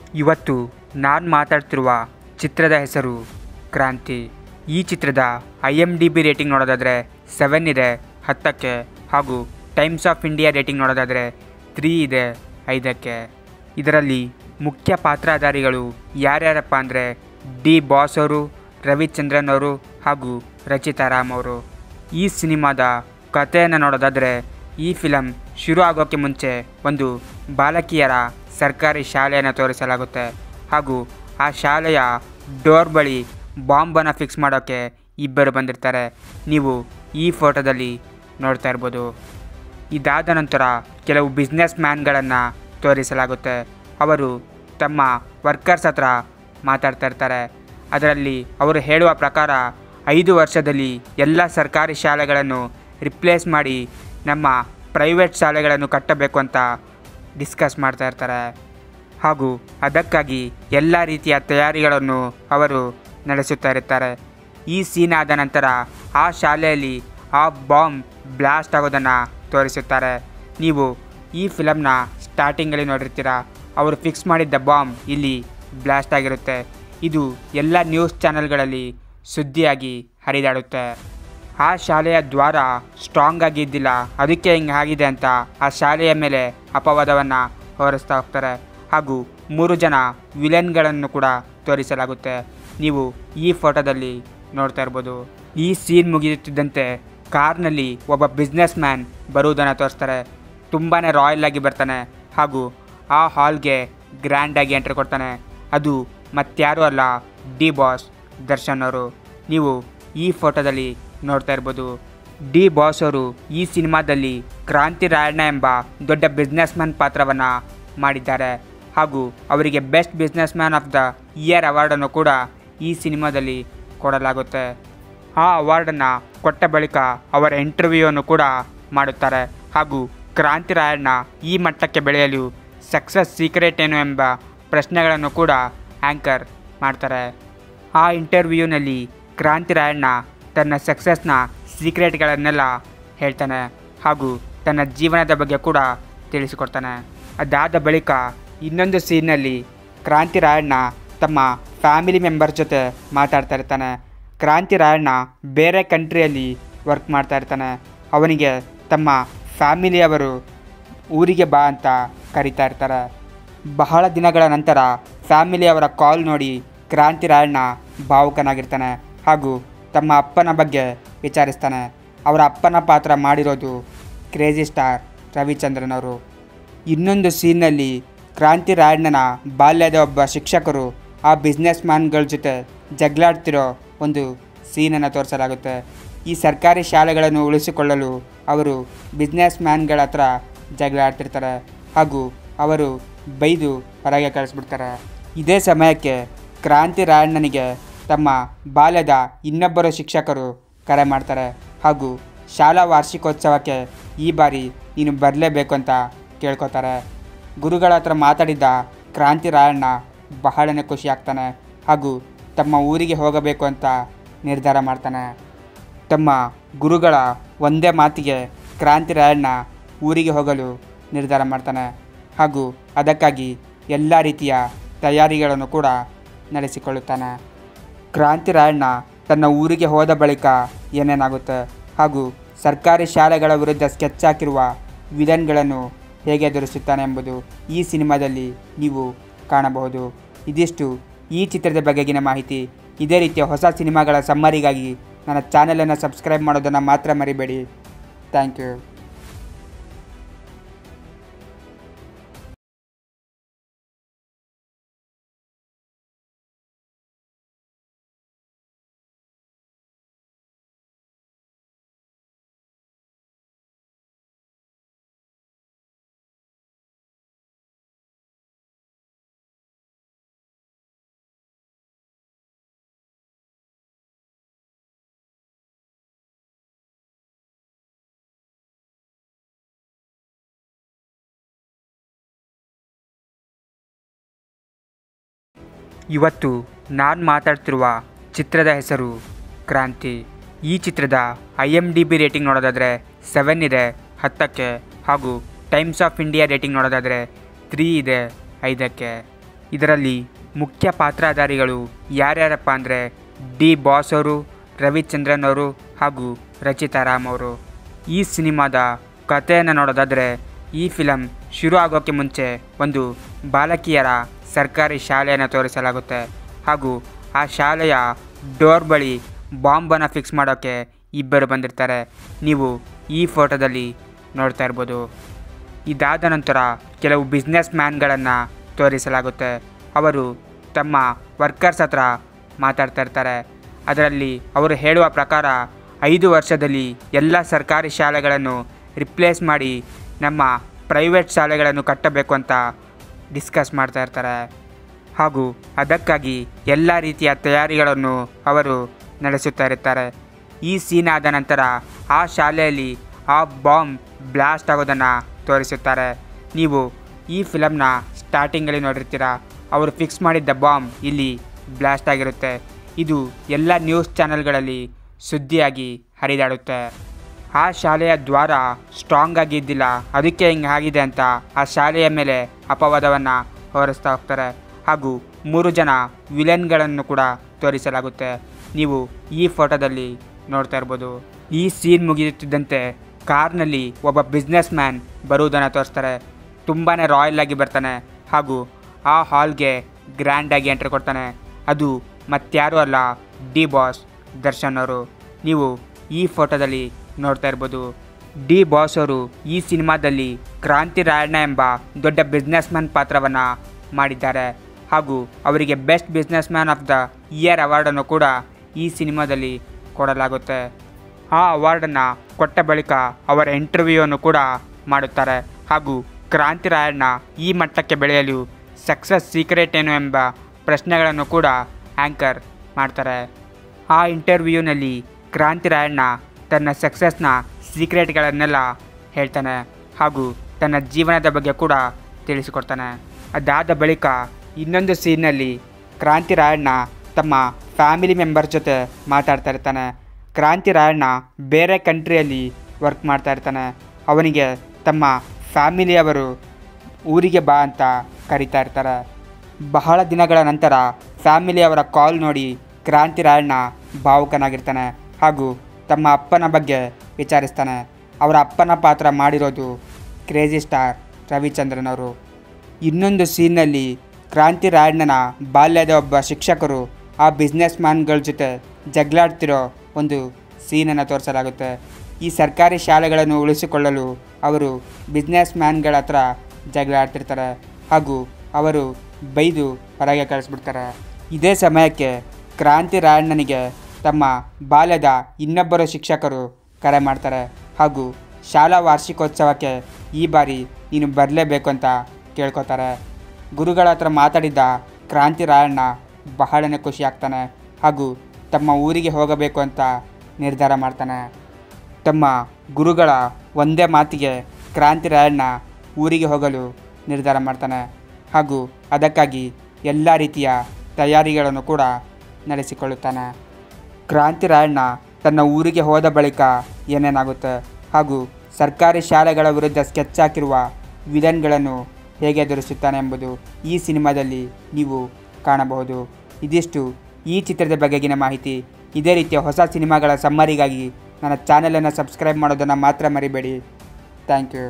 ಇವತ್ತು ನಾನು ಮಾತಾಡ್ತಿರುವ ಚಿತ್ರದ ಹೆಸರು ಕ್ರಾಂತಿ. ಈ ಚಿತ್ರದ IMDb ರೇಟಿಂಗ್ ನೋಡೋದಾದರೆ 7 ಇದೆ 10ಕ್ಕೆ, ಹಾಗೂ ಟೈಮ್ಸ್ ಆಫ್ ಇಂಡಿಯಾ ರೇಟಿಂಗ್ ನೋಡೋದಾದರೆ 3 ಇದೆ 5ಕ್ಕೆ. ಇದರಲ್ಲಿ ಮುಖ್ಯ ಪಾತ್ರಧಾರಿಗಳು ಯಾರ್ಯಾರಪ್ಪ ಅಂದರೆ ಡಿ ಬಾಸ್ ಅವರು, ರವಿಚಂದ್ರನ್ ಅವರು ಹಾಗೂ ರಚಿತಾ ರಾಮ್ ಅವರು. ಈ ಸಿನಿಮಾದ ಕಥೆಯನ್ನು ನೋಡೋದಾದರೆ ಈ ಫಿಲಮ್ ಶುರು ಆಗೋಕ್ಕೆ ಮುಂಚೆ ಒಂದು ಬಾಲಕಿಯರ ಸರ್ಕಾರಿ ಶಾಲೆಯನ್ನು ತೋರಿಸಲಾಗುತ್ತೆ, ಹಾಗೂ ಆ ಶಾಲೆಯ ಡೋರ್ ಬಳಿ ಬಾಂಬನ್ನು ಫಿಕ್ಸ್ ಮಾಡೋಕ್ಕೆ ಇಬ್ಬರು ಬಂದಿರ್ತಾರೆ. ನೀವು ಈ ಫೋಟೋದಲ್ಲಿ ನೋಡ್ತಾ ಇರ್ಬೋದು. ಇದಾದ ನಂತರ ಕೆಲವು ಬಿಸ್ನೆಸ್ ಮ್ಯಾನ್ಗಳನ್ನು ತೋರಿಸಲಾಗುತ್ತೆ. ಅವರು ತಮ್ಮ ವರ್ಕರ್ಸ್ ಹತ್ರ ಮಾತಾಡ್ತಾ ಇರ್ತಾರೆ. ಅದರಲ್ಲಿ ಅವರು ಹೇಳುವ ಪ್ರಕಾರ 5 ವರ್ಷದಲ್ಲಿ ಎಲ್ಲ ಸರ್ಕಾರಿ ಶಾಲೆಗಳನ್ನು ರಿಪ್ಲೇಸ್ ಮಾಡಿ ನಮ್ಮ ಪ್ರೈವೇಟ್ ಶಾಲೆಗಳನ್ನು ಕಟ್ಟಬೇಕು ಅಂತ ಡಿಸ್ಕಸ್ ಮಾಡ್ತಾ ಇರ್ತಾರೆ, ಹಾಗೂ ಅದಕ್ಕಾಗಿ ಎಲ್ಲ ರೀತಿಯ ತಯಾರಿಗಳನ್ನು ಅವರು ನಡೆಸುತ್ತಾ ಇರ್ತಾರೆ. ಈ ಸೀನ್ ಆದ ನಂತರ ಆ ಶಾಲೆಯಲ್ಲಿ ಆ ಬಾಂಬ್ ಬ್ಲಾಸ್ಟ್ ಆಗೋದನ್ನು ತೋರಿಸುತ್ತಾರೆ. ನೀವು ಈ ಫಿಲಮ್ನ ಸ್ಟಾರ್ಟಿಂಗಲ್ಲಿ ನೋಡಿರ್ತೀರ, ಅವರು ಫಿಕ್ಸ್ ಮಾಡಿದ್ದ ಬಾಂಬ್ ಇಲ್ಲಿ ಬ್ಲಾಸ್ಟ್ ಆಗಿರುತ್ತೆ. ಇದು ಎಲ್ಲ ನ್ಯೂಸ್ ಚಾನೆಲ್ಗಳಲ್ಲಿ ಸುದ್ದಿಯಾಗಿ ಹರಿದಾಡುತ್ತೆ. ಆ ಶಾಲೆಯ ದ್ವಾರ ಸ್ಟ್ರಾಂಗ್ ಆಗಿದ್ದಿಲ್ಲ, ಅದಕ್ಕೆ ಹಿಂಗೆ ಆಗಿದೆ ಅಂತ ಆ ಶಾಲೆಯ ಮೇಲೆ ಅಪವಾದವನ್ನು ಹೊರಿಸ್ತಾ ಹೋಗ್ತಾರೆ, ಹಾಗೂ 3 ಜನ ವಿಲನ್ಗಳನ್ನು ಕೂಡ ತೋರಿಸಲಾಗುತ್ತೆ. ನೀವು ಈ ಫೋಟೋದಲ್ಲಿ ನೋಡ್ತಾ ಇರ್ಬೋದು. ಈ ಸೀನ್ ಮುಗಿಯುತ್ತಿದ್ದಂತೆ ಕಾರ್ನಲ್ಲಿ ಒಬ್ಬ ಬಿಸ್ನೆಸ್ ಮ್ಯಾನ್ ಬರುವುದನ್ನು ತೋರಿಸ್ತಾರೆ. ತುಂಬಾ ರಾಯಲ್ ಆಗಿ ಬರ್ತಾನೆ, ಹಾಗೂ ಆ ಹಾಲ್ಗೆ ಗ್ರ್ಯಾಂಡಾಗಿ ಎಂಟ್ರಿ ಕೊಡ್ತಾನೆ. ಅದು ಮತ್ತಾರೂ ಅಲ್ಲ, ಡಿ ಬಾಸ್ ದರ್ಶನ್ ಅವರು. ನೀವು ಈ ಫೋಟೋದಲ್ಲಿ ನೋಡ್ತಾ ಇರ್ಬೋದು. ಡಿ ಬಾಸ್ ಅವರು ಈ ಸಿನಿಮಾದಲ್ಲಿ ಕ್ರಾಂತಿ ರಾಯಣ್ಣ ಎಂಬ ದೊಡ್ಡ ಬಿಸ್ನೆಸ್ ಮ್ಯಾನ್ ಪಾತ್ರವನ್ನು ಮಾಡಿದ್ದಾರೆ, ಹಾಗೂ ಅವರಿಗೆ best businessman of the year ಅವಾರ್ಡನ್ನು ಕೂಡ ಈ ಸಿನಿಮಾದಲ್ಲಿ ಕೊಡಲಾಗುತ್ತೆ. ಆ ಅವಾರ್ಡನ್ನು ಕೊಟ್ಟ ಬಳಿಕ ಅವರ ಇಂಟರ್ವ್ಯೂವನ್ನು ಕೂಡ ಮಾಡುತ್ತಾರೆ, ಹಾಗೂ ಕ್ರಾಂತಿ ರಾಯಣ್ಣ ಈ ಮಟ್ಟಕ್ಕೆ ಬೆಳೆಯಲು ಸಕ್ಸಸ್ ಸೀಕ್ರೆಟ್ ಏನು ಎಂಬ ಪ್ರಶ್ನೆಗಳನ್ನು ಕೂಡ ಆ್ಯಂಕರ್ ಮಾಡ್ತಾರೆ. ಆ ಇಂಟರ್ವ್ಯೂನಲ್ಲಿ ಕ್ರಾಂತಿ ರಾಯಣ್ಣ ತನ್ನ ಸಕ್ಸಸ್ನ ಸೀಕ್ರೆಟ್ಗಳನ್ನೆಲ್ಲ ಹೇಳ್ತಾನೆ, ಹಾಗೂ ತನ್ನ ಜೀವನದ ಬಗ್ಗೆ ಕೂಡ ತಿಳಿಸಿಕೊಡ್ತಾನೆ. ಅದಾದ ಬಳಿಕ ಇನ್ನೊಂದು ಸೀನ್ನಲ್ಲಿ ಕ್ರಾಂತಿ ರಾಯಣ್ಣ ತಮ್ಮ ಫ್ಯಾಮಿಲಿ ಮೆಂಬರ್ ಜೊತೆ ಮಾತಾಡ್ತಾ ಇರ್ತಾನೆ. ಕ್ರಾಂತಿ ರಾಯಣ್ಣ ಬೇರೆ ಕಂಟ್ರಿಯಲ್ಲಿ ವರ್ಕ್ ಮಾಡ್ತಾ ಇರ್ತಾನೆ. ಅವನಿಗೆ ತಮ್ಮ ಫ್ಯಾಮಿಲಿಯವರು ಊರಿಗೆ ಬಾ ಅಂತ ಕರೀತಾ ಇರ್ತಾರೆ. ಬಹಳ ದಿನಗಳ ನಂತರ ಫ್ಯಾಮಿಲಿಯವರ ಕಾಲ್ ನೋಡಿ ಕ್ರಾಂತಿ ರಾಯಣ್ಣ ಭಾವುಕನಾಗಿರ್ತಾನೆ, ಹಾಗೂ ತಮ್ಮ ಅಪ್ಪನ ಬಗ್ಗೆ ವಿಚಾರಿಸ್ತಾನೆ. ಅವರ ಅಪ್ಪನ ಪಾತ್ರ ಮಾಡಿರೋದು ಕ್ರೇಜಿ ಸ್ಟಾರ್ ರವಿಚಂದ್ರನ್ ಅವರು. ಇನ್ನೊಂದು ಸೀನ್ನಲ್ಲಿ ಕ್ರಾಂತಿ ರಾಯಣ್ಣನ ಬಾಲ್ಯದ ಒಬ್ಬ ಶಿಕ್ಷಕರು ಆ ಬಿಸ್ನೆಸ್ ಮ್ಯಾನ್ಗಳ ಜೊತೆ ಜಗಳಾಡ್ತಿರೋ ಒಂದು ಸೀನನ್ನು ತೋರಿಸಲಾಗುತ್ತೆ. ಈ ಸರ್ಕಾರಿ ಶಾಲೆಗಳನ್ನು ಉಳಿಸಿಕೊಳ್ಳಲು ಅವರು ಬಿಸ್ನೆಸ್ ಮ್ಯಾನ್ಗಳ ಹತ್ರ ಜಗಳಾಡ್ತಿರ್ತಾರೆ, ಹಾಗೂ ಅವರು ಬೈದು ಹೊರಗೆ ಕಳಿಸ್ಬಿಡ್ತಾರೆ. ಇದೇ ಸಮಯಕ್ಕೆ ಕ್ರಾಂತಿ ರಾಯಣ್ಣನಿಗೆ ತಮ್ಮ ಬಾಲ್ಯದ ಇನ್ನೊಬ್ಬರು ಶಿಕ್ಷಕರು ಕರೆ ಮಾಡ್ತಾರೆ, ಹಾಗೂ ಶಾಲಾ ವಾರ್ಷಿಕೋತ್ಸವಕ್ಕೆ ಈ ಬಾರಿ ನೀನು ಬರಲೇಬೇಕು ಅಂತ ಕೇಳ್ಕೊತಾರೆ. ಗುರುಗಳ ಹತ್ರ ಮಾತಾಡಿದ್ದ ಕ್ರಾಂತಿ ರಾಯಣ್ಣ ಬಹಳನೇ ಖುಷಿ ಆಗ್ತಾನೆ, ಹಾಗೂ ತಮ್ಮ ಊರಿಗೆ ಹೋಗಬೇಕು ಅಂತ ನಿರ್ಧಾರ ಮಾಡ್ತಾನೆ. ತಮ್ಮ ಗುರುಗಳ ಒಂದೇ ಮಾತಿಗೆ ಕ್ರಾಂತಿ ರಾಯಣ್ಣ ಊರಿಗೆ ಹೋಗಲು ನಿರ್ಧಾರ ಮಾಡ್ತಾನೆ, ಹಾಗೂ ಅದಕ್ಕಾಗಿ ಎಲ್ಲ ರೀತಿಯ ತಯಾರಿಗಳನ್ನು ಕೂಡ ನಡೆಸಿಕೊಳ್ಳುತ್ತಾನೆ. ಕ್ರಾಂತಿ ರಾಯಣ್ಣ ತನ್ನ ಊರಿಗೆ ಹೋದ ಬಳಿಕ ಏನೇನಾಗುತ್ತೆ, ಹಾಗೂ ಸರ್ಕಾರಿ ಶಾಲೆಗಳ ವಿರುದ್ಧ ಸ್ಕೆಚ್ ಹಾಕಿರುವ ವಿಲನ್ಗಳನ್ನು ಹೇಗೆ ಎದುರಿಸುತ್ತಾನೆ ಎಂಬುದು ಈ ಸಿನಿಮಾದಲ್ಲಿ ನೀವು ಕಾಣಬಹುದು. ಇದಿಷ್ಟು ಈ ಚಿತ್ರದ ಬಗೆಗಿನ ಮಾಹಿತಿ. ಇದೇ ರೀತಿಯ ಹೊಸ ಸಿನಿಮಾಗಳ ಸಮ್ಮರಿಗಾಗಿ ನನ್ನ ಚಾನಲನ್ನು ಸಬ್ಸ್ಕ್ರೈಬ್ ಮಾಡೋದನ್ನು ಮಾತ್ರ ಮರಿಬೇಡಿ. Thank you. ಇವತ್ತು ನಾನು ಮಾತಾಡ್ತಿರುವ ಚಿತ್ರದ ಹೆಸರು ಕ್ರಾಂತಿ. ಈ ಚಿತ್ರದ IMDb ರೇಟಿಂಗ್ ನೋಡೋದಾದರೆ 7 ಇದೆ 10ಕ್ಕೆ, ಹಾಗೂ ಟೈಮ್ಸ್ ಆಫ್ ಇಂಡಿಯಾ ರೇಟಿಂಗ್ ನೋಡೋದಾದರೆ 3 ಇದೆ 5ಕ್ಕೆ. ಇದರಲ್ಲಿ ಮುಖ್ಯ ಪಾತ್ರಧಾರಿಗಳು ಯಾರ್ಯಾರಪ್ಪ ಅಂದರೆ ಡಿ ಬಾಸ್ ಅವರು, ರವಿಚಂದ್ರನ್ ಅವರು ಹಾಗೂ ರಚಿತಾ ರಾಮ್ ಅವರು. ಈ ಸಿನಿಮಾದ ಕಥೆಯನ್ನು ನೋಡೋದಾದರೆ ಈ ಫಿಲಮ್ ಶುರು ಆಗೋಕ್ಕೆ ಮುಂಚೆ ಒಂದು ಬಾಲಕಿಯರ ಸರ್ಕಾರಿ ಶಾಲೆಯನ್ನು ತೋರಿಸಲಾಗುತ್ತೆ ಹಾಗೂ ಆ ಶಾಲೆಯ ಡೋರ್ ಬಳಿ ಬಾಂಬನ್ನು ಫಿಕ್ಸ್ ಮಾಡೋಕ್ಕೆ ಇಬ್ಬರು ಬಂದಿರ್ತಾರೆ. ನೀವು ಈ ಫೋಟೋದಲ್ಲಿ ನೋಡ್ತಾ ಇರ್ಬೋದು. ಇದಾದ ನಂತರ ಕೆಲವು ಬಿಸ್ನೆಸ್ ಮ್ಯಾನ್ಗಳನ್ನು ತೋರಿಸಲಾಗುತ್ತೆ. ಅವರು ತಮ್ಮ ವರ್ಕರ್ಸ್ ಹತ್ರ ಮಾತಾಡ್ತಾ ಇರ್ತಾರೆ. ಅದರಲ್ಲಿ ಅವರು ಹೇಳುವ ಪ್ರಕಾರ 5 ವರ್ಷದಲ್ಲಿ ಎಲ್ಲ ಸರ್ಕಾರಿ ಶಾಲೆಗಳನ್ನು ರಿಪ್ಲೇಸ್ ಮಾಡಿ ನಮ್ಮ ಪ್ರೈವೇಟ್ ಶಾಲೆಗಳನ್ನು ಕಟ್ಟಬೇಕು ಅಂತ ಡಿಸ್ಕಸ್ ಮಾಡ್ತಾ ಇರ್ತಾರೆ ಹಾಗೂ ಅದಕ್ಕಾಗಿ ಎಲ್ಲ ರೀತಿಯ ತಯಾರಿಗಳನ್ನು ಅವರು ನಡೆಸುತ್ತಾ ಇರ್ತಾರೆ. ಈ ಸೀನ್ ಆದ ನಂತರ ಆ ಶಾಲೆಯಲ್ಲಿ ಆ ಬಾಂಬ್ ಬ್ಲಾಸ್ಟ್ ಆಗೋದನ್ನು ತೋರಿಸುತ್ತಾರೆ. ನೀವು ಈ ಫಿಲಮ್ನ ಸ್ಟಾರ್ಟಿಂಗಲ್ಲಿ ನೋಡಿರ್ತೀರ. ಅವರು ಫಿಕ್ಸ್ ಮಾಡಿದ್ದ ಬಾಂಬ್ ಇಲ್ಲಿ ಬ್ಲಾಸ್ಟ್ ಆಗಿರುತ್ತೆ. ಇದು ಎಲ್ಲ ನ್ಯೂಸ್ ಚಾನೆಲ್ಗಳಲ್ಲಿ ಸುದ್ದಿಯಾಗಿ ಹರಿದಾಡುತ್ತೆ. ಆ ಶಾಲೆಯ ದ್ವಾರ ಸ್ಟ್ರಾಂಗ್ ಆಗಿದ್ದಿಲ್ಲ, ಅದಕ್ಕೆ ಹಿಂಗೆ ಆಗಿದೆ ಅಂತ ಆ ಶಾಲೆಯ ಮೇಲೆ ಅಪವಾದವನ್ನು ಹೊರಿಸ್ತಾ ಹೋಗ್ತಾರೆ ಹಾಗೂ 3 ಜನ ವಿಲನ್ಗಳನ್ನು ಕೂಡ ತೋರಿಸಲಾಗುತ್ತೆ. ನೀವು ಈ ಫೋಟೋದಲ್ಲಿ ನೋಡ್ತಾ ಇರ್ಬೋದು. ಈ ಸೀನ್ ಮುಗಿಯುತ್ತಿದ್ದಂತೆ ಕಾರ್ನಲ್ಲಿ ಒಬ್ಬ ಬಿಸ್ನೆಸ್ ಮ್ಯಾನ್ ಬರುವುದನ್ನು ತೋರಿಸ್ತಾರೆ. ತುಂಬಾ ರಾಯಲ್ ಆಗಿ ಬರ್ತಾನೆ ಹಾಗೂ ಆ ಹಾಲ್ಗೆ ಗ್ರ್ಯಾಂಡಾಗಿ ಎಂಟ್ರಿ ಕೊಡ್ತಾನೆ. ಅದು ಮತ್ತಾರೂ ಅಲ್ಲ, ಡಿ ಬಾಸ್ ದರ್ಶನ್ ಅವರು. ನೀವು ಈ ಫೋಟೋದಲ್ಲಿ ನೋಡ್ತಾ ಇರ್ಬೋದು. ಡಿ ಬಾಸ್ ಅವರು ಈ ಸಿನಿಮಾದಲ್ಲಿ ಕ್ರಾಂತಿ ರಾಯಣ್ಣ ಎಂಬ ದೊಡ್ಡ ಬಿಸ್ನೆಸ್ ಮ್ಯಾನ್ ಪಾತ್ರವನ್ನು ಮಾಡಿದ್ದಾರೆ ಹಾಗೂ ಅವರಿಗೆ best businessman of the year ಅವಾರ್ಡನ್ನು ಕೂಡ ಈ ಸಿನಿಮಾದಲ್ಲಿ ಕೊಡಲಾಗುತ್ತೆ. ಆ ಅವಾರ್ಡನ್ನು ಕೊಟ್ಟ ಬಳಿಕ ಅವರ ಇಂಟರ್ವ್ಯೂವನ್ನು ಕೂಡ ಮಾಡುತ್ತಾರೆ ಹಾಗೂ ಕ್ರಾಂತಿ ರಾಯಣ್ಣ ಈ ಮಟ್ಟಕ್ಕೆ ಬೆಳೆಯಲು ಸಕ್ಸಸ್ ಸೀಕ್ರೆಟ್ ಏನು ಎಂಬ ಪ್ರಶ್ನೆಗಳನ್ನು ಕೂಡ ಆ್ಯಂಕರ್ ಮಾಡ್ತಾರೆ. ಆ ಇಂಟರ್ವ್ಯೂನಲ್ಲಿ ಕ್ರಾಂತಿ ರಾಯಣ್ಣ ತನ್ನ ಸಕ್ಸಸ್ನ ಸೀಕ್ರೆಟ್ಗಳನ್ನೆಲ್ಲ ಹೇಳ್ತಾನೆ ಹಾಗೂ ತನ್ನ ಜೀವನದ ಬಗ್ಗೆ ಕೂಡ ತಿಳಿಸಿಕೊಡ್ತಾನೆ. ಅದಾದ ಬಳಿಕ ಇನ್ನೊಂದು ಸೀನ್ನಲ್ಲಿ ಕ್ರಾಂತಿ ರಾಯಣ್ಣ ತಮ್ಮ ಫ್ಯಾಮಿಲಿ ಮೆಂಬರ್ ಜೊತೆ ಮಾತಾಡ್ತಾ ಇರ್ತಾನೆ. ಕ್ರಾಂತಿ ರಾಯಣ್ಣ ಬೇರೆ ಕಂಟ್ರಿಯಲ್ಲಿ ವರ್ಕ್ ಮಾಡ್ತಾ ಇರ್ತಾನೆ. ಅವನಿಗೆ ತಮ್ಮ ಫ್ಯಾಮಿಲಿಯವರು ಊರಿಗೆ ಬಾ ಅಂತ ಕರೀತಾ ಇರ್ತಾರೆ. ಬಹಳ ದಿನಗಳ ನಂತರ ಫ್ಯಾಮಿಲಿಯವರ ಕಾಲ್ ನೋಡಿ ಕ್ರಾಂತಿ ರಾಯಣ್ಣ ಭಾವುಕನಾಗಿರ್ತಾನೆ ಹಾಗೂ ತಮ್ಮ ಅಪ್ಪನ ಬಗ್ಗೆ ವಿಚಾರಿಸ್ತಾನೆ. ಅವರ ಅಪ್ಪನ ಪಾತ್ರ ಮಾಡಿರೋದು ಕ್ರೇಜಿ ಸ್ಟಾರ್ ರವಿಚಂದ್ರನ್ ಅವರು. ಇನ್ನೊಂದು ಸೀನ್ನಲ್ಲಿ ಕ್ರಾಂತಿ ರಾಯಣ್ಣನ ಬಾಲ್ಯದ ಒಬ್ಬ ಶಿಕ್ಷಕರು ಆ ಬಿಸ್ನೆಸ್ ಮ್ಯಾನ್ಗಳ ಜೊತೆ ಜಗಳಾಡ್ತಿರೋ ಒಂದು ಸೀನನ್ನು ತೋರಿಸಲಾಗುತ್ತೆ. ಈ ಸರ್ಕಾರಿ ಶಾಲೆಗಳನ್ನು ಉಳಿಸಿಕೊಳ್ಳಲು ಅವರು ಬಿಸ್ನೆಸ್ ಮ್ಯಾನ್ಗಳ ಹತ್ರ ಜಗಳಾಡ್ತಿರ್ತಾರೆ ಹಾಗೂ ಅವರು ಬೈದು ಹೊರಗೆ ಕಳಿಸ್ಬಿಡ್ತಾರೆ. ಇದೇ ಸಮಯಕ್ಕೆ ಕ್ರಾಂತಿ ರಾಯಣ್ಣನಿಗೆ ತಮ್ಮ ಬಾಲ್ಯದ ಇನ್ನೊಬ್ಬರು ಶಿಕ್ಷಕರು ಕರೆ ಮಾಡ್ತಾರೆ ಹಾಗೂ ಶಾಲಾ ವಾರ್ಷಿಕೋತ್ಸವಕ್ಕೆ ಈ ಬಾರಿ ನೀನು ಬರಲೇಬೇಕು ಅಂತ ಕೇಳ್ಕೊತಾರೆ. ಗುರುಗಳ ಹತ್ರ ಮಾತಾಡಿದ್ದ ಕ್ರಾಂತಿ ರಾಯಣ್ಣ ಬಹಳನೇ ಖುಷಿ ಆಗ್ತಾನೆ ಹಾಗೂ ತಮ್ಮ ಊರಿಗೆ ಹೋಗಬೇಕು ಅಂತ ನಿರ್ಧಾರ ಮಾಡ್ತಾನೆ. ತಮ್ಮ ಗುರುಗಳ ಒಂದೇ ಮಾತಿಗೆ ಕ್ರಾಂತಿ ರಾಯಣ್ಣ ಊರಿಗೆ ಹೋಗಲು ನಿರ್ಧಾರ ಮಾಡ್ತಾನೆ ಹಾಗೂ ಅದಕ್ಕಾಗಿ ಎಲ್ಲ ರೀತಿಯ ತಯಾರಿಗಳನ್ನು ಕೂಡ ನಡೆಸಿಕೊಳ್ಳುತ್ತಾನೆ. ಕ್ರಾಂತಿ ರಾಯಣ್ಣ ತನ್ನ ಊರಿಗೆ ಹೋದ ಬಳಿಕ ಏನೇನಾಗುತ್ತೆ ಹಾಗೂ ಸರ್ಕಾರಿ ಶಾಲೆಗಳ ವಿರುದ್ಧ ಸ್ಕೆಚ್ ಹಾಕಿರುವ ವಿಲನ್ಗಳನ್ನು ಹೇಗೆ ಎದುರಿಸುತ್ತಾನೆ ಎಂಬುದು ಈ ಸಿನಿಮಾದಲ್ಲಿ ನೀವು ಕಾಣಬಹುದು. ಇದಿಷ್ಟು ಈ ಚಿತ್ರದ ಬಗೆಗಿನ ಮಾಹಿತಿ. ಇದೇ ರೀತಿಯ ಹೊಸ ಸಿನಿಮಾಗಳ ಸಮ್ಮರಿಗಾಗಿ ನನ್ನ ಚಾನಲನ್ನು ಸಬ್ಸ್ಕ್ರೈಬ್ ಮಾಡೋದನ್ನು ಮಾತ್ರ ಮರಿಬೇಡಿ. Thank you.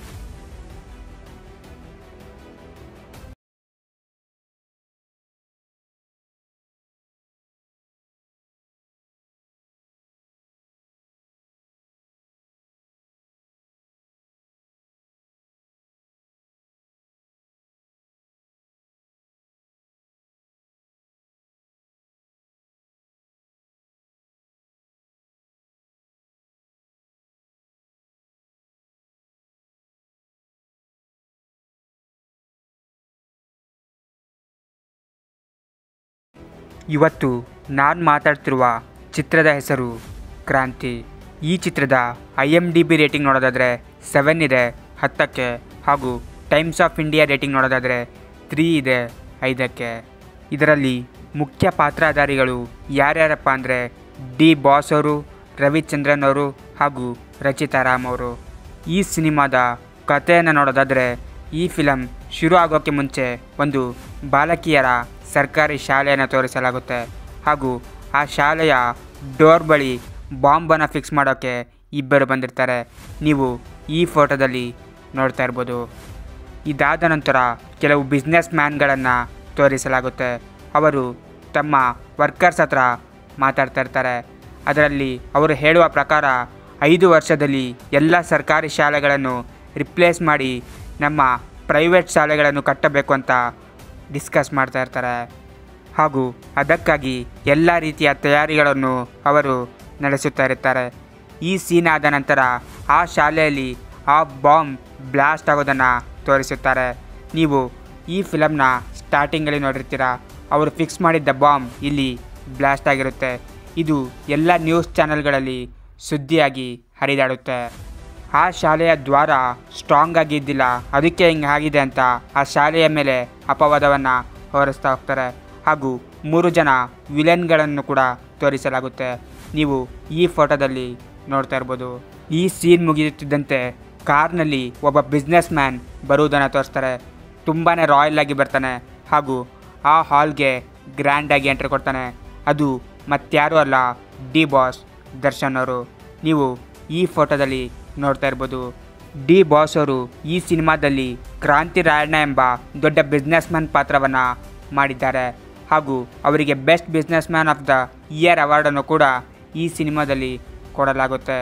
ಇವತ್ತು ನಾನು ಮಾತಾಡ್ತಿರುವ ಚಿತ್ರದ ಹೆಸರು ಕ್ರಾಂತಿ. ಈ ಚಿತ್ರದ IMDb ರೇಟಿಂಗ್ ನೋಡೋದಾದರೆ 7 ಇದೆ 10ಕ್ಕೆ ಹಾಗೂ ಟೈಮ್ಸ್ ಆಫ್ ಇಂಡಿಯಾ ರೇಟಿಂಗ್ ನೋಡೋದಾದರೆ 3 ಇದೆ 5ಕ್ಕೆ. ಇದರಲ್ಲಿ ಮುಖ್ಯ ಪಾತ್ರಧಾರಿಗಳು ಯಾರ್ಯಾರಪ್ಪ ಅಂದರೆ ಡಿ ಬಾಸ್ ಅವರು, ರವಿಚಂದ್ರನ್ ಅವರು ಹಾಗೂ ರಚಿತಾ ರಾಮ್ ಅವರು. ಈ ಸಿನಿಮಾದ ಕಥೆಯನ್ನು ನೋಡೋದಾದರೆ ಈ ಫಿಲಮ್ ಶುರು ಆಗೋಕ್ಕೆ ಮುಂಚೆ ಒಂದು ಬಾಲಕಿಯರ ಸರ್ಕಾರಿ ಶಾಲೆಯನ್ನು ತೋರಿಸಲಾಗುತ್ತೆ ಹಾಗೂ ಆ ಶಾಲೆಯ ಡೋರ್ ಬಳಿ ಬಾಂಬನ್ನು ಫಿಕ್ಸ್ ಮಾಡೋಕ್ಕೆ ಇಬ್ಬರು ಬಂದಿರ್ತಾರೆ. ನೀವು ಈ ಫೋಟೋದಲ್ಲಿ ನೋಡ್ತಾ ಇರ್ಬೋದು. ಇದಾದ ನಂತರ ಕೆಲವು ಬಿಸ್ನೆಸ್ ಮ್ಯಾನ್ಗಳನ್ನು ತೋರಿಸಲಾಗುತ್ತೆ. ಅವರು ತಮ್ಮ ವರ್ಕರ್ಸ್ ಹತ್ರ ಮಾತಾಡ್ತಾ ಇರ್ತಾರೆ. ಅದರಲ್ಲಿ ಅವರು ಹೇಳುವ ಪ್ರಕಾರ 5 ವರ್ಷದಲ್ಲಿ ಎಲ್ಲ ಸರ್ಕಾರಿ ಶಾಲೆಗಳನ್ನು ರಿಪ್ಲೇಸ್ ಮಾಡಿ ನಮ್ಮ ಪ್ರೈವೇಟ್ ಶಾಲೆಗಳನ್ನು ಕಟ್ಟಬೇಕು ಅಂತ ಡಿಸ್ಕಸ್ ಮಾಡ್ತಾ ಇರ್ತಾರೆ ಹಾಗೂ ಅದಕ್ಕಾಗಿ ಎಲ್ಲ ರೀತಿಯ ತಯಾರಿಗಳನ್ನು ಅವರು ನಡೆಸುತ್ತಾ ಇರ್ತಾರೆ. ಈ ಸೀನ್ ಆದ ನಂತರ ಆ ಶಾಲೆಯಲ್ಲಿ ಆ ಬಾಂಬ್ ಬ್ಲಾಸ್ಟ್ ಆಗೋದನ್ನು ತೋರಿಸುತ್ತಾರೆ. ನೀವು ಈ ಫಿಲಮ್ನ ಸ್ಟಾರ್ಟಿಂಗಲ್ಲಿ ನೋಡಿರ್ತೀರ. ಅವರು ಫಿಕ್ಸ್ ಮಾಡಿದ್ದ ಬಾಂಬ್ ಇಲ್ಲಿ ಬ್ಲಾಸ್ಟ್ ಆಗಿರುತ್ತೆ. ಇದು ಎಲ್ಲ ನ್ಯೂಸ್ ಚಾನೆಲ್ಗಳಲ್ಲಿ ಸುದ್ದಿಯಾಗಿ ಹರಿದಾಡುತ್ತೆ. ಆ ಶಾಲೆಯ ದ್ವಾರ ಸ್ಟ್ರಾಂಗ್ ಆಗಿದ್ದಿಲ್ಲ, ಅದಕ್ಕೆ ಹಿಂಗೆ ಆಗಿದೆ ಅಂತ ಆ ಶಾಲೆಯ ಮೇಲೆ ಅಪವಾದವನ್ನು ಹೊರಿಸ್ತಾ ಹೋಗ್ತಾರೆ ಹಾಗೂ 3 ಜನ ವಿಲನ್ಗಳನ್ನು ಕೂಡ ತೋರಿಸಲಾಗುತ್ತೆ. ನೀವು ಈ ಫೋಟೋದಲ್ಲಿ ನೋಡ್ತಾ ಇರ್ಬೋದು. ಈ ಸೀನ್ ಮುಗಿಯುತ್ತಿದ್ದಂತೆ ಕಾರ್ನಲ್ಲಿ ಒಬ್ಬ ಬಿಸ್ನೆಸ್ ಮ್ಯಾನ್ ಬರುವುದನ್ನು ತೋರಿಸ್ತಾರೆ. ತುಂಬಾ ರಾಯಲ್ ಆಗಿ ಬರ್ತಾನೆ ಹಾಗೂ ಆ ಹಾಲ್ಗೆ ಗ್ರ್ಯಾಂಡಾಗಿ ಎಂಟ್ರಿ ಕೊಡ್ತಾನೆ. ಅದು ಮತ್ತಾರೂ ಅಲ್ಲ, ಡಿ ಬಾಸ್ ದರ್ಶನ್ ಅವರು. ನೀವು ಈ ಫೋಟೋದಲ್ಲಿ ನೋಡ್ತಾ ಇರ್ಬೋದು. ಡಿ ಬಾಸ್ ಅವರು ಈ ಸಿನಿಮಾದಲ್ಲಿ ಕ್ರಾಂತಿ ರಾಯಣ್ಣ ಎಂಬ ದೊಡ್ಡ ಬಿಸ್ನೆಸ್ ಮ್ಯಾನ್ ಪಾತ್ರವನ್ನು ಮಾಡಿದ್ದಾರೆ ಹಾಗೂ ಅವರಿಗೆ best businessman of the year ಅವಾರ್ಡನ್ನು ಕೂಡ ಈ ಸಿನಿಮಾದಲ್ಲಿ ಕೊಡಲಾಗುತ್ತೆ.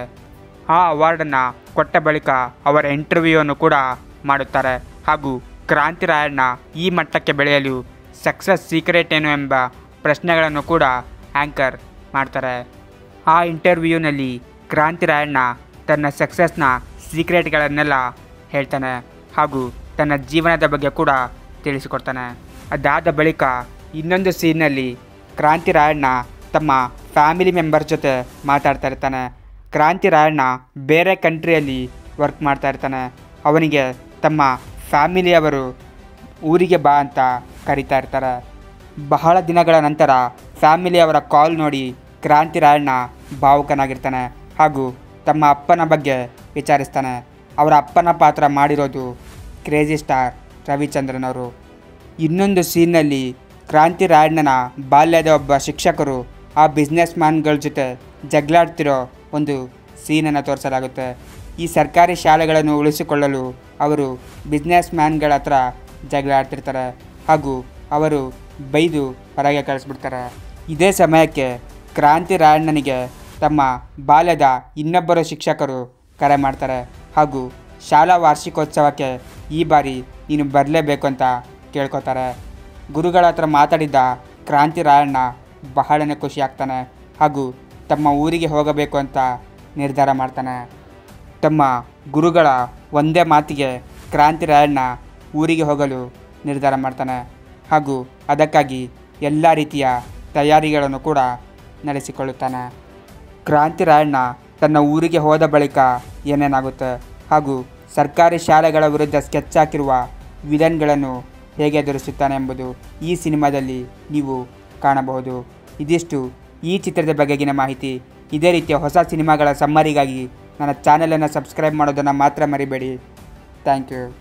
ಆ ಅವಾರ್ಡನ್ನು ಕೊಟ್ಟ ಬಳಿಕ ಅವರ ಇಂಟರ್ವ್ಯೂವನ್ನು ಕೂಡ ಮಾಡುತ್ತಾರೆ ಹಾಗೂ ಕ್ರಾಂತಿ ರಾಯಣ್ಣ ಈ ಮಟ್ಟಕ್ಕೆ ಬೆಳೆಯಲು ಸಕ್ಸಸ್ ಸೀಕ್ರೆಟ್ ಏನು ಎಂಬ ಪ್ರಶ್ನೆಗಳನ್ನು ಕೂಡ ಆ್ಯಂಕರ್ ಮಾಡ್ತಾರೆ. ಆ ಇಂಟರ್ವ್ಯೂನಲ್ಲಿ ಕ್ರಾಂತಿ ರಾಯಣ್ಣ ತನ್ನ ಸಕ್ಸಸ್ನ ಸೀಕ್ರೆಟ್ಗಳನ್ನೆಲ್ಲ ಹೇಳ್ತಾನೆ ಹಾಗೂ ತನ್ನ ಜೀವನದ ಬಗ್ಗೆ ಕೂಡ ತಿಳಿಸಿಕೊಡ್ತಾನೆ. ಅದಾದ ಬಳಿಕ ಇನ್ನೊಂದು ಸೀನ್ನಲ್ಲಿ ಕ್ರಾಂತಿ ರಾಯಣ್ಣ ತಮ್ಮ ಫ್ಯಾಮಿಲಿ ಮೆಂಬರ್ ಜೊತೆ ಮಾತಾಡ್ತಾ ಇರ್ತಾನೆ. ಕ್ರಾಂತಿ ರಾಯಣ್ಣ ಬೇರೆ ಕಂಟ್ರಿಯಲ್ಲಿ ವರ್ಕ್ ಮಾಡ್ತಾ ಇರ್ತಾನೆ. ಅವನಿಗೆ ತಮ್ಮ ಫ್ಯಾಮಿಲಿಯವರು ಊರಿಗೆ ಬಾ ಅಂತ ಕರೀತಾ ಇರ್ತಾರೆ. ಬಹಳ ದಿನಗಳ ನಂತರ ಫ್ಯಾಮಿಲಿಯವರ ಕಾಲ್ ನೋಡಿ ಕ್ರಾಂತಿ ರಾಯಣ್ಣ ಭಾವುಕನಾಗಿರ್ತಾನೆ ಹಾಗೂ ತಮ್ಮ ಅಪ್ಪನ ಬಗ್ಗೆ ವಿಚಾರಿಸ್ತಾನೆ. ಅವರ ಅಪ್ಪನ ಪಾತ್ರ ಮಾಡಿರೋದು ಕ್ರೇಜಿ ಸ್ಟಾರ್ ರವಿಚಂದ್ರನ್ ಅವರು. ಇನ್ನೊಂದು ಸೀನ್ನಲ್ಲಿ ಕ್ರಾಂತಿ ರಾಯಣ್ಣನ ಬಾಲ್ಯದ ಒಬ್ಬ ಶಿಕ್ಷಕರು ಆ ಬಿಸ್ನೆಸ್ ಮ್ಯಾನ್ಗಳ ಜೊತೆ ಜಗಳಾಡ್ತಿರೋ ಒಂದು ಸೀನನ್ನು ತೋರಿಸಲಾಗುತ್ತೆ. ಈ ಸರ್ಕಾರಿ ಶಾಲೆಗಳನ್ನು ಉಳಿಸಿಕೊಳ್ಳಲು ಅವರು ಬಿಸ್ನೆಸ್ ಮ್ಯಾನ್ಗಳ ಹತ್ರ ಜಗಳ ಆಡ್ತಿರ್ತಾರೆ ಹಾಗೂ ಅವರು ಬೈದು ಹೊರಗೆ ಕಳಿಸ್ಬಿಡ್ತಾರೆ. ಇದೇ ಸಮಯಕ್ಕೆ ಕ್ರಾಂತಿ ರಾಯಣ್ಣನಿಗೆ ತಮ್ಮ ಬಾಲ್ಯದ ಇನ್ನೊಬ್ಬರು ಶಿಕ್ಷಕರು ಕರೆ ಮಾಡ್ತಾರೆ ಹಾಗೂ ಶಾಲಾ ವಾರ್ಷಿಕೋತ್ಸವಕ್ಕೆ ಈ ಬಾರಿ ನೀನು ಬರಲೇಬೇಕು ಅಂತ ಕೇಳ್ಕೊತಾರೆ. ಗುರುಗಳ ಹತ್ರ ಮಾತಾಡಿದ್ದ ಕ್ರಾಂತಿ ರಾಯಣ್ಣ ಬಹಳನೇ ಖುಷಿ ಆಗ್ತಾನೆ ಹಾಗೂ ತಮ್ಮ ಊರಿಗೆ ಹೋಗಬೇಕು ಅಂತ ನಿರ್ಧಾರ ಮಾಡ್ತಾನೆ. ತಮ್ಮ ಗುರುಗಳ ಒಂದೇ ಮಾತಿಗೆ ಕ್ರಾಂತಿ ರಾಯಣ್ಣ ಊರಿಗೆ ಹೋಗಲು ನಿರ್ಧಾರ ಮಾಡ್ತಾನೆ ಹಾಗೂ ಅದಕ್ಕಾಗಿ ಎಲ್ಲ ರೀತಿಯ ತಯಾರಿಗಳನ್ನು ಕೂಡ ನಡೆಸಿಕೊಳ್ಳುತ್ತಾನೆ. ಕ್ರಾಂತಿ ರಾಯಣ್ಣ ತನ್ನ ಊರಿಗೆ ಹೋದ ಬಳಿಕ ಏನೇನಾಗುತ್ತೆ ಹಾಗೂ ಸರ್ಕಾರಿ ಶಾಲೆಗಳ ವಿರುದ್ಧ ಸ್ಕೆಚ್ ಹಾಕಿರುವ ವಿಲನ್ಗಳನ್ನು ಹೇಗೆ ಎದುರಿಸುತ್ತಾನೆ ಎಂಬುದು ಈ ಸಿನಿಮಾದಲ್ಲಿ ನೀವು ಕಾಣಬಹುದು. ಇದಿಷ್ಟು ಈ ಚಿತ್ರದ ಬಗೆಗಿನ ಮಾಹಿತಿ. ಇದೇ ರೀತಿಯ ಹೊಸ ಸಿನಿಮಾಗಳ ಸಮ್ಮರಿಗಾಗಿ ನನ್ನ ಚಾನಲನ್ನು ಸಬ್ಸ್ಕ್ರೈಬ್ ಮಾಡೋದನ್ನು ಮಾತ್ರ ಮರಿಬೇಡಿ. Thank you.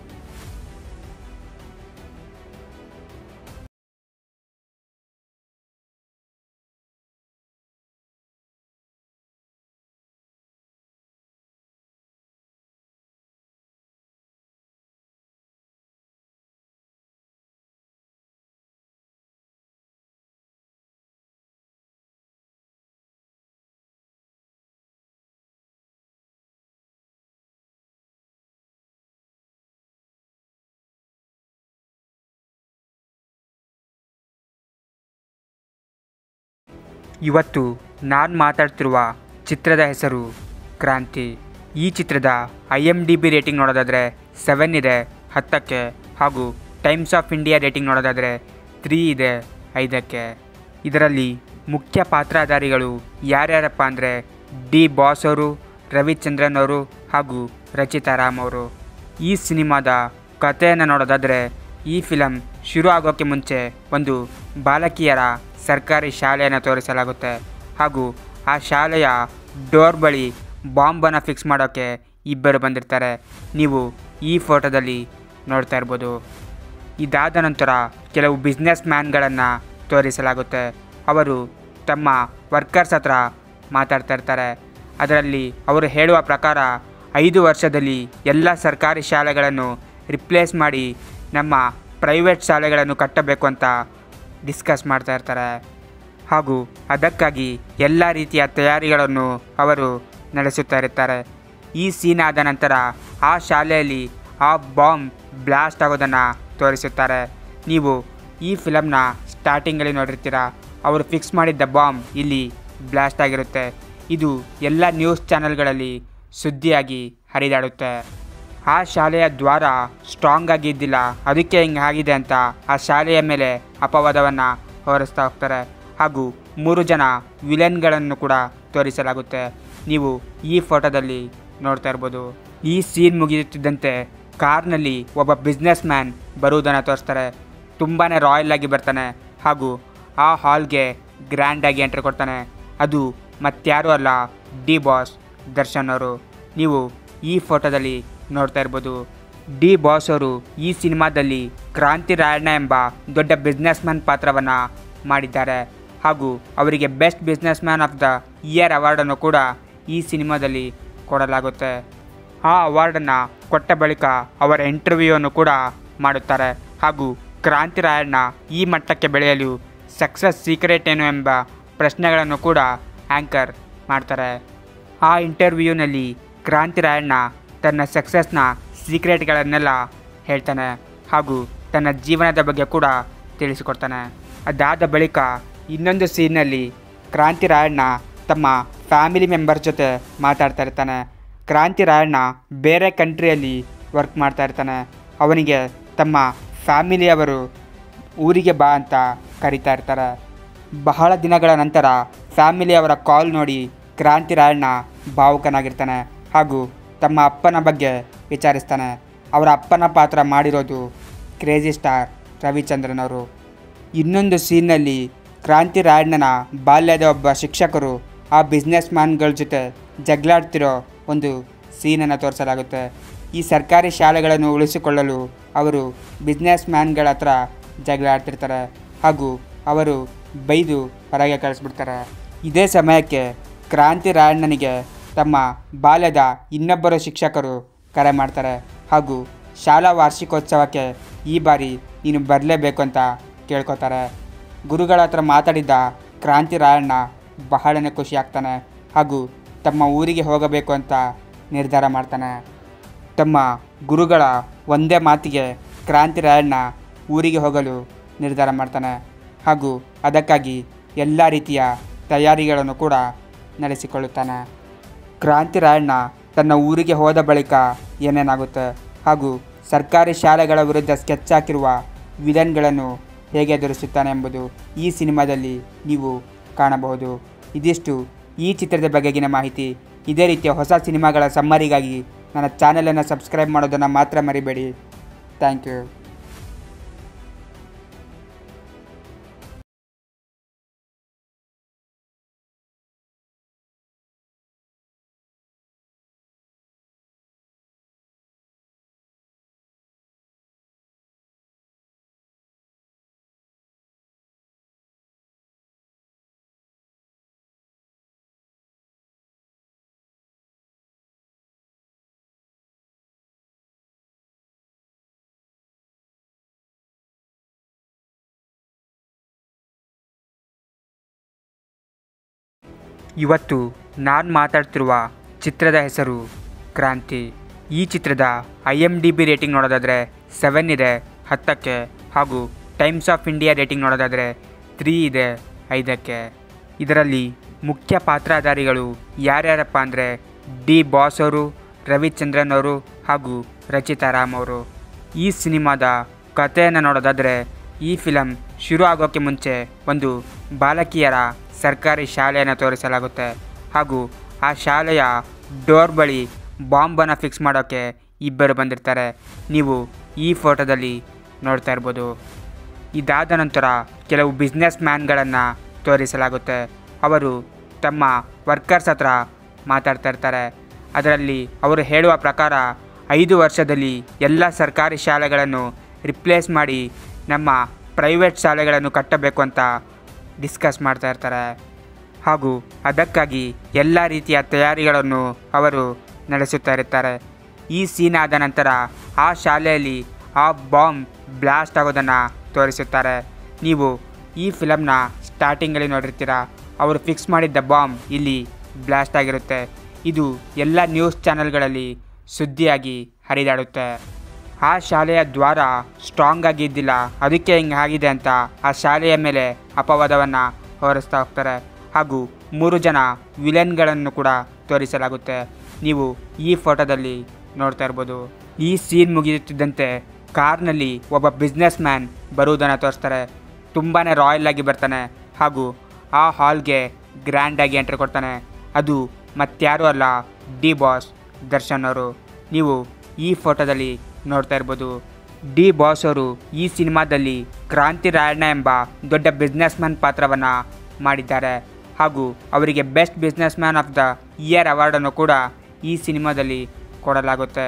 ಇವತ್ತು ನಾನು ಮಾತಾಡ್ತಿರುವ ಚಿತ್ರದ ಹೆಸರು ಕ್ರಾಂತಿ. ಈ ಚಿತ್ರದ IMDb ರೇಟಿಂಗ್ ನೋಡೋದಾದರೆ 7 ಇದೆ 10ಕ್ಕೆ ಹಾಗೂ ಟೈಮ್ಸ್ ಆಫ್ ಇಂಡಿಯಾ ರೇಟಿಂಗ್ ನೋಡೋದಾದರೆ 3 ಇದೆ 5ಕ್ಕೆ. ಇದರಲ್ಲಿ ಮುಖ್ಯ ಪಾತ್ರಧಾರಿಗಳು ಯಾರ್ಯಾರಪ್ಪ ಅಂದರೆ ಡಿ ಬಾಸ್ ಅವರು, ರವಿಚಂದ್ರನ್ ಅವರು ಹಾಗೂ ರಚಿತಾ ರಾಮ್ ಅವರು. ಈ ಸಿನಿಮಾದ ಕಥೆಯನ್ನು ನೋಡೋದಾದರೆ ಈ ಫಿಲಮ್ ಶುರು ಆಗೋಕ್ಕೆ ಮುಂಚೆ ಒಂದು ಬಾಲಕಿಯರ ಸರ್ಕಾರಿ ಶಾಲೆಯನ್ನು ತೋರಿಸಲಾಗುತ್ತೆ ಹಾಗೂ ಆ ಶಾಲೆಯ ಡೋರ್ ಬಳಿ ಬಾಂಬನ್ನು ಫಿಕ್ಸ್ ಮಾಡೋಕ್ಕೆ ಇಬ್ಬರು ಬಂದಿರ್ತಾರೆ. ನೀವು ಈ ಫೋಟೋದಲ್ಲಿ ನೋಡ್ತಾ ಇರ್ಬೋದು. ಇದಾದ ನಂತರ ಕೆಲವು ಬಿಸ್ನೆಸ್ ಮ್ಯಾನ್ಗಳನ್ನು ತೋರಿಸಲಾಗುತ್ತೆ. ಅವರು ತಮ್ಮ ವರ್ಕರ್ಸ್ ಹತ್ರ ಮಾತಾಡ್ತಾ ಇರ್ತಾರೆ. ಅದರಲ್ಲಿ ಅವರು ಹೇಳುವ ಪ್ರಕಾರ 5 ವರ್ಷದಲ್ಲಿ ಎಲ್ಲ ಸರ್ಕಾರಿ ಶಾಲೆಗಳನ್ನು ರಿಪ್ಲೇಸ್ ಮಾಡಿ ನಮ್ಮ ಪ್ರೈವೇಟ್ ಶಾಲೆಗಳನ್ನು ಕಟ್ಟಬೇಕು ಅಂತ ಡಿಸ್ಕಸ್ ಮಾಡ್ತಾ ಇರ್ತಾರೆ. ಹಾಗೂ ಅದಕ್ಕಾಗಿ ಎಲ್ಲ ರೀತಿಯ ತಯಾರಿಗಳನ್ನು ಅವರು ನಡೆಸುತ್ತಾ ಇರ್ತಾರೆ. ಈ ಸೀನ್ ಆದ ನಂತರ ಆ ಶಾಲೆಯಲ್ಲಿ ಆ ಬಾಂಬ್ ಬ್ಲಾಸ್ಟ್ ಆಗೋದನ್ನು ತೋರಿಸುತ್ತಾರೆ. ನೀವು ಈ ಫಿಲಮ್ನ ಸ್ಟಾರ್ಟಿಂಗಲ್ಲಿ ನೋಡಿರ್ತೀರ. ಅವರು ಫಿಕ್ಸ್ ಮಾಡಿದ್ದ ಬಾಂಬ್ ಇಲ್ಲಿ ಬ್ಲಾಸ್ಟ್ ಆಗಿರುತ್ತೆ. ಇದು ಎಲ್ಲ ನ್ಯೂಸ್ ಚಾನೆಲ್ಗಳಲ್ಲಿ ಸುದ್ದಿಯಾಗಿ ಹರಿದಾಡುತ್ತೆ. ಆ ಶಾಲೆಯ ದ್ವಾರ ಸ್ಟ್ರಾಂಗ್ ಆಗಿದ್ದಿಲ್ಲ, ಅದಕ್ಕೆ ಹಿಂಗೆ ಆಗಿದೆ ಅಂತ ಆ ಶಾಲೆಯ ಮೇಲೆ ಅಪವಾದವನ್ನು ಹೊರಿಸ್ತಾ ಹೋಗ್ತಾರೆ. ಹಾಗೂ 3 ಜನ ವಿಲನ್ಗಳನ್ನು ಕೂಡ ತೋರಿಸಲಾಗುತ್ತೆ. ನೀವು ಈ ಫೋಟೋದಲ್ಲಿ ನೋಡ್ತಾ ಇರ್ಬೋದು. ಈ ಸೀನ್ ಮುಗಿಯುತ್ತಿದ್ದಂತೆ ಕಾರ್ನಲ್ಲಿ ಒಬ್ಬ ಬಿಸ್ನೆಸ್ ಮ್ಯಾನ್ ಬರುವುದನ್ನು ತೋರಿಸ್ತಾರೆ. ತುಂಬಾ ರಾಯಲ್ ಆಗಿ ಬರ್ತಾನೆ ಹಾಗೂ ಆ ಹಾಲ್ಗೆ ಗ್ರ್ಯಾಂಡಾಗಿ ಎಂಟ್ರಿ ಕೊಡ್ತಾನೆ. ಅದು ಮತ್ತಾರೂ ಅಲ್ಲ, ಡಿ ಬಾಸ್ ದರ್ಶನ್ ಅವರು. ನೀವು ಈ ಫೋಟೋದಲ್ಲಿ ನೋಡ್ತಾ ಇರ್ಬೋದು. ಡಿ ಬಾಸ್ ಅವರು ಈ ಸಿನಿಮಾದಲ್ಲಿ ಕ್ರಾಂತಿ ರಾಯಣ್ಣ ಎಂಬ ದೊಡ್ಡ ಬಿಸ್ನೆಸ್ ಮ್ಯಾನ್ ಪಾತ್ರವನ್ನು ಮಾಡಿದ್ದಾರೆ. ಹಾಗೂ ಅವರಿಗೆ best businessman of the year ಅವಾರ್ಡನ್ನು ಕೂಡ ಈ ಸಿನಿಮಾದಲ್ಲಿ ಕೊಡಲಾಗುತ್ತೆ. ಆ ಅವಾರ್ಡನ್ನು ಕೊಟ್ಟ ಬಳಿಕ ಅವರ ಇಂಟರ್ವ್ಯೂವನ್ನು ಕೂಡ ಮಾಡುತ್ತಾರೆ. ಹಾಗೂ ಕ್ರಾಂತಿ ರಾಯಣ್ಣ ಈ ಮಟ್ಟಕ್ಕೆ ಬೆಳೆಯಲು ಸಕ್ಸಸ್ ಸೀಕ್ರೆಟ್ ಏನು ಎಂಬ ಪ್ರಶ್ನೆಗಳನ್ನು ಕೂಡ ಆ್ಯಂಕರ್ ಮಾಡ್ತಾರೆ. ಆ ಇಂಟರ್ವ್ಯೂನಲ್ಲಿ ಕ್ರಾಂತಿ ರಾಯಣ್ಣ ತನ್ನ ಸಕ್ಸಸ್ನ ಸೀಕ್ರೆಟ್ಗಳನ್ನೆಲ್ಲ ಹೇಳ್ತಾನೆ ಹಾಗೂ ತನ್ನ ಜೀವನದ ಬಗ್ಗೆ ಕೂಡ ತಿಳಿಸಿಕೊಡ್ತಾನೆ. ಅದಾದ ಬಳಿಕ ಇನ್ನೊಂದು ಸೀನ್ನಲ್ಲಿ ಕ್ರಾಂತಿ ರಾಯಣ್ಣ ತಮ್ಮ ಫ್ಯಾಮಿಲಿ ಮೆಂಬರ್ ಜೊತೆ ಮಾತಾಡ್ತಾ ಇರ್ತಾನೆ. ಕ್ರಾಂತಿ ರಾಯಣ್ಣ ಬೇರೆ ಕಂಟ್ರಿಯಲ್ಲಿ ವರ್ಕ್ ಮಾಡ್ತಾ ಇರ್ತಾನೆ. ಅವನಿಗೆ ತಮ್ಮ ಫ್ಯಾಮಿಲಿಯವರು ಊರಿಗೆ ಬಾ ಅಂತ ಕರೀತಾ ಇರ್ತಾರೆ. ಬಹಳ ದಿನಗಳ ನಂತರ ಫ್ಯಾಮಿಲಿಯವರ ಕಾಲ್ ನೋಡಿ ಕ್ರಾಂತಿ ರಾಯಣ್ಣ ಭಾವುಕನಾಗಿರ್ತಾನೆ ಹಾಗೂ ತಮ್ಮ ಅಪ್ಪನ ಬಗ್ಗೆ ವಿಚಾರಿಸ್ತಾನೆ. ಅವರ ಅಪ್ಪನ ಪಾತ್ರ ಮಾಡಿರೋದು ಕ್ರೇಜಿ ಸ್ಟಾರ್ ರವಿಚಂದ್ರನ್ ಅವರು. ಇನ್ನೊಂದು ಸೀನ್ನಲ್ಲಿ ಕ್ರಾಂತಿ ರಾಯಣ್ಣನ ಬಾಲ್ಯದ ಒಬ್ಬ ಶಿಕ್ಷಕರು ಆ ಬಿಸ್ನೆಸ್ ಮ್ಯಾನ್ಗಳ ಜೊತೆ ಜಗಳಾಡ್ತಿರೋ ಒಂದು ಸೀನನ್ನು ತೋರಿಸಲಾಗುತ್ತೆ. ಈ ಸರ್ಕಾರಿ ಶಾಲೆಗಳನ್ನು ಉಳಿಸಿಕೊಳ್ಳಲು ಅವರು ಬಿಸ್ನೆಸ್ ಮ್ಯಾನ್ಗಳ ಹತ್ರ ಜಗಳಾಡ್ತಿರ್ತಾರೆ ಹಾಗೂ ಅವರು ಬೈದು ಹೊರಗೆ ಕಳಿಸ್ಬಿಡ್ತಾರೆ. ಇದೇ ಸಮಯಕ್ಕೆ ಕ್ರಾಂತಿ ರಾಯಣ್ಣನಿಗೆ ತಮ್ಮ ಬಾಲ್ಯದ ಇನ್ನೊಬ್ಬರು ಶಿಕ್ಷಕರು ಕರೆ ಮಾಡ್ತಾರೆ ಹಾಗೂ ಶಾಲಾ ವಾರ್ಷಿಕೋತ್ಸವಕ್ಕೆ ಈ ಬಾರಿ ನೀನು ಬರಲೇಬೇಕು ಅಂತ ಕೇಳ್ಕೊತಾರೆ. ಗುರುಗಳ ಹತ್ರ ಮಾತಾಡಿದ್ದ ಕ್ರಾಂತಿ ರಾಯಣ್ಣ ಬಹಳನೇ ಖುಷಿ ಆಗ್ತಾನೆ ಹಾಗೂ ತಮ್ಮ ಊರಿಗೆ ಹೋಗಬೇಕು ಅಂತ ನಿರ್ಧಾರ ಮಾಡ್ತಾನೆ. ತಮ್ಮ ಗುರುಗಳ ಒಂದೇ ಮಾತಿಗೆ ಕ್ರಾಂತಿ ರಾಯಣ್ಣ ಊರಿಗೆ ಹೋಗಲು ನಿರ್ಧಾರ ಮಾಡ್ತಾನೆ ಹಾಗೂ ಅದಕ್ಕಾಗಿ ಎಲ್ಲ ರೀತಿಯ ತಯಾರಿಗಳನ್ನು ಕೂಡ ನಡೆಸಿಕೊಳ್ಳುತ್ತಾನೆ. ಕ್ರಾಂತಿ ರಾಯಣ್ಣ ತನ್ನ ಊರಿಗೆ ಹೋದ ಬಳಿಕ ಏನೇನಾಗುತ್ತೆ ಹಾಗೂ ಸರ್ಕಾರಿ ಶಾಲೆಗಳ ವಿರುದ್ಧ ಸ್ಕೆಚ್ ಹಾಕಿರುವ ವಿಲನ್ಗಳನ್ನು ಹೇಗೆ ಎದುರಿಸುತ್ತಾನೆ ಎಂಬುದು ಈ ಸಿನಿಮಾದಲ್ಲಿ ನೀವು ಕಾಣಬಹುದು. ಇದಿಷ್ಟು ಈ ಚಿತ್ರದ ಬಗೆಗಿನ ಮಾಹಿತಿ. ಇದೇ ರೀತಿಯ ಹೊಸ ಸಿನಿಮಾಗಳ ಸಮ್ಮರಿಗಾಗಿ ನನ್ನ ಚಾನಲನ್ನು ಸಬ್ಸ್ಕ್ರೈಬ್ ಮಾಡೋದನ್ನು ಮಾತ್ರ ಮರಿಬೇಡಿ. Thank you. ಇವತ್ತು ನಾನು ಮಾತಾಡ್ತಿರುವ ಚಿತ್ರದ ಹೆಸರು ಕ್ರಾಂತಿ. ಈ ಚಿತ್ರದ IMDb ರೇಟಿಂಗ್ ನೋಡೋದಾದರೆ 7 ಇದೆ 10ಕ್ಕೆ ಹಾಗೂ ಟೈಮ್ಸ್ ಆಫ್ ಇಂಡಿಯಾ ರೇಟಿಂಗ್ ನೋಡೋದಾದರೆ 3 ಇದೆ 5ಕ್ಕೆ. ಇದರಲ್ಲಿ ಮುಖ್ಯ ಪಾತ್ರಧಾರಿಗಳು ಯಾರ್ಯಾರಪ್ಪ ಅಂದರೆ ಡಿ ಬಾಸ್ ಅವರು, ರವಿಚಂದ್ರನ್ ಅವರು ಹಾಗೂ ರಚಿತಾ ರಾಮ್ ಅವರು. ಈ ಸಿನಿಮಾದ ಕಥೆಯನ್ನು ನೋಡೋದಾದರೆ ಈ ಫಿಲಮ್ ಶುರು ಆಗೋಕ್ಕೆ ಮುಂಚೆ ಒಂದು ಬಾಲಕಿಯರ ಸರ್ಕಾರಿ ಶಾಲೆಯನ್ನು ತೋರಿಸಲಾಗುತ್ತೆ ಹಾಗೂ ಆ ಶಾಲೆಯ ಡೋರ್ ಬಳಿ ಬಾಂಬನ್ನು ಫಿಕ್ಸ್ ಮಾಡೋಕ್ಕೆ ಇಬ್ಬರು ಬಂದಿರ್ತಾರೆ. ನೀವು ಈ ಫೋಟೋದಲ್ಲಿ ನೋಡ್ತಾ ಇರ್ಬೋದು. ಇದಾದ ನಂತರ ಕೆಲವು ಬಿಸ್ನೆಸ್ ಮ್ಯಾನ್ಗಳನ್ನು ತೋರಿಸಲಾಗುತ್ತೆ. ಅವರು ತಮ್ಮ ವರ್ಕರ್ಸ್ ಹತ್ರ ಮಾತಾಡ್ತಾ ಇರ್ತಾರೆ. ಅದರಲ್ಲಿ ಅವರು ಹೇಳುವ ಪ್ರಕಾರ 5 ವರ್ಷದಲ್ಲಿ ಎಲ್ಲ ಸರ್ಕಾರಿ ಶಾಲೆಗಳನ್ನು ರಿಪ್ಲೇಸ್ ಮಾಡಿ ನಮ್ಮ ಪ್ರೈವೇಟ್ ಶಾಲೆಗಳನ್ನು ಕಟ್ಟಬೇಕು ಅಂತ ಡಿಸ್ಕಸ್ ಮಾಡ್ತಾ ಇರ್ತಾರೆ. ಹಾಗೂ ಅದಕ್ಕಾಗಿ ಎಲ್ಲ ರೀತಿಯ ತಯಾರಿಗಳನ್ನು ಅವರು ನಡೆಸುತ್ತಾ ಇರ್ತಾರೆ. ಈ ಸೀನ್ ಆದ ನಂತರ ಆ ಶಾಲೆಯಲ್ಲಿ ಆ ಬಾಂಬ್ ಬ್ಲಾಸ್ಟ್ ಆಗೋದನ್ನು ತೋರಿಸುತ್ತಾರೆ. ನೀವು ಈ ಫಿಲಮ್ನ ಸ್ಟಾರ್ಟಿಂಗಲ್ಲಿ ನೋಡಿರ್ತೀರ, ಅವರು ಫಿಕ್ಸ್ ಮಾಡಿದ್ದ ಬಾಂಬ್ ಇಲ್ಲಿ ಬ್ಲಾಸ್ಟ್ ಆಗಿರುತ್ತೆ. ಇದು ಎಲ್ಲ ನ್ಯೂಸ್ ಚಾನೆಲ್ಗಳಲ್ಲಿ ಸುದ್ದಿಯಾಗಿ ಹರಿದಾಡುತ್ತೆ. ಆ ಶಾಲೆಯ ದ್ವಾರ ಸ್ಟ್ರಾಂಗ್ ಆಗಿದ್ದಿಲ್ಲ, ಅದಕ್ಕೆ ಹಿಂಗೆ ಆಗಿದೆ ಅಂತ ಆ ಶಾಲೆಯ ಮೇಲೆ ಅಪವಾದವನ್ನು ಹೊರಿಸ್ತಾ ಹೋಗ್ತಾರೆ. ಹಾಗೂ 3 ಜನ ವಿಲನ್ಗಳನ್ನು ಕೂಡ ತೋರಿಸಲಾಗುತ್ತೆ. ನೀವು ಈ ಫೋಟೋದಲ್ಲಿ ನೋಡ್ತಾ ಇರ್ಬೋದು. ಈ ಸೀನ್ ಮುಗಿಯುತ್ತಿದ್ದಂತೆ ಕಾರ್ನಲ್ಲಿ ಒಬ್ಬ ಬಿಸ್ನೆಸ್ ಮ್ಯಾನ್ ಬರುವುದನ್ನು ತೋರಿಸ್ತಾರೆ. ತುಂಬಾ ರಾಯಲ್ ಆಗಿ ಬರ್ತಾನೆ ಹಾಗೂ ಆ ಹಾಲ್ಗೆ ಗ್ರ್ಯಾಂಡಾಗಿ ಎಂಟ್ರಿ ಕೊಡ್ತಾನೆ. ಅದು ಮತ್ತಾರೂ ಅಲ್ಲ, ಡಿ ಬಾಸ್ ದರ್ಶನ್ ಅವರು. ನೀವು ಈ ಫೋಟೋದಲ್ಲಿ ನೋಡ್ತಾ ಇರ್ಬೋದು. ಡಿ ಬಾಸ್ ಅವರು ಈ ಸಿನಿಮಾದಲ್ಲಿ ಕ್ರಾಂತಿ ರಾಯಣ್ಣ ಎಂಬ ದೊಡ್ಡ ಬಿಸ್ನೆಸ್ ಮ್ಯಾನ್ ಪಾತ್ರವನ್ನು ಮಾಡಿದ್ದಾರೆ. ಹಾಗೂ ಅವರಿಗೆ best businessman of the year ಅವಾರ್ಡನ್ನು ಕೂಡ ಈ ಸಿನಿಮಾದಲ್ಲಿ ಕೊಡಲಾಗುತ್ತೆ.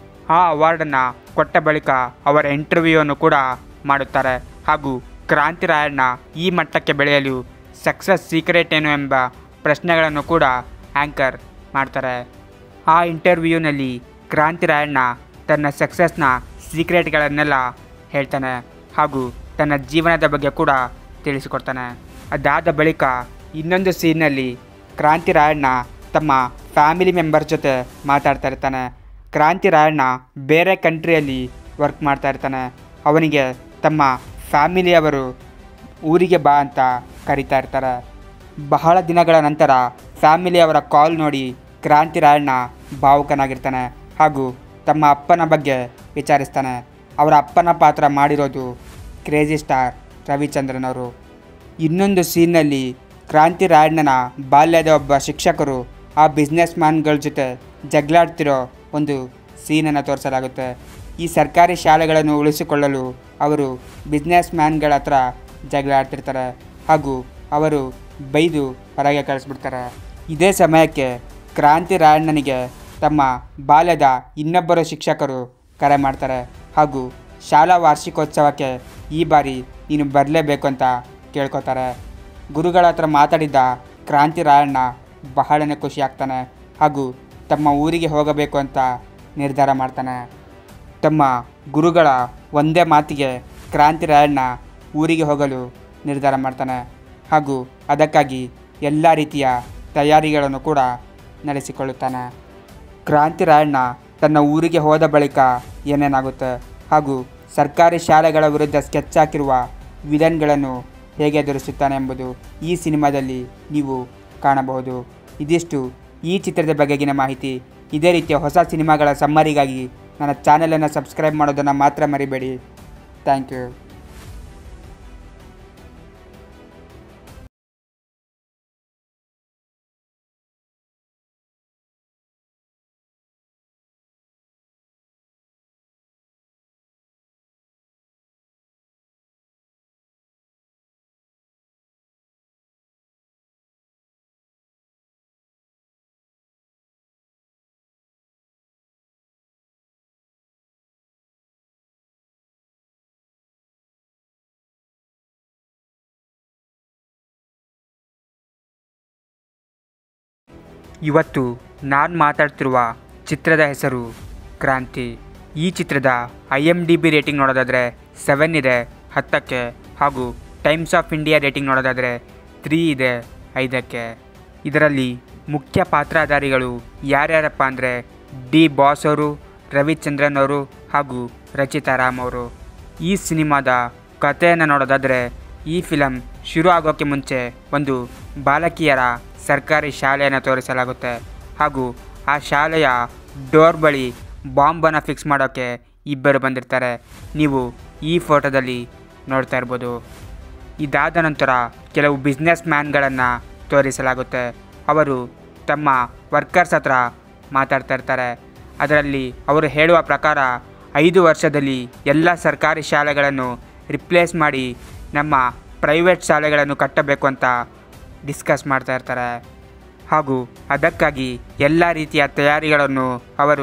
ಆ ಅವಾರ್ಡನ್ನು ಕೊಟ್ಟ ಬಳಿಕ ಅವರ ಇಂಟರ್ವ್ಯೂವನ್ನು ಕೂಡ ಮಾಡುತ್ತಾರೆ. ಹಾಗೂ ಕ್ರಾಂತಿ ರಾಯಣ್ಣ ಈ ಮಟ್ಟಕ್ಕೆ ಬೆಳೆಯಲು ಸಕ್ಸಸ್ ಸೀಕ್ರೆಟ್ ಏನು ಎಂಬ ಪ್ರಶ್ನೆಗಳನ್ನು ಕೂಡ ಆ್ಯಂಕರ್ ಮಾಡ್ತಾರೆ. ಆ ಇಂಟರ್ವ್ಯೂನಲ್ಲಿ ಕ್ರಾಂತಿ ರಾಯಣ್ಣ ತನ್ನ ಸಕ್ಸಸ್ನ ಸೀಕ್ರೆಟ್ಗಳನ್ನೆಲ್ಲ ಹೇಳ್ತಾನೆ ಹಾಗೂ ತನ್ನ ಜೀವನದ ಬಗ್ಗೆ ಕೂಡ ತಿಳಿಸಿಕೊಡ್ತಾನೆ. ಅದಾದ ಬಳಿಕ ಇನ್ನೊಂದು ಸೀನ್ನಲ್ಲಿ ಕ್ರಾಂತಿ ರಾಯಣ್ಣ ತಮ್ಮ ಫ್ಯಾಮಿಲಿ ಮೆಂಬರ್ ಜೊತೆ ಮಾತಾಡ್ತಾ ಇರ್ತಾನೆ. ಕ್ರಾಂತಿ ರಾಯಣ್ಣ ಬೇರೆ ಕಂಟ್ರಿಯಲ್ಲಿ ವರ್ಕ್ ಮಾಡ್ತಾ ಇರ್ತಾನೆ. ಅವನಿಗೆ ತಮ್ಮ ಫ್ಯಾಮಿಲಿಯವರು ಊರಿಗೆ ಬಾ ಅಂತ ಕರೀತಾ ಇರ್ತಾರೆ. ಬಹಳ ದಿನಗಳ ನಂತರ ಫ್ಯಾಮಿಲಿಯವರ ಕಾಲ್ ನೋಡಿ ಕ್ರಾಂತಿ ರಾಯಣ್ಣ ಭಾವುಕನಾಗಿರ್ತಾನೆ ಹಾಗೂ ತಮ್ಮ ಅಪ್ಪನ ಬಗ್ಗೆ ವಿಚಾರಿಸ್ತಾನೆ. ಅವರ ಅಪ್ಪನ ಪಾತ್ರ ಮಾಡಿರೋದು ಕ್ರೇಜಿ ಸ್ಟಾರ್ ರವಿಚಂದ್ರನ್ ಅವರು. ಇನ್ನೊಂದು ಸೀನ್ನಲ್ಲಿ ಕ್ರಾಂತಿ ರಾಯಣ್ಣನ ಬಾಲ್ಯದ ಒಬ್ಬ ಶಿಕ್ಷಕರು ಆ ಬಿಸ್ನೆಸ್ ಮ್ಯಾನ್ಗಳ ಜೊತೆ ಜಗಳಾಡ್ತಿರೋ ಒಂದು ಸೀನನ್ನು ತೋರಿಸಲಾಗುತ್ತೆ. ಈ ಸರ್ಕಾರಿ ಶಾಲೆಗಳನ್ನು ಉಳಿಸಿಕೊಳ್ಳಲು ಅವರು ಬಿಸ್ನೆಸ್ ಮ್ಯಾನ್ಗಳ ಹತ್ರ ಜಗಳ ಆಡ್ತಿರ್ತಾರೆ ಹಾಗೂ ಅವರು ಬೈದು ಹೊರಗೆ ಕಳಿಸ್ಬಿಡ್ತಾರೆ. ಇದೇ ಸಮಯಕ್ಕೆ ಕ್ರಾಂತಿ ರಾಯಣ್ಣನಿಗೆ ತಮ್ಮ ಬಾಲ್ಯದ ಇನ್ನೊಬ್ಬರು ಶಿಕ್ಷಕರು ಕರೆ ಮಾಡ್ತಾರೆ ಹಾಗೂ ಶಾಲಾ ವಾರ್ಷಿಕೋತ್ಸವಕ್ಕೆ ಈ ಬಾರಿ ನೀನು ಬರಲೇಬೇಕು ಅಂತ ಕೇಳ್ಕೊತಾರೆ. ಗುರುಗಳ ಹತ್ರ ಮಾತಾಡಿದ್ದ ಕ್ರಾಂತಿ ರಾಯಣ್ಣ ಬಹಳನೇ ಖುಷಿ ಆಗ್ತಾನೆ ಹಾಗೂ ತಮ್ಮ ಊರಿಗೆ ಹೋಗಬೇಕು ಅಂತ ನಿರ್ಧಾರ ಮಾಡ್ತಾನೆ. ತಮ್ಮ ಗುರುಗಳ ಒಂದೇ ಮಾತಿಗೆ ಕ್ರಾಂತಿ ರಾಯಣ್ಣ ಊರಿಗೆ ಹೋಗಲು ನಿರ್ಧಾರ ಮಾಡ್ತಾನೆ ಹಾಗೂ ಅದಕ್ಕಾಗಿ ಎಲ್ಲ ರೀತಿಯ ತಯಾರಿಗಳನ್ನು ಕೂಡ ನಡೆಸಿಕೊಳ್ಳುತ್ತಾನೆ. ಕ್ರಾಂತಿ ರಾಯಣ್ಣ ತನ್ನ ಊರಿಗೆ ಹೋದ ಬಳಿಕ ಏನೇನಾಗುತ್ತೆ ಹಾಗೂ ಸರ್ಕಾರಿ ಶಾಲೆಗಳ ವಿರುದ್ಧ ಸ್ಕೆಚ್ ಹಾಕಿರುವ ವಿಲನ್ಗಳನ್ನು ಹೇಗೆ ಎದುರಿಸುತ್ತಾನೆ ಎಂಬುದು ಈ ಸಿನಿಮಾದಲ್ಲಿ ನೀವು ಕಾಣಬಹುದು. ಇದಿಷ್ಟು ಈ ಚಿತ್ರದ ಬಗೆಗಿನ ಮಾಹಿತಿ. ಇದೇ ರೀತಿಯ ಹೊಸ ಸಿನಿಮಾಗಳ ಸಮ್ಮರಿಗಾಗಿ ನನ್ನ ಚಾನಲನ್ನು ಸಬ್ಸ್ಕ್ರೈಬ್ ಮಾಡೋದನ್ನು ಮಾತ್ರ ಮರಿಬೇಡಿ. Thank you. ಇವತ್ತು ನಾನು ಮಾತಾಡ್ತಿರುವ ಚಿತ್ರದ ಹೆಸರು ಕ್ರಾಂತಿ. ಈ ಚಿತ್ರದ IMDb ರೇಟಿಂಗ್ ನೋಡೋದಾದರೆ 7 ಇದೆ 10ಕ್ಕೆ ಹಾಗೂ ಟೈಮ್ಸ್ ಆಫ್ ಇಂಡಿಯಾ ರೇಟಿಂಗ್ ನೋಡೋದಾದರೆ 3 ಇದೆ 5ಕ್ಕೆ. ಇದರಲ್ಲಿ ಮುಖ್ಯ ಪಾತ್ರಧಾರಿಗಳು ಯಾರ್ಯಾರಪ್ಪ ಅಂದರೆ ಡಿ ಬಾಸ್ ಅವರು, ರವಿಚಂದ್ರನ್ ಅವರು ಹಾಗೂ ರಚಿತಾ ರಾಮ್ ಅವರು. ಈ ಸಿನಿಮಾದ ಕಥೆಯನ್ನು ನೋಡೋದಾದರೆ ಈ ಫಿಲಮ್ ಶುರು ಆಗೋಕ್ಕೆ ಮುಂಚೆ ಒಂದು ಬಾಲಕಿಯರ ಸರ್ಕಾರಿ ಶಾಲೆಯನ್ನು ತೋರಿಸಲಾಗುತ್ತೆ ಹಾಗೂ ಆ ಶಾಲೆಯ ಡೋರ್ ಬಳಿ ಬಾಂಬನ್ನು ಫಿಕ್ಸ್ ಮಾಡೋಕ್ಕೆ ಇಬ್ಬರು ಬಂದಿರ್ತಾರೆ. ನೀವು ಈ ಫೋಟೋದಲ್ಲಿ ನೋಡ್ತಾ ಇರ್ಬೋದು. ಇದಾದ ನಂತರ ಕೆಲವು ಬಿಸ್ನೆಸ್ ಮ್ಯಾನ್ಗಳನ್ನು ತೋರಿಸಲಾಗುತ್ತೆ. ಅವರು ತಮ್ಮ ವರ್ಕರ್ಸ್ ಹತ್ರ ಮಾತಾಡ್ತಾ ಇರ್ತಾರೆ. ಅದರಲ್ಲಿ ಅವರು ಹೇಳುವ ಪ್ರಕಾರ 5 ವರ್ಷದಲ್ಲಿ ಎಲ್ಲ ಸರ್ಕಾರಿ ಶಾಲೆಗಳನ್ನು ರಿಪ್ಲೇಸ್ ಮಾಡಿ ನಮ್ಮ ಪ್ರೈವೇಟ್ ಶಾಲೆಗಳನ್ನು ಕಟ್ಟಬೇಕು ಅಂತ ಡಿಸ್ಕಸ್ ಮಾಡ್ತಾ ಇರ್ತಾರೆ ಹಾಗೂ ಅದಕ್ಕಾಗಿ ಎಲ್ಲ ರೀತಿಯ ತಯಾರಿಗಳನ್ನು ಅವರು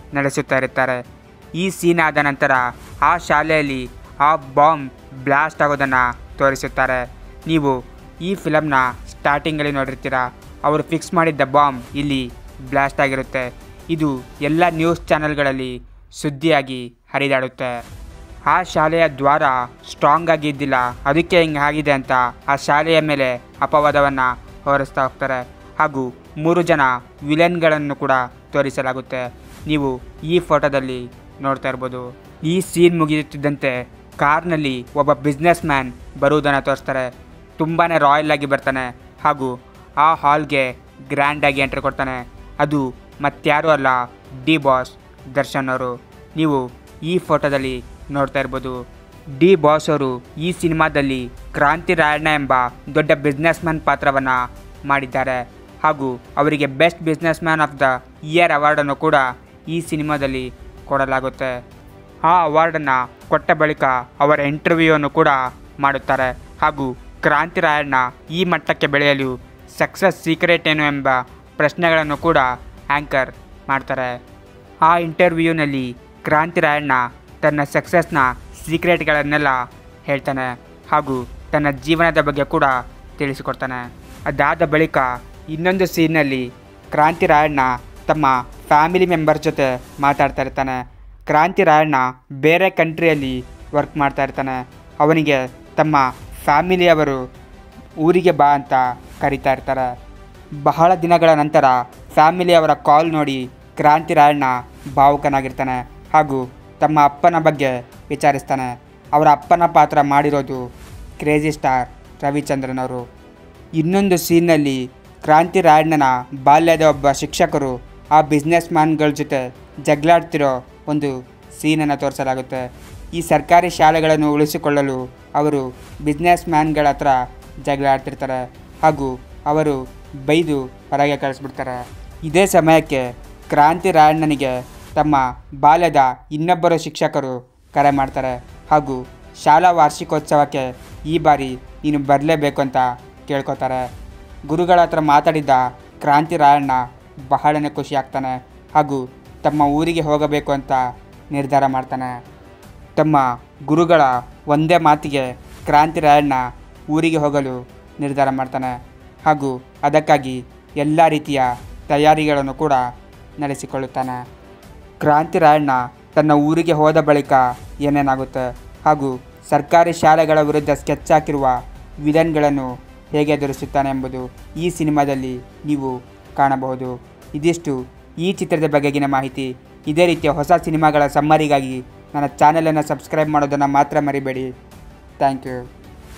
ನಡೆಸುತ್ತಾ ಇರುತ್ತಾರೆ. ಈ ಸೀನ್ ಆದ ನಂತರ ಆ ಶಾಲೆಯಲ್ಲಿ ಆ ಬಾಂಬ್ ಬ್ಲಾಸ್ಟ್ ಆಗೋದನ್ನು ತೋರಿಸುತ್ತಾರೆ. ನೀವು ಈ ಫಿಲಮ್ನ ಸ್ಟಾರ್ಟಿಂಗಲ್ಲಿ ನೋಡಿರ್ತೀರ, ಅವರು ಫಿಕ್ಸ್ ಮಾಡಿದ್ದ ಬಾಂಬ್ ಇಲ್ಲಿ ಬ್ಲಾಸ್ಟ್ ಆಗಿರುತ್ತೆ. ಇದು ಎಲ್ಲ ನ್ಯೂಸ್ ಚಾನೆಲ್ಗಳಲ್ಲಿ ಸುದ್ದಿಯಾಗಿ ಹರಿದಾಡುತ್ತೆ. ಆ ಶಾಲೆಯ ದ್ವಾರ ಸ್ಟ್ರಾಂಗ್ ಆಗಿ ಇದ್ದಿಲ್ಲ, ಅದಕ್ಕೆ ಹಿಂಗೆ ಆಗಿದೆ ಅಂತ ಆ ಶಾಲೆಯ ಮೇಲೆ ಅಪವಾದವನ್ನು ಹೊರಿಸ್ತಾ ಹೋಗ್ತಾರೆ. ಹಾಗೂ 3 ಜನ ವಿಲನ್ಗಳನ್ನು ಕೂಡ ತೋರಿಸಲಾಗುತ್ತೆ. ನೀವು ಈ ಫೋಟೋದಲ್ಲಿ ನೋಡ್ತಾ ಇರ್ಬೋದು. ಈ ಸೀನ್ ಮುಗಿಯುತ್ತಿದ್ದಂತೆ ಕಾರ್ನಲ್ಲಿ ಒಬ್ಬ ಬಿಸ್ನೆಸ್ ಮ್ಯಾನ್ ಬರುವುದನ್ನು ತೋರಿಸ್ತಾರೆ. ತುಂಬಾ ರಾಯಲ್ ಆಗಿ ಬರ್ತಾನೆ ಹಾಗೂ ಆ ಹಾಲ್ಗೆ ಗ್ರ್ಯಾಂಡಾಗಿ ಎಂಟ್ರಿ ಕೊಡ್ತಾನೆ. ಅದು ಮತ್ತಾರೂ ಅಲ್ಲ, ಡಿ ಬಾಸ್ ದರ್ಶನ್ ಅವರು. ನೀವು ಈ ಫೋಟೋದಲ್ಲಿ ನೋಡ್ತಾ ಇರ್ಬೋದು. ಡಿ ಬಾಸ್ ಅವರು ಈ ಸಿನಿಮಾದಲ್ಲಿ ಕ್ರಾಂತಿ ರಾಯಣ್ಣ ಎಂಬ ದೊಡ್ಡ ಬಿಸ್ನೆಸ್ ಮ್ಯಾನ್ ಪಾತ್ರವನ್ನು ಮಾಡಿದ್ದಾರೆ ಹಾಗೂ ಅವರಿಗೆ best businessman of the year ಅವಾರ್ಡನ್ನು ಕೂಡ ಈ ಸಿನಿಮಾದಲ್ಲಿ ಕೊಡಲಾಗುತ್ತೆ. ಆ ಅವಾರ್ಡನ್ನು ಕೊಟ್ಟ ಬಳಿಕ ಅವರ ಇಂಟರ್ವ್ಯೂವನ್ನು ಕೂಡ ಮಾಡುತ್ತಾರೆ ಹಾಗೂ ಕ್ರಾಂತಿ ರಾಯಣ್ಣ ಈ ಮಟ್ಟಕ್ಕೆ ಬೆಳೆಯಲು ಸಕ್ಸಸ್ ಸೀಕ್ರೆಟ್ ಏನು ಎಂಬ ಪ್ರಶ್ನೆಗಳನ್ನು ಕೂಡ ಆ್ಯಂಕರ್ ಮಾಡ್ತಾರೆ. ಆ ಇಂಟರ್ವ್ಯೂನಲ್ಲಿ ಕ್ರಾಂತಿ ರಾಯಣ್ಣ ತನ್ನ ಸಕ್ಸಸ್ನ ಸೀಕ್ರೆಟ್ಗಳನ್ನೆಲ್ಲ ಹೇಳ್ತಾನೆ ಹಾಗೂ ತನ್ನ ಜೀವನದ ಬಗ್ಗೆ ಕೂಡ ತಿಳಿಸಿಕೊಡ್ತಾನೆ. ಅದಾದ ಬಳಿಕ ಇನ್ನೊಂದು ಸೀನ್ನಲ್ಲಿ ಕ್ರಾಂತಿ ರಾಯಣ್ಣ ತಮ್ಮ ಫ್ಯಾಮಿಲಿ ಮೆಂಬರ್ ಜೊತೆ ಮಾತಾಡ್ತಾ ಇರ್ತಾನೆ. ಕ್ರಾಂತಿ ರಾಯಣ್ಣ ಬೇರೆ ಕಂಟ್ರಿಯಲ್ಲಿ ವರ್ಕ್ ಮಾಡ್ತಾ ಇರ್ತಾನೆ. ಅವನಿಗೆ ತಮ್ಮ ಫ್ಯಾಮಿಲಿಯವರು ಊರಿಗೆ ಬಾ ಅಂತ ಕರೀತಾ ಇರ್ತಾರೆ. ಬಹಳ ದಿನಗಳ ನಂತರ ಫ್ಯಾಮಿಲಿಯವರ ಕಾಲ್ ನೋಡಿ ಕ್ರಾಂತಿ ರಾಯಣ್ಣ ಭಾವುಕನಾಗಿರ್ತಾನೆ ಹಾಗೂ ತಮ್ಮ ಅಪ್ಪನ ಬಗ್ಗೆ ವಿಚಾರಿಸ್ತಾನೆ. ಅವರ ಅಪ್ಪನ ಪಾತ್ರ ಮಾಡಿರೋದು ಕ್ರೇಜಿ ಸ್ಟಾರ್ ರವಿಚಂದ್ರನ್ ಅವರು. ಇನ್ನೊಂದು ಸೀನ್ನಲ್ಲಿ ಕ್ರಾಂತಿ ರಾಯಣ್ಣನ ಬಾಲ್ಯದ ಒಬ್ಬ ಶಿಕ್ಷಕರು ಆ ಬಿಸ್ನೆಸ್ ಮ್ಯಾನ್ಗಳ ಜೊತೆ ಜಗಳಾಡ್ತಿರೋ ಒಂದು ಸೀನನ್ನು ತೋರಿಸಲಾಗುತ್ತೆ. ಈ ಸರ್ಕಾರಿ ಶಾಲೆಗಳನ್ನು ಉಳಿಸಿಕೊಳ್ಳಲು ಅವರು ಬಿಸ್ನೆಸ್ ಮ್ಯಾನ್ಗಳ ಹತ್ರ ಜಗಳಾಡ್ತಿರ್ತಾರೆ ಹಾಗೂ ಅವರು ಬೈದು ಹೊರಗೆ ಕಳಿಸ್ಬಿಡ್ತಾರೆ. ಇದೇ ಸಮಯಕ್ಕೆ ಕ್ರಾಂತಿ ರಾಯಣ್ಣನಿಗೆ ತಮ್ಮ ಬಾಲ್ಯದ ಇನ್ನೊಬ್ಬರು ಶಿಕ್ಷಕರು ಕರೆ ಮಾಡ್ತಾರೆ ಹಾಗೂ ಶಾಲಾ ವಾರ್ಷಿಕೋತ್ಸವಕ್ಕೆ ಈ ಬಾರಿ ನೀನು ಬರಲೇಬೇಕು ಅಂತ ಕೇಳ್ಕೊತಾರೆ. ಗುರುಗಳ ಹತ್ರ ಮಾತಾಡಿದ್ದ ಕ್ರಾಂತಿ ರಾಯಣ್ಣ ಬಹಳನೇ ಖುಷಿ ಆಗ್ತಾನೆ ಹಾಗೂ ತಮ್ಮ ಊರಿಗೆ ಹೋಗಬೇಕು ಅಂತ ನಿರ್ಧಾರ ಮಾಡ್ತಾನೆ. ತಮ್ಮ ಗುರುಗಳ ಒಂದೇ ಮಾತಿಗೆ ಕ್ರಾಂತಿ ರಾಯಣ್ಣ ಊರಿಗೆ ಹೋಗಲು ನಿರ್ಧಾರ ಮಾಡ್ತಾನೆ ಹಾಗೂ ಅದಕ್ಕಾಗಿ ಎಲ್ಲ ರೀತಿಯ ತಯಾರಿಗಳನ್ನು ಕೂಡ ನಡೆಸಿಕೊಳ್ಳುತ್ತಾನೆ. ಕ್ರಾಂತಿ ರಾಯಣ್ಣ ತನ್ನ ಊರಿಗೆ ಹೋದ ಬಳಿಕ ಏನೇನಾಗುತ್ತೆ ಹಾಗೂ ಸರ್ಕಾರಿ ಶಾಲೆಗಳ ವಿರುದ್ಧ ಸ್ಕೆಚ್ ಹಾಕಿರುವ ವಿಲನ್ಗಳನ್ನು ಹೇಗೆ ಎದುರಿಸುತ್ತಾನೆ ಎಂಬುದು ಈ ಸಿನಿಮಾದಲ್ಲಿ ನೀವು ಕಾಣಬಹುದು. ಇದಿಷ್ಟು ಈ ಚಿತ್ರದ ಬಗೆಗಿನ ಮಾಹಿತಿ. ಇದೇ ರೀತಿಯ ಹೊಸ ಸಿನಿಮಾಗಳ ಸಮ್ಮರಿಗಾಗಿ ನನ್ನ ಚಾನಲನ್ನು ಸಬ್ಸ್ಕ್ರೈಬ್ ಮಾಡೋದನ್ನು ಮಾತ್ರ ಮರಿಬೇಡಿ. Thank you.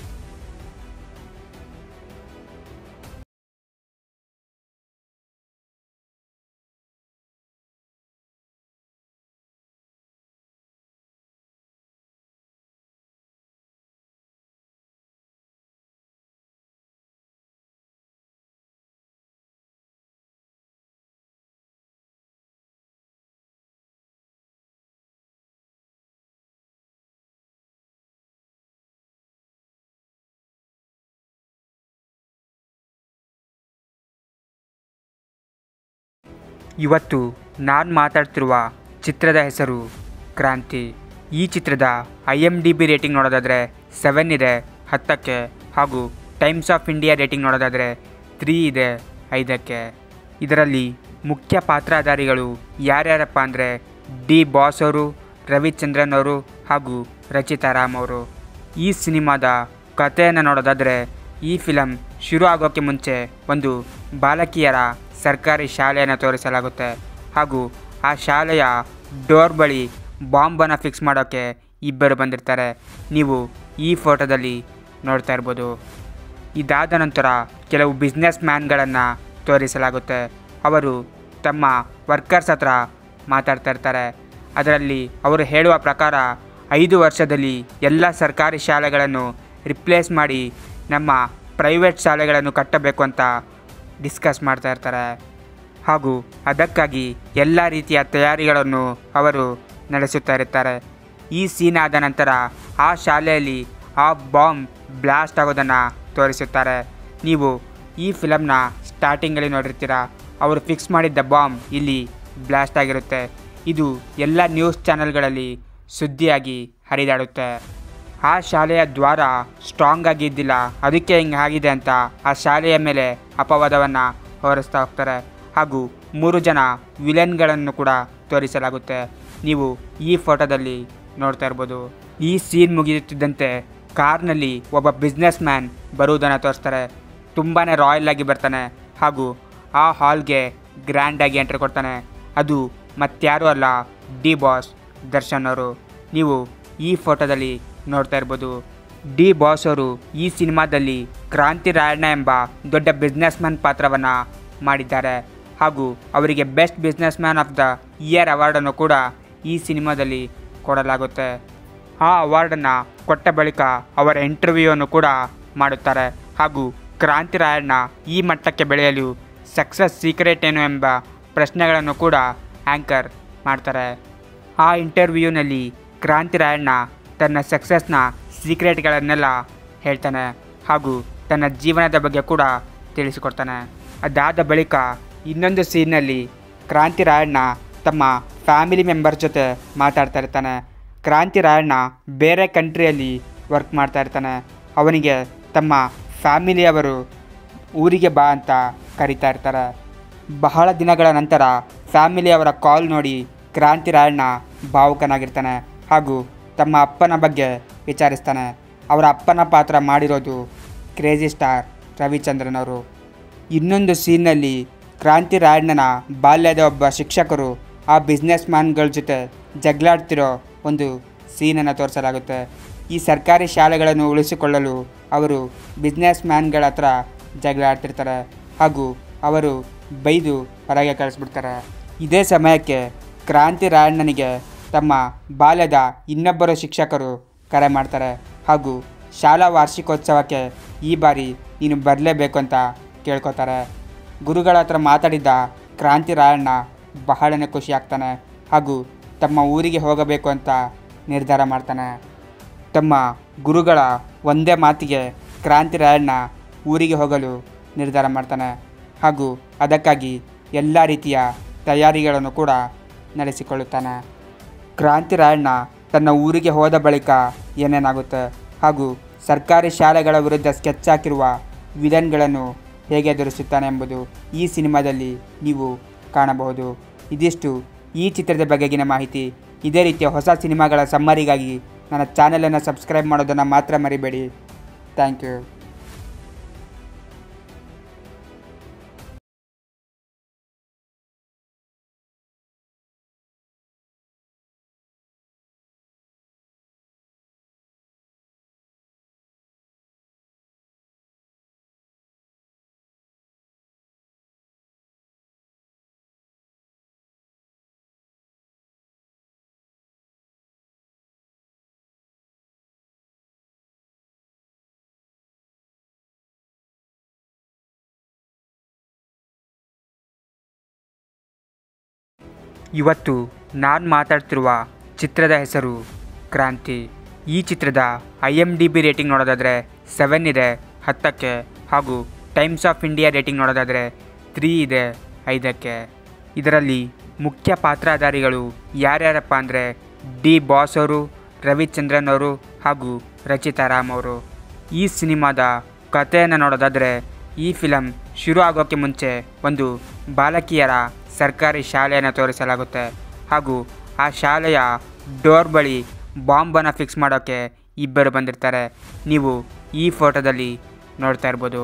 ಇವತ್ತು ನಾನು ಮಾತಾಡ್ತಿರುವ ಚಿತ್ರದ ಹೆಸರು ಕ್ರಾಂತಿ. ಈ ಚಿತ್ರದ IMDb ರೇಟಿಂಗ್ ನೋಡೋದಾದರೆ 7 ಇದೆ 10ಕ್ಕೆ ಹಾಗೂ ಟೈಮ್ಸ್ ಆಫ್ ಇಂಡಿಯಾ ರೇಟಿಂಗ್ ನೋಡೋದಾದರೆ 3 ಇದೆ 5ಕ್ಕೆ. ಇದರಲ್ಲಿ ಮುಖ್ಯ ಪಾತ್ರಧಾರಿಗಳು ಯಾರ್ಯಾರಪ್ಪ ಅಂದರೆ ಡಿ ಬಾಸ್ ಅವರು, ರವಿಚಂದ್ರನ್ ಅವರು ಹಾಗೂ ರಚಿತಾ ರಾಮ್ ಅವರು. ಈ ಸಿನಿಮಾದ ಕಥೆಯನ್ನು ನೋಡೋದಾದರೆ ಈ ಫಿಲಮ್ ಶುರು ಆಗೋಕ್ಕೆ ಮುಂಚೆ ಒಂದು ಬಾಲಕಿಯರ ಸರ್ಕಾರಿ ಶಾಲೆಯನ್ನು ತೋರಿಸಲಾಗುತ್ತೆ ಹಾಗೂ ಆ ಶಾಲೆಯ ಡೋರ್ ಬಳಿ ಬಾಂಬನ್ನು ಫಿಕ್ಸ್ ಮಾಡೋಕ್ಕೆ ಇಬ್ಬರು ಬಂದಿರ್ತಾರೆ. ನೀವು ಈ ಫೋಟೋದಲ್ಲಿ ನೋಡ್ತಾ ಇರ್ಬೋದು. ಇದಾದ ನಂತರ ಕೆಲವು ಬಿಸ್ನೆಸ್ ಮ್ಯಾನ್ಗಳನ್ನು ತೋರಿಸಲಾಗುತ್ತೆ. ಅವರು ತಮ್ಮ ವರ್ಕರ್ಸ್ ಹತ್ರ ಮಾತಾಡ್ತಾ ಇರ್ತಾರೆ. ಅದರಲ್ಲಿ ಅವರು ಹೇಳುವ ಪ್ರಕಾರ 5 ವರ್ಷದಲ್ಲಿ ಎಲ್ಲ ಸರ್ಕಾರಿ ಶಾಲೆಗಳನ್ನು ರಿಪ್ಲೇಸ್ ಮಾಡಿ ನಮ್ಮ ಪ್ರೈವೇಟ್ ಶಾಲೆಗಳನ್ನು ಕಟ್ಟಬೇಕು ಅಂತ ಡಿಸ್ಕಸ್ ಮಾಡ್ತಾ ಇರ್ತಾರೆ ಹಾಗೂ ಅದಕ್ಕಾಗಿ ಎಲ್ಲ ರೀತಿಯ ತಯಾರಿಗಳನ್ನು ಅವರು ನಡೆಸುತ್ತಾ ಇರ್ತಾರೆ. ಈ ಸೀನ್ ಆದ ನಂತರ ಆ ಶಾಲೆಯಲ್ಲಿ ಆ ಬಾಂಬ್ ಬ್ಲಾಸ್ಟ್ ಆಗೋದನ್ನು ತೋರಿಸುತ್ತಾರೆ. ನೀವು ಈ ಫಿಲಮ್ನ ಸ್ಟಾರ್ಟಿಂಗಲ್ಲಿ ನೋಡಿರ್ತೀರ, ಅವರು ಫಿಕ್ಸ್ ಮಾಡಿದ್ದ ಬಾಂಬ್ ಇಲ್ಲಿ ಬ್ಲಾಸ್ಟ್ ಆಗಿರುತ್ತೆ. ಇದು ಎಲ್ಲ ನ್ಯೂಸ್ ಚಾನೆಲ್ಗಳಲ್ಲಿ ಸುದ್ದಿಯಾಗಿ ಹರಿದಾಡುತ್ತೆ. ಆ ಶಾಲೆಯ ದ್ವಾರ ಸ್ಟ್ರಾಂಗ್ ಆಗಿದ್ದಿಲ್ಲ, ಅದಕ್ಕೆ ಹಿಂಗೆ ಆಗಿದೆ ಅಂತ ಆ ಶಾಲೆಯ ಮೇಲೆ ಅಪವಾದವನ್ನು ಹೊರಿಸ್ತಾ ಹೋಗ್ತಾರೆ. ಹಾಗೂ 3 ಜನ ವಿಲನ್ಗಳನ್ನು ಕೂಡ ತೋರಿಸಲಾಗುತ್ತೆ. ನೀವು ಈ ಫೋಟೋದಲ್ಲಿ ನೋಡ್ತಾ ಇರ್ಬೋದು. ಈ ಸೀನ್ ಮುಗಿಯುತ್ತಿದ್ದಂತೆ ಕಾರ್ನಲ್ಲಿ ಒಬ್ಬ ಬಿಸ್ನೆಸ್ ಮ್ಯಾನ್ ಬರುವುದನ್ನು ತೋರಿಸ್ತಾರೆ. ತುಂಬಾ ರಾಯಲ್ ಆಗಿ ಬರ್ತಾನೆ ಹಾಗೂ ಆ ಹಾಲ್ಗೆ ಗ್ರ್ಯಾಂಡಾಗಿ ಎಂಟ್ರಿ ಕೊಡ್ತಾನೆ. ಅದು ಮತ್ತಾರೂ ಅಲ್ಲ, ಡಿ ಬಾಸ್ ದರ್ಶನ್ ಅವರು. ನೀವು ಈ ಫೋಟೋದಲ್ಲಿ ನೋಡ್ತಾ ಇರ್ಬೋದು. ಡಿ ಬಾಸ್ ಅವರು ಈ ಸಿನಿಮಾದಲ್ಲಿ ಕ್ರಾಂತಿ ರಾಯಣ್ಣ ಎಂಬ ದೊಡ್ಡ ಬಿಸ್ನೆಸ್ ಮ್ಯಾನ್ ಪಾತ್ರವನ್ನು ಮಾಡಿದ್ದಾರೆ ಹಾಗೂ ಅವರಿಗೆ best businessman of the year ಅವಾರ್ಡನ್ನು ಕೂಡ ಈ ಸಿನಿಮಾದಲ್ಲಿ ಕೊಡಲಾಗುತ್ತೆ. ಆ ಅವಾರ್ಡನ್ನು ಕೊಟ್ಟ ಬಳಿಕ ಅವರ ಇಂಟರ್ವ್ಯೂವನ್ನು ಕೂಡ ಮಾಡುತ್ತಾರೆ ಹಾಗೂ ಕ್ರಾಂತಿ ರಾಯಣ್ಣ ಈ ಮಟ್ಟಕ್ಕೆ ಬೆಳೆಯಲು ಸಕ್ಸಸ್ ಸೀಕ್ರೆಟ್ ಏನು ಎಂಬ ಪ್ರಶ್ನೆಗಳನ್ನು ಕೂಡ ಆ್ಯಂಕರ್ ಮಾಡ್ತಾರೆ. ಆ ಇಂಟರ್ವ್ಯೂನಲ್ಲಿ ಕ್ರಾಂತಿ ರಾಯಣ್ಣ ತನ್ನ ಸಕ್ಸಸ್ನ ಸೀಕ್ರೆಟ್ಗಳನ್ನೆಲ್ಲ ಹೇಳ್ತಾನೆ ಹಾಗೂ ತನ್ನ ಜೀವನದ ಬಗ್ಗೆ ಕೂಡ ತಿಳಿಸಿಕೊಡ್ತಾನೆ. ಅದಾದ ಬಳಿಕ ಇನ್ನೊಂದು ಸೀನ್ನಲ್ಲಿ ಕ್ರಾಂತಿ ರಾಯಣ್ಣ ತಮ್ಮ ಫ್ಯಾಮಿಲಿ ಮೆಂಬರ್ ಜೊತೆ ಮಾತಾಡ್ತಾ ಇರ್ತಾನೆ. ಕ್ರಾಂತಿ ರಾಯಣ್ಣ ಬೇರೆ ಕಂಟ್ರಿಯಲ್ಲಿ ವರ್ಕ್ ಮಾಡ್ತಾ ಇರ್ತಾನೆ. ಅವನಿಗೆ ತಮ್ಮ ಫ್ಯಾಮಿಲಿಯವರು ಊರಿಗೆ ಬಾ ಅಂತ ಕರೀತಾ ಇರ್ತಾರೆ. ಬಹಳ ದಿನಗಳ ನಂತರ ಫ್ಯಾಮಿಲಿಯವರ ಕಾಲ್ ನೋಡಿ ಕ್ರಾಂತಿ ರಾಯಣ್ಣ ಭಾವುಕನಾಗಿರ್ತಾನೆ ಹಾಗೂ ತಮ್ಮ ಅಪ್ಪನ ಬಗ್ಗೆ ವಿಚಾರಿಸ್ತಾನೆ. ಅವರ ಅಪ್ಪನ ಪಾತ್ರ ಮಾಡಿರೋದು ಕ್ರೇಜಿ ಸ್ಟಾರ್ ರವಿಚಂದ್ರನ್ ಅವರು. ಇನ್ನೊಂದು ಸೀನ್ನಲ್ಲಿ ಕ್ರಾಂತಿ ರಾಯಣ್ಣನ ಬಾಲ್ಯದ ಒಬ್ಬ ಶಿಕ್ಷಕರು ಆ ಬಿಸ್ನೆಸ್ ಮ್ಯಾನ್ಗಳ ಜೊತೆ ಜಗಳಾಡ್ತಿರೋ ಒಂದು ಸೀನನ್ನು ತೋರಿಸಲಾಗುತ್ತೆ. ಈ ಸರ್ಕಾರಿ ಶಾಲೆಗಳನ್ನು ಉಳಿಸಿಕೊಳ್ಳಲು ಅವರು ಬಿಸ್ನೆಸ್ ಮ್ಯಾನ್ಗಳ ಹತ್ರ ಜಗಳ ಆಡ್ತಿರ್ತಾರೆ ಹಾಗೂ ಅವರು ಬೈದು ಹೊರಗೆ ಕಳಿಸ್ಬಿಡ್ತಾರೆ. ಇದೇ ಸಮಯಕ್ಕೆ ಕ್ರಾಂತಿ ರಾಯಣ್ಣನಿಗೆ ತಮ್ಮ ಬಾಲ್ಯದ ಇನ್ನೊಬ್ಬರು ಶಿಕ್ಷಕರು ಕರೆ ಮಾಡ್ತಾರೆ ಹಾಗೂ ಶಾಲಾ ವಾರ್ಷಿಕೋತ್ಸವಕ್ಕೆ ಈ ಬಾರಿ ನೀನು ಬರಲೇಬೇಕು ಅಂತ ಕೇಳ್ಕೊತಾರೆ. ಗುರುಗಳ ಹತ್ರ ಮಾತಾಡಿದ್ದ ಕ್ರಾಂತಿ ರಾಯಣ್ಣ ಬಹಳನೇ ಖುಷಿ ಆಗ್ತಾನೆ ಹಾಗೂ ತಮ್ಮ ಊರಿಗೆ ಹೋಗಬೇಕು ಅಂತ ನಿರ್ಧಾರ ಮಾಡ್ತಾನೆ. ತಮ್ಮ ಗುರುಗಳ ಒಂದೇ ಮಾತಿಗೆ ಕ್ರಾಂತಿ ರಾಯಣ್ಣ ಊರಿಗೆ ಹೋಗಲು ನಿರ್ಧಾರ ಮಾಡ್ತಾನೆ ಹಾಗೂ ಅದಕ್ಕಾಗಿ ಎಲ್ಲ ರೀತಿಯ ತಯಾರಿಗಳನ್ನು ಕೂಡ ನಡೆಸಿಕೊಳ್ಳುತ್ತಾನೆ. ಕ್ರಾಂತಿ ರಾಯಣ್ಣ ತನ್ನ ಊರಿಗೆ ಹೋದ ಬಳಿಕ ಏನೇನಾಗುತ್ತೆ ಹಾಗೂ ಸರ್ಕಾರಿ ಶಾಲೆಗಳ ವಿರುದ್ಧ ಸ್ಕೆಚ್ ಹಾಕಿರುವ ವಿಲನ್ಗಳನ್ನು ಹೇಗೆ ಎದುರಿಸುತ್ತಾನೆ ಎಂಬುದು ಈ ಸಿನಿಮಾದಲ್ಲಿ ನೀವು ಕಾಣಬಹುದು. ಇದಿಷ್ಟು ಈ ಚಿತ್ರದ ಬಗೆಗಿನ ಮಾಹಿತಿ. ಇದೇ ರೀತಿಯ ಹೊಸ ಸಿನಿಮಾಗಳ ಸಮ್ಮರಿಗಾಗಿ ನನ್ನ ಚಾನಲನ್ನು ಸಬ್ಸ್ಕ್ರೈಬ್ ಮಾಡೋದನ್ನು ಮಾತ್ರ ಮರಿಬೇಡಿ. Thank you. ಇವತ್ತು ನಾನು ಮಾತಾಡ್ತಿರುವ ಚಿತ್ರದ ಹೆಸರು ಕ್ರಾಂತಿ. ಈ ಚಿತ್ರದ IMDb ರೇಟಿಂಗ್ ನೋಡೋದಾದರೆ 7 ಇದೆ 10ಕ್ಕೆ ಹಾಗೂ ಟೈಮ್ಸ್ ಆಫ್ ಇಂಡಿಯಾ ರೇಟಿಂಗ್ ನೋಡೋದಾದರೆ 3 ಇದೆ 5ಕ್ಕೆ. ಇದರಲ್ಲಿ ಮುಖ್ಯ ಪಾತ್ರಧಾರಿಗಳು ಯಾರ್ಯಾರಪ್ಪ ಅಂದರೆ ಡಿ ಬಾಸ್ ಅವರು, ರವಿಚಂದ್ರನ್ ಅವರು ಹಾಗೂ ರಚಿತಾ ರಾಮ್ ಅವರು. ಈ ಸಿನಿಮಾದ ಕಥೆಯನ್ನು ನೋಡೋದಾದರೆ ಈ ಫಿಲಮ್ ಶುರು ಆಗೋಕ್ಕೆ ಮುಂಚೆ ಒಂದು ಬಾಲಕಿಯರ ಸರ್ಕಾರಿ ಶಾಲೆಯನ್ನು ತೋರಿಸಲಾಗುತ್ತೆ ಹಾಗೂ ಆ ಶಾಲೆಯ ಡೋರ್ ಬಳಿ ಬಾಂಬನ್ನು ಫಿಕ್ಸ್ ಮಾಡೋಕ್ಕೆ ಇಬ್ಬರು ಬಂದಿರ್ತಾರೆ. ನೀವು ಈ ಫೋಟೋದಲ್ಲಿ ನೋಡ್ತಾ ಇರ್ಬೋದು.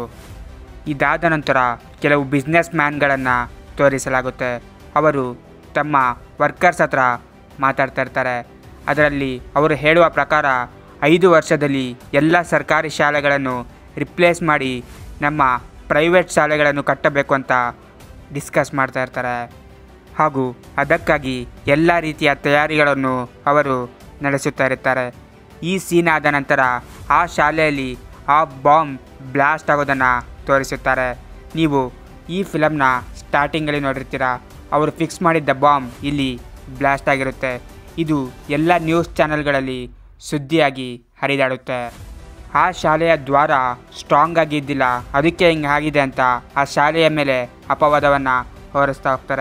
ಇದಾದ ನಂತರ ಕೆಲವು ಬಿಸ್ನೆಸ್ ಮ್ಯಾನ್ಗಳನ್ನು ತೋರಿಸಲಾಗುತ್ತೆ. ಅವರು ತಮ್ಮ ವರ್ಕರ್ಸ್ ಹತ್ರ ಮಾತಾಡ್ತಾ ಇರ್ತಾರೆ. ಅದರಲ್ಲಿ ಅವರು ಹೇಳುವ ಪ್ರಕಾರ 5 ವರ್ಷದಲ್ಲಿ ಎಲ್ಲ ಸರ್ಕಾರಿ ಶಾಲೆಗಳನ್ನು ರಿಪ್ಲೇಸ್ ಮಾಡಿ ನಮ್ಮ ಪ್ರೈವೇಟ್ ಶಾಲೆಗಳನ್ನು ಕಟ್ಟಬೇಕು ಅಂತ ಡಿಸ್ಕಸ್ ಮಾಡ್ತಾ ಇರ್ತಾರೆ ಹಾಗೂ ಅದಕ್ಕಾಗಿ ಎಲ್ಲ ರೀತಿಯ ತಯಾರಿಗಳನ್ನು ಅವರು ನಡೆಸುತ್ತಾ ಇರ್ತಾರೆ. ಈ ಸೀನ್ ಆದ ನಂತರ ಆ ಶಾಲೆಯಲ್ಲಿ ಆ ಬಾಂಬ್ ಬ್ಲಾಸ್ಟ್ ಆಗೋದನ್ನು ತೋರಿಸುತ್ತಾರೆ. ನೀವು ಈ ಫಿಲಮ್ನ ಸ್ಟಾರ್ಟಿಂಗಲ್ಲಿ ನೋಡಿರ್ತೀರ. ಅವರು ಫಿಕ್ಸ್ ಮಾಡಿದ್ದ ಬಾಂಬ್ ಇಲ್ಲಿ ಬ್ಲಾಸ್ಟ್ ಆಗಿರುತ್ತೆ. ಇದು ಎಲ್ಲ ನ್ಯೂಸ್ ಚಾನೆಲ್ಗಳಲ್ಲಿ ಸುದ್ದಿಯಾಗಿ ಹರಿದಾಡುತ್ತೆ. ಆ ಶಾಲೆಯ ದ್ವಾರ ಸ್ಟ್ರಾಂಗ್ ಆಗಿದ್ದಿಲ್ಲ, ಅದಕ್ಕೆ ಹಿಂಗೆ ಆಗಿದೆ ಅಂತ ಆ ಶಾಲೆಯ ಮೇಲೆ ಅಪವಾದವನ್ನು ಹೊರಿಸ್ತಾ ಹೋಗ್ತಾರೆ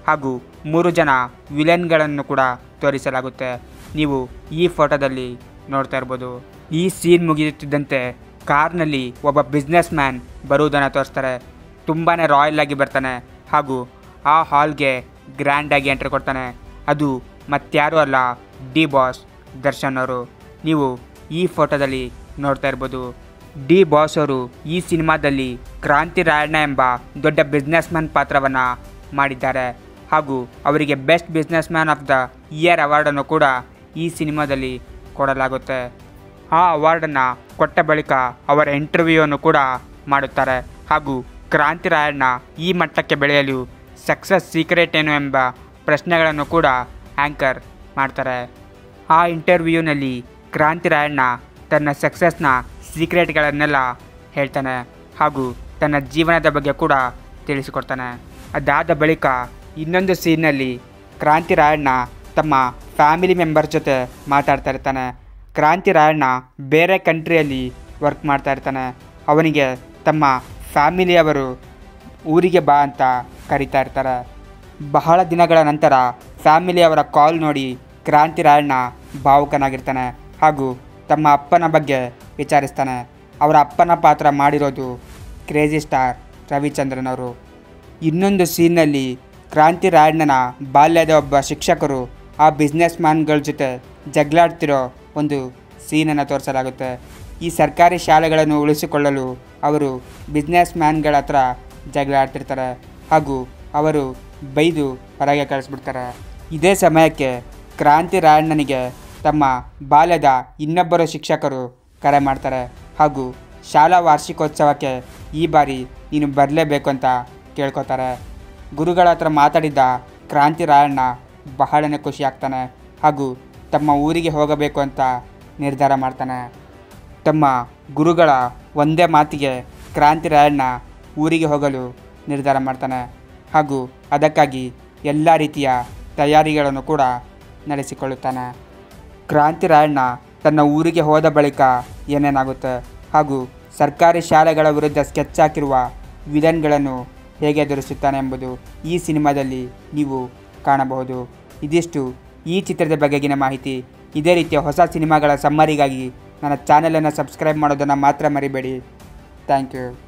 ಹಾಗೂ 3 ಜನ ವಿಲನ್ಗಳನ್ನು ಕೂಡ ತೋರಿಸಲಾಗುತ್ತೆ. ನೀವು ಈ ಫೋಟೋದಲ್ಲಿ ನೋಡ್ತಾ ಇರ್ಬೋದು. ಈ ಸೀನ್ ಮುಗಿಯುತ್ತಿದ್ದಂತೆ ಕಾರ್ನಲ್ಲಿ ಒಬ್ಬ ಬಿಸ್ನೆಸ್ ಮ್ಯಾನ್ ಬರುವುದನ್ನು ತೋರಿಸ್ತಾರೆ. ತುಂಬಾ ರಾಯಲ್ ಆಗಿ ಬರ್ತಾನೆ ಹಾಗೂ ಆ ಹಾಲ್ಗೆ ಗ್ರ್ಯಾಂಡಾಗಿ ಎಂಟ್ರಿ ಕೊಡ್ತಾನೆ. ಅದು ಮತ್ತಾರೂ ಅಲ್ಲ, ಡಿ ಬಾಸ್ ದರ್ಶನ್ ಅವರು. ನೀವು ಈ ಫೋಟೋದಲ್ಲಿ ನೋಡ್ತಾ ಇರ್ಬೋದು. ಡಿ ಬಾಸ್ ಅವರು ಈ ಸಿನಿಮಾದಲ್ಲಿ ಕ್ರಾಂತಿ ರಾಯಣ್ಣ ಎಂಬ ದೊಡ್ಡ ಬಿಸ್ನೆಸ್ ಮ್ಯಾನ್ ಪಾತ್ರವನ್ನು ಮಾಡಿದ್ದಾರೆ ಹಾಗೂ ಅವರಿಗೆ best businessman of the year ಅವಾರ್ಡನ್ನು ಕೂಡ ಈ ಸಿನಿಮಾದಲ್ಲಿ ಕೊಡಲಾಗುತ್ತೆ. ಆ ಅವಾರ್ಡನ್ನು ಕೊಟ್ಟ ಬಳಿಕ ಅವರ ಇಂಟರ್ವ್ಯೂವನ್ನು ಕೂಡ ಮಾಡುತ್ತಾರೆ ಹಾಗೂ ಕ್ರಾಂತಿ ರಾಯಣ್ಣ ಈ ಮಟ್ಟಕ್ಕೆ ಬೆಳೆಯಲು ಸಕ್ಸಸ್ ಸೀಕ್ರೆಟ್ ಏನು ಎಂಬ ಪ್ರಶ್ನೆಗಳನ್ನು ಕೂಡ ಆ್ಯಂಕರ್ ಮಾಡ್ತಾರೆ. ಆ ಇಂಟರ್ವ್ಯೂನಲ್ಲಿ ಕ್ರಾಂತಿ ರಾಯಣ್ಣ ತನ್ನ ಸಕ್ಸಸ್ನ ಸೀಕ್ರೆಟ್ಗಳನ್ನೆಲ್ಲ ಹೇಳ್ತಾನೆ ಹಾಗೂ ತನ್ನ ಜೀವನದ ಬಗ್ಗೆ ಕೂಡ ತಿಳಿಸಿಕೊಡ್ತಾನೆ. ಅದಾದ ಬಳಿಕ ಇನ್ನೊಂದು ಸೀನ್ನಲ್ಲಿ ಕ್ರಾಂತಿ ರಾಯಣ್ಣ ತಮ್ಮ ಫ್ಯಾಮಿಲಿ ಮೆಂಬರ್ ಜೊತೆ ಮಾತಾಡ್ತಾ ಇರ್ತಾನೆ. ಕ್ರಾಂತಿ ರಾಯಣ್ಣ ಬೇರೆ ಕಂಟ್ರಿಯಲ್ಲಿ ವರ್ಕ್ ಮಾಡ್ತಾ ಇರ್ತಾನೆ. ಅವನಿಗೆ ತಮ್ಮ ಫ್ಯಾಮಿಲಿಯವರು ಊರಿಗೆ ಬಾ ಅಂತ ಕರೀತಾ ಇರ್ತಾರೆ. ಬಹಳ ದಿನಗಳ ನಂತರ ಫ್ಯಾಮಿಲಿಯವರ ಕಾಲ್ ನೋಡಿ ಕ್ರಾಂತಿ ರಾಯಣ್ಣ ಭಾವುಕನಾಗಿರ್ತಾನೆ ಹಾಗೂ ತಮ್ಮ ಅಪ್ಪನ ಬಗ್ಗೆ ವಿಚಾರಿಸ್ತಾನೆ. ಅವರ ಅಪ್ಪನ ಪಾತ್ರ ಮಾಡಿರೋದು ಕ್ರೇಜಿ ಸ್ಟಾರ್ ರವಿಚಂದ್ರನ್ ಅವರು. ಇನ್ನೊಂದು ಸೀನ್ನಲ್ಲಿ ಕ್ರಾಂತಿ ರಾಯಣ್ಣನ ಬಾಲ್ಯದ ಒಬ್ಬ ಶಿಕ್ಷಕರು ಆ ಬಿಸ್ನೆಸ್ ಮ್ಯಾನ್ಗಳ ಜೊತೆ ಜಗಳಾಡ್ತಿರೋ ಒಂದು ಸೀನನ್ನು ತೋರಿಸಲಾಗುತ್ತೆ. ಈ ಸರ್ಕಾರಿ ಶಾಲೆಗಳನ್ನು ಉಳಿಸಿಕೊಳ್ಳಲು ಅವರು ಬಿಸ್ನೆಸ್ ಮ್ಯಾನ್ಗಳ ಹತ್ರ ಜಗಳಾಡ್ತಿರ್ತಾರೆ ಹಾಗೂ ಅವರು ಬೈದು ಹೊರಗೆ ಕಳಿಸ್ಬಿಡ್ತಾರೆ. ಇದೇ ಸಮಯಕ್ಕೆ ಕ್ರಾಂತಿ ರಾಯಣ್ಣನಿಗೆ ತಮ್ಮ ಬಾಲ್ಯದ ಇನ್ನೊಬ್ಬರು ಶಿಕ್ಷಕರು ಕರೆ ಮಾಡ್ತಾರೆ ಹಾಗೂ ಶಾಲಾ ವಾರ್ಷಿಕೋತ್ಸವಕ್ಕೆ ಈ ಬಾರಿ ನೀನು ಬರಲೇಬೇಕು ಅಂತ ಕೇಳ್ಕೊತಾರೆ. ಗುರುಗಳ ಹತ್ರ ಮಾತಾಡಿದ್ದ ಕ್ರಾಂತಿ ರಾಯಣ್ಣ ಬಹಳನೇ ಖುಷಿ ಆಗ್ತಾನೆ ಹಾಗೂ ತಮ್ಮ ಊರಿಗೆ ಹೋಗಬೇಕು ಅಂತ ನಿರ್ಧಾರ ಮಾಡ್ತಾನೆ. ತಮ್ಮ ಗುರುಗಳ ಒಂದೇ ಮಾತಿಗೆ ಕ್ರಾಂತಿ ರಾಯಣ್ಣ ಊರಿಗೆ ಹೋಗಲು ನಿರ್ಧಾರ ಮಾಡ್ತಾನೆ ಹಾಗೂ ಅದಕ್ಕಾಗಿ ಎಲ್ಲ ರೀತಿಯ ತಯಾರಿಗಳನ್ನು ಕೂಡ ನಡೆಸಿಕೊಳ್ಳುತ್ತಾನೆ. ಕ್ರಾಂತಿ ರಾಯಣ್ಣ ತನ್ನ ಊರಿಗೆ ಹೋದ ಬಳಿಕ ಏನೇನಾಗುತ್ತೆ ಹಾಗೂ ಸರ್ಕಾರಿ ಶಾಲೆಗಳ ವಿರುದ್ಧ ಸ್ಕೆಚ್ ಹಾಕಿರುವ ವಿಲನ್ಗಳನ್ನು ಹೇಗೆ ಎದುರಿಸುತ್ತಾನೆ ಎಂಬುದು ಈ ಸಿನಿಮಾದಲ್ಲಿ ನೀವು ಕಾಣಬಹುದು. ಇದಿಷ್ಟು ಈ ಚಿತ್ರದ ಬಗೆಗಿನ ಮಾಹಿತಿ. ಇದೇ ರೀತಿಯ ಹೊಸ ಸಿನಿಮಾಗಳ ಸಮ್ಮರಿಗಾಗಿ ನನ್ನ ಚಾನಲನ್ನು ಸಬ್ಸ್ಕ್ರೈಬ್ ಮಾಡೋದನ್ನು ಮಾತ್ರ ಮರಿಬೇಡಿ. Thank you.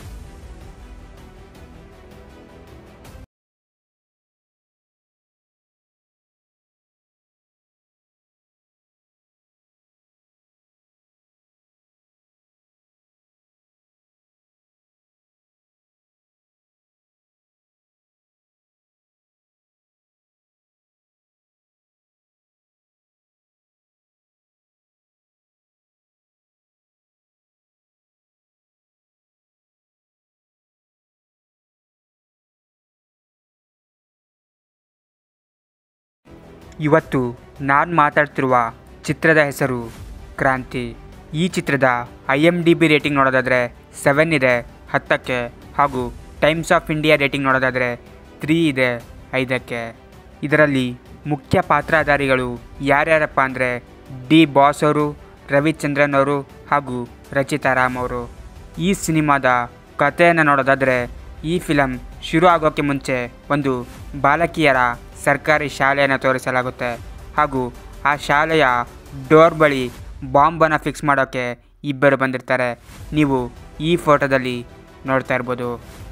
ಇವತ್ತು ನಾನು ಮಾತಾಡ್ತಿರುವ ಚಿತ್ರದ ಹೆಸರು ಕ್ರಾಂತಿ. ಈ ಚಿತ್ರದ IMDb ರೇಟಿಂಗ್ ನೋಡೋದಾದರೆ 7 ಇದೆ 10ಕ್ಕೆ ಹಾಗೂ ಟೈಮ್ಸ್ ಆಫ್ ಇಂಡಿಯಾ ರೇಟಿಂಗ್ ನೋಡೋದಾದರೆ 3 ಇದೆ 5ಕ್ಕೆ. ಇದರಲ್ಲಿ ಮುಖ್ಯ ಪಾತ್ರಧಾರಿಗಳು ಯಾರ್ಯಾರಪ್ಪ ಅಂದರೆ ಡಿ ಬಾಸ್ ಅವರು, ರವಿಚಂದ್ರನ್ ಅವರು ಹಾಗೂ ರಚಿತಾ ರಾಮ್ ಅವರು. ಈ ಸಿನಿಮಾದ ಕಥೆಯನ್ನು ನೋಡೋದಾದರೆ ಈ ಫಿಲಮ್ ಶುರು ಆಗೋಕ್ಕೆ ಮುಂಚೆ ಒಂದು ಬಾಲಕಿಯರ ಸರ್ಕಾರಿ ಶಾಲೆಯನ್ನು ತೋರಿಸಲಾಗುತ್ತೆ ಹಾಗೂ ಆ ಶಾಲೆಯ ಡೋರ್ ಬಳಿ ಬಾಂಬನ್ನು ಫಿಕ್ಸ್ ಮಾಡೋಕ್ಕೆ ಇಬ್ಬರು ಬಂದಿರ್ತಾರೆ. ನೀವು ಈ ಫೋಟೋದಲ್ಲಿ ನೋಡ್ತಾ ಇರ್ಬೋದು.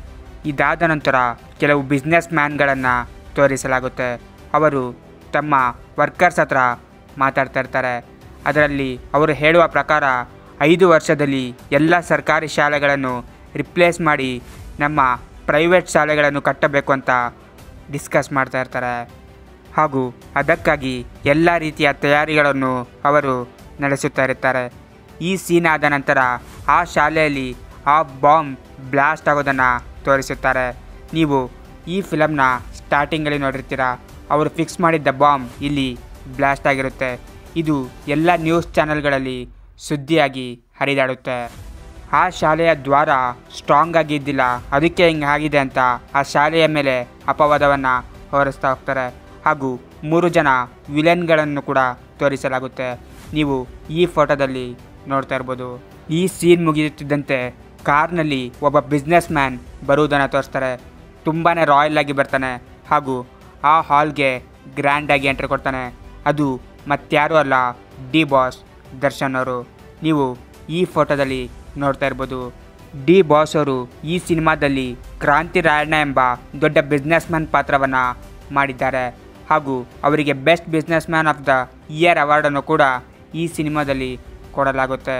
ಇದಾದ ನಂತರ ಕೆಲವು ಬಿಸ್ನೆಸ್ ಮ್ಯಾನ್ಗಳನ್ನು ತೋರಿಸಲಾಗುತ್ತೆ. ಅವರು ತಮ್ಮ ವರ್ಕರ್ಸ್ ಹತ್ರ ಮಾತಾಡ್ತಾ ಇರ್ತಾರೆ. ಅದರಲ್ಲಿ ಅವರು ಹೇಳುವ ಪ್ರಕಾರ 5 ವರ್ಷದಲ್ಲಿ ಎಲ್ಲ ಸರ್ಕಾರಿ ಶಾಲೆಗಳನ್ನು ರಿಪ್ಲೇಸ್ ಮಾಡಿ ನಮ್ಮ ಪ್ರೈವೇಟ್ ಶಾಲೆಗಳನ್ನು ಕಟ್ಟಬೇಕು ಅಂತ ಡಿಸ್ಕಸ್ ಮಾಡ್ತಾ ಇರ್ತಾರೆ ಹಾಗೂ ಅದಕ್ಕಾಗಿ ಎಲ್ಲ ರೀತಿಯ ತಯಾರಿಗಳನ್ನು ಅವರು ನಡೆಸುತ್ತಾ ಇರ್ತಾರೆ. ಈ ಸೀನ್ ಆದ ನಂತರ ಆ ಶಾಲೆಯಲ್ಲಿ ಆ ಬಾಂಬ್ ಬ್ಲಾಸ್ಟ್ ಆಗೋದನ್ನು ತೋರಿಸುತ್ತಾರೆ. ನೀವು ಈ ಫಿಲಮ್ನ ಸ್ಟಾರ್ಟಿಂಗಲ್ಲಿ ನೋಡಿರ್ತೀರ. ಅವರು ಫಿಕ್ಸ್ ಮಾಡಿದ್ದ ಬಾಂಬ್ ಇಲ್ಲಿ ಬ್ಲಾಸ್ಟ್ ಆಗಿರುತ್ತೆ. ಇದು ಎಲ್ಲ ನ್ಯೂಸ್ ಚಾನೆಲ್ಗಳಲ್ಲಿ ಸುದ್ದಿಯಾಗಿ ಹರಿದಾಡುತ್ತೆ. ಆ ಶಾಲೆಯ ದ್ವಾರ ಸ್ಟ್ರಾಂಗ್ ಆಗಿದ್ದಿಲ್ಲ, ಅದಕ್ಕೆ ಹಿಂಗೆ ಆಗಿದೆ ಅಂತ ಆ ಶಾಲೆಯ ಮೇಲೆ ಅಪವಾದವನ್ನು ಹೊರಿಸ್ತಾ ಹೋಗ್ತಾರೆ ಹಾಗೂ 3 ಜನ ವಿಲನ್ಗಳನ್ನು ಕೂಡ ತೋರಿಸಲಾಗುತ್ತೆ. ನೀವು ಈ ಫೋಟೋದಲ್ಲಿ ನೋಡ್ತಾ ಇರ್ಬೋದು. ಈ ಸೀನ್ ಮುಗಿಯುತ್ತಿದ್ದಂತೆ ಕಾರ್ನಲ್ಲಿ ಒಬ್ಬ ಬಿಸ್ನೆಸ್ ಮ್ಯಾನ್ ಬರುವುದನ್ನು ತೋರಿಸ್ತಾರೆ. ತುಂಬಾ ರಾಯಲ್ ಆಗಿ ಬರ್ತಾನೆ ಹಾಗೂ ಆ ಹಾಲ್ಗೆ ಗ್ರ್ಯಾಂಡಾಗಿ ಎಂಟ್ರಿ ಕೊಡ್ತಾನೆ. ಅದು ಮತ್ತಾರೂ ಅಲ್ಲ, ಡಿ ಬಾಸ್ ದರ್ಶನ್ ಅವರು. ನೀವು ಈ ಫೋಟೋದಲ್ಲಿ ನೋಡ್ತಾ ಇರ್ಬೋದು. ಡಿ ಬಾಸ್ ಅವರು ಈ ಸಿನಿಮಾದಲ್ಲಿ ಕ್ರಾಂತಿ ರಾಯಣ್ಣ ಎಂಬ ದೊಡ್ಡ ಬಿಸ್ನೆಸ್ ಮ್ಯಾನ್ ಪಾತ್ರವನ್ನು ಮಾಡಿದ್ದಾರೆ ಹಾಗೂ ಅವರಿಗೆ best businessman of the year ಅವಾರ್ಡನ್ನು ಕೂಡ ಈ ಸಿನಿಮಾದಲ್ಲಿ ಕೊಡಲಾಗುತ್ತೆ.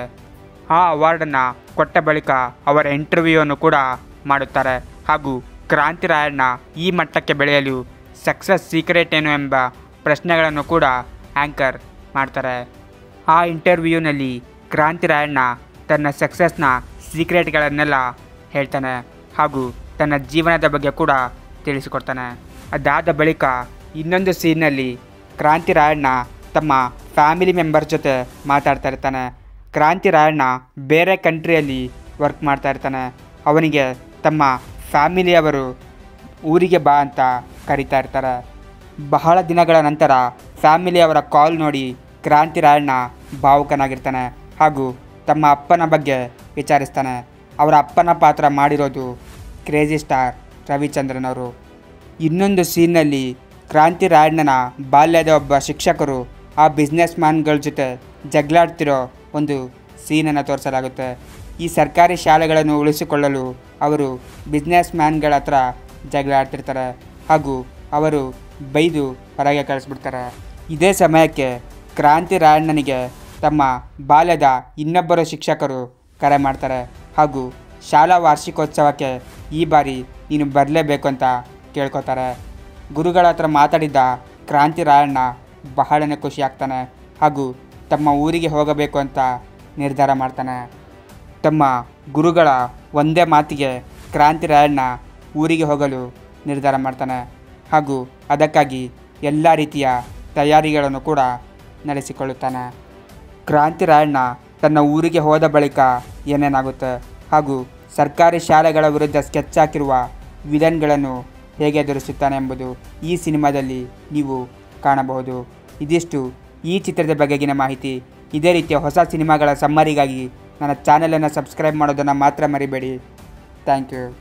ಆ ಅವಾರ್ಡನ್ನು ಕೊಟ್ಟ ಬಳಿಕ ಅವರ ಇಂಟರ್ವ್ಯೂವನ್ನು ಕೂಡ ಮಾಡುತ್ತಾರೆ ಹಾಗೂ ಕ್ರಾಂತಿ ರಾಯಣ್ಣ ಈ ಮಟ್ಟಕ್ಕೆ ಬೆಳೆಯಲು ಸಕ್ಸಸ್ ಸೀಕ್ರೆಟ್ ಏನು ಎಂಬ ಪ್ರಶ್ನೆಗಳನ್ನು ಕೂಡ ಆ್ಯಂಕರ್ ಮಾಡ್ತಾರೆ. ಆ ಇಂಟರ್ವ್ಯೂನಲ್ಲಿ ಕ್ರಾಂತಿ ರಾಯಣ್ಣ ತನ್ನ ಸಕ್ಸಸ್ನ ಸೀಕ್ರೆಟ್ಗಳನ್ನೆಲ್ಲ ಹೇಳ್ತಾನೆ ಹಾಗೂ ತನ್ನ ಜೀವನದ ಬಗ್ಗೆ ಕೂಡ ತಿಳಿಸಿಕೊಡ್ತಾನೆ. ಅದಾದ ಬಳಿಕ ಇನ್ನೊಂದು ಸೀನ್ನಲ್ಲಿ ಕ್ರಾಂತಿ ರಾಯಣ್ಣ ತಮ್ಮ ಫ್ಯಾಮಿಲಿ ಮೆಂಬರ್ ಜೊತೆ ಮಾತಾಡ್ತಾ ಇರ್ತಾನೆ. ಕ್ರಾಂತಿ ರಾಯಣ್ಣ ಬೇರೆ ಕಂಟ್ರಿಯಲ್ಲಿ ವರ್ಕ್ ಮಾಡ್ತಾ ಇರ್ತಾನೆ. ಅವನಿಗೆ ತಮ್ಮ ಫ್ಯಾಮಿಲಿಯವರು ಊರಿಗೆ ಬಾ ಅಂತ ಕರೀತಾ ಇರ್ತಾರೆ. ಬಹಳ ದಿನಗಳ ನಂತರ ಫ್ಯಾಮಿಲಿಯವರ ಕಾಲ್ ನೋಡಿ ಕ್ರಾಂತಿ ರಾಯಣ್ಣ ಭಾವುಕನಾಗಿರ್ತಾನೆ ಹಾಗೂ ತಮ್ಮ ಅಪ್ಪನ ಬಗ್ಗೆ ವಿಚಾರಿಸ್ತಾನೆ. ಅವರ ಅಪ್ಪನ ಪಾತ್ರ ಮಾಡಿರೋದು ಕ್ರೇಜಿ ಸ್ಟಾರ್ ರವಿಚಂದ್ರನ್ ಅವರು. ಇನ್ನೊಂದು ಸೀನ್ನಲ್ಲಿ ಕ್ರಾಂತಿ ರಾಯಣ್ಣನ ಬಾಲ್ಯದ ಒಬ್ಬ ಶಿಕ್ಷಕರು ಆ ಬಿಸ್ನೆಸ್ ಮ್ಯಾನ್ಗಳ ಜೊತೆ ಜಗಳಾಡ್ತಿರೋ ಒಂದು ಸೀನನ್ನು ತೋರಿಸಲಾಗುತ್ತೆ. ಈ ಸರ್ಕಾರಿ ಶಾಲೆಗಳನ್ನು ಉಳಿಸಿಕೊಳ್ಳಲು ಅವರು ಬಿಸ್ನೆಸ್ ಮ್ಯಾನ್ಗಳ ಹತ್ರ ಜಗಳ ಆಡ್ತಿರ್ತಾರೆ ಹಾಗೂ ಅವರು ಬೈದು ಹೊರಗೆ ಕಳಿಸ್ಬಿಡ್ತಾರೆ. ಇದೇ ಸಮಯಕ್ಕೆ ಕ್ರಾಂತಿ ರಾಯಣ್ಣನಿಗೆ ತಮ್ಮ ಬಾಲ್ಯದ ಇನ್ನೊಬ್ಬರು ಶಿಕ್ಷಕರು ಕರೆ ಮಾಡ್ತಾರೆ ಹಾಗೂ ಶಾಲಾ ವಾರ್ಷಿಕೋತ್ಸವಕ್ಕೆ ಈ ಬಾರಿ ನೀನು ಬರಲೇಬೇಕು ಅಂತ ಕೇಳ್ಕೊತಾರೆ. ಗುರುಗಳ ಹತ್ರ ಮಾತಾಡಿದ್ದ ಕ್ರಾಂತಿ ರಾಯಣ್ಣ ಬಹಳನೇ ಖುಷಿ ಆಗ್ತಾನೆ ಹಾಗೂ ತಮ್ಮ ಊರಿಗೆ ಹೋಗಬೇಕು ಅಂತ ನಿರ್ಧಾರ ಮಾಡ್ತಾನೆ. ತಮ್ಮ ಗುರುಗಳ ಒಂದೇ ಮಾತಿಗೆ ಕ್ರಾಂತಿ ರಾಯಣ್ಣ ಊರಿಗೆ ಹೋಗಲು ನಿರ್ಧಾರ ಮಾಡ್ತಾನೆ ಹಾಗೂ ಅದಕ್ಕಾಗಿ ಎಲ್ಲ ರೀತಿಯ ತಯಾರಿಗಳನ್ನು ಕೂಡ ನಡೆಸಿಕೊಳ್ಳುತ್ತಾನೆ. ಕ್ರಾಂತಿ ರಾಯಣ್ಣ ತನ್ನ ಊರಿಗೆ ಹೋದ ಬಳಿಕ ಏನೇನಾಗುತ್ತೆ ಹಾಗೂ ಸರ್ಕಾರಿ ಶಾಲೆಗಳ ವಿರುದ್ಧ ಸ್ಕೆಚ್ ಹಾಕಿರುವ ವಿಲನ್ಗಳನ್ನು ಹೇಗೆ ಎದುರಿಸುತ್ತಾನೆ ಎಂಬುದು ಈ ಸಿನಿಮಾದಲ್ಲಿ ನೀವು ಕಾಣಬಹುದು. ಇದಿಷ್ಟು ಈ ಚಿತ್ರದ ಬಗೆಗಿನ ಮಾಹಿತಿ. ಇದೇ ರೀತಿಯ ಹೊಸ ಸಿನಿಮಾಗಳ ಸಮ್ಮರಿಗಾಗಿ ನನ್ನ ಚಾನಲನ್ನು ಸಬ್ಸ್ಕ್ರೈಬ್ ಮಾಡೋದನ್ನು ಮಾತ್ರ ಮರಿಬೇಡಿ. Thank you.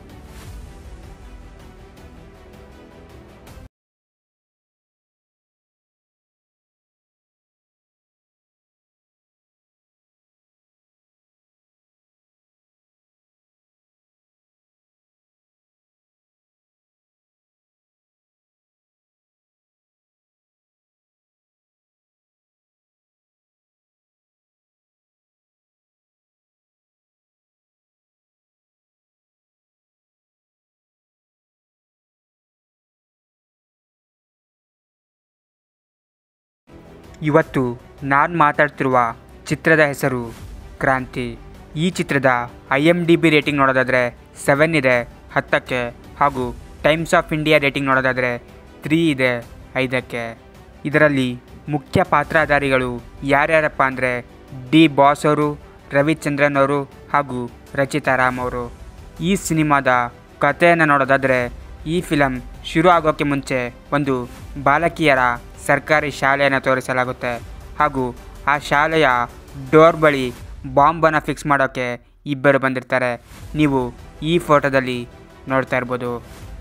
ಇವತ್ತು ನಾನು ಮಾತಾಡ್ತಿರುವ ಚಿತ್ರದ ಹೆಸರು ಕ್ರಾಂತಿ. ಈ ಚಿತ್ರದ IMDb ರೇಟಿಂಗ್ ನೋಡೋದಾದರೆ 7 ಇದೆ 10ಕ್ಕೆ ಹಾಗೂ ಟೈಮ್ಸ್ ಆಫ್ ಇಂಡಿಯಾ ರೇಟಿಂಗ್ ನೋಡೋದಾದರೆ 3 ಇದೆ 5ಕ್ಕೆ. ಇದರಲ್ಲಿ ಮುಖ್ಯ ಪಾತ್ರಧಾರಿಗಳು ಯಾರ್ಯಾರಪ್ಪ ಅಂದರೆ ಡಿ ಬಾಸ್ ಅವರು, ರವಿಚಂದ್ರನ್ ಅವರು ಹಾಗೂ ರಚಿತಾ ರಾಮ್ ಅವರು. ಈ ಸಿನಿಮಾದ ಕಥೆಯನ್ನು ನೋಡೋದಾದರೆ ಈ ಫಿಲಮ್ ಶುರು ಆಗೋಕ್ಕೆ ಮುಂಚೆ ಒಂದು ಬಾಲಕಿಯರ ಸರ್ಕಾರಿ ಶಾಲೆಯನ್ನು ತೋರಿಸಲಾಗುತ್ತೆ ಹಾಗೂ ಆ ಶಾಲೆಯ ಡೋರ್ ಬಳಿ ಬಾಂಬನ್ನು ಫಿಕ್ಸ್ ಮಾಡೋಕ್ಕೆ ಇಬ್ಬರು ಬಂದಿರ್ತಾರೆ. ನೀವು ಈ ಫೋಟೋದಲ್ಲಿ ನೋಡ್ತಾ ಇರ್ಬೋದು.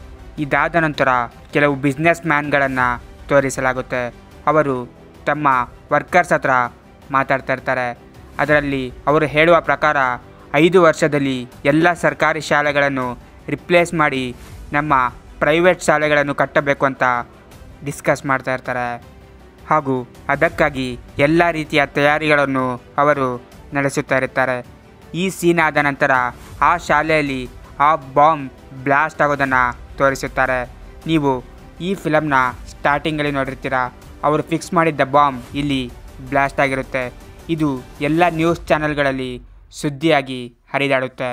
ಇದಾದ ನಂತರ ಕೆಲವು ಬಿಸ್ನೆಸ್ ಮ್ಯಾನ್ಗಳನ್ನು ತೋರಿಸಲಾಗುತ್ತೆ. ಅವರು ತಮ್ಮ ವರ್ಕರ್ಸ್ ಹತ್ರ ಮಾತಾಡ್ತಾ ಇರ್ತಾರೆ. ಅದರಲ್ಲಿ ಅವರು ಹೇಳುವ ಪ್ರಕಾರ 5 ವರ್ಷದಲ್ಲಿ ಎಲ್ಲ ಸರ್ಕಾರಿ ಶಾಲೆಗಳನ್ನು ರಿಪ್ಲೇಸ್ ಮಾಡಿ ನಮ್ಮ ಪ್ರೈವೇಟ್ ಶಾಲೆಗಳನ್ನು ಕಟ್ಟಬೇಕು ಅಂತ ಡಿಸ್ಕಸ್ ಮಾಡ್ತಾ ಇರ್ತಾರೆ ಹಾಗೂ ಅದಕ್ಕಾಗಿ ಎಲ್ಲ ರೀತಿಯ ತಯಾರಿಗಳನ್ನು ಅವರು ನಡೆಸುತ್ತಾ ಇರ್ತಾರೆ. ಈ ಸೀನ್ ಆದ ನಂತರ ಆ ಶಾಲೆಯಲ್ಲಿ ಆ ಬಾಂಬ್ ಬ್ಲಾಸ್ಟ್ ಆಗೋದನ್ನು ತೋರಿಸುತ್ತಾರೆ. ನೀವು ಈ ಫಿಲಮ್ನ ಸ್ಟಾರ್ಟಿಂಗಲ್ಲಿ ನೋಡಿರ್ತೀರ. ಅವರು ಫಿಕ್ಸ್ ಮಾಡಿದ್ದ ಬಾಂಬ್ ಇಲ್ಲಿ ಬ್ಲಾಸ್ಟ್ ಆಗಿರುತ್ತೆ. ಇದು ಎಲ್ಲ ನ್ಯೂಸ್ ಚಾನೆಲ್ಗಳಲ್ಲಿ ಸುದ್ದಿಯಾಗಿ ಹರಿದಾಡುತ್ತೆ.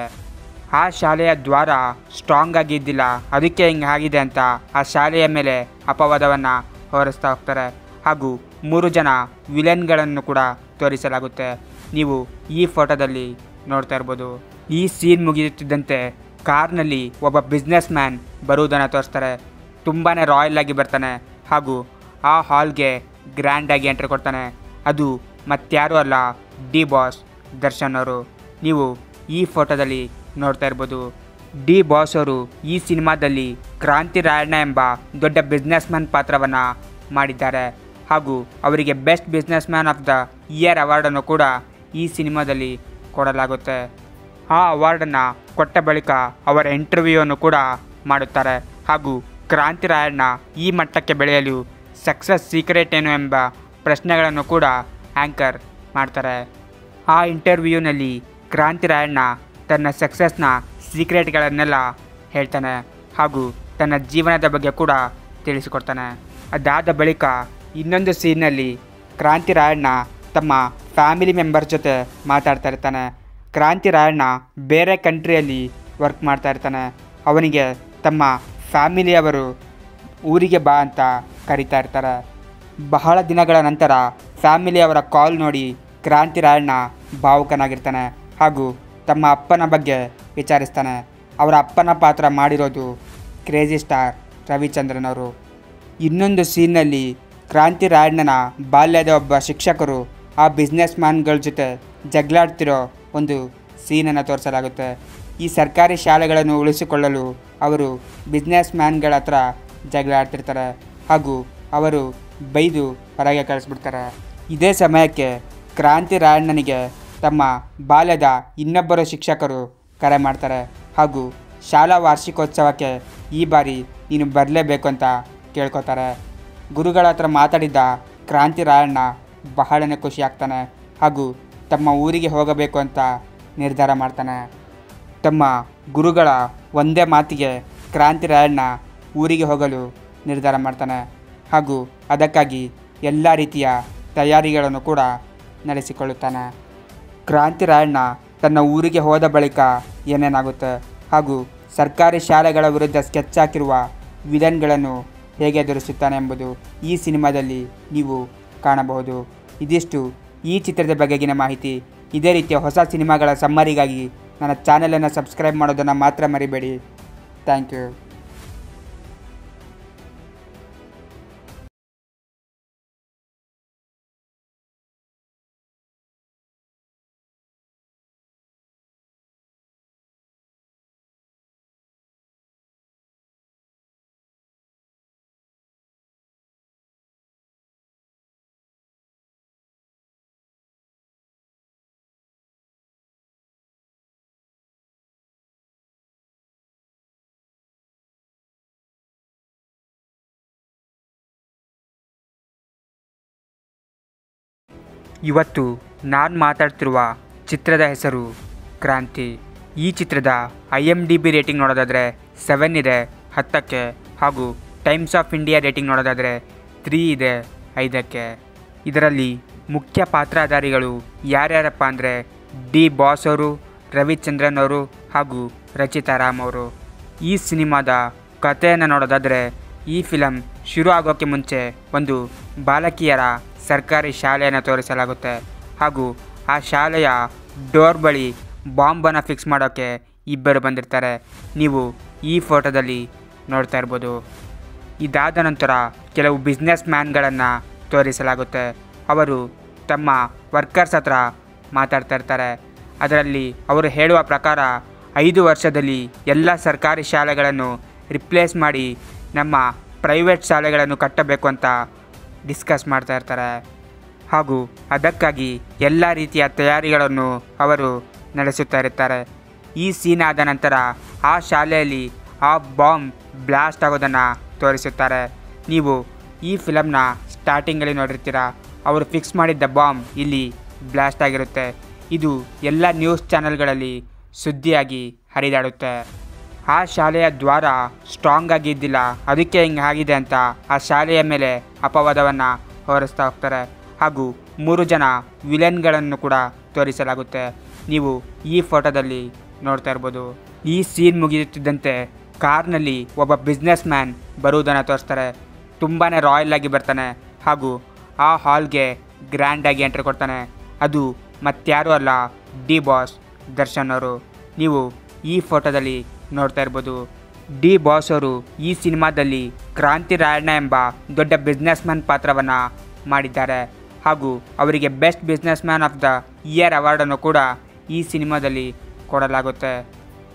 ಆ ಶಾಲೆಯ ದ್ವಾರ ಸ್ಟ್ರಾಂಗ್ ಆಗಿ ಇದ್ದಿಲ್ಲ, ಅದಕ್ಕೆ ಹಿಂಗೆ ಆಗಿದೆ ಅಂತ ಆ ಶಾಲೆಯ ಮೇಲೆ ಅಪವಾದವನ್ನು ಹೊರಿಸ್ತಾ ಹೋಗ್ತಾರೆ ಹಾಗೂ 3 ಜನ ವಿಲನ್ಗಳನ್ನು ಕೂಡ ತೋರಿಸಲಾಗುತ್ತೆ. ನೀವು ಈ ಫೋಟೋದಲ್ಲಿ ನೋಡ್ತಾ ಇರ್ಬೋದು. ಈ ಸೀನ್ ಮುಗಿಯುತ್ತಿದ್ದಂತೆ ಕಾರ್ನಲ್ಲಿ ಒಬ್ಬ ಬಿಸ್ನೆಸ್ ಮ್ಯಾನ್ ಬರುವುದನ್ನು ತೋರಿಸ್ತಾರೆ. ತುಂಬಾ ರಾಯಲ್ ಆಗಿ ಬರ್ತಾನೆ ಹಾಗೂ ಆ ಹಾಲ್ಗೆ ಗ್ರ್ಯಾಂಡಾಗಿ ಎಂಟ್ರಿ ಕೊಡ್ತಾನೆ. ಅದು ಮತ್ತಾರೂ ಅಲ್ಲ, ಡಿ ಬಾಸ್ ದರ್ಶನ್ ಅವರು. ನೀವು ಈ ಫೋಟೋದಲ್ಲಿ ನೋಡ್ತಾ ಇರ್ಬೋದು. ಡಿ ಬಾಸ್ ಅವರು ಈ ಸಿನಿಮಾದಲ್ಲಿ ಕ್ರಾಂತಿ ರಾಯಣ್ಣ ಎಂಬ ದೊಡ್ಡ ಬಿಸ್ನೆಸ್ ಮ್ಯಾನ್ ಪಾತ್ರವನ್ನು ಮಾಡಿದ್ದಾರೆ ಹಾಗೂ ಅವರಿಗೆ best businessman of the year ಅವಾರ್ಡನ್ನು ಕೂಡ ಈ ಸಿನಿಮಾದಲ್ಲಿ ಕೊಡಲಾಗುತ್ತೆ. ಆ ಅವಾರ್ಡನ್ನು ಕೊಟ್ಟ ಬಳಿಕ ಅವರ ಇಂಟರ್ವ್ಯೂವನ್ನು ಕೂಡ ಮಾಡುತ್ತಾರೆ ಹಾಗೂ ಕ್ರಾಂತಿ ರಾಯಣ್ಣ ಈ ಮಟ್ಟಕ್ಕೆ ಬೆಳೆಯಲು ಸಕ್ಸಸ್ ಸೀಕ್ರೆಟ್ ಏನು ಎಂಬ ಪ್ರಶ್ನೆಗಳನ್ನು ಕೂಡ ಆ್ಯಂಕರ್ ಮಾಡ್ತಾರೆ. ಆ ಇಂಟರ್ವ್ಯೂನಲ್ಲಿ ಕ್ರಾಂತಿ ರಾಯಣ್ಣ ತನ್ನ ಸಕ್ಸಸ್ನ ಸೀಕ್ರೆಟ್ಗಳನ್ನೆಲ್ಲ ಹೇಳ್ತಾನೆ ಹಾಗೂ ತನ್ನ ಜೀವನದ ಬಗ್ಗೆ ಕೂಡ ತಿಳಿಸಿಕೊಡ್ತಾನೆ. ಅದಾದ ಬಳಿಕ ಇನ್ನೊಂದು ಸೀನ್ನಲ್ಲಿ ಕ್ರಾಂತಿ ರಾಯಣ್ಣ ತಮ್ಮ ಫ್ಯಾಮಿಲಿ ಮೆಂಬರ್ ಜೊತೆ ಮಾತಾಡ್ತಾ ಇರ್ತಾನೆ. ಕ್ರಾಂತಿ ರಾಯಣ್ಣ ಬೇರೆ ಕಂಟ್ರಿಯಲ್ಲಿ ವರ್ಕ್ ಮಾಡ್ತಾ ಇರ್ತಾನೆ. ಅವನಿಗೆ ತಮ್ಮ ಫ್ಯಾಮಿಲಿಯವರು ಊರಿಗೆ ಬಾ ಅಂತ ಕರೀತಾ ಇರ್ತಾರೆ. ಬಹಳ ದಿನಗಳ ನಂತರ ಫ್ಯಾಮಿಲಿಯವರ ಕಾಲ್ ನೋಡಿ ಕ್ರಾಂತಿ ರಾಯಣ್ಣ ಭಾವುಕನಾಗಿರ್ತಾನೆ ಹಾಗೂ ತಮ್ಮ ಅಪ್ಪನ ಬಗ್ಗೆ ವಿಚಾರಿಸ್ತಾನೆ. ಅವರ ಅಪ್ಪನ ಪಾತ್ರ ಮಾಡಿರೋದು ಕ್ರೇಜಿ ಸ್ಟಾರ್ ರವಿಚಂದ್ರನ್ ಅವರು. ಇನ್ನೊಂದು ಸೀನ್ನಲ್ಲಿ ಕ್ರಾಂತಿ ರಾಯಣ್ಣನ ಬಾಲ್ಯದ ಒಬ್ಬ ಶಿಕ್ಷಕರು ಆ ಬಿಸ್ನೆಸ್ ಮ್ಯಾನ್ಗಳ ಜೊತೆ ಜಗಳಾಡ್ತಿರೋ ಒಂದು ಸೀನನ್ನು ತೋರಿಸಲಾಗುತ್ತೆ. ಈ ಸರ್ಕಾರಿ ಶಾಲೆಗಳನ್ನು ಉಳಿಸಿಕೊಳ್ಳಲು ಅವರು ಬಿಸ್ನೆಸ್ ಮ್ಯಾನ್ಗಳ ಹತ್ರ ಜಗಳಾಡ್ತಿರ್ತಾರೆ ಹಾಗೂ ಅವರು ಬೈದು ಹೊರಗೆ ಕಳಿಸ್ಬಿಡ್ತಾರೆ. ಇದೇ ಸಮಯಕ್ಕೆ ಕ್ರಾಂತಿ ರಾಯಣ್ಣನಿಗೆ ತಮ್ಮ ಬಾಲ್ಯದ ಇನ್ನೊಬ್ಬರು ಶಿಕ್ಷಕರು ಕರೆ ಮಾಡ್ತಾರೆ ಹಾಗೂ ಶಾಲಾ ವಾರ್ಷಿಕೋತ್ಸವಕ್ಕೆ ಈ ಬಾರಿ ನೀನು ಬರಲೇಬೇಕು ಅಂತ ಕೇಳ್ಕೊತಾರೆ. ಗುರುಗಳ ಹತ್ರ ಮಾತಾಡಿದ್ದ ಕ್ರಾಂತಿ ರಾಯಣ್ಣ ಬಹಳನೇ ಖುಷಿ ಆಗ್ತಾನೆ ಹಾಗೂ ತಮ್ಮ ಊರಿಗೆ ಹೋಗಬೇಕು ಅಂತ ನಿರ್ಧಾರ ಮಾಡ್ತಾನೆ. ತಮ್ಮ ಗುರುಗಳ ಒಂದೇ ಮಾತಿಗೆ ಕ್ರಾಂತಿ ರಾಯಣ್ಣ ಊರಿಗೆ ಹೋಗಲು ನಿರ್ಧಾರ ಮಾಡ್ತಾನೆ ಹಾಗೂ ಅದಕ್ಕಾಗಿ ಎಲ್ಲ ರೀತಿಯ ತಯಾರಿಗಳನ್ನು ಕೂಡ ನಡೆಸಿಕೊಳ್ಳುತ್ತಾನೆ. ಕ್ರಾಂತಿ ರಾಯಣ್ಣ ತನ್ನ ಊರಿಗೆ ಹೋದ ಬಳಿಕ ಏನೇನಾಗುತ್ತೆ ಹಾಗೂ ಸರ್ಕಾರಿ ಶಾಲೆಗಳ ವಿರುದ್ಧ ಸ್ಕೆಚ್ ಹಾಕಿರುವ ವಿಲನ್ಗಳನ್ನು ಹೇಗೆ ಎದುರಿಸುತ್ತಾನೆ ಎಂಬುದು ಈ ಸಿನಿಮಾದಲ್ಲಿ ನೀವು ಕಾಣಬಹುದು. ಇದಿಷ್ಟು ಈ ಚಿತ್ರದ ಬಗೆಗಿನ ಮಾಹಿತಿ. ಇದೇ ರೀತಿಯ ಹೊಸ ಸಿನಿಮಾಗಳ ಸಮ್ಮರಿಗಾಗಿ ನನ್ನ ಚಾನಲನ್ನು ಸಬ್ಸ್ಕ್ರೈಬ್ ಮಾಡೋದನ್ನು ಮಾತ್ರ ಮರಿಬೇಡಿ. Thank you. ಇವತ್ತು ನಾನು ಮಾತಾಡ್ತಿರುವ ಚಿತ್ರದ ಹೆಸರು ಕ್ರಾಂತಿ. ಈ ಚಿತ್ರದ IMDb ರೇಟಿಂಗ್ ನೋಡೋದಾದರೆ 7 ಇದೆ 10ಕ್ಕೆ ಹಾಗೂ ಟೈಮ್ಸ್ ಆಫ್ ಇಂಡಿಯಾ ರೇಟಿಂಗ್ ನೋಡೋದಾದರೆ 3 ಇದೆ 5ಕ್ಕೆ. ಇದರಲ್ಲಿ ಮುಖ್ಯ ಪಾತ್ರಧಾರಿಗಳು ಯಾರ್ಯಾರಪ್ಪ ಅಂದರೆ ಡಿ ಬಾಸ್ ಅವರು, ರವಿಚಂದ್ರನ್ ಅವರು ಹಾಗೂ ರಚಿತಾ ರಾಮ್ ಅವರು. ಈ ಸಿನಿಮಾದ ಕಥೆಯನ್ನು ನೋಡೋದಾದರೆ ಈ ಫಿಲಮ್ ಶುರು ಆಗೋಕ್ಕೆ ಮುಂಚೆ ಒಂದು ಬಾಲಕಿಯರ ಸರ್ಕಾರಿ ಶಾಲೆಯನ್ನು ತೋರಿಸಲಾಗುತ್ತೆ ಹಾಗೂ ಆ ಶಾಲೆಯ ಡೋರ್ ಬಳಿ ಬಾಂಬನ್ನು ಫಿಕ್ಸ್ ಮಾಡೋಕ್ಕೆ ಇಬ್ಬರು ಬಂದಿರ್ತಾರೆ. ನೀವು ಈ ಫೋಟೋದಲ್ಲಿ ನೋಡ್ತಾ ಇರ್ಬೋದು. ಇದಾದ ನಂತರ ಕೆಲವು ಬಿಸ್ನೆಸ್ ಮ್ಯಾನ್ಗಳನ್ನು ತೋರಿಸಲಾಗುತ್ತೆ. ಅವರು ತಮ್ಮ ವರ್ಕರ್ಸ್ ಹತ್ರ ಮಾತಾಡ್ತಾ ಇರ್ತಾರೆ. ಅದರಲ್ಲಿ ಅವರು ಹೇಳುವ ಪ್ರಕಾರ 5 ವರ್ಷದಲ್ಲಿ ಎಲ್ಲ ಸರ್ಕಾರಿ ಶಾಲೆಗಳನ್ನು ರಿಪ್ಲೇಸ್ ಮಾಡಿ ನಮ್ಮ ಪ್ರೈವೇಟ್ ಶಾಲೆಗಳನ್ನು ಕಟ್ಟಬೇಕು ಅಂತ ಡಿಸ್ಕಸ್ ಮಾಡ್ತಾ ಇರ್ತಾರೆ ಹಾಗೂ ಅದಕ್ಕಾಗಿ ಎಲ್ಲ ರೀತಿಯ ತಯಾರಿಗಳನ್ನು ಅವರು ನಡೆಸುತ್ತಾ ಇರ್ತಾರೆ. ಈ ಸೀನ್ ಆದ ನಂತರ ಆ ಶಾಲೆಯಲ್ಲಿ ಆ ಬಾಂಬ್ ಬ್ಲಾಸ್ಟ್ ಆಗೋದನ್ನು ತೋರಿಸುತ್ತಾರೆ. ನೀವು ಈ ಫಿಲಮ್ನ ಸ್ಟಾರ್ಟಿಂಗಲ್ಲಿ ನೋಡಿರ್ತೀರ. ಅವರು ಫಿಕ್ಸ್ ಮಾಡಿದ್ದ ಬಾಂಬ್ ಇಲ್ಲಿ ಬ್ಲಾಸ್ಟ್ ಆಗಿರುತ್ತೆ. ಇದು ಎಲ್ಲ ನ್ಯೂಸ್ ಚಾನೆಲ್ಗಳಲ್ಲಿ ಸುದ್ದಿಯಾಗಿ ಹರಿದಾಡುತ್ತೆ. ಆ ಶಾಲೆಯ ದ್ವಾರ ಸ್ಟ್ರಾಂಗ್ ಆಗಿದ್ದಿಲ್ಲ, ಅದಕ್ಕೆ ಹಿಂಗೆ ಆಗಿದೆ ಅಂತ ಆ ಶಾಲೆಯ ಮೇಲೆ ಅಪವಾದವನ್ನು ಹೊರಿಸ್ತಾ ಹೋಗ್ತಾರೆ ಹಾಗೂ 3 ಜನ ವಿಲನ್ಗಳನ್ನು ಕೂಡ ತೋರಿಸಲಾಗುತ್ತೆ. ನೀವು ಈ ಫೋಟೋದಲ್ಲಿ ನೋಡ್ತಾ ಇರ್ಬೋದು. ಈ ಸೀನ್ ಮುಗಿಯುತ್ತಿದ್ದಂತೆ ಕಾರ್ನಲ್ಲಿ ಒಬ್ಬ ಬಿಸ್ನೆಸ್ ಮ್ಯಾನ್ ಬರುವುದನ್ನು ತೋರಿಸ್ತಾರೆ. ತುಂಬಾ ರಾಯಲ್ ಆಗಿ ಬರ್ತಾನೆ ಹಾಗೂ ಆ ಹಾಲ್ಗೆ ಗ್ರ್ಯಾಂಡಾಗಿ ಎಂಟ್ರಿ ಕೊಡ್ತಾನೆ. ಅದು ಮತ್ತಾರೂ ಅಲ್ಲ, ಡಿ ಬಾಸ್ ದರ್ಶನ್ ಅವರು. ನೀವು ಈ ಫೋಟೋದಲ್ಲಿ ನೋಡ್ತಾ ಇರ್ಬೋದು. ಡಿ ಬಾಸ್ ಅವರು ಈ ಸಿನಿಮಾದಲ್ಲಿ ಕ್ರಾಂತಿ ರಾಯಣ್ಣ ಎಂಬ ದೊಡ್ಡ ಬಿಸ್ನೆಸ್ ಮ್ಯಾನ್ ಪಾತ್ರವನ್ನು ಮಾಡಿದ್ದಾರೆ ಹಾಗೂ ಅವರಿಗೆ best businessman of the year ಅವಾರ್ಡನ್ನು ಕೂಡ ಈ ಸಿನಿಮಾದಲ್ಲಿ ಕೊಡಲಾಗುತ್ತೆ.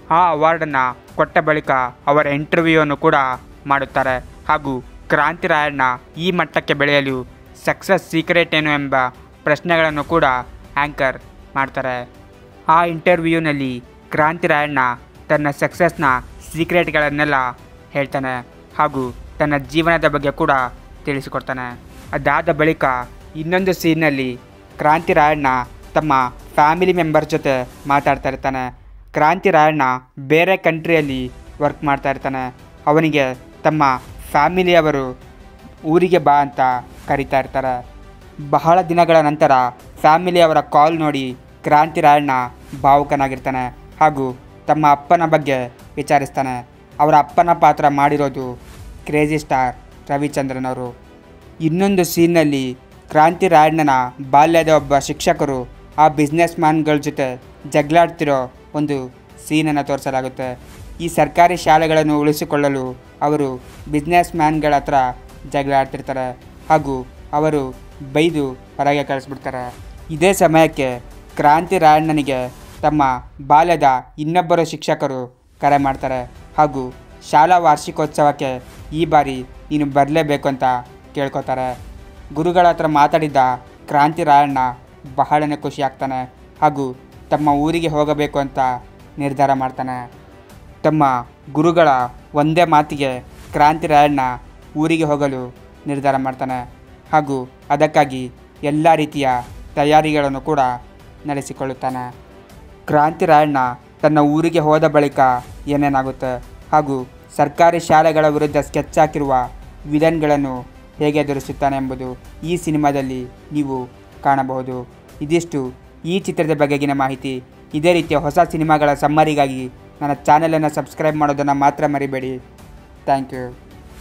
ಆ ಅವಾರ್ಡನ್ನು ಕೊಟ್ಟ ಬಳಿಕ ಅವರ ಇಂಟರ್ವ್ಯೂವನ್ನು ಕೂಡ ಮಾಡುತ್ತಾರೆ ಹಾಗೂ ಕ್ರಾಂತಿ ರಾಯಣ್ಣ ಈ ಮಟ್ಟಕ್ಕೆ ಬೆಳೆಯಲು ಸಕ್ಸಸ್ ಸೀಕ್ರೆಟ್ ಏನು ಎಂಬ ಪ್ರಶ್ನೆಗಳನ್ನು ಕೂಡ ಆ್ಯಂಕರ್ ಮಾಡ್ತಾರೆ. ಆ ಇಂಟರ್ವ್ಯೂನಲ್ಲಿ ಕ್ರಾಂತಿ ರಾಯಣ್ಣ ತನ್ನ ಸಕ್ಸಸ್ನ ಸೀಕ್ರೆಟ್ಗಳನ್ನೆಲ್ಲ ಹೇಳ್ತಾನೆ ಹಾಗೂ ತನ್ನ ಜೀವನದ ಬಗ್ಗೆ ಕೂಡ ತಿಳಿಸಿಕೊಡ್ತಾನೆ. ಅದಾದ ಬಳಿಕ ಇನ್ನೊಂದು ಸೀನ್ನಲ್ಲಿ ಕ್ರಾಂತಿ ರಾಯಣ್ಣ ತಮ್ಮ ಫ್ಯಾಮಿಲಿ ಮೆಂಬರ್ ಜೊತೆ ಮಾತಾಡ್ತಾ ಇರ್ತಾನೆ. ಕ್ರಾಂತಿ ರಾಯಣ್ಣ ಬೇರೆ ಕಂಟ್ರಿಯಲ್ಲಿ ವರ್ಕ್ ಮಾಡ್ತಾ ಇರ್ತಾನೆ. ಅವನಿಗೆ ತಮ್ಮ ಫ್ಯಾಮಿಲಿಯವರು ಊರಿಗೆ ಬಾ ಅಂತ ಕರೀತಾ ಇರ್ತಾರೆ. ಬಹಳ ದಿನಗಳ ನಂತರ ಫ್ಯಾಮಿಲಿಯವರ ಕಾಲ್ ನೋಡಿ ಕ್ರಾಂತಿ ರಾಯಣ್ಣ ಭಾವುಕನಾಗಿರ್ತಾನೆ ಹಾಗೂ ತಮ್ಮ ಅಪ್ಪನ ಬಗ್ಗೆ ವಿಚಾರಿಸ್ತಾನೆ. ಅವರ ಅಪ್ಪನ ಪಾತ್ರ ಮಾಡಿರೋದು ಕ್ರೇಜಿ ಸ್ಟಾರ್ ರವಿಚಂದ್ರನ್ ಅವರು. ಇನ್ನೊಂದು ಸೀನ್ನಲ್ಲಿ ಕ್ರಾಂತಿ ರಾಯಣ್ಣನ ಬಾಲ್ಯದ ಒಬ್ಬ ಶಿಕ್ಷಕರು ಆ ಬಿಸ್ನೆಸ್ ಮ್ಯಾನ್ಗಳ ಜೊತೆ ಜಗಳಾಡ್ತಿರೋ ಒಂದು ಸೀನನ್ನು ತೋರಿಸಲಾಗುತ್ತೆ. ಈ ಸರ್ಕಾರಿ ಶಾಲೆಗಳನ್ನು ಉಳಿಸಿಕೊಳ್ಳಲು ಅವರು ಬಿಸ್ನೆಸ್ ಮ್ಯಾನ್ಗಳ ಹತ್ರ ಜಗಳ ಆಡ್ತಿರ್ತಾರೆ ಹಾಗೂ ಅವರು ಬೈದು ಹೊರಗೆ ಕಳಿಸ್ಬಿಡ್ತಾರೆ. ಇದೇ ಸಮಯಕ್ಕೆ ಕ್ರಾಂತಿ ರಾಯಣ್ಣನಿಗೆ ತಮ್ಮ ಬಾಲ್ಯದ ಇನ್ನೊಬ್ಬರು ಶಿಕ್ಷಕರು ಕರೆ ಮಾಡ್ತಾರೆ ಹಾಗೂ ಶಾಲಾ ವಾರ್ಷಿಕೋತ್ಸವಕ್ಕೆ ಈ ಬಾರಿ ನೀನು ಬರಲೇಬೇಕು ಅಂತ ಕೇಳ್ಕೊತಾರೆ. ಗುರುಗಳ ಹತ್ರ ಮಾತಾಡಿದ್ದ ಕ್ರಾಂತಿ ರಾಯಣ್ಣ ಬಹಳನೇ ಖುಷಿ ಆಗ್ತಾನೆ ಹಾಗೂ ತಮ್ಮ ಊರಿಗೆ ಹೋಗಬೇಕು ಅಂತ ನಿರ್ಧಾರ ಮಾಡ್ತಾನೆ. ತಮ್ಮ ಗುರುಗಳ ಒಂದೇ ಮಾತಿಗೆ ಕ್ರಾಂತಿ ರಾಯಣ್ಣ ಊರಿಗೆ ಹೋಗಲು ನಿರ್ಧಾರ ಮಾಡ್ತಾನೆ ಹಾಗೂ ಅದಕ್ಕಾಗಿ ಎಲ್ಲ ರೀತಿಯ ತಯಾರಿಗಳನ್ನು ಕೂಡ ನಡೆಸಿಕೊಳ್ಳುತ್ತಾನೆ. ಕ್ರಾಂತಿ ರಾಯಣ್ಣ ತನ್ನ ಊರಿಗೆ ಹೋದ ಬಳಿಕ ಏನೇನಾಗುತ್ತೆ ಹಾಗೂ ಸರ್ಕಾರಿ ಶಾಲೆಗಳ ವಿರುದ್ಧ ಸ್ಕೆಚ್ ಹಾಕಿರುವ ವಿಲನ್ಗಳನ್ನು ಹೇಗೆ ಎದುರಿಸುತ್ತಾನೆ ಎಂಬುದು ಈ ಸಿನಿಮಾದಲ್ಲಿ ನೀವು ಕಾಣಬಹುದು. ಇದಿಷ್ಟು ಈ ಚಿತ್ರದ ಬಗೆಗಿನ ಮಾಹಿತಿ. ಇದೇ ರೀತಿಯ ಹೊಸ ಸಿನಿಮಾಗಳ ಸಮ್ಮರಿಗಾಗಿ ನನ್ನ ಚಾನಲನ್ನು ಸಬ್ಸ್ಕ್ರೈಬ್ ಮಾಡೋದನ್ನು ಮಾತ್ರ ಮರಿಬೇಡಿ. Thank you.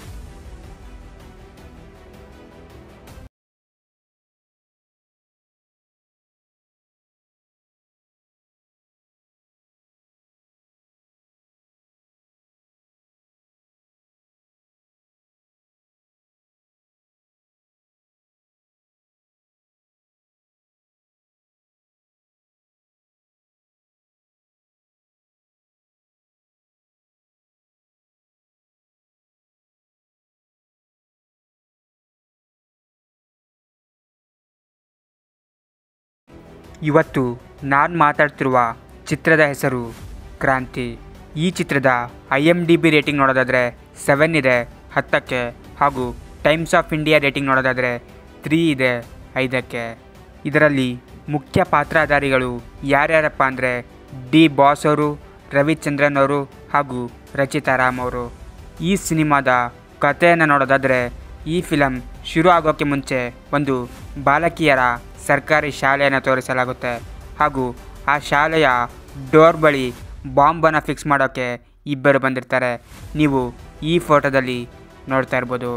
ಇವತ್ತು ನಾನು ಮಾತಾಡ್ತಿರುವ ಚಿತ್ರದ ಹೆಸರು ಕ್ರಾಂತಿ. ಈ ಚಿತ್ರದ IMDb ರೇಟಿಂಗ್ ನೋಡೋದಾದರೆ 7 ಇದೆ 10ಕ್ಕೆ ಹಾಗೂ ಟೈಮ್ಸ್ ಆಫ್ ಇಂಡಿಯಾ ರೇಟಿಂಗ್ ನೋಡೋದಾದರೆ 3 ಇದೆ 5ಕ್ಕೆ. ಇದರಲ್ಲಿ ಮುಖ್ಯ ಪಾತ್ರಧಾರಿಗಳು ಯಾರ್ಯಾರಪ್ಪ ಅಂದರೆ ಡಿ ಬಾಸ್ ಅವರು, ರವಿಚಂದ್ರನ್ ಅವರು ಹಾಗೂ ರಚಿತಾ ರಾಮ್ ಅವರು. ಈ ಸಿನಿಮಾದ ಕಥೆಯನ್ನು ನೋಡೋದಾದರೆ ಈ ಫಿಲಮ್ ಶುರು ಆಗೋಕ್ಕೆ ಮುಂಚೆ ಒಂದು ಬಾಲಕಿಯರ ಸರ್ಕಾರಿ ಶಾಲೆಯನ್ನು ತೋರಿಸಲಾಗುತ್ತೆ ಹಾಗೂ ಆ ಶಾಲೆಯ ಡೋರ್ ಬಳಿ ಬಾಂಬನ್ನು ಫಿಕ್ಸ್ ಮಾಡೋಕ್ಕೆ ಇಬ್ಬರು ಬಂದಿರ್ತಾರೆ. ನೀವು ಈ ಫೋಟೋದಲ್ಲಿ ನೋಡ್ತಾ ಇರ್ಬೋದು.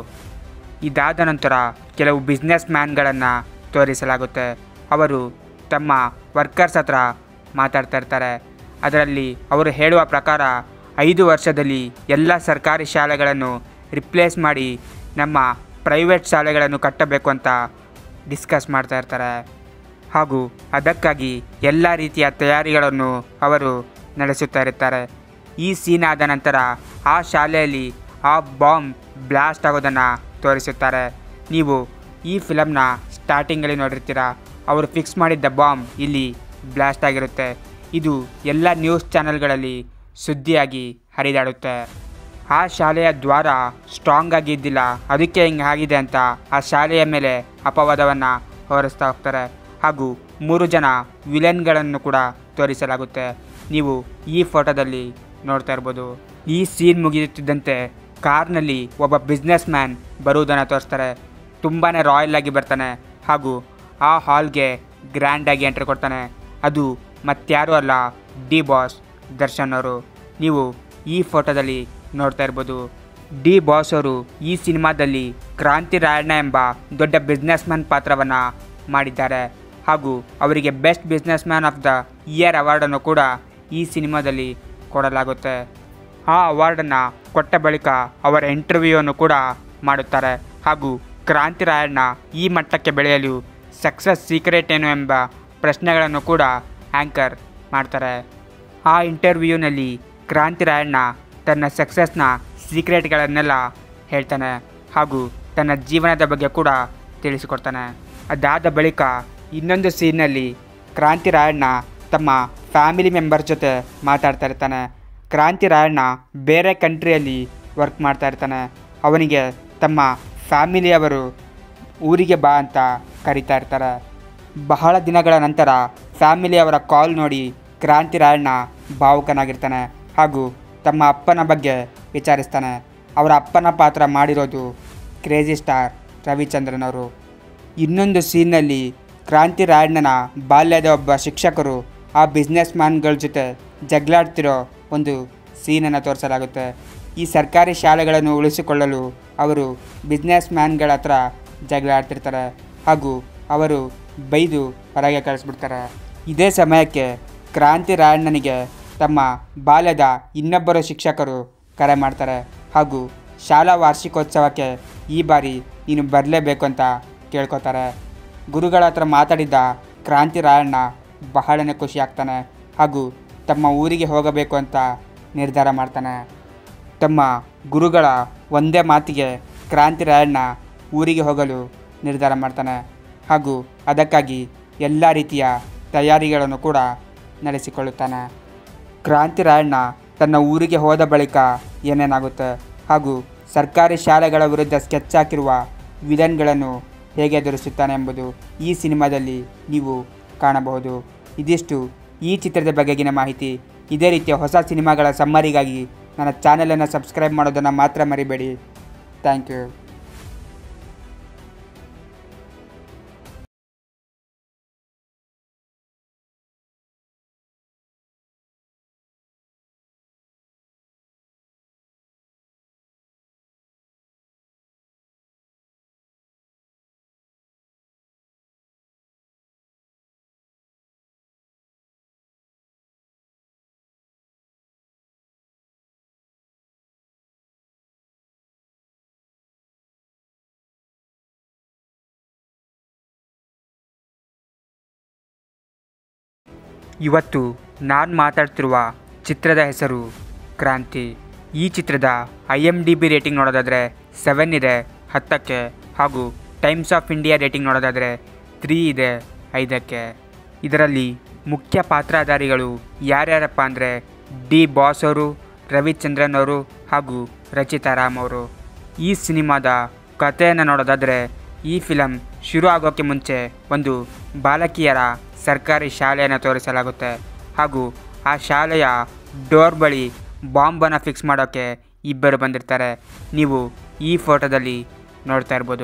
ಇದಾದ ನಂತರ ಕೆಲವು ಬಿಸ್ನೆಸ್ ಮ್ಯಾನ್ಗಳನ್ನು ತೋರಿಸಲಾಗುತ್ತೆ. ಅವರು ತಮ್ಮ ವರ್ಕರ್ಸ್ ಹತ್ರ ಮಾತಾಡ್ತಾ ಇರ್ತಾರೆ. ಅದರಲ್ಲಿ ಅವರು ಹೇಳುವ ಪ್ರಕಾರ 5 ವರ್ಷದಲ್ಲಿ ಎಲ್ಲ ಸರ್ಕಾರಿ ಶಾಲೆಗಳನ್ನು ರಿಪ್ಲೇಸ್ ಮಾಡಿ ನಮ್ಮ ಪ್ರೈವೇಟ್ ಶಾಲೆಗಳನ್ನು ಕಟ್ಟಬೇಕು ಅಂತ ಡಿಸ್ಕಸ್ ಮಾಡ್ತಾ ಇರ್ತಾರೆ ಹಾಗೂ ಅದಕ್ಕಾಗಿ ಎಲ್ಲ ರೀತಿಯ ತಯಾರಿಗಳನ್ನು ಅವರು ನಡೆಸುತ್ತಾ ಇರ್ತಾರೆ. ಈ ಸೀನ್ ಆದ ನಂತರ ಆ ಶಾಲೆಯಲ್ಲಿ ಆ ಬಾಂಬ್ ಬ್ಲಾಸ್ಟ್ ಆಗೋದನ್ನು ತೋರಿಸುತ್ತಾರೆ. ನೀವು ಈ ಫಿಲಮ್ನ ಸ್ಟಾರ್ಟಿಂಗಲ್ಲಿ ನೋಡಿರ್ತೀರ. ಅವರು ಫಿಕ್ಸ್ ಮಾಡಿದ್ದ ಬಾಂಬ್ ಇಲ್ಲಿ ಬ್ಲಾಸ್ಟ್ ಆಗಿರುತ್ತೆ. ಇದು ಎಲ್ಲ ನ್ಯೂಸ್ ಚಾನೆಲ್ಗಳಲ್ಲಿ ಸುದ್ದಿಯಾಗಿ ಹರಿದಾಡುತ್ತೆ. ಆ ಶಾಲೆಯ ದ್ವಾರ ಸ್ಟ್ರಾಂಗ್ ಆಗಿ ಇದ್ದಿಲ್ಲ, ಅದಕ್ಕೆ ಹಿಂಗೆ ಆಗಿದೆ ಅಂತ ಆ ಶಾಲೆಯ ಮೇಲೆ ಅಪವಾದವನ್ನು ಹೊರಿಸ್ತಾ ಹೋಗ್ತಾರೆ ಹಾಗೂ 3 ಜನ ವಿಲನ್ಗಳನ್ನು ಕೂಡ ತೋರಿಸಲಾಗುತ್ತೆ. ನೀವು ಈ ಫೋಟೋದಲ್ಲಿ ನೋಡ್ತಾ ಇರ್ಬೋದು. ಈ ಸೀನ್ ಮುಗಿಯುತ್ತಿದ್ದಂತೆ ಕಾರ್ನಲ್ಲಿ ಒಬ್ಬ ಬಿಸ್ನೆಸ್ ಮ್ಯಾನ್ ಬರುವುದನ್ನು ತೋರಿಸ್ತಾರೆ. ತುಂಬಾ ರಾಯಲ್ ಆಗಿ ಬರ್ತಾನೆ ಹಾಗೂ ಆ ಹಾಲ್ಗೆ ಗ್ರ್ಯಾಂಡಾಗಿ ಎಂಟ್ರಿ ಕೊಡ್ತಾನೆ. ಅದು ಮತ್ತಾರೂ ಅಲ್ಲ, ಡಿ ಬಾಸ್ ದರ್ಶನ್ ಅವರು. ನೀವು ಈ ಫೋಟೋದಲ್ಲಿ ನೋಡ್ತಾ ಇರ್ಬೋದು. ಡಿ ಬಾಸ್ ಅವರು ಈ ಸಿನಿಮಾದಲ್ಲಿ ಕ್ರಾಂತಿ ರಾಯಣ್ಣ ಎಂಬ ದೊಡ್ಡ ಬಿಸ್ನೆಸ್ ಮ್ಯಾನ್ ಪಾತ್ರವನ್ನು ಮಾಡಿದ್ದಾರೆ ಹಾಗೂ ಅವರಿಗೆ best businessman of the year ಅವಾರ್ಡನ್ನು ಕೂಡ ಈ ಸಿನಿಮಾದಲ್ಲಿ ಕೊಡಲಾಗುತ್ತೆ. ಆ ಅವಾರ್ಡನ್ನು ಕೊಟ್ಟ ಬಳಿಕ ಅವರ ಇಂಟರ್ವ್ಯೂವನ್ನು ಕೂಡ ಮಾಡುತ್ತಾರೆ ಹಾಗೂ ಕ್ರಾಂತಿ ರಾಯಣ್ಣ ಈ ಮಟ್ಟಕ್ಕೆ ಬೆಳೆಯಲು ಸಕ್ಸಸ್ ಸೀಕ್ರೆಟ್ ಏನು ಎಂಬ ಪ್ರಶ್ನೆಗಳನ್ನು ಕೂಡ ಆ್ಯಂಕರ್ ಮಾಡ್ತಾರೆ. ಆ ಇಂಟರ್ವ್ಯೂನಲ್ಲಿ ಕ್ರಾಂತಿ ರಾಯಣ್ಣ ತನ್ನ ಸಕ್ಸಸ್ನ ಸೀಕ್ರೆಟ್ಗಳನ್ನೆಲ್ಲ ಹೇಳ್ತಾನೆ ಹಾಗೂ ತನ್ನ ಜೀವನದ ಬಗ್ಗೆ ಕೂಡ ತಿಳಿಸಿಕೊಡ್ತಾನೆ. ಅದಾದ ಬಳಿಕ ಇನ್ನೊಂದು ಸೀನ್ನಲ್ಲಿ ಕ್ರಾಂತಿ ರಾಯಣ್ಣ ತಮ್ಮ ಫ್ಯಾಮಿಲಿ ಮೆಂಬರ್ಸ್ ಜೊತೆ ಮಾತಾಡ್ತಾ ಇರ್ತಾನೆ. ಕ್ರಾಂತಿ ರಾಯಣ್ಣ ಬೇರೆ ಕಂಟ್ರಿಯಲ್ಲಿ ವರ್ಕ್ ಮಾಡ್ತಾ ಇರ್ತಾನೆ. ಅವನಿಗೆ ತಮ್ಮ ಫ್ಯಾಮಿಲಿಯವರು ಊರಿಗೆ ಬಾ ಅಂತ ಕರೀತಾ ಇರ್ತಾರೆ. ಬಹಳ ದಿನಗಳ ನಂತರ ಫ್ಯಾಮಿಲಿಯವರ ಕಾಲ್ ನೋಡಿ ಕ್ರಾಂತಿ ರಾಯಣ್ಣ ಭಾವುಕನಾಗಿರ್ತಾನೆ ಹಾಗೂ ತಮ್ಮ ಅಪ್ಪನ ಬಗ್ಗೆ ವಿಚಾರಿಸ್ತಾನೆ. ಅವರ ಅಪ್ಪನ ಪಾತ್ರ ಮಾಡಿರೋದು ಕ್ರೇಜಿ ಸ್ಟಾರ್ ರವಿಚಂದ್ರನ್ ಅವರು. ಇನ್ನೊಂದು ಸೀನ್ನಲ್ಲಿ ಕ್ರಾಂತಿ ರಾಯಣ್ಣನ ಬಾಲ್ಯದ ಒಬ್ಬ ಶಿಕ್ಷಕರು ಆ ಬಿಸ್ನೆಸ್ ಮ್ಯಾನ್ಗಳ ಜೊತೆ ಜಗಳಾಡ್ತಿರೋ ಒಂದು ಸೀನನ್ನು ತೋರಿಸಲಾಗುತ್ತೆ. ಈ ಸರ್ಕಾರಿ ಶಾಲೆಗಳನ್ನು ಉಳಿಸಿಕೊಳ್ಳಲು ಅವರು ಬಿಸ್ನೆಸ್ ಮ್ಯಾನ್ಗಳ ಹತ್ರ ಜಗಳಾಡ್ತಿರ್ತಾರೆ ಹಾಗೂ ಅವರು ಬೈದು ಹೊರಗೆ ಕಳಿಸ್ಬಿಡ್ತಾರೆ. ಇದೇ ಸಮಯಕ್ಕೆ ಕ್ರಾಂತಿ ರಾಯಣ್ಣನಿಗೆ ತಮ್ಮ ಬಾಲ್ಯದ ಇನ್ನೊಬ್ಬರು ಶಿಕ್ಷಕರು ಕರೆ ಮಾಡ್ತಾರೆ ಹಾಗೂ ಶಾಲಾ ವಾರ್ಷಿಕೋತ್ಸವಕ್ಕೆ ಈ ಬಾರಿ ನೀನು ಬರಲೇಬೇಕು ಅಂತ ಕೇಳ್ಕೊತಾರೆ. ಗುರುಗಳ ಹತ್ರ ಮಾತಾಡಿದ್ದ ಕ್ರಾಂತಿ ರಾಯಣ್ಣ ಬಹಳನೇ ಖುಷಿ ಆಗ್ತಾನೆ ಹಾಗೂ ತಮ್ಮ ಊರಿಗೆ ಹೋಗಬೇಕು ಅಂತ ನಿರ್ಧಾರ ಮಾಡ್ತಾನೆ. ತಮ್ಮ ಗುರುಗಳ ಒಂದೇ ಮಾತಿಗೆ ಕ್ರಾಂತಿ ರಾಯಣ್ಣ ಊರಿಗೆ ಹೋಗಲು ನಿರ್ಧಾರ ಮಾಡ್ತಾನೆ ಹಾಗೂ ಅದಕ್ಕಾಗಿ ಎಲ್ಲ ರೀತಿಯ ತಯಾರಿಗಳನ್ನು ಕೂಡ ನಡೆಸಿಕೊಳ್ಳುತ್ತಾನೆ. ಕ್ರಾಂತಿ ರಾಯಣ್ಣ ತನ್ನ ಊರಿಗೆ ಹೋದ ಬಳಿಕ ಏನೇನಾಗುತ್ತೆ ಹಾಗೂ ಸರ್ಕಾರಿ ಶಾಲೆಗಳ ವಿರುದ್ಧ ಸ್ಕೆಚ್ ಹಾಕಿರುವ ವಿಲನ್ಗಳನ್ನು ಹೇಗೆ ಎದುರಿಸುತ್ತಾನೆ ಎಂಬುದು ಈ ಸಿನಿಮಾದಲ್ಲಿ ನೀವು ಕಾಣಬಹುದು. ಇದಿಷ್ಟು ಈ ಚಿತ್ರದ ಬಗೆಗಿನ ಮಾಹಿತಿ. ಇದೇ ರೀತಿಯ ಹೊಸ ಸಿನಿಮಾಗಳ ಸಮ್ಮರಿಗಾಗಿ ನನ್ನ ಚಾನಲನ್ನು ಸಬ್ಸ್ಕ್ರೈಬ್ ಮಾಡೋದನ್ನು ಮಾತ್ರ ಮರಿಬೇಡಿ. Thank you. ಇವತ್ತು ನಾನು ಮಾತಾಡ್ತಿರುವ ಚಿತ್ರದ ಹೆಸರು ಕ್ರಾಂತಿ. ಈ ಚಿತ್ರದ IMDb ರೇಟಿಂಗ್ ನೋಡೋದಾದರೆ 7 ಇದೆ 10ಕ್ಕೆ ಹಾಗೂ ಟೈಮ್ಸ್ ಆಫ್ ಇಂಡಿಯಾ ರೇಟಿಂಗ್ ನೋಡೋದಾದರೆ 3 ಇದೆ 5ಕ್ಕೆ. ಇದರಲ್ಲಿ ಮುಖ್ಯ ಪಾತ್ರಧಾರಿಗಳು ಯಾರ್ಯಾರಪ್ಪ ಅಂದರೆ ಡಿ ಬಾಸ್ ಅವರು, ರವಿಚಂದ್ರನ್ ಅವರು ಹಾಗೂ ರಚಿತಾ ರಾಮ್ ಅವರು. ಈ ಸಿನಿಮಾದ ಕಥೆಯನ್ನು ನೋಡೋದಾದರೆ ಈ ಫಿಲಮ್ ಶುರು ಆಗೋಕ್ಕೆ ಮುಂಚೆ ಒಂದು ಬಾಲಕಿಯರ ಸರ್ಕಾರಿ ಶಾಲೆಯನ್ನು ತೋರಿಸಲಾಗುತ್ತೆ ಹಾಗೂ ಆ ಶಾಲೆಯ ಡೋರ್ ಬಳಿ ಬಾಂಬನ್ನು ಫಿಕ್ಸ್ ಮಾಡೋಕ್ಕೆ ಇಬ್ಬರು ಬಂದಿರ್ತಾರೆ. ನೀವು ಈ ಫೋಟೋದಲ್ಲಿ ನೋಡ್ತಾ ಇರ್ಬೋದು.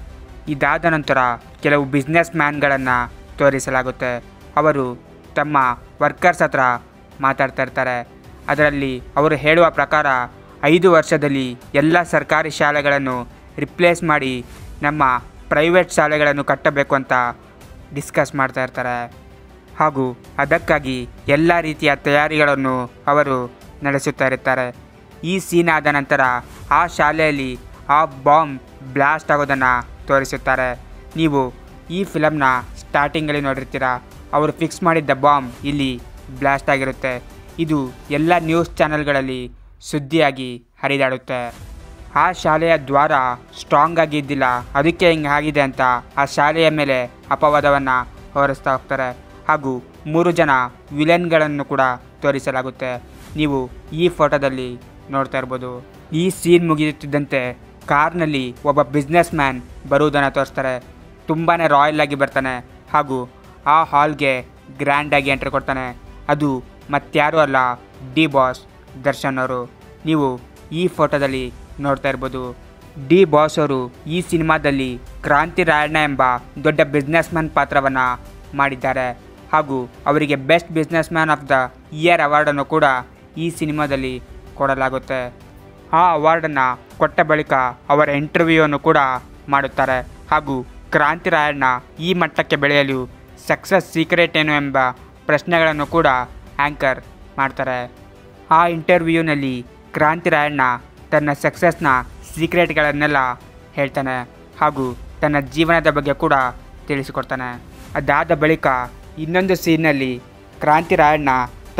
ಇದಾದ ನಂತರ ಕೆಲವು ಬಿಸ್ನೆಸ್ ಮ್ಯಾನ್ಗಳನ್ನು ತೋರಿಸಲಾಗುತ್ತೆ. ಅವರು ತಮ್ಮ ವರ್ಕರ್ಸ್ ಹತ್ರ ಮಾತಾಡ್ತಾ ಇರ್ತಾರೆ. ಅದರಲ್ಲಿ ಅವರು ಹೇಳುವ ಪ್ರಕಾರ 5 ವರ್ಷದಲ್ಲಿ ಎಲ್ಲ ಸರ್ಕಾರಿ ಶಾಲೆಗಳನ್ನು ರಿಪ್ಲೇಸ್ ಮಾಡಿ ನಮ್ಮ ಪ್ರೈವೇಟ್ ಶಾಲೆಗಳನ್ನು ಕಟ್ಟಬೇಕು ಅಂತ ಡಿಸ್ಕಸ್ ಮಾಡ್ತಾ ಇರ್ತಾರೆ ಹಾಗೂ ಅದಕ್ಕಾಗಿ ಎಲ್ಲ ರೀತಿಯ ತಯಾರಿಗಳನ್ನು ಅವರು ನಡೆಸುತ್ತಾ ಇರ್ತಾರೆ. ಈ ಸೀನ್ ಆದ ನಂತರ ಆ ಶಾಲೆಯಲ್ಲಿ ಆ ಬಾಂಬ್ ಬ್ಲಾಸ್ಟ್ ಆಗೋದನ್ನು ತೋರಿಸುತ್ತಾರೆ. ನೀವು ಈ ಫಿಲಮ್ನ ಸ್ಟಾರ್ಟಿಂಗಲ್ಲಿ ನೋಡಿರ್ತೀರ. ಅವರು ಫಿಕ್ಸ್ ಮಾಡಿದ್ದ ಬಾಂಬ್ ಇಲ್ಲಿ ಬ್ಲಾಸ್ಟ್ ಆಗಿರುತ್ತೆ. ಇದು ಎಲ್ಲ ನ್ಯೂಸ್ ಚಾನೆಲ್ಗಳಲ್ಲಿ ಸುದ್ದಿಯಾಗಿ ಹರಿದಾಡುತ್ತೆ. ಆ ಶಾಲೆಯ ದ್ವಾರ ಸ್ಟ್ರಾಂಗ್ ಆಗಿದ್ದಿಲ್ಲ, ಅದಕ್ಕೆ ಹಿಂಗೆ ಆಗಿದೆ ಅಂತ ಆ ಶಾಲೆಯ ಮೇಲೆ ಅಪವಾದವನ್ನು ಹೊರಿಸ್ತಾ ಹೋಗ್ತಾರೆ ಹಾಗೂ 3 ಜನ ವಿಲನ್ಗಳನ್ನು ಕೂಡ ತೋರಿಸಲಾಗುತ್ತೆ. ನೀವು ಈ ಫೋಟೋದಲ್ಲಿ ನೋಡ್ತಾ ಇರ್ಬೋದು. ಈ ಸೀನ್ ಮುಗಿಯುತ್ತಿದ್ದಂತೆ ಕಾರ್ನಲ್ಲಿ ಒಬ್ಬ ಬಿಸ್ನೆಸ್ ಮ್ಯಾನ್ ಬರುವುದನ್ನು ತೋರಿಸ್ತಾರೆ. ತುಂಬಾ ರಾಯಲ್ ಆಗಿ ಬರ್ತಾನೆ ಹಾಗೂ ಆ ಹಾಲ್ಗೆ ಗ್ರ್ಯಾಂಡಾಗಿ ಎಂಟ್ರಿ ಕೊಡ್ತಾನೆ. ಅದು ಮತ್ತಾರೂ ಅಲ್ಲ, ಡಿ ಬಾಸ್ ದರ್ಶನ್ ಅವರು. ನೀವು ಈ ಫೋಟೋದಲ್ಲಿ ನೋಡ್ತಾ ಇರ್ಬೋದು. ಡಿ ಬಾಸ್ ಅವರು ಈ ಸಿನಿಮಾದಲ್ಲಿ ಕ್ರಾಂತಿ ರಾಯಣ್ಣ ಎಂಬ ದೊಡ್ಡ ಬಿಸ್ನೆಸ್ ಮ್ಯಾನ್ ಪಾತ್ರವನ್ನು ಮಾಡಿದ್ದಾರೆ ಹಾಗೂ ಅವರಿಗೆ best businessman of the year ಅವಾರ್ಡನ್ನು ಕೂಡ ಈ ಸಿನಿಮಾದಲ್ಲಿ ಕೊಡಲಾಗುತ್ತೆ. ಆ ಅವಾರ್ಡನ್ನು ಕೊಟ್ಟ ಬಳಿಕ ಅವರ ಇಂಟರ್ವ್ಯೂವನ್ನು ಕೂಡ ಮಾಡುತ್ತಾರೆ ಹಾಗೂ ಕ್ರಾಂತಿ ರಾಯಣ್ಣ ಈ ಮಟ್ಟಕ್ಕೆ ಬೆಳೆಯಲು ಸಕ್ಸಸ್ ಸೀಕ್ರೆಟ್ ಏನು ಎಂಬ ಪ್ರಶ್ನೆಗಳನ್ನು ಕೂಡ ಆ್ಯಂಕರ್ ಮಾಡ್ತಾರೆ. ಆ ಇಂಟರ್ವ್ಯೂನಲ್ಲಿ ಕ್ರಾಂತಿ ರಾಯಣ್ಣ ತನ್ನ ಸಕ್ಸಸ್ನ ಸೀಕ್ರೆಟ್ಗಳನ್ನೆಲ್ಲ ಹೇಳ್ತಾನೆ ಹಾಗೂ ತನ್ನ ಜೀವನದ ಬಗ್ಗೆ ಕೂಡ ತಿಳಿಸಿಕೊಡ್ತಾನೆ. ಅದಾದ ಬಳಿಕ ಇನ್ನೊಂದು ಸೀನ್ನಲ್ಲಿ ಕ್ರಾಂತಿ ರಾಯಣ್ಣ ತಮ್ಮ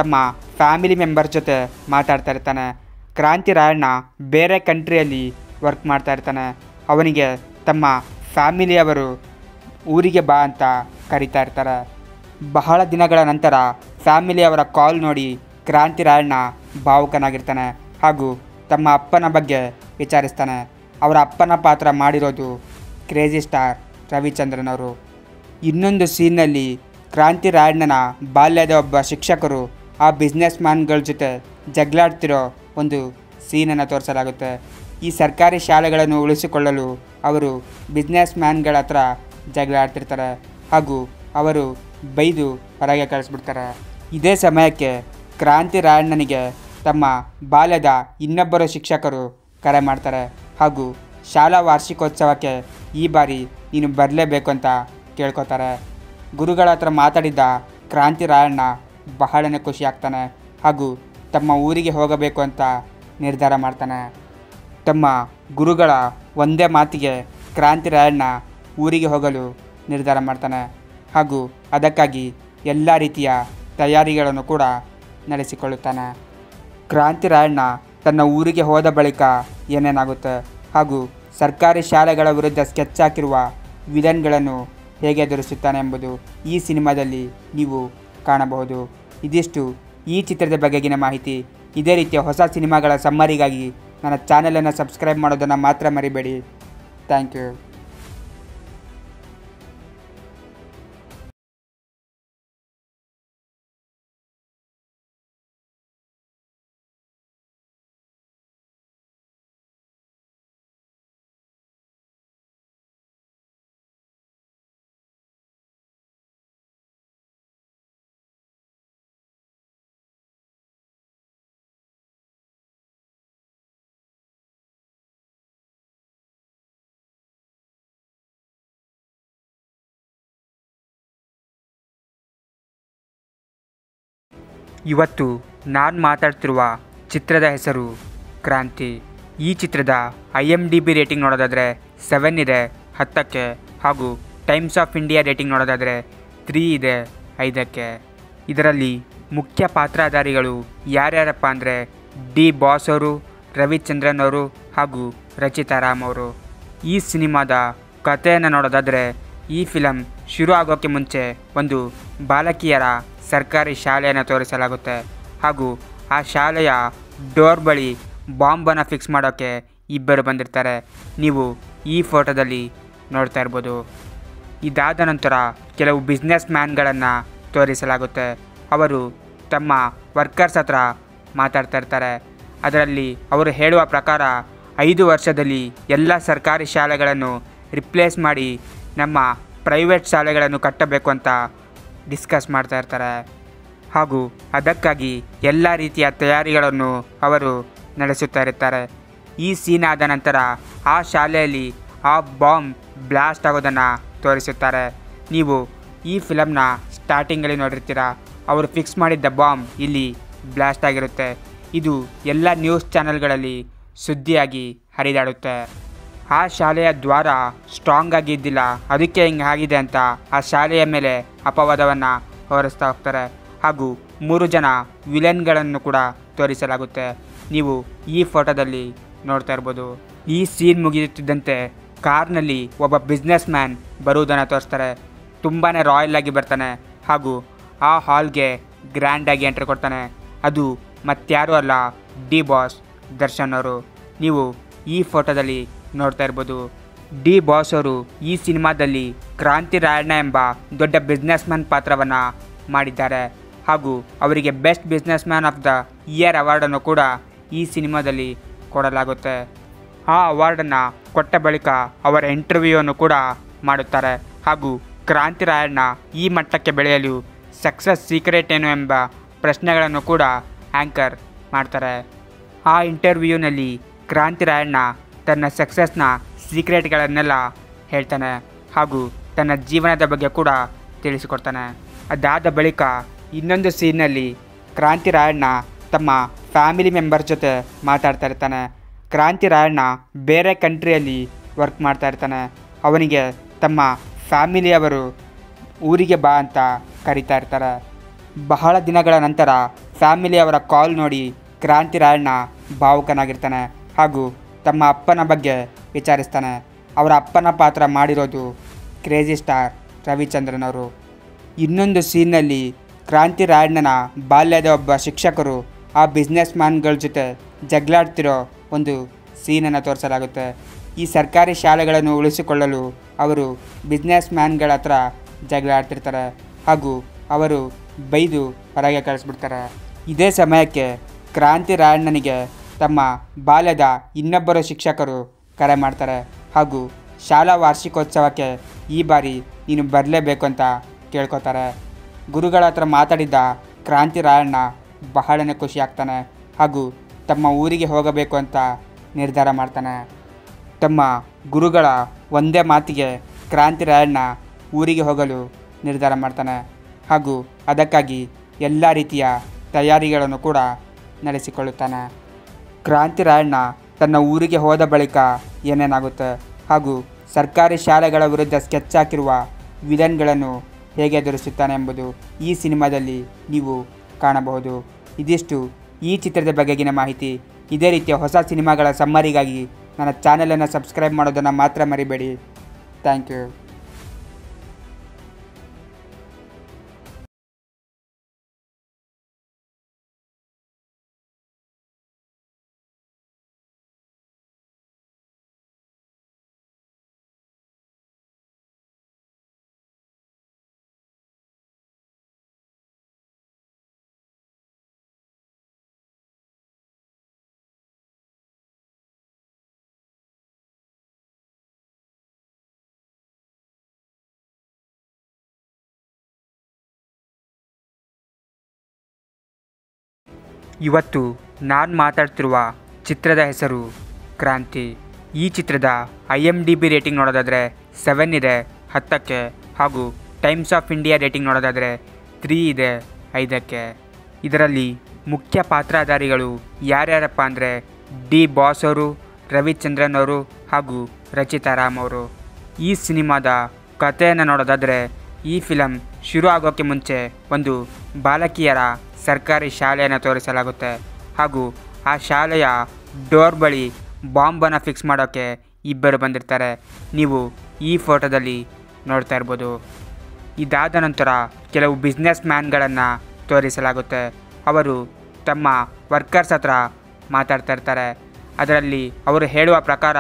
ಫ್ಯಾಮಿಲಿ ಮೆಂಬರ್ ಜೊತೆ ಮಾತಾಡ್ತಾ ಇರ್ತಾನೆ. ಕ್ರಾಂತಿ ರಾಯಣ್ಣ ಬೇರೆ ಕಂಟ್ರಿಯಲ್ಲಿ ವರ್ಕ್ ಮಾಡ್ತಾ ಇರ್ತಾನೆ. ಅವನಿಗೆ ತಮ್ಮ ಫ್ಯಾಮಿಲಿಯವರು ಊರಿಗೆ ಬಾ ಅಂತ ಕರೀತಾ ಇರ್ತಾರೆ. ಬಹಳ ದಿನಗಳ ನಂತರ ಫ್ಯಾಮಿಲಿಯವರ ಕಾಲ್ ನೋಡಿ ಕ್ರಾಂತಿ ರಾಯಣ್ಣ ಭಾವುಕನಾಗಿರ್ತಾನೆ ಹಾಗೂ ತಮ್ಮ ಅಪ್ಪನ ಬಗ್ಗೆ ವಿಚಾರಿಸ್ತಾನೆ. ಅವರ ಅಪ್ಪನ ಪಾತ್ರ ಮಾಡಿರೋದು ಕ್ರೇಜಿ ಸ್ಟಾರ್ ರವಿಚಂದ್ರನ್ ಅವರು. ಇನ್ನೊಂದು ಸೀನ್ನಲ್ಲಿ ಕ್ರಾಂತಿ ರಾಯಣ್ಣನ ಬಾಲ್ಯದ ಒಬ್ಬ ಶಿಕ್ಷಕರು ಆ ಬಿಸ್ನೆಸ್ ಮ್ಯಾನ್ಗಳ ಜೊತೆ ಜಗಳಾಡ್ತಿರೋ ಒಂದು ಸೀನನ್ನು ತೋರಿಸಲಾಗುತ್ತೆ. ಈ ಸರ್ಕಾರಿ ಶಾಲೆಗಳನ್ನು ಉಳಿಸಿಕೊಳ್ಳಲು ಅವರು ಬಿಸ್ನೆಸ್ ಮ್ಯಾನ್ಗಳ ಹತ್ರ ಜಗಳ ಆಡ್ತಿರ್ತಾರೆ ಹಾಗೂ ಅವರು ಬೈದು ಹೊರಗೆ ಕಳಿಸ್ಬಿಡ್ತಾರೆ. ಇದೇ ಸಮಯಕ್ಕೆ ಕ್ರಾಂತಿ ರಾಯಣ್ಣನಿಗೆ ತಮ್ಮ ಬಾಲ್ಯದ ಇನ್ನೊಬ್ಬರು ಶಿಕ್ಷಕರು ಕರೆ ಮಾಡ್ತಾರೆ ಹಾಗೂ ಶಾಲಾ ವಾರ್ಷಿಕೋತ್ಸವಕ್ಕೆ ಈ ಬಾರಿ ನೀನು ಬರಲೇಬೇಕು ಅಂತ ಕೇಳ್ಕೊತಾರೆ. ಗುರುಗಳ ಹತ್ರ ಮಾತಾಡಿದ್ದ ಕ್ರಾಂತಿ ರಾಯಣ್ಣ ಬಹಳನೇ ಖುಷಿ ಆಗ್ತಾನೆ ಹಾಗೂ ತಮ್ಮ ಊರಿಗೆ ಹೋಗಬೇಕು ಅಂತ ನಿರ್ಧಾರ ಮಾಡ್ತಾನೆ. ತಮ್ಮ ಗುರುಗಳ ಒಂದೇ ಮಾತಿಗೆ ಕ್ರಾಂತಿ ರಾಯಣ್ಣ ಊರಿಗೆ ಹೋಗಲು ನಿರ್ಧಾರ ಮಾಡ್ತಾನೆ ಹಾಗೂ ಅದಕ್ಕಾಗಿ ಎಲ್ಲ ರೀತಿಯ ತಯಾರಿಗಳನ್ನು ಕೂಡ ನಡೆಸಿಕೊಳ್ಳುತ್ತಾನೆ. ಕ್ರಾಂತಿ ರಾಯಣ್ಣ ತನ್ನ ಊರಿಗೆ ಹೋದ ಬಳಿಕ ಏನೇನಾಗುತ್ತೆ ಹಾಗೂ ಸರ್ಕಾರಿ ಶಾಲೆಗಳ ವಿರುದ್ಧ ಸ್ಕೆಚ್ ಹಾಕಿರುವ ವಿಲನ್ಗಳನ್ನು ಹೇಗೆ ಎದುರಿಸುತ್ತಾನೆ ಎಂಬುದು ಈ ಸಿನಿಮಾದಲ್ಲಿ ನೀವು ಕಾಣಬಹುದು. ಇದಿಷ್ಟು ಈ ಚಿತ್ರದ ಬಗೆಗಿನ ಮಾಹಿತಿ. ಇದೇ ರೀತಿಯ ಹೊಸ ಸಿನಿಮಾಗಳ ಸಮ್ಮರಿಗಾಗಿ ನನ್ನ ಚಾನಲನ್ನು ಸಬ್ಸ್ಕ್ರೈಬ್ ಮಾಡೋದನ್ನು ಮಾತ್ರ ಮರಿಬೇಡಿ. Thank you. ಇವತ್ತು ನಾನು ಮಾತಾಡ್ತಿರುವ ಚಿತ್ರದ ಹೆಸರು ಕ್ರಾಂತಿ. ಈ ಚಿತ್ರದ IMDb ರೇಟಿಂಗ್ ನೋಡೋದಾದರೆ 7 ಇದೆ 10ಕ್ಕೆ ಹಾಗೂ ಟೈಮ್ಸ್ ಆಫ್ ಇಂಡಿಯಾ ರೇಟಿಂಗ್ ನೋಡೋದಾದರೆ 3 ಇದೆ 5ಕ್ಕೆ. ಇದರಲ್ಲಿ ಮುಖ್ಯ ಪಾತ್ರಧಾರಿಗಳು ಯಾರ್ಯಾರಪ್ಪ ಅಂದರೆ ಡಿ ಬಾಸ್ ಅವರು, ರವಿಚಂದ್ರನ್ ಅವರು ಹಾಗೂ ರಚಿತಾ ರಾಮ್ ಅವರು. ಈ ಸಿನಿಮಾದ ಕಥೆಯನ್ನು ನೋಡೋದಾದರೆ ಈ ಫಿಲಮ್ ಶುರು ಆಗೋಕ್ಕೆ ಮುಂಚೆ ಒಂದು ಬಾಲಕಿಯರ ಸರ್ಕಾರಿ ಶಾಲೆಯನ್ನು ತೋರಿಸಲಾಗುತ್ತೆ ಹಾಗೂ ಆ ಶಾಲೆಯ ಡೋರ್ ಬಳಿ ಬಾಂಬನ್ನು ಫಿಕ್ಸ್ ಮಾಡೋಕ್ಕೆ ಇಬ್ಬರು ಬಂದಿರ್ತಾರೆ. ನೀವು ಈ ಫೋಟೋದಲ್ಲಿ ನೋಡ್ತಾ ಇರ್ಬೋದು. ಇದಾದ ನಂತರ ಕೆಲವು ಬಿಸ್ನೆಸ್ ಮ್ಯಾನ್ಗಳನ್ನು ತೋರಿಸಲಾಗುತ್ತೆ. ಅವರು ತಮ್ಮ ವರ್ಕರ್ಸ್ ಹತ್ರ ಮಾತಾಡ್ತಾ ಇರ್ತಾರೆ. ಅದರಲ್ಲಿ ಅವರು ಹೇಳುವ ಪ್ರಕಾರ 5 ವರ್ಷದಲ್ಲಿ ಎಲ್ಲ ಸರ್ಕಾರಿ ಶಾಲೆಗಳನ್ನು ರಿಪ್ಲೇಸ್ ಮಾಡಿ ನಮ್ಮ ಪ್ರೈವೇಟ್ ಶಾಲೆಗಳನ್ನು ಕಟ್ಟಬೇಕು ಅಂತ ಡಿಸ್ಕಸ್ ಮಾಡ್ತಾ ಇರ್ತಾರೆ ಹಾಗೂ ಅದಕ್ಕಾಗಿ ಎಲ್ಲ ರೀತಿಯ ತಯಾರಿಗಳನ್ನು ಅವರು ನಡೆಸುತ್ತಾ ಇರ್ತಾರೆ. ಈ ಸೀನ್ ಆದ ನಂತರ ಆ ಶಾಲೆಯಲ್ಲಿ ಆ ಬಾಂಬ್ ಬ್ಲಾಸ್ಟ್ ಆಗೋದನ್ನು ತೋರಿಸುತ್ತಾರೆ. ನೀವು ಈ ಫಿಲಮ್ನ ಸ್ಟಾರ್ಟಿಂಗಲ್ಲಿ ನೋಡಿರ್ತೀರ. ಅವರು ಫಿಕ್ಸ್ ಮಾಡಿದ್ದ ಬಾಂಬ್ ಇಲ್ಲಿ ಬ್ಲಾಸ್ಟ್ ಆಗಿರುತ್ತೆ. ಇದು ಎಲ್ಲ ನ್ಯೂಸ್ ಚಾನೆಲ್ಗಳಲ್ಲಿ ಸುದ್ದಿಯಾಗಿ ಹರಿದಾಡುತ್ತೆ. ಆ ಶಾಲೆಯ ದ್ವಾರ ಸ್ಟ್ರಾಂಗ್ ಆಗಿ ಇದ್ದಿಲ್ಲ, ಅದಕ್ಕೆ ಹಿಂಗೆ ಆಗಿದೆ ಅಂತ ಆ ಶಾಲೆಯ ಮೇಲೆ ಅಪವಾದವನ್ನು ಹೊರಿಸ್ತಾ ಹೋಗ್ತಾರೆ ಹಾಗೂ 3 ಜನ ವಿಲನ್ಗಳನ್ನು ಕೂಡ ತೋರಿಸಲಾಗುತ್ತೆ. ನೀವು ಈ ಫೋಟೋದಲ್ಲಿ ನೋಡ್ತಾ ಇರ್ಬೋದು. ಈ ಸೀನ್ ಮುಗಿಯುತ್ತಿದ್ದಂತೆ ಕಾರ್ನಲ್ಲಿ ಒಬ್ಬ ಬಿಸ್ನೆಸ್ ಮ್ಯಾನ್ ಬರುವುದನ್ನು ತೋರಿಸ್ತಾರೆ. ತುಂಬಾ ರಾಯಲ್ ಆಗಿ ಬರ್ತಾನೆ ಹಾಗೂ ಆ ಹಾಲ್ಗೆ ಗ್ರ್ಯಾಂಡಾಗಿ ಎಂಟ್ರಿ ಕೊಡ್ತಾನೆ. ಅದು ಮತ್ತಾರೂ ಅಲ್ಲ, ಡಿ ಬಾಸ್ ದರ್ಶನ್ ಅವರು. ನೀವು ಈ ಫೋಟೋದಲ್ಲಿ ನೋಡ್ತಾ ಇರ್ಬೋದು. ಡಿ ಬಾಸ್ ಅವರು ಈ ಸಿನಿಮಾದಲ್ಲಿ ಕ್ರಾಂತಿ ರಾಯಣ್ಣ ಎಂಬ ದೊಡ್ಡ ಬಿಸ್ನೆಸ್ ಮ್ಯಾನ್ ಪಾತ್ರವನ್ನು ಮಾಡಿದ್ದಾರೆ ಹಾಗೂ ಅವರಿಗೆ best businessman of the year ಅವಾರ್ಡನ್ನು ಕೂಡ ಈ ಸಿನಿಮಾದಲ್ಲಿ ಕೊಡಲಾಗುತ್ತೆ. ಆ ಅವಾರ್ಡನ್ನು ಕೊಟ್ಟ ಬಳಿಕ ಅವರ ಇಂಟರ್ವ್ಯೂವನ್ನು ಕೂಡ ಮಾಡುತ್ತಾರೆ ಹಾಗೂ ಕ್ರಾಂತಿ ರಾಯಣ್ಣ ಈ ಮಟ್ಟಕ್ಕೆ ಬೆಳೆಯಲು ಸಕ್ಸಸ್ ಸೀಕ್ರೆಟ್ ಏನು ಎಂಬ ಪ್ರಶ್ನೆಗಳನ್ನು ಕೂಡ ಆ್ಯಂಕರ್ ಮಾಡ್ತಾರೆ. ಆ ಇಂಟರ್ವ್ಯೂನಲ್ಲಿ ಕ್ರಾಂತಿ ರಾಯಣ್ಣ ತನ್ನ ಸಕ್ಸಸ್ನ ಸೀಕ್ರೆಟ್ಗಳನ್ನೆಲ್ಲ ಹೇಳ್ತಾನೆ ಹಾಗೂ ತನ್ನ ಜೀವನದ ಬಗ್ಗೆ ಕೂಡ ತಿಳಿಸಿಕೊಡ್ತಾನೆ. ಅದಾದ ಬಳಿಕ ಇನ್ನೊಂದು ಸೀನ್ನಲ್ಲಿ ಕ್ರಾಂತಿ ರಾಯಣ್ಣ ತಮ್ಮ ಫ್ಯಾಮಿಲಿ ಮೆಂಬರ್ ಜೊತೆ ಮಾತಾಡ್ತಾ ಇರ್ತಾನೆ. ಕ್ರಾಂತಿ ರಾಯಣ್ಣ ಬೇರೆ ಕಂಟ್ರಿಯಲ್ಲಿ ವರ್ಕ್ ಮಾಡ್ತಾ ಇರ್ತಾನೆ. ಅವನಿಗೆ ತಮ್ಮ ಫ್ಯಾಮಿಲಿಯವರು ಊರಿಗೆ ಬಾ ಅಂತ ಕರೀತಾ ಇರ್ತಾರೆ. ಬಹಳ ದಿನಗಳ ನಂತರ ಫ್ಯಾಮಿಲಿಯವರ ಕಾಲ್ ನೋಡಿ ಕ್ರಾಂತಿ ರಾಯಣ್ಣ ಭಾವುಕನಾಗಿರ್ತಾನೆ ಹಾಗೂ ತಮ್ಮ ಅಪ್ಪನ ಬಗ್ಗೆ ವಿಚಾರಿಸ್ತಾನೆ. ಅವರ ಅಪ್ಪನ ಪಾತ್ರ ಮಾಡಿರೋದು ಕ್ರೇಜಿ ಸ್ಟಾರ್ ರವಿಚಂದ್ರನ್ ಅವರು. ಇನ್ನೊಂದು ಸೀನ್ನಲ್ಲಿ ಕ್ರಾಂತಿ ರಾಯಣ್ಣನ ಬಾಲ್ಯದ ಒಬ್ಬ ಶಿಕ್ಷಕರು ಆ ಬಿಸ್ನೆಸ್ ಮ್ಯಾನ್ಗಳ ಜೊತೆ ಜಗಳಾಡ್ತಿರೋ ಒಂದು ಸೀನನ್ನು ತೋರಿಸಲಾಗುತ್ತೆ. ಈ ಸರ್ಕಾರಿ ಶಾಲೆಗಳನ್ನು ಉಳಿಸಿಕೊಳ್ಳಲು ಅವರು ಬಿಸ್ನೆಸ್ ಮ್ಯಾನ್ಗಳ ಹತ್ರ ಜಗಳಾಡ್ತಿರ್ತಾರೆ ಹಾಗೂ ಅವರು ಬೈದು ಹೊರಗೆ ಕಳಿಸ್ಬಿಡ್ತಾರೆ. ಇದೇ ಸಮಯಕ್ಕೆ ಕ್ರಾಂತಿ ರಾಯಣ್ಣನಿಗೆ ತಮ್ಮ ಬಾಲ್ಯದ ಇನ್ನೊಬ್ಬರು ಶಿಕ್ಷಕರು ಕರೆ ಮಾಡ್ತಾರೆ ಹಾಗೂ ಶಾಲಾ ವಾರ್ಷಿಕೋತ್ಸವಕ್ಕೆ ಈ ಬಾರಿ ನೀನು ಬರಲೇಬೇಕು ಅಂತ ಕೇಳ್ಕೊತಾರೆ. ಗುರುಗಳ ಹತ್ರ ಮಾತಾಡಿದ್ದ ಕ್ರಾಂತಿ ರಾಯಣ್ಣ ಬಹಳನೇ ಖುಷಿ ಆಗ್ತಾನೆ ಹಾಗೂ ತಮ್ಮ ಊರಿಗೆ ಹೋಗಬೇಕು ಅಂತ ನಿರ್ಧಾರ ಮಾಡ್ತಾನೆ. ತಮ್ಮ ಗುರುಗಳ ಒಂದೇ ಮಾತಿಗೆ ಕ್ರಾಂತಿ ರಾಯಣ್ಣ ಊರಿಗೆ ಹೋಗಲು ನಿರ್ಧಾರ ಮಾಡ್ತಾನೆ ಹಾಗೂ ಅದಕ್ಕಾಗಿ ಎಲ್ಲ ರೀತಿಯ ತಯಾರಿಗಳನ್ನು ಕೂಡ ನಡೆಸಿಕೊಳ್ಳುತ್ತಾನೆ. ಕ್ರಾಂತಿ ರಾಯಣ್ಣ ತನ್ನ ಊರಿಗೆ ಹೋದ ಬಳಿಕ ಏನೇನಾಗುತ್ತೆ ಹಾಗೂ ಸರ್ಕಾರಿ ಶಾಲೆಗಳ ವಿರುದ್ಧ ಸ್ಕೆಚ್ ಹಾಕಿರುವ ವಿಲನ್ಗಳನ್ನು ಹೇಗೆ ಎದುರಿಸುತ್ತಾನೆ ಎಂಬುದು ಈ ಸಿನಿಮಾದಲ್ಲಿ ನೀವು ಕಾಣಬಹುದು. ಇದಿಷ್ಟು ಈ ಚಿತ್ರದ ಬಗೆಗಿನ ಮಾಹಿತಿ. ಇದೇ ರೀತಿಯ ಹೊಸ ಸಿನಿಮಾಗಳ ಸಮ್ಮರಿಗಾಗಿ ನನ್ನ ಚಾನಲನ್ನು ಸಬ್ಸ್ಕ್ರೈಬ್ ಮಾಡೋದನ್ನು ಮಾತ್ರ ಮರಿಬೇಡಿ. Thank you. ಇವತ್ತು ನಾನು ಮಾತಾಡ್ತಿರುವ ಚಿತ್ರದ ಹೆಸರು ಕ್ರಾಂತಿ. ಈ ಚಿತ್ರದ IMDb ರೇಟಿಂಗ್ ನೋಡೋದಾದರೆ 7 ಇದೆ 10ಕ್ಕೆ ಹಾಗೂ ಟೈಮ್ಸ್ ಆಫ್ ಇಂಡಿಯಾ ರೇಟಿಂಗ್ ನೋಡೋದಾದರೆ 3 ಇದೆ 5ಕ್ಕೆ. ಇದರಲ್ಲಿ ಮುಖ್ಯ ಪಾತ್ರಧಾರಿಗಳು ಯಾರ್ಯಾರಪ್ಪ ಅಂದರೆ ಡಿ ಬಾಸ್ ಅವರು, ರವಿಚಂದ್ರನ್ ಅವರು ಹಾಗೂ ರಚಿತಾ ರಾಮ್ ಅವರು. ಈ ಸಿನಿಮಾದ ಕಥೆಯನ್ನು ನೋಡೋದಾದರೆ ಈ ಫಿಲಮ್ ಶುರು ಆಗೋಕ್ಕೆ ಮುಂಚೆ ಒಂದು ಬಾಲಕಿಯರ ಸರ್ಕಾರಿ ಶಾಲೆಯನ್ನು ತೋರಿಸಲಾಗುತ್ತೆ ಹಾಗೂ ಆ ಶಾಲೆಯ ಡೋರ್ ಬಳಿ ಬಾಂಬನ್ನು ಫಿಕ್ಸ್ ಮಾಡೋಕ್ಕೆ ಇಬ್ಬರು ಬಂದಿರ್ತಾರೆ. ನೀವು ಈ ಫೋಟೋದಲ್ಲಿ ನೋಡ್ತಾ ಇರ್ಬೋದು. ಇದಾದ ನಂತರ ಕೆಲವು ಬಿಸ್ನೆಸ್ ಮ್ಯಾನ್ಗಳನ್ನು ತೋರಿಸಲಾಗುತ್ತೆ. ಅವರು ತಮ್ಮ ವರ್ಕರ್ಸ್ ಹತ್ರ ಮಾತಾಡ್ತಾ ಇರ್ತಾರೆ. ಅದರಲ್ಲಿ ಅವರು ಹೇಳುವ ಪ್ರಕಾರ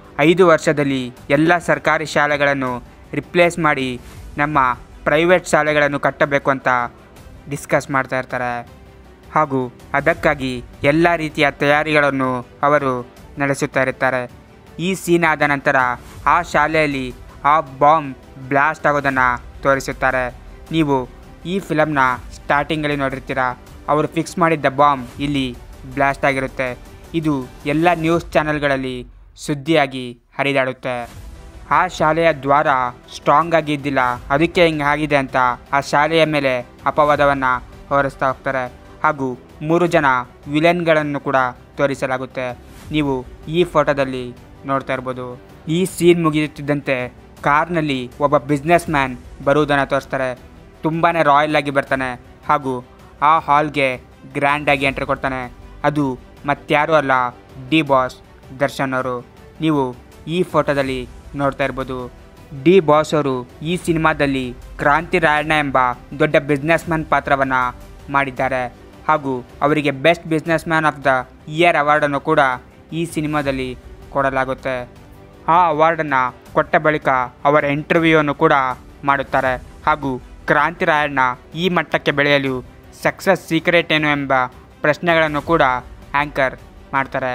5 ವರ್ಷದಲ್ಲಿ ಎಲ್ಲ ಸರ್ಕಾರಿ ಶಾಲೆಗಳನ್ನು ರಿಪ್ಲೇಸ್ ಮಾಡಿ ನಮ್ಮ ಪ್ರೈವೇಟ್ ಶಾಲೆಗಳನ್ನು ಕಟ್ಟಬೇಕು ಅಂತ ಡಿಸ್ಕಸ್ ಮಾಡ್ತಾ ಇರ್ತಾರೆ ಹಾಗೂ ಅದಕ್ಕಾಗಿ ಎಲ್ಲ ರೀತಿಯ ತಯಾರಿಗಳನ್ನು ಅವರು ನಡೆಸುತ್ತಾ ಇರ್ತಾರೆ. ಈ ಸೀನ್ ಆದ ನಂತರ ಆ ಶಾಲೆಯಲ್ಲಿ ಆ ಬಾಂಬ್ ಬ್ಲಾಸ್ಟ್ ಆಗೋದನ್ನು ತೋರಿಸುತ್ತಾರೆ. ನೀವು ಈ ಫಿಲಮ್ನ ಸ್ಟಾರ್ಟಿಂಗಲ್ಲಿ ನೋಡಿರ್ತೀರ. ಅವರು ಫಿಕ್ಸ್ ಮಾಡಿದ್ದ ಬಾಂಬ್ ಇಲ್ಲಿ ಬ್ಲಾಸ್ಟ್ ಆಗಿರುತ್ತೆ. ಇದು ಎಲ್ಲ ನ್ಯೂಸ್ ಚಾನೆಲ್ಗಳಲ್ಲಿ ಸುದ್ದಿಯಾಗಿ ಹರಿದಾಡುತ್ತೆ. ಆ ಶಾಲೆಯ ದ್ವಾರ ಸ್ಟ್ರಾಂಗ್ ಆಗಿದ್ದಿಲ್ಲ, ಅದಕ್ಕೆ ಹಿಂಗೆ ಆಗಿದೆ ಅಂತ ಆ ಶಾಲೆಯ ಮೇಲೆ ಅಪವಾದವನ್ನು ಹೊರಿಸ್ತಾ ಹೋಗ್ತಾರೆ ಹಾಗೂ 3 ಜನ ವಿಲನ್ಗಳನ್ನು ಕೂಡ ತೋರಿಸಲಾಗುತ್ತೆ. ನೀವು ಈ ಫೋಟೋದಲ್ಲಿ ನೋಡ್ತಾ ಇರ್ಬೋದು. ಈ ಸೀನ್ ಮುಗಿಯುತ್ತಿದ್ದಂತೆ ಕಾರ್ನಲ್ಲಿ ಒಬ್ಬ ಬಿಸ್ನೆಸ್ ಮ್ಯಾನ್ ಬರುವುದನ್ನು ತೋರಿಸ್ತಾರೆ. ತುಂಬಾ ರಾಯಲ್ ಆಗಿ ಬರ್ತಾನೆ ಹಾಗೂ ಆ ಹಾಲ್ಗೆ ಗ್ರ್ಯಾಂಡಾಗಿ ಎಂಟ್ರಿ ಕೊಡ್ತಾನೆ. ಅದು ಮತ್ತಾರೂ ಅಲ್ಲ, ಡಿ ಬಾಸ್ ದರ್ಶನ್ ಅವರು. ನೀವು ಈ ಫೋಟೋದಲ್ಲಿ ನೋಡ್ತಾ ಇರ್ಬೋದು. ಡಿ ಬಾಸ್ ಅವರು ಈ ಸಿನಿಮಾದಲ್ಲಿ ಕ್ರಾಂತಿ ರಾಯಣ್ಣ ಎಂಬ ದೊಡ್ಡ ಬಿಸ್ನೆಸ್ ಮ್ಯಾನ್ ಪಾತ್ರವನ್ನು ಮಾಡಿದ್ದಾರೆ ಹಾಗೂ ಅವರಿಗೆ best businessman of the year ಅವಾರ್ಡನ್ನು ಕೂಡ ಈ ಸಿನಿಮಾದಲ್ಲಿ ಕೊಡಲಾಗುತ್ತೆ. ಆ ಅವಾರ್ಡನ್ನು ಕೊಟ್ಟ ಬಳಿಕ ಅವರ ಇಂಟರ್ವ್ಯೂವನ್ನು ಕೂಡ ಮಾಡುತ್ತಾರೆ ಹಾಗೂ ಕ್ರಾಂತಿ ರಾಯಣ್ಣ ಈ ಮಟ್ಟಕ್ಕೆ ಬೆಳೆಯಲು ಸಕ್ಸಸ್ ಸೀಕ್ರೆಟ್ ಏನು ಎಂಬ ಪ್ರಶ್ನೆಗಳನ್ನು ಕೂಡ ಆ್ಯಂಕರ್ ಮಾಡ್ತಾರೆ.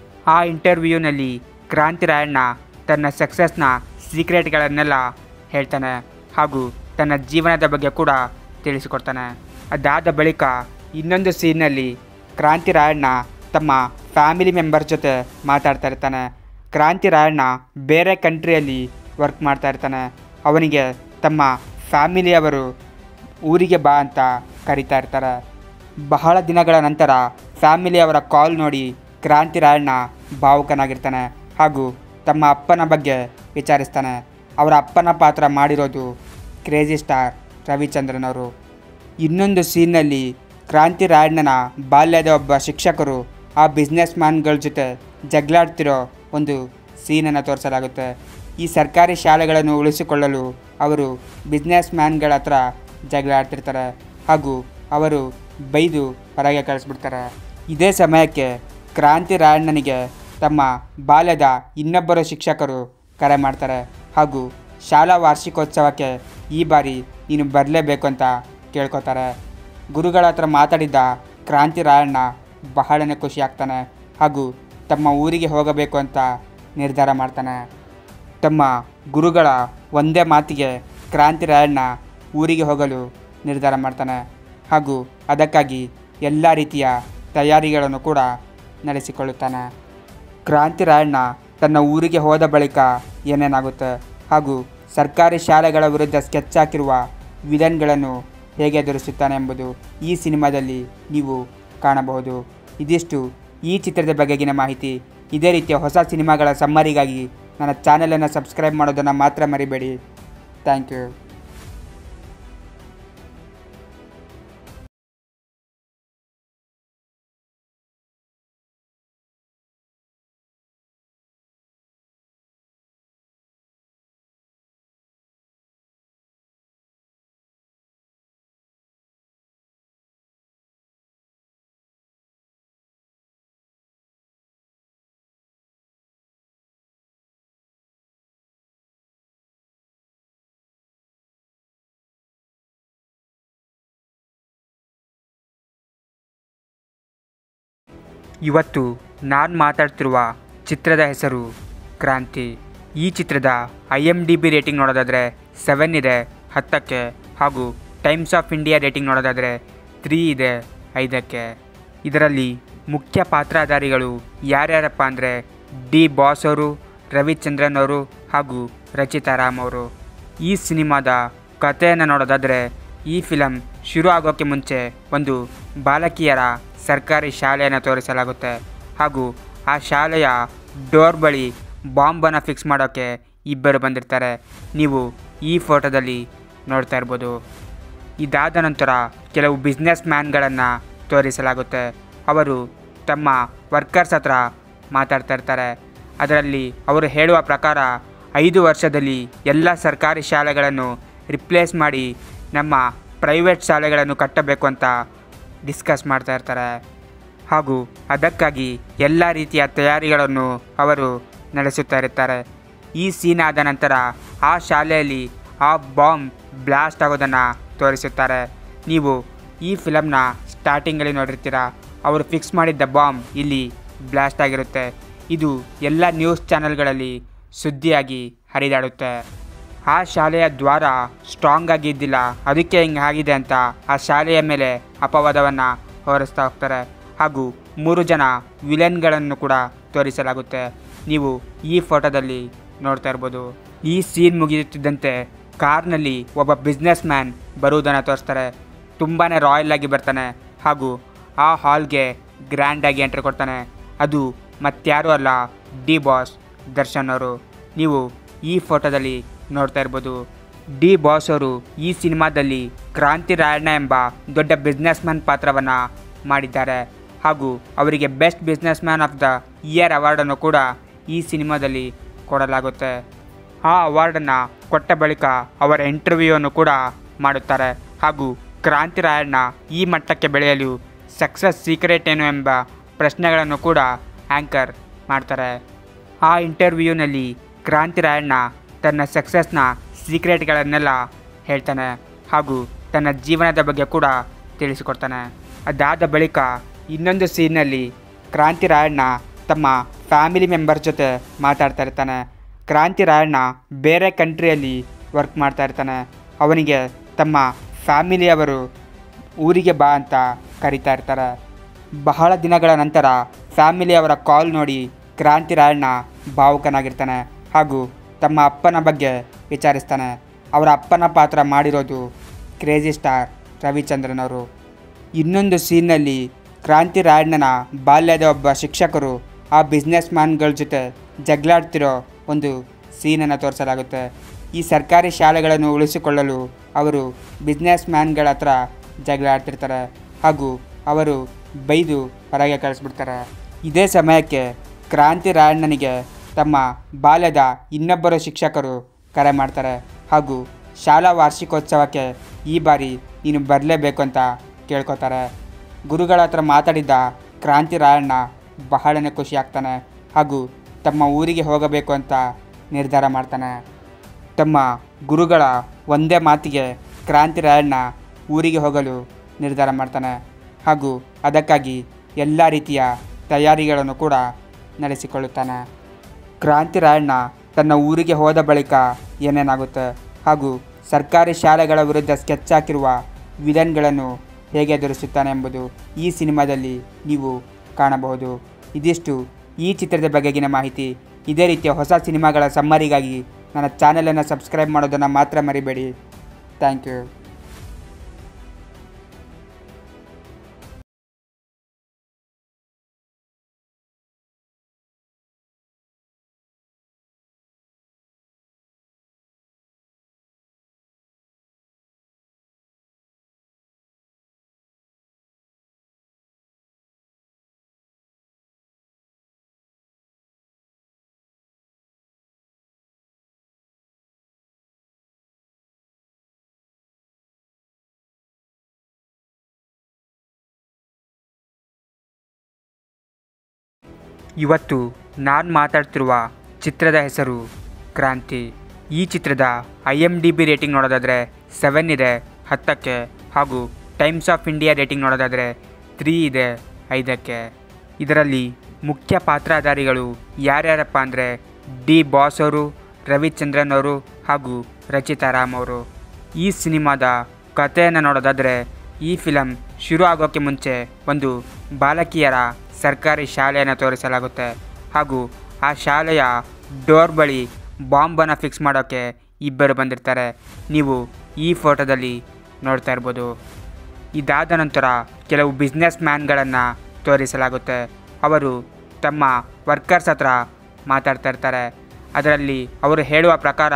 ಆ ಇಂಟರ್ವ್ಯೂನಲ್ಲಿ ಕ್ರಾಂತಿ ರಾಯಣ್ಣ ತನ್ನ ಸಕ್ಸಸ್ನ ಸೀಕ್ರೆಟ್ಗಳನ್ನೆಲ್ಲ ಹೇಳ್ತಾನೆ ಹಾಗೂ ತನ್ನ ಜೀವನದ ಬಗ್ಗೆ ಕೂಡ ತಿಳಿಸಿಕೊಡ್ತಾನೆ. ಅದಾದ ಬಳಿಕ ಇನ್ನೊಂದು ಸೀನ್ನಲ್ಲಿ ಕ್ರಾಂತಿ ರಾಯಣ್ಣ ತಮ್ಮ ಫ್ಯಾಮಿಲಿ ಮೆಂಬರ್ ಜೊತೆ ಮಾತಾಡ್ತಾ ಇರ್ತಾನೆ. ಕ್ರಾಂತಿ ರಾಯಣ್ಣ ಬೇರೆ ಕಂಟ್ರಿಯಲ್ಲಿ ವರ್ಕ್ ಮಾಡ್ತಾ ಇರ್ತಾನೆ. ಅವನಿಗೆ ತಮ್ಮ ಫ್ಯಾಮಿಲಿಯವರು ಊರಿಗೆ ಬಾ ಅಂತ ಕರೀತಾ ಇರ್ತಾರೆ. ಬಹಳ ದಿನಗಳ ನಂತರ ಫ್ಯಾಮಿಲಿಯವರ ಕಾಲ್ ನೋಡಿ ಕ್ರಾಂತಿ ರಾಯಣ್ಣ ಭಾವುಕನಾಗಿರ್ತಾನೆ ಹಾಗೂ ತಮ್ಮ ಅಪ್ಪನ ಬಗ್ಗೆ ವಿಚಾರಿಸ್ತಾನೆ. ಅವರ ಅಪ್ಪನ ಪಾತ್ರ ಮಾಡಿರೋದು ಕ್ರೇಜಿ ಸ್ಟಾರ್ ರವಿಚಂದ್ರನ್ ಅವರು. ಇನ್ನೊಂದು ಸೀನ್ನಲ್ಲಿ ಕ್ರಾಂತಿ ರಾಯಣ್ಣನ ಬಾಲ್ಯದ ಒಬ್ಬ ಶಿಕ್ಷಕರು ಆ ಬಿಸ್ನೆಸ್ ಮ್ಯಾನ್ಗಳ ಜೊತೆ ಜಗಳಾಡ್ತಿರೋ ಒಂದು ಸೀನನ್ನು ತೋರಿಸಲಾಗುತ್ತೆ. ಈ ಸರ್ಕಾರಿ ಶಾಲೆಗಳನ್ನು ಉಳಿಸಿಕೊಳ್ಳಲು ಅವರು ಬಿಸ್ನೆಸ್ ಮ್ಯಾನ್ಗಳ ಹತ್ರ ಜಗಳಾಡ್ತಿರ್ತಾರೆ ಹಾಗೂ ಅವರು ಬೈದು ಹೊರಗೆ ಕಳಿಸ್ಬಿಡ್ತಾರೆ. ಇದೇ ಸಮಯಕ್ಕೆ ಕ್ರಾಂತಿ ರಾಯಣ್ಣನಿಗೆ ತಮ್ಮ ಬಾಲ್ಯದ ಇನ್ನೊಬ್ಬರು ಶಿಕ್ಷಕರು ಕರೆ ಮಾಡ್ತಾರೆ ಹಾಗೂ ಶಾಲಾ ವಾರ್ಷಿಕೋತ್ಸವಕ್ಕೆ ಈ ಬಾರಿ ನೀನು ಬರಲೇಬೇಕು ಅಂತ ಕೇಳ್ಕೊತಾರೆ. ಗುರುಗಳ ಹತ್ರ ಮಾತಾಡಿದ್ದ ಕ್ರಾಂತಿ ರಾಯಣ್ಣ ಬಹಳನೇ ಖುಷಿ ಆಗ್ತಾನೆ ಹಾಗೂ ತಮ್ಮ ಊರಿಗೆ ಹೋಗಬೇಕು ಅಂತ ನಿರ್ಧಾರ ಮಾಡ್ತಾನೆ. ತಮ್ಮ ಗುರುಗಳ ಒಂದೇ ಮಾತಿಗೆ ಕ್ರಾಂತಿ ರಾಯಣ್ಣ ಊರಿಗೆ ಹೋಗಲು ನಿರ್ಧಾರ ಮಾಡ್ತಾನೆ ಹಾಗೂ ಅದಕ್ಕಾಗಿ ಎಲ್ಲ ರೀತಿಯ ತಯಾರಿಗಳನ್ನು ಕೂಡ ನಡೆಸಿಕೊಳ್ಳುತ್ತಾನೆ. ಕ್ರಾಂತಿ ರಾಯಣ್ಣ ತನ್ನ ಊರಿಗೆ ಹೋದ ಬಳಿಕ ಏನೇನಾಗುತ್ತೆ ಹಾಗೂ ಸರ್ಕಾರಿ ಶಾಲೆಗಳ ವಿರುದ್ಧ ಸ್ಕೆಚ್ ಹಾಕಿರುವ ವಿಲನ್ಗಳನ್ನು ಹೇಗೆ ಎದುರಿಸುತ್ತಾನೆ ಎಂಬುದು ಈ ಸಿನಿಮಾದಲ್ಲಿ ನೀವು ಕಾಣಬಹುದು. ಇದಿಷ್ಟು ಈ ಚಿತ್ರದ ಬಗೆಗಿನ ಮಾಹಿತಿ. ಇದೇ ರೀತಿಯ ಹೊಸ ಸಿನಿಮಾಗಳ ಸಮ್ಮರಿಗಾಗಿ ನನ್ನ ಚಾನಲನ್ನು ಸಬ್ಸ್ಕ್ರೈಬ್ ಮಾಡೋದನ್ನು ಮಾತ್ರ ಮರಿಬೇಡಿ. Thank you. ಇವತ್ತು ನಾನು ಮಾತಾಡ್ತಿರುವ ಚಿತ್ರದ ಹೆಸರು ಕ್ರಾಂತಿ. ಈ ಚಿತ್ರದ IMDb ರೇಟಿಂಗ್ ನೋಡೋದಾದರೆ 7 ಇದೆ 10ಕ್ಕೆ ಹಾಗೂ ಟೈಮ್ಸ್ ಆಫ್ ಇಂಡಿಯಾ ರೇಟಿಂಗ್ ನೋಡೋದಾದರೆ 3 ಇದೆ 5ಕ್ಕೆ. ಇದರಲ್ಲಿ ಮುಖ್ಯ ಪಾತ್ರಧಾರಿಗಳು ಯಾರ್ಯಾರಪ್ಪ ಅಂದರೆ ಡಿ ಬಾಸ್ ಅವರು, ರವಿಚಂದ್ರನ್ ಅವರು ಹಾಗೂ ರಚಿತಾ ರಾಮ್ ಅವರು. ಈ ಸಿನಿಮಾದ ಕಥೆಯನ್ನು ನೋಡೋದಾದರೆ ಈ ಫಿಲಮ್ ಶುರು ಆಗೋಕ್ಕೆ ಮುಂಚೆ ಒಂದು ಬಾಲಕಿಯರ ಸರ್ಕಾರಿ ಶಾಲೆಯನ್ನು ತೋರಿಸಲಾಗುತ್ತೆ ಹಾಗೂ ಆ ಶಾಲೆಯ ಡೋರ್ ಬಳಿ ಬಾಂಬನ್ನು ಫಿಕ್ಸ್ ಮಾಡೋಕ್ಕೆ ಇಬ್ಬರು ಬಂದಿರ್ತಾರೆ. ನೀವು ಈ ಫೋಟೋದಲ್ಲಿ ನೋಡ್ತಾ ಇರ್ಬೋದು. ಇದಾದ ನಂತರ ಕೆಲವು ಬಿಸ್ನೆಸ್ ಮ್ಯಾನ್ಗಳನ್ನು ತೋರಿಸಲಾಗುತ್ತೆ. ಅವರು ತಮ್ಮ ವರ್ಕರ್ಸ್ ಹತ್ರ ಮಾತಾಡ್ತಾ ಇರ್ತಾರೆ. ಅದರಲ್ಲಿ ಅವರು ಹೇಳುವ ಪ್ರಕಾರ 5 ವರ್ಷದಲ್ಲಿ ಎಲ್ಲ ಸರ್ಕಾರಿ ಶಾಲೆಗಳನ್ನು ರಿಪ್ಲೇಸ್ ಮಾಡಿ ನಮ್ಮ ಪ್ರೈವೇಟ್ ಶಾಲೆಗಳನ್ನು ಕಟ್ಟಬೇಕು ಅಂತ ಡಿಸ್ಕಸ್ ಮಾಡ್ತಾ ಇರ್ತಾರೆ ಹಾಗೂ ಅದಕ್ಕಾಗಿ ಎಲ್ಲ ರೀತಿಯ ತಯಾರಿಗಳನ್ನು ಅವರು ನಡೆಸುತ್ತಾ ಇರ್ತಾರೆ. ಈ ಸೀನ್ ಆದ ನಂತರ ಆ ಶಾಲೆಯಲ್ಲಿ ಆ ಬಾಂಬ್ ಬ್ಲಾಸ್ಟ್ ಆಗೋದನ್ನು ತೋರಿಸುತ್ತಾರೆ. ನೀವು ಈ ಫಿಲಮ್ನ ಸ್ಟಾರ್ಟಿಂಗಲ್ಲಿ ನೋಡಿರ್ತೀರ. ಅವರು ಫಿಕ್ಸ್ ಮಾಡಿದ್ದ ಬಾಂಬ್ ಇಲ್ಲಿ ಬ್ಲಾಸ್ಟ್ ಆಗಿರುತ್ತೆ. ಇದು ಎಲ್ಲ ನ್ಯೂಸ್ ಚಾನೆಲ್ಗಳಲ್ಲಿ ಸುದ್ದಿಯಾಗಿ ಹರಿದಾಡುತ್ತೆ. ಆ ಶಾಲೆಯ ದ್ವಾರ ಸ್ಟ್ರಾಂಗ್ ಆಗಿ ಇದ್ದಿಲ್ಲ, ಅದಕ್ಕೆ ಹಿಂಗೆ ಆಗಿದೆ ಅಂತ ಆ ಶಾಲೆಯ ಮೇಲೆ ಅಪವಾದವನ್ನು ಹೊರಿಸ್ತಾ ಹೋಗ್ತಾರೆ ಹಾಗೂ 3 ಜನ ವಿಲನ್ಗಳನ್ನು ಕೂಡ ತೋರಿಸಲಾಗುತ್ತೆ. ನೀವು ಈ ಫೋಟೋದಲ್ಲಿ ನೋಡ್ತಾ ಇರ್ಬೋದು. ಈ ಸೀನ್ ಮುಗಿಯುತ್ತಿದ್ದಂತೆ ಕಾರ್ನಲ್ಲಿ ಒಬ್ಬ ಬಿಸ್ನೆಸ್ ಮ್ಯಾನ್ ಬರುವುದನ್ನು ತೋರಿಸ್ತಾರೆ. ತುಂಬಾ ರಾಯಲ್ ಆಗಿ ಬರ್ತಾನೆ ಹಾಗೂ ಆ ಹಾಲ್ಗೆ ಗ್ರ್ಯಾಂಡಾಗಿ ಎಂಟ್ರಿ ಕೊಡ್ತಾನೆ. ಅದು ಮತ್ತಾರೂ ಅಲ್ಲ, ಡಿ ಬಾಸ್ ದರ್ಶನ್ ಅವರು. ನೀವು ಈ ಫೋಟೋದಲ್ಲಿ ನೋಡ್ತಾ ಇರ್ಬೋದು. ಡಿ ಬಾಸ್ ಅವರು ಈ ಸಿನಿಮಾದಲ್ಲಿ ಕ್ರಾಂತಿ ರಾಯಣ್ಣ ಎಂಬ ದೊಡ್ಡ ಬಿಸ್ನೆಸ್ ಮ್ಯಾನ್ ಪಾತ್ರವನ್ನು ಮಾಡಿದ್ದಾರೆ ಹಾಗೂ ಅವರಿಗೆ best businessman of the year ಅವಾರ್ಡನ್ನು ಕೂಡ ಈ ಸಿನಿಮಾದಲ್ಲಿ ಕೊಡಲಾಗುತ್ತೆ. ಆ ಅವಾರ್ಡನ್ನು ಕೊಟ್ಟ ಬಳಿಕ ಅವರ ಇಂಟರ್ವ್ಯೂವನ್ನು ಕೂಡ ಮಾಡುತ್ತಾರೆ ಹಾಗೂ ಕ್ರಾಂತಿ ರಾಯಣ್ಣ ಈ ಮಟ್ಟಕ್ಕೆ ಬೆಳೆಯಲು ಸಕ್ಸಸ್ ಸೀಕ್ರೆಟ್ ಏನು ಎಂಬ ಪ್ರಶ್ನೆಗಳನ್ನು ಕೂಡ ಆ್ಯಂಕರ್ ಮಾಡ್ತಾರೆ. ಆ ಇಂಟರ್ವ್ಯೂನಲ್ಲಿ ಕ್ರಾಂತಿ ರಾಯಣ್ಣ ತನ್ನ ಸಕ್ಸಸ್ನ ಸೀಕ್ರೆಟ್ಗಳನ್ನೆಲ್ಲ ಹೇಳ್ತಾನೆ ಹಾಗೂ ತನ್ನ ಜೀವನದ ಬಗ್ಗೆ ಕೂಡ ತಿಳಿಸಿಕೊಡ್ತಾನೆ. ಅದಾದ ಬಳಿಕ ಇನ್ನೊಂದು ಸೀನ್ನಲ್ಲಿ ಕ್ರಾಂತಿ ರಾಯಣ್ಣ ತಮ್ಮ ಫ್ಯಾಮಿಲಿ ಮೆಂಬರ್ ಜೊತೆ ಮಾತಾಡ್ತಾ ಇರ್ತಾನೆ. ಕ್ರಾಂತಿ ರಾಯಣ್ಣ ಬೇರೆ ಕಂಟ್ರಿಯಲ್ಲಿ ವರ್ಕ್ ಮಾಡ್ತಾ ಇರ್ತಾನೆ. ಅವನಿಗೆ ತಮ್ಮ ಫ್ಯಾಮಿಲಿಯವರು ಊರಿಗೆ ಬಾ ಅಂತ ಕರೀತಾ ಇರ್ತಾರೆ. ಬಹಳ ದಿನಗಳ ನಂತರ ಫ್ಯಾಮಿಲಿಯವರ ಕಾಲ್ ನೋಡಿ ಕ್ರಾಂತಿ ರಾಯಣ್ಣ ಭಾವುಕನಾಗಿರ್ತಾನೆ ಹಾಗೂ ತಮ್ಮ ಅಪ್ಪನ ಬಗ್ಗೆ ವಿಚಾರಿಸ್ತಾನೆ. ಅವರ ಅಪ್ಪನ ಪಾತ್ರ ಮಾಡಿರೋದು ಕ್ರೇಜಿ ಸ್ಟಾರ್ ರವಿಚಂದ್ರನ್ ಅವರು. ಇನ್ನೊಂದು ಸೀನ್ನಲ್ಲಿ ಕ್ರಾಂತಿ ರಾಯಣ್ಣನ ಬಾಲ್ಯದ ಒಬ್ಬ ಶಿಕ್ಷಕರು ಆ ಬಿಸ್ನೆಸ್ ಮ್ಯಾನ್ಗಳ ಜೊತೆ ಜಗಳಾಡ್ತಿರೋ ಒಂದು ಸೀನನ್ನು ತೋರಿಸಲಾಗುತ್ತೆ. ಈ ಸರ್ಕಾರಿ ಶಾಲೆಗಳನ್ನು ಉಳಿಸಿಕೊಳ್ಳಲು ಅವರು ಬಿಸ್ನೆಸ್ ಮ್ಯಾನ್ಗಳ ಹತ್ರ ಜಗಳಾಡ್ತಿರ್ತಾರೆ ಹಾಗೂ ಅವರು ಬೈದು ಹೊರಗೆ ಕಳಿಸ್ಬಿಡ್ತಾರೆ. ಇದೇ ಸಮಯಕ್ಕೆ ಕ್ರಾಂತಿ ರಾಯಣ್ಣನಿಗೆ ತಮ್ಮ ಬಾಲ್ಯದ ಇನ್ನೊಬ್ಬರು ಶಿಕ್ಷಕರು ಕರೆ ಮಾಡ್ತಾರೆ ಹಾಗೂ ಶಾಲಾ ವಾರ್ಷಿಕೋತ್ಸವಕ್ಕೆ ಈ ಬಾರಿ ನೀನು ಬರಲೇಬೇಕು ಅಂತ ಕೇಳ್ಕೊತಾರೆ. ಗುರುಗಳ ಹತ್ರ ಮಾತಾಡಿದ್ದ ಕ್ರಾಂತಿ ರಾಯಣ್ಣ ಬಹಳನೇ ಖುಷಿ ಆಗ್ತಾನೆ ಹಾಗೂ ತಮ್ಮ ಊರಿಗೆ ಹೋಗಬೇಕು ಅಂತ ನಿರ್ಧಾರ ಮಾಡ್ತಾನೆ. ತಮ್ಮ ಗುರುಗಳ ಒಂದೇ ಮಾತಿಗೆ ಕ್ರಾಂತಿ ರಾಯಣ್ಣ ಊರಿಗೆ ಹೋಗಲು ನಿರ್ಧಾರ ಮಾಡ್ತಾನೆ ಹಾಗೂ ಅದಕ್ಕಾಗಿ ಎಲ್ಲ ರೀತಿಯ ತಯಾರಿಗಳನ್ನು ಕೂಡ ನಡೆಸಿಕೊಳ್ಳುತ್ತಾನೆ. ಕ್ರಾಂತಿ ರಾಯಣ್ಣ ತನ್ನ ಊರಿಗೆ ಹೋದ ಬಳಿಕ ಏನೇನಾಗುತ್ತೆ ಹಾಗೂ ಸರ್ಕಾರಿ ಶಾಲೆಗಳ ವಿರುದ್ಧ ಸ್ಕೆಚ್ ಹಾಕಿರುವ ವಿಲನ್ಗಳನ್ನು ಹೇಗೆ ಎದುರಿಸುತ್ತಾನೆ ಎಂಬುದು ಈ ಸಿನಿಮಾದಲ್ಲಿ ನೀವು ಕಾಣಬಹುದು. ಇದಿಷ್ಟು ಈ ಚಿತ್ರದ ಬಗೆಗಿನ ಮಾಹಿತಿ. ಇದೇ ರೀತಿಯ ಹೊಸ ಸಿನಿಮಾಗಳ ಸಮ್ಮರಿಗಾಗಿ ನನ್ನ ಚಾನಲನ್ನು ಸಬ್ಸ್ಕ್ರೈಬ್ ಮಾಡೋದನ್ನು ಮಾತ್ರ ಮರಿಬೇಡಿ. Thank you. ಇವತ್ತು ನಾನು ಮಾತಾಡ್ತಿರುವ ಚಿತ್ರದ ಹೆಸರು ಕ್ರಾಂತಿ. ಈ ಚಿತ್ರದ IMDb ರೇಟಿಂಗ್ ನೋಡೋದಾದರೆ 7 ಇದೆ 10ಕ್ಕೆ ಹಾಗೂ ಟೈಮ್ಸ್ ಆಫ್ ಇಂಡಿಯಾ ರೇಟಿಂಗ್ ನೋಡೋದಾದರೆ 3 ಇದೆ 5ಕ್ಕೆ. ಇದರಲ್ಲಿ ಮುಖ್ಯ ಪಾತ್ರಧಾರಿಗಳು ಯಾರ್ಯಾರಪ್ಪ ಅಂದರೆ ಡಿ ಬಾಸ್ ಅವರು, ರವಿಚಂದ್ರನ್ ಅವರು ಹಾಗೂ ರಚಿತಾ ರಾಮ್ ಅವರು. ಈ ಸಿನಿಮಾದ ಕಥೆಯನ್ನು ನೋಡೋದಾದರೆ ಈ ಫಿಲಮ್ ಶುರು ಆಗೋಕ್ಕೆ ಮುಂಚೆ ಒಂದು ಬಾಲಕಿಯರ ಸರ್ಕಾರಿ ಶಾಲೆಯನ್ನು ತೋರಿಸಲಾಗುತ್ತೆ ಹಾಗೂ ಆ ಶಾಲೆಯ ಡೋರ್ ಬಳಿ ಬಾಂಬನ್ನು ಫಿಕ್ಸ್ ಮಾಡೋಕ್ಕೆ ಇಬ್ಬರು ಬಂದಿರ್ತಾರೆ. ನೀವು ಈ ಫೋಟೋದಲ್ಲಿ ನೋಡ್ತಾ ಇರ್ಬೋದು. ಇದಾದ ನಂತರ ಕೆಲವು ಬಿಸ್ನೆಸ್ ಮ್ಯಾನ್ಗಳನ್ನು ತೋರಿಸಲಾಗುತ್ತೆ. ಅವರು ತಮ್ಮ ವರ್ಕರ್ಸ್ ಹತ್ರ ಮಾತಾಡ್ತಾ ಇರ್ತಾರೆ. ಅದರಲ್ಲಿ ಅವರು ಹೇಳುವ ಪ್ರಕಾರ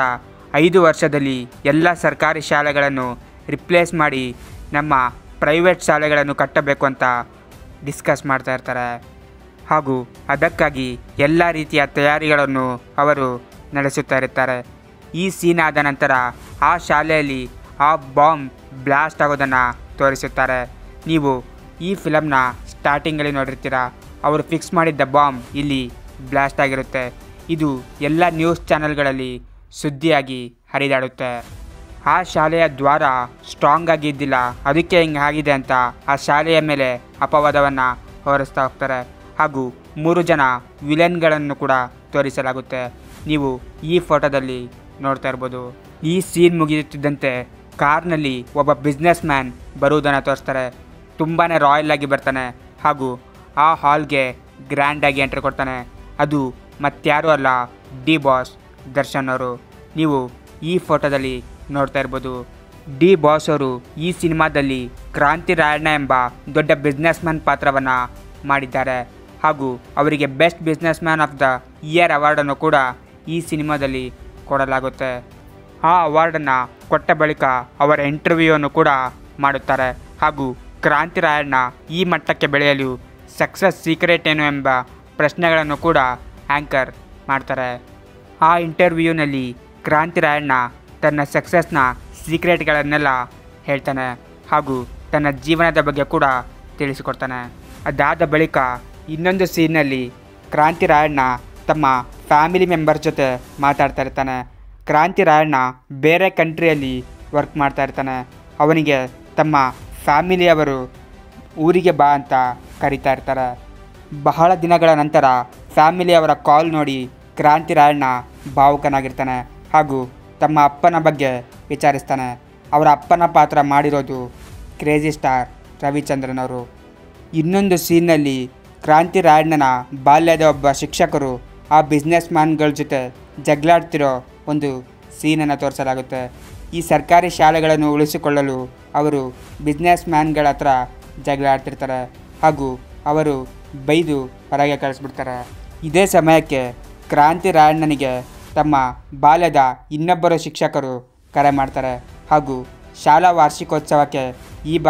5 ವರ್ಷದಲ್ಲಿ ಎಲ್ಲ ಸರ್ಕಾರಿ ಶಾಲೆಗಳನ್ನು ರಿಪ್ಲೇಸ್ ಮಾಡಿ ನಮ್ಮ ಪ್ರೈವೇಟ್ ಶಾಲೆಗಳನ್ನು ಕಟ್ಟಬೇಕು ಅಂತ ಡಿಸ್ಕಸ್ ಮಾಡ್ತಾ ಇರ್ತಾರೆ ಹಾಗೂ ಅದಕ್ಕಾಗಿ ಎಲ್ಲ ರೀತಿಯ ತಯಾರಿಗಳನ್ನು ಅವರು ನಡೆಸುತ್ತಾ ಇರ್ತಾರೆ. ಈ ಸೀನ್ ಆದ ನಂತರ ಆ ಶಾಲೆಯಲ್ಲಿ ಆ ಬಾಂಬ್ ಬ್ಲಾಸ್ಟ್ ಆಗೋದನ್ನು ತೋರಿಸುತ್ತಾರೆ. ನೀವು ಈ ಫಿಲಮ್ನ ಸ್ಟಾರ್ಟಿಂಗಲ್ಲಿ ನೋಡಿರ್ತೀರ. ಅವರು ಫಿಕ್ಸ್ ಮಾಡಿದ್ದ ಬಾಂಬ್ ಇಲ್ಲಿ ಬ್ಲಾಸ್ಟ್ ಆಗಿರುತ್ತೆ. ಇದು ಎಲ್ಲ ನ್ಯೂಸ್ ಚಾನೆಲ್ಗಳಲ್ಲಿ ಸುದ್ದಿಯಾಗಿ ಹರಿದಾಡುತ್ತೆ. ಆ ಶಾಲೆಯ ದ್ವಾರ ಸ್ಟ್ರಾಂಗ್ ಆಗಿ ಇದ್ದಿಲ್ಲ, ಅದಕ್ಕೆ ಹಿಂಗೆ ಆಗಿದೆ ಅಂತ ಆ ಶಾಲೆಯ ಮೇಲೆ ಅಪವಾದವನ್ನು ಹೊರಿಸ್ತಾ ಹೋಗ್ತಾರೆ ಹಾಗೂ 3 ಜನ ವಿಲನ್ಗಳನ್ನು ಕೂಡ ತೋರಿಸಲಾಗುತ್ತೆ. ನೀವು ಈ ಫೋಟೋದಲ್ಲಿ ನೋಡ್ತಾ ಇರ್ಬೋದು. ಈ ಸೀನ್ ಮುಗಿಯುತ್ತಿದ್ದಂತೆ ಕಾರ್ನಲ್ಲಿ ಒಬ್ಬ ಬಿಸ್ನೆಸ್ ಮ್ಯಾನ್ ಬರುವುದನ್ನು ತೋರಿಸ್ತಾರೆ. ತುಂಬಾ ರಾಯಲ್ ಆಗಿ ಬರ್ತಾನೆ ಹಾಗೂ ಆ ಹಾಲ್ಗೆ ಗ್ರ್ಯಾಂಡಾಗಿ ಎಂಟ್ರಿ ಕೊಡ್ತಾನೆ. ಅದು ಮತ್ತಾರೂ ಅಲ್ಲ, ಡಿ ಬಾಸ್ ದರ್ಶನ್ ಅವರು. ನೀವು ಈ ಫೋಟೋದಲ್ಲಿ ನೋಡ್ತಾ ಇರ್ಬೋದು. ಡಿ ಬಾಸ್ ಅವರು ಈ ಸಿನಿಮಾದಲ್ಲಿ ಕ್ರಾಂತಿ ರಾಯಣ್ಣ ಎಂಬ ದೊಡ್ಡ ಬಿಸ್ನೆಸ್ ಮ್ಯಾನ್ ಪಾತ್ರವನ್ನು ಮಾಡಿದ್ದಾರೆ ಹಾಗೂ ಅವರಿಗೆ best businessman of the year ಅವಾರ್ಡನ್ನು ಕೂಡ ಈ ಸಿನಿಮಾದಲ್ಲಿ ಕೊಡಲಾಗುತ್ತೆ. ಆ ಅವಾರ್ಡನ್ನು ಕೊಟ್ಟ ಬಳಿಕ ಅವರ ಇಂಟರ್ವ್ಯೂವನ್ನು ಕೂಡ ಮಾಡುತ್ತಾರೆ ಹಾಗೂ ಕ್ರಾಂತಿ ರಾಯಣ್ಣ ಈ ಮಟ್ಟಕ್ಕೆ ಬೆಳೆಯಲು ಸಕ್ಸಸ್ ಸೀಕ್ರೆಟ್ ಏನು ಎಂಬ ಪ್ರಶ್ನೆಗಳನ್ನು ಕೂಡ ಆ್ಯಂಕರ್ ಮಾಡ್ತಾರೆ. ಆ ಇಂಟರ್ವ್ಯೂನಲ್ಲಿ ಕ್ರಾಂತಿ ರಾಯಣ್ಣ ತನ್ನ ಸಕ್ಸಸ್ನ ಸೀಕ್ರೆಟ್ಗಳನ್ನೆಲ್ಲ ಹೇಳ್ತಾನೆ ಹಾಗೂ ತನ್ನ ಜೀವನದ ಬಗ್ಗೆ ಕೂಡ ತಿಳಿಸಿಕೊಡ್ತಾನೆ. ಅದಾದ ಬಳಿಕ ಇನ್ನೊಂದು ಸೀನ್ನಲ್ಲಿ ಕ್ರಾಂತಿ ರಾಯಣ್ಣ ತಮ್ಮ ಫ್ಯಾಮಿಲಿ ಮೆಂಬರ್ ಜೊತೆ ಮಾತಾಡ್ತಾ ಇರ್ತಾನೆ. ಕ್ರಾಂತಿ ರಾಯಣ್ಣ ಬೇರೆ ಕಂಟ್ರಿಯಲ್ಲಿ ವರ್ಕ್ ಮಾಡ್ತಾ ಇರ್ತಾನೆ. ಅವನಿಗೆ ತಮ್ಮ ಫ್ಯಾಮಿಲಿಯವರು ಊರಿಗೆ ಬಾ ಅಂತ ಕರೀತಾ ಇರ್ತಾರೆ. ಬಹಳ ದಿನಗಳ ನಂತರ ಫ್ಯಾಮಿಲಿಯವರ ಕಾಲ್ ನೋಡಿ ಕ್ರಾಂತಿ ರಾಯಣ್ಣ ಭಾವುಕನಾಗಿರ್ತಾನೆ ಹಾಗೂ ತಮ್ಮ ಅಪ್ಪನ ಬಗ್ಗೆ ವಿಚಾರಿಸ್ತಾನೆ. ಅವರ ಅಪ್ಪನ ಪಾತ್ರ ಮಾಡಿರೋದು ಕ್ರೇಜಿ ಸ್ಟಾರ್ ರವಿಚಂದ್ರನ್ ಅವರು. ಇನ್ನೊಂದು ಸೀನ್ನಲ್ಲಿ ಕ್ರಾಂತಿ ರಾಯಣ್ಣನ ಬಾಲ್ಯದ ಒಬ್ಬ ಶಿಕ್ಷಕರು ಆ ಬಿಸ್ನೆಸ್ ಮ್ಯಾನ್ಗಳ ಜೊತೆ ಜಗಳಾಡ್ತಿರೋ ಒಂದು ಸೀನನ್ನು ತೋರಿಸಲಾಗುತ್ತೆ. ಈ ಸರ್ಕಾರಿ ಶಾಲೆಗಳನ್ನು ಉಳಿಸಿಕೊಳ್ಳಲು ಅವರು ಬಿಸ್ನೆಸ್ ಮ್ಯಾನ್ಗಳ ಹತ್ರ ಜಗಳ ಆಡ್ತಿರ್ತಾರೆ ಹಾಗೂ ಅವರು ಬೈದು ಹೊರಗೆ ಕಳಿಸ್ಬಿಡ್ತಾರೆ. ಇದೇ ಸಮಯಕ್ಕೆ ಕ್ರಾಂತಿ ರಾಯಣ್ಣನಿಗೆ ತಮ್ಮ ಬಾಲ್ಯದ ಇನ್ನೊಬ್ಬರು ಶಿಕ್ಷಕರು ಕರೆ ಮಾಡ್ತಾರೆ ಹಾಗೂ ಶಾಲಾ ವಾರ್ಷಿಕೋತ್ಸವಕ್ಕೆ ಈ ಬಾರಿ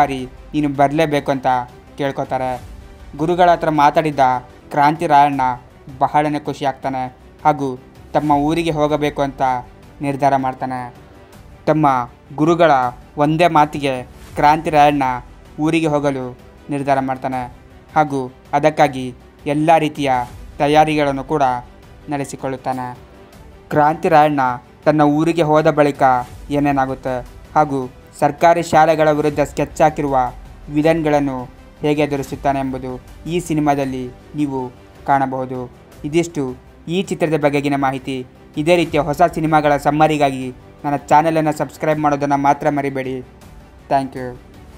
ನೀನು ಬರಲೇಬೇಕು ಅಂತ ಕೇಳ್ಕೊತಾರೆ. ಗುರುಗಳ ಹತ್ರ ಮಾತಾಡಿದ್ದ ಕ್ರಾಂತಿ ರಾಯಣ್ಣ ಬಹಳನೇ ಖುಷಿ ಆಗ್ತಾನೆ ಹಾಗೂ ತಮ್ಮ ಊರಿಗೆ ಹೋಗಬೇಕು ಅಂತ ನಿರ್ಧಾರ ಮಾಡ್ತಾನೆ. ತಮ್ಮ ಗುರುಗಳ ಒಂದೇ ಮಾತಿಗೆ ಕ್ರಾಂತಿ ರಾಯಣ್ಣ ಊರಿಗೆ ಹೋಗಲು ನಿರ್ಧಾರ ಮಾಡ್ತಾನೆ ಹಾಗೂ ಅದಕ್ಕಾಗಿ ಎಲ್ಲ ರೀತಿಯ ತಯಾರಿಗಳನ್ನು ಕೂಡ ನಡೆಸಿಕೊಳ್ಳುತ್ತಾನೆ. ಕ್ರಾಂತಿ ರಾಯಣ್ಣ ತನ್ನ ಊರಿಗೆ ಹೋದ ಬಳಿಕ ಏನೇನಾಗುತ್ತೆ ಹಾಗೂ ಸರ್ಕಾರಿ ಶಾಲೆಗಳ ವಿರುದ್ಧ ಸ್ಕೆಚ್ ಹಾಕಿರುವ ವಿಲನ್ಗಳನ್ನು ಹೇಗೆ ಎದುರಿಸುತ್ತಾನೆ ಎಂಬುದು ಈ ಸಿನಿಮಾದಲ್ಲಿ ನೀವು ಕಾಣಬಹುದು. ಇದಿಷ್ಟು ಈ ಚಿತ್ರದ ಬಗೆಗಿನ ಮಾಹಿತಿ. ಇದೇ ರೀತಿಯ ಹೊಸ ಸಿನಿಮಾಗಳ ಸಮ್ಮರಿಗಾಗಿ ನನ್ನ ಚಾನಲನ್ನು ಸಬ್ಸ್ಕ್ರೈಬ್ ಮಾಡೋದನ್ನು ಮಾತ್ರ ಮರಿಬೇಡಿ. Thank you.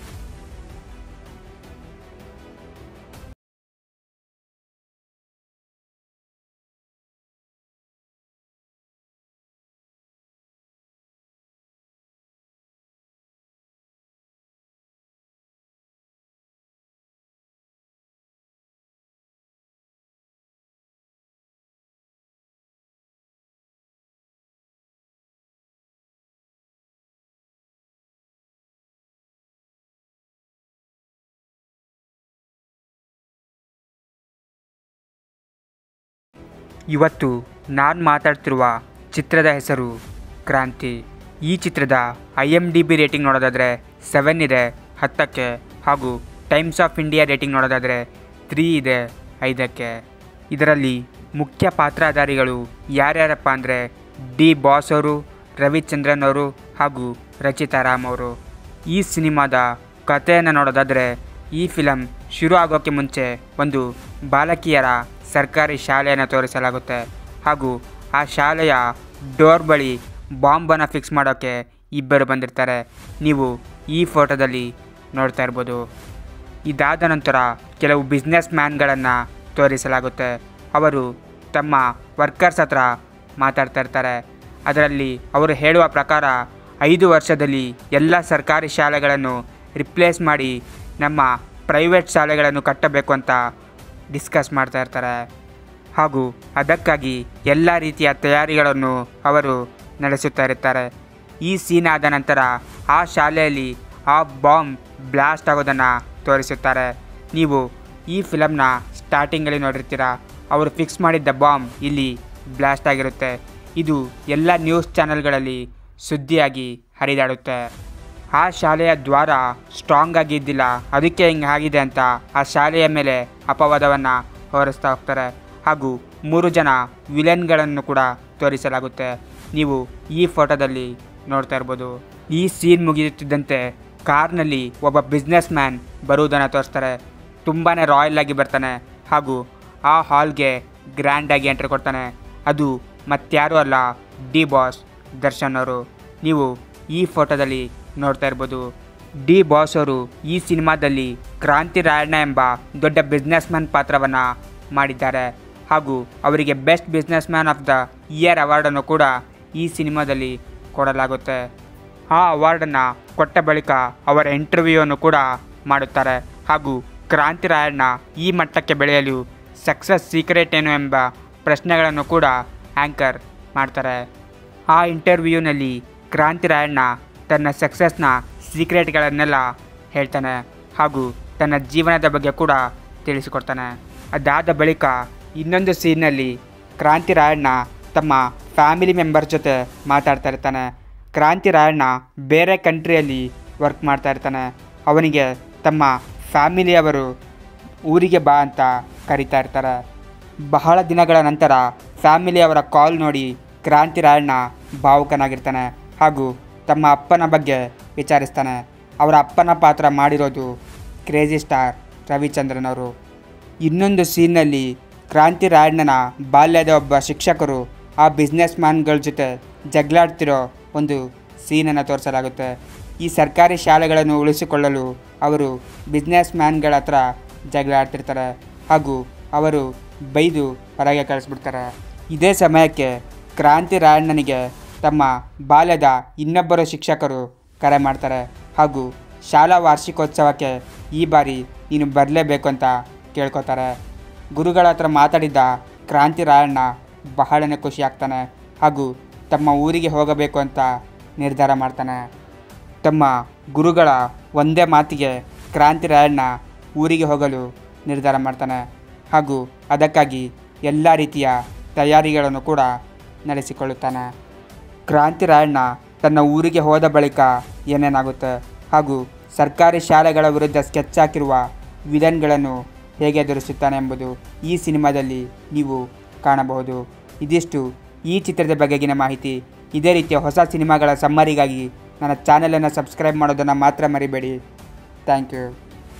ಇವತ್ತು ನಾನು ಮಾತಾಡ್ತಿರುವ ಚಿತ್ರದ ಹೆಸರು ಕ್ರಾಂತಿ. ಈ ಚಿತ್ರದ IMDb ರೇಟಿಂಗ್ ನೋಡೋದಾದರೆ 7 ಇದೆ 10ಕ್ಕೆ ಹಾಗೂ ಟೈಮ್ಸ್ ಆಫ್ ಇಂಡಿಯಾ ರೇಟಿಂಗ್ ನೋಡೋದಾದರೆ 3 ಇದೆ 5ಕ್ಕೆ. ಇದರಲ್ಲಿ ಮುಖ್ಯ ಪಾತ್ರಧಾರಿಗಳು ಯಾರ್ಯಾರಪ್ಪ ಅಂದರೆ ಡಿ ಬಾಸ್ ಅವರು, ರವಿಚಂದ್ರನ್ ಅವರು ಹಾಗೂ ರಚಿತಾ ರಾಮ್ ಅವರು. ಈ ಸಿನಿಮಾದ ಕಥೆಯನ್ನು ನೋಡೋದಾದರೆ ಈ ಫಿಲಮ್ ಶುರು ಆಗೋಕ್ಕೆ ಮುಂಚೆ ಒಂದು ಬಾಲಕಿಯರ ಸರ್ಕಾರಿ ಶಾಲೆಯನ್ನು ತೋರಿಸಲಾಗುತ್ತೆ ಹಾಗೂ ಆ ಶಾಲೆಯ ಡೋರ್ ಬಳಿ ಬಾಂಬನ್ನು ಫಿಕ್ಸ್ ಮಾಡೋಕ್ಕೆ ಇಬ್ಬರು ಬಂದಿರ್ತಾರೆ. ನೀವು ಈ ಫೋಟೋದಲ್ಲಿ ನೋಡ್ತಾ ಇರ್ಬೋದು. ಇದಾದ ನಂತರ ಕೆಲವು ಬಿಸ್ನೆಸ್ ಮ್ಯಾನ್ಗಳನ್ನು ತೋರಿಸಲಾಗುತ್ತೆ. ಅವರು ತಮ್ಮ ವರ್ಕರ್ಸ್ ಹತ್ರ ಮಾತಾಡ್ತಾ ಇರ್ತಾರೆ. ಅದರಲ್ಲಿ ಅವರು ಹೇಳುವ ಪ್ರಕಾರ 5 ವರ್ಷದಲ್ಲಿ ಎಲ್ಲ ಸರ್ಕಾರಿ ಶಾಲೆಗಳನ್ನು ರಿಪ್ಲೇಸ್ ಮಾಡಿ ನಮ್ಮ ಪ್ರೈವೇಟ್ ಶಾಲೆಗಳನ್ನು ಕಟ್ಟಬೇಕು ಅಂತ ಡಿಸ್ಕಸ್ ಮಾಡ್ತಾ ಇರ್ತಾರೆ ಹಾಗೂ ಅದಕ್ಕಾಗಿ ಎಲ್ಲ ರೀತಿಯ ತಯಾರಿಗಳನ್ನು ಅವರು ನಡೆಸುತ್ತಾ ಇರ್ತಾರೆ. ಈ ಸೀನ್ ಆದ ನಂತರ ಆ ಶಾಲೆಯಲ್ಲಿ ಆ ಬಾಂಬ್ ಬ್ಲಾಸ್ಟ್ ಆಗೋದನ್ನು ತೋರಿಸುತ್ತಾರೆ. ನೀವು ಈ ಫಿಲಮ್ನ ಸ್ಟಾರ್ಟಿಂಗಲ್ಲಿ ನೋಡಿರ್ತೀರ. ಅವರು ಫಿಕ್ಸ್ ಮಾಡಿದ್ದ ಬಾಂಬ್ ಇಲ್ಲಿ ಬ್ಲಾಸ್ಟ್ ಆಗಿರುತ್ತೆ. ಇದು ಎಲ್ಲ ನ್ಯೂಸ್ ಚಾನೆಲ್ಗಳಲ್ಲಿ ಸುದ್ದಿಯಾಗಿ ಹರಿದಾಡುತ್ತೆ. ಆ ಶಾಲೆಯ ದ್ವಾರ ಸ್ಟ್ರಾಂಗ್ ಆಗಿದ್ದಿಲ್ಲ, ಅದಕ್ಕೆ ಹಿಂಗೆ ಆಗಿದೆ ಅಂತ ಆ ಶಾಲೆಯ ಮೇಲೆ ಅಪವಾದವನ್ನು ಹೊರಿಸ್ತಾ ಹೋಗ್ತಾರೆ ಹಾಗೂ 3 ಜನ ವಿಲನ್ಗಳನ್ನು ಕೂಡ ತೋರಿಸಲಾಗುತ್ತೆ. ನೀವು ಈ ಫೋಟೋದಲ್ಲಿ ನೋಡ್ತಾ ಇರ್ಬೋದು. ಈ ಸೀನ್ ಮುಗಿಯುತ್ತಿದ್ದಂತೆ ಕಾರ್ನಲ್ಲಿ ಒಬ್ಬ ಬಿಸ್ನೆಸ್ ಮ್ಯಾನ್ ಬರುವುದನ್ನು ತೋರಿಸ್ತಾರೆ. ತುಂಬಾ ರಾಯಲ್ ಆಗಿ ಬರ್ತಾನೆ ಹಾಗೂ ಆ ಹಾಲ್ಗೆ ಗ್ರ್ಯಾಂಡಾಗಿ ಎಂಟ್ರಿ ಕೊಡ್ತಾನೆ. ಅದು ಮತ್ತಾರೂ ಅಲ್ಲ, ಡಿ ಬಾಸ್ ದರ್ಶನ್ ಅವರು. ನೀವು ಈ ಫೋಟೋದಲ್ಲಿ ನೋಡ್ತಾ ಇರ್ಬೋದು. ಡಿ ಬಾಸ್ ಅವರು ಈ ಸಿನಿಮಾದಲ್ಲಿ ಕ್ರಾಂತಿ ರಾಯಣ್ಣ ಎಂಬ ದೊಡ್ಡ ಬಿಸ್ನೆಸ್ ಮ್ಯಾನ್ ಪಾತ್ರವನ್ನು ಮಾಡಿದ್ದಾರೆ ಹಾಗೂ ಅವರಿಗೆ best businessman of the year ಅವಾರ್ಡನ್ನು ಕೂಡ ಈ ಸಿನಿಮಾದಲ್ಲಿ ಕೊಡಲಾಗುತ್ತೆ. ಆ ಅವಾರ್ಡನ್ನು ಕೊಟ್ಟ ಬಳಿಕ ಅವರ ಇಂಟರ್ವ್ಯೂವನ್ನು ಕೂಡ ಮಾಡುತ್ತಾರೆ ಹಾಗೂ ಕ್ರಾಂತಿ ರಾಯಣ್ಣ ಈ ಮಟ್ಟಕ್ಕೆ ಬೆಳೆಯಲು ಸಕ್ಸಸ್ ಸೀಕ್ರೆಟ್ ಏನು ಎಂಬ ಪ್ರಶ್ನೆಗಳನ್ನು ಕೂಡ ಆ್ಯಂಕರ್ ಮಾಡ್ತಾರೆ. ಆ ಇಂಟರ್ವ್ಯೂನಲ್ಲಿ ಕ್ರಾಂತಿ ರಾಯಣ್ಣ ತನ್ನ ಸಕ್ಸಸ್ನ ಸೀಕ್ರೆಟ್ಗಳನ್ನೆಲ್ಲ ಹೇಳ್ತಾನೆ ಹಾಗೂ ತನ್ನ ಜೀವನದ ಬಗ್ಗೆ ಕೂಡ ತಿಳಿಸಿಕೊಡ್ತಾನೆ. ಅದಾದ ಬಳಿಕ ಇನ್ನೊಂದು ಸೀನ್ನಲ್ಲಿ ಕ್ರಾಂತಿ ರಾಯಣ್ಣ ತಮ್ಮ ಫ್ಯಾಮಿಲಿ ಮೆಂಬರ್ ಜೊತೆ ಮಾತಾಡ್ತಾ ಇರ್ತಾನೆ. ಕ್ರಾಂತಿ ರಾಯಣ್ಣ ಬೇರೆ ಕಂಟ್ರಿಯಲ್ಲಿ ವರ್ಕ್ ಮಾಡ್ತಾ ಇರ್ತಾನೆ. ಅವನಿಗೆ ತಮ್ಮ ಫ್ಯಾಮಿಲಿಯವರು ಊರಿಗೆ ಬಾ ಅಂತ ಕರೀತಾ ಇರ್ತಾರೆ. ಬಹಳ ದಿನಗಳ ನಂತರ ಫ್ಯಾಮಿಲಿಯವರ ಕಾಲ್ ನೋಡಿ ಕ್ರಾಂತಿ ರಾಯಣ್ಣ ಭಾವುಕನಾಗಿರ್ತಾನೆ ಹಾಗೂ ತಮ್ಮ ಅಪ್ಪನ ಬಗ್ಗೆ ವಿಚಾರಿಸ್ತಾನೆ. ಅವರ ಅಪ್ಪನ ಪಾತ್ರ ಮಾಡಿರೋದು ಕ್ರೇಜಿ ಸ್ಟಾರ್ ರವಿಚಂದ್ರನ್ ಅವರು. ಇನ್ನೊಂದು ಸೀನ್ನಲ್ಲಿ ಕ್ರಾಂತಿ ರಾಯಣ್ಣನ ಬಾಲ್ಯದ ಒಬ್ಬ ಶಿಕ್ಷಕರು ಆ ಬಿಸ್ನೆಸ್ ಮ್ಯಾನ್ಗಳ ಜೊತೆ ಜಗಳಾಡ್ತಿರೋ ಒಂದು ಸೀನನ್ನು ತೋರಿಸಲಾಗುತ್ತೆ. ಈ ಸರ್ಕಾರಿ ಶಾಲೆಗಳನ್ನು ಉಳಿಸಿಕೊಳ್ಳಲು ಅವರು ಬಿಸ್ನೆಸ್ ಮ್ಯಾನ್ಗಳ ಹತ್ರ ಜಗಳಾಡ್ತಿರ್ತಾರೆ ಹಾಗೂ ಅವರು ಬೈದು ಹೊರಗೆ ಕಳಿಸ್ಬಿಡ್ತಾರೆ. ಇದೇ ಸಮಯಕ್ಕೆ ಕ್ರಾಂತಿ ರಾಯಣ್ಣನಿಗೆ ತಮ್ಮ ಬಾಲ್ಯದ ಇನ್ನೊಬ್ಬರು ಶಿಕ್ಷಕರು ಕರೆ ಮಾಡ್ತಾರೆ ಹಾಗೂ ಶಾಲಾ ವಾರ್ಷಿಕೋತ್ಸವಕ್ಕೆ ಈ ಬಾರಿ ನೀನು ಬರಲೇಬೇಕು ಅಂತ ಕೇಳ್ಕೊತಾರೆ. ಗುರುಗಳ ಹತ್ರ ಮಾತಾಡಿದ್ದ ಕ್ರಾಂತಿ ರಾಯಣ್ಣ ಬಹಳನೇ ಖುಷಿ ಆಗ್ತಾನೆ ಹಾಗೂ ತಮ್ಮ ಊರಿಗೆ ಹೋಗಬೇಕು ಅಂತ ನಿರ್ಧಾರ ಮಾಡ್ತಾನೆ. ತಮ್ಮ ಗುರುಗಳ ಒಂದೇ ಮಾತಿಗೆ ಕ್ರಾಂತಿರಾಯಣ್ಣ ಊರಿಗೆ ಹೋಗಲು ನಿರ್ಧಾರ ಮಾಡ್ತಾನೆ ಹಾಗೂ ಅದಕ್ಕಾಗಿ ಎಲ್ಲ ರೀತಿಯ ತಯಾರಿಗಳನ್ನು ಕೂಡ ನಡೆಸಿಕೊಳ್ಳುತ್ತಾನೆ. ಕ್ರಾಂತಿರಾಯಣ್ಣ ತನ್ನ ಊರಿಗೆ ಹೋದ ಬಳಿಕ ಏನೇನಾಗುತ್ತೆ ಹಾಗೂ ಸರ್ಕಾರಿ ಶಾಲೆಗಳ ವಿರುದ್ಧ ಸ್ಕೆಚ್ ಹಾಕಿರುವ ವಿಲನ್ಗಳನ್ನು ಹೇಗೆ ಎದುರಿಸುತ್ತಾನೆ ಎಂಬುದು ಈ ಸಿನಿಮಾದಲ್ಲಿ ನೀವು ಕಾಣಬಹುದು. ಇದಿಷ್ಟು ಈ ಚಿತ್ರದ ಬಗೆಗಿನ ಮಾಹಿತಿ. ಇದೇ ರೀತಿಯ ಹೊಸ ಸಿನಿಮಾಗಳ ಸಮ್ಮರಿಗಾಗಿ ನನ್ನ ಚಾನಲನ್ನು ಸಬ್ಸ್ಕ್ರೈಬ್ ಮಾಡೋದನ್ನು ಮಾತ್ರ ಮರಿಬೇಡಿ. Thank you.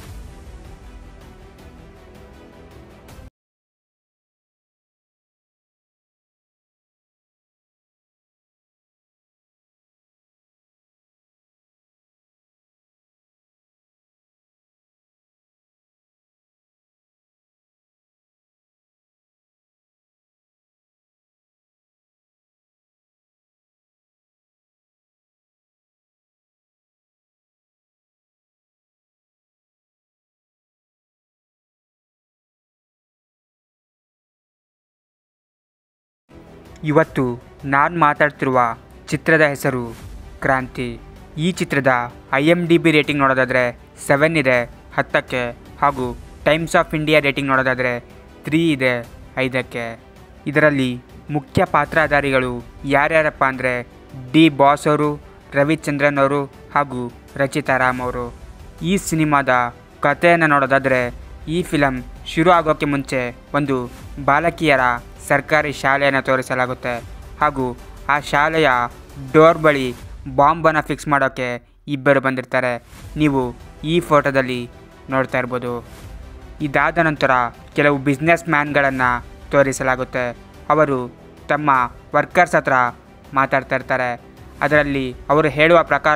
ಇವತ್ತು ನಾನು ಮಾತಾಡ್ತಿರುವ ಚಿತ್ರದ ಹೆಸರು ಕ್ರಾಂತಿ. ಈ ಚಿತ್ರದ IMDb ರೇಟಿಂಗ್ ನೋಡೋದಾದರೆ 7 ಇದೆ 10ಕ್ಕೆ ಹಾಗೂ ಟೈಮ್ಸ್ ಆಫ್ ಇಂಡಿಯಾ ರೇಟಿಂಗ್ ನೋಡೋದಾದರೆ 3 ಇದೆ 5ಕ್ಕೆ. ಇದರಲ್ಲಿ ಮುಖ್ಯ ಪಾತ್ರಧಾರಿಗಳು ಯಾರ್ಯಾರಪ್ಪ ಅಂದರೆ ಡಿ ಬಾಸ್ ಅವರು, ರವಿಚಂದ್ರನ್ ಅವರು ಹಾಗೂ ರಚಿತಾ ರಾಮ್ ಅವರು. ಈ ಸಿನಿಮಾದ ಕಥೆಯನ್ನು ನೋಡೋದಾದರೆ ಈ ಫಿಲಮ್ ಶುರು ಆಗೋಕ್ಕೆ ಮುಂಚೆ ಒಂದು ಬಾಲಕಿಯರ ಸರ್ಕಾರಿ ಶಾಲೆಯನ್ನು ತೋರಿಸಲಾಗುತ್ತೆ ಹಾಗೂ ಆ ಶಾಲೆಯ ಡೋರ್ ಬಳಿ ಬಾಂಬನ್ನು ಫಿಕ್ಸ್ ಮಾಡೋಕ್ಕೆ ಇಬ್ಬರು ಬಂದಿರ್ತಾರೆ. ನೀವು ಈ ಫೋಟೋದಲ್ಲಿ ನೋಡ್ತಾ ಇರ್ಬೋದು. ಇದಾದ ನಂತರ ಕೆಲವು ಬಿಸ್ನೆಸ್ ಮ್ಯಾನ್ಗಳನ್ನು ತೋರಿಸಲಾಗುತ್ತೆ. ಅವರು ತಮ್ಮ ವರ್ಕರ್ಸ್ ಹತ್ರ ಮಾತಾಡ್ತಾ ಇರ್ತಾರೆ. ಅದರಲ್ಲಿ ಅವರು ಹೇಳುವ ಪ್ರಕಾರ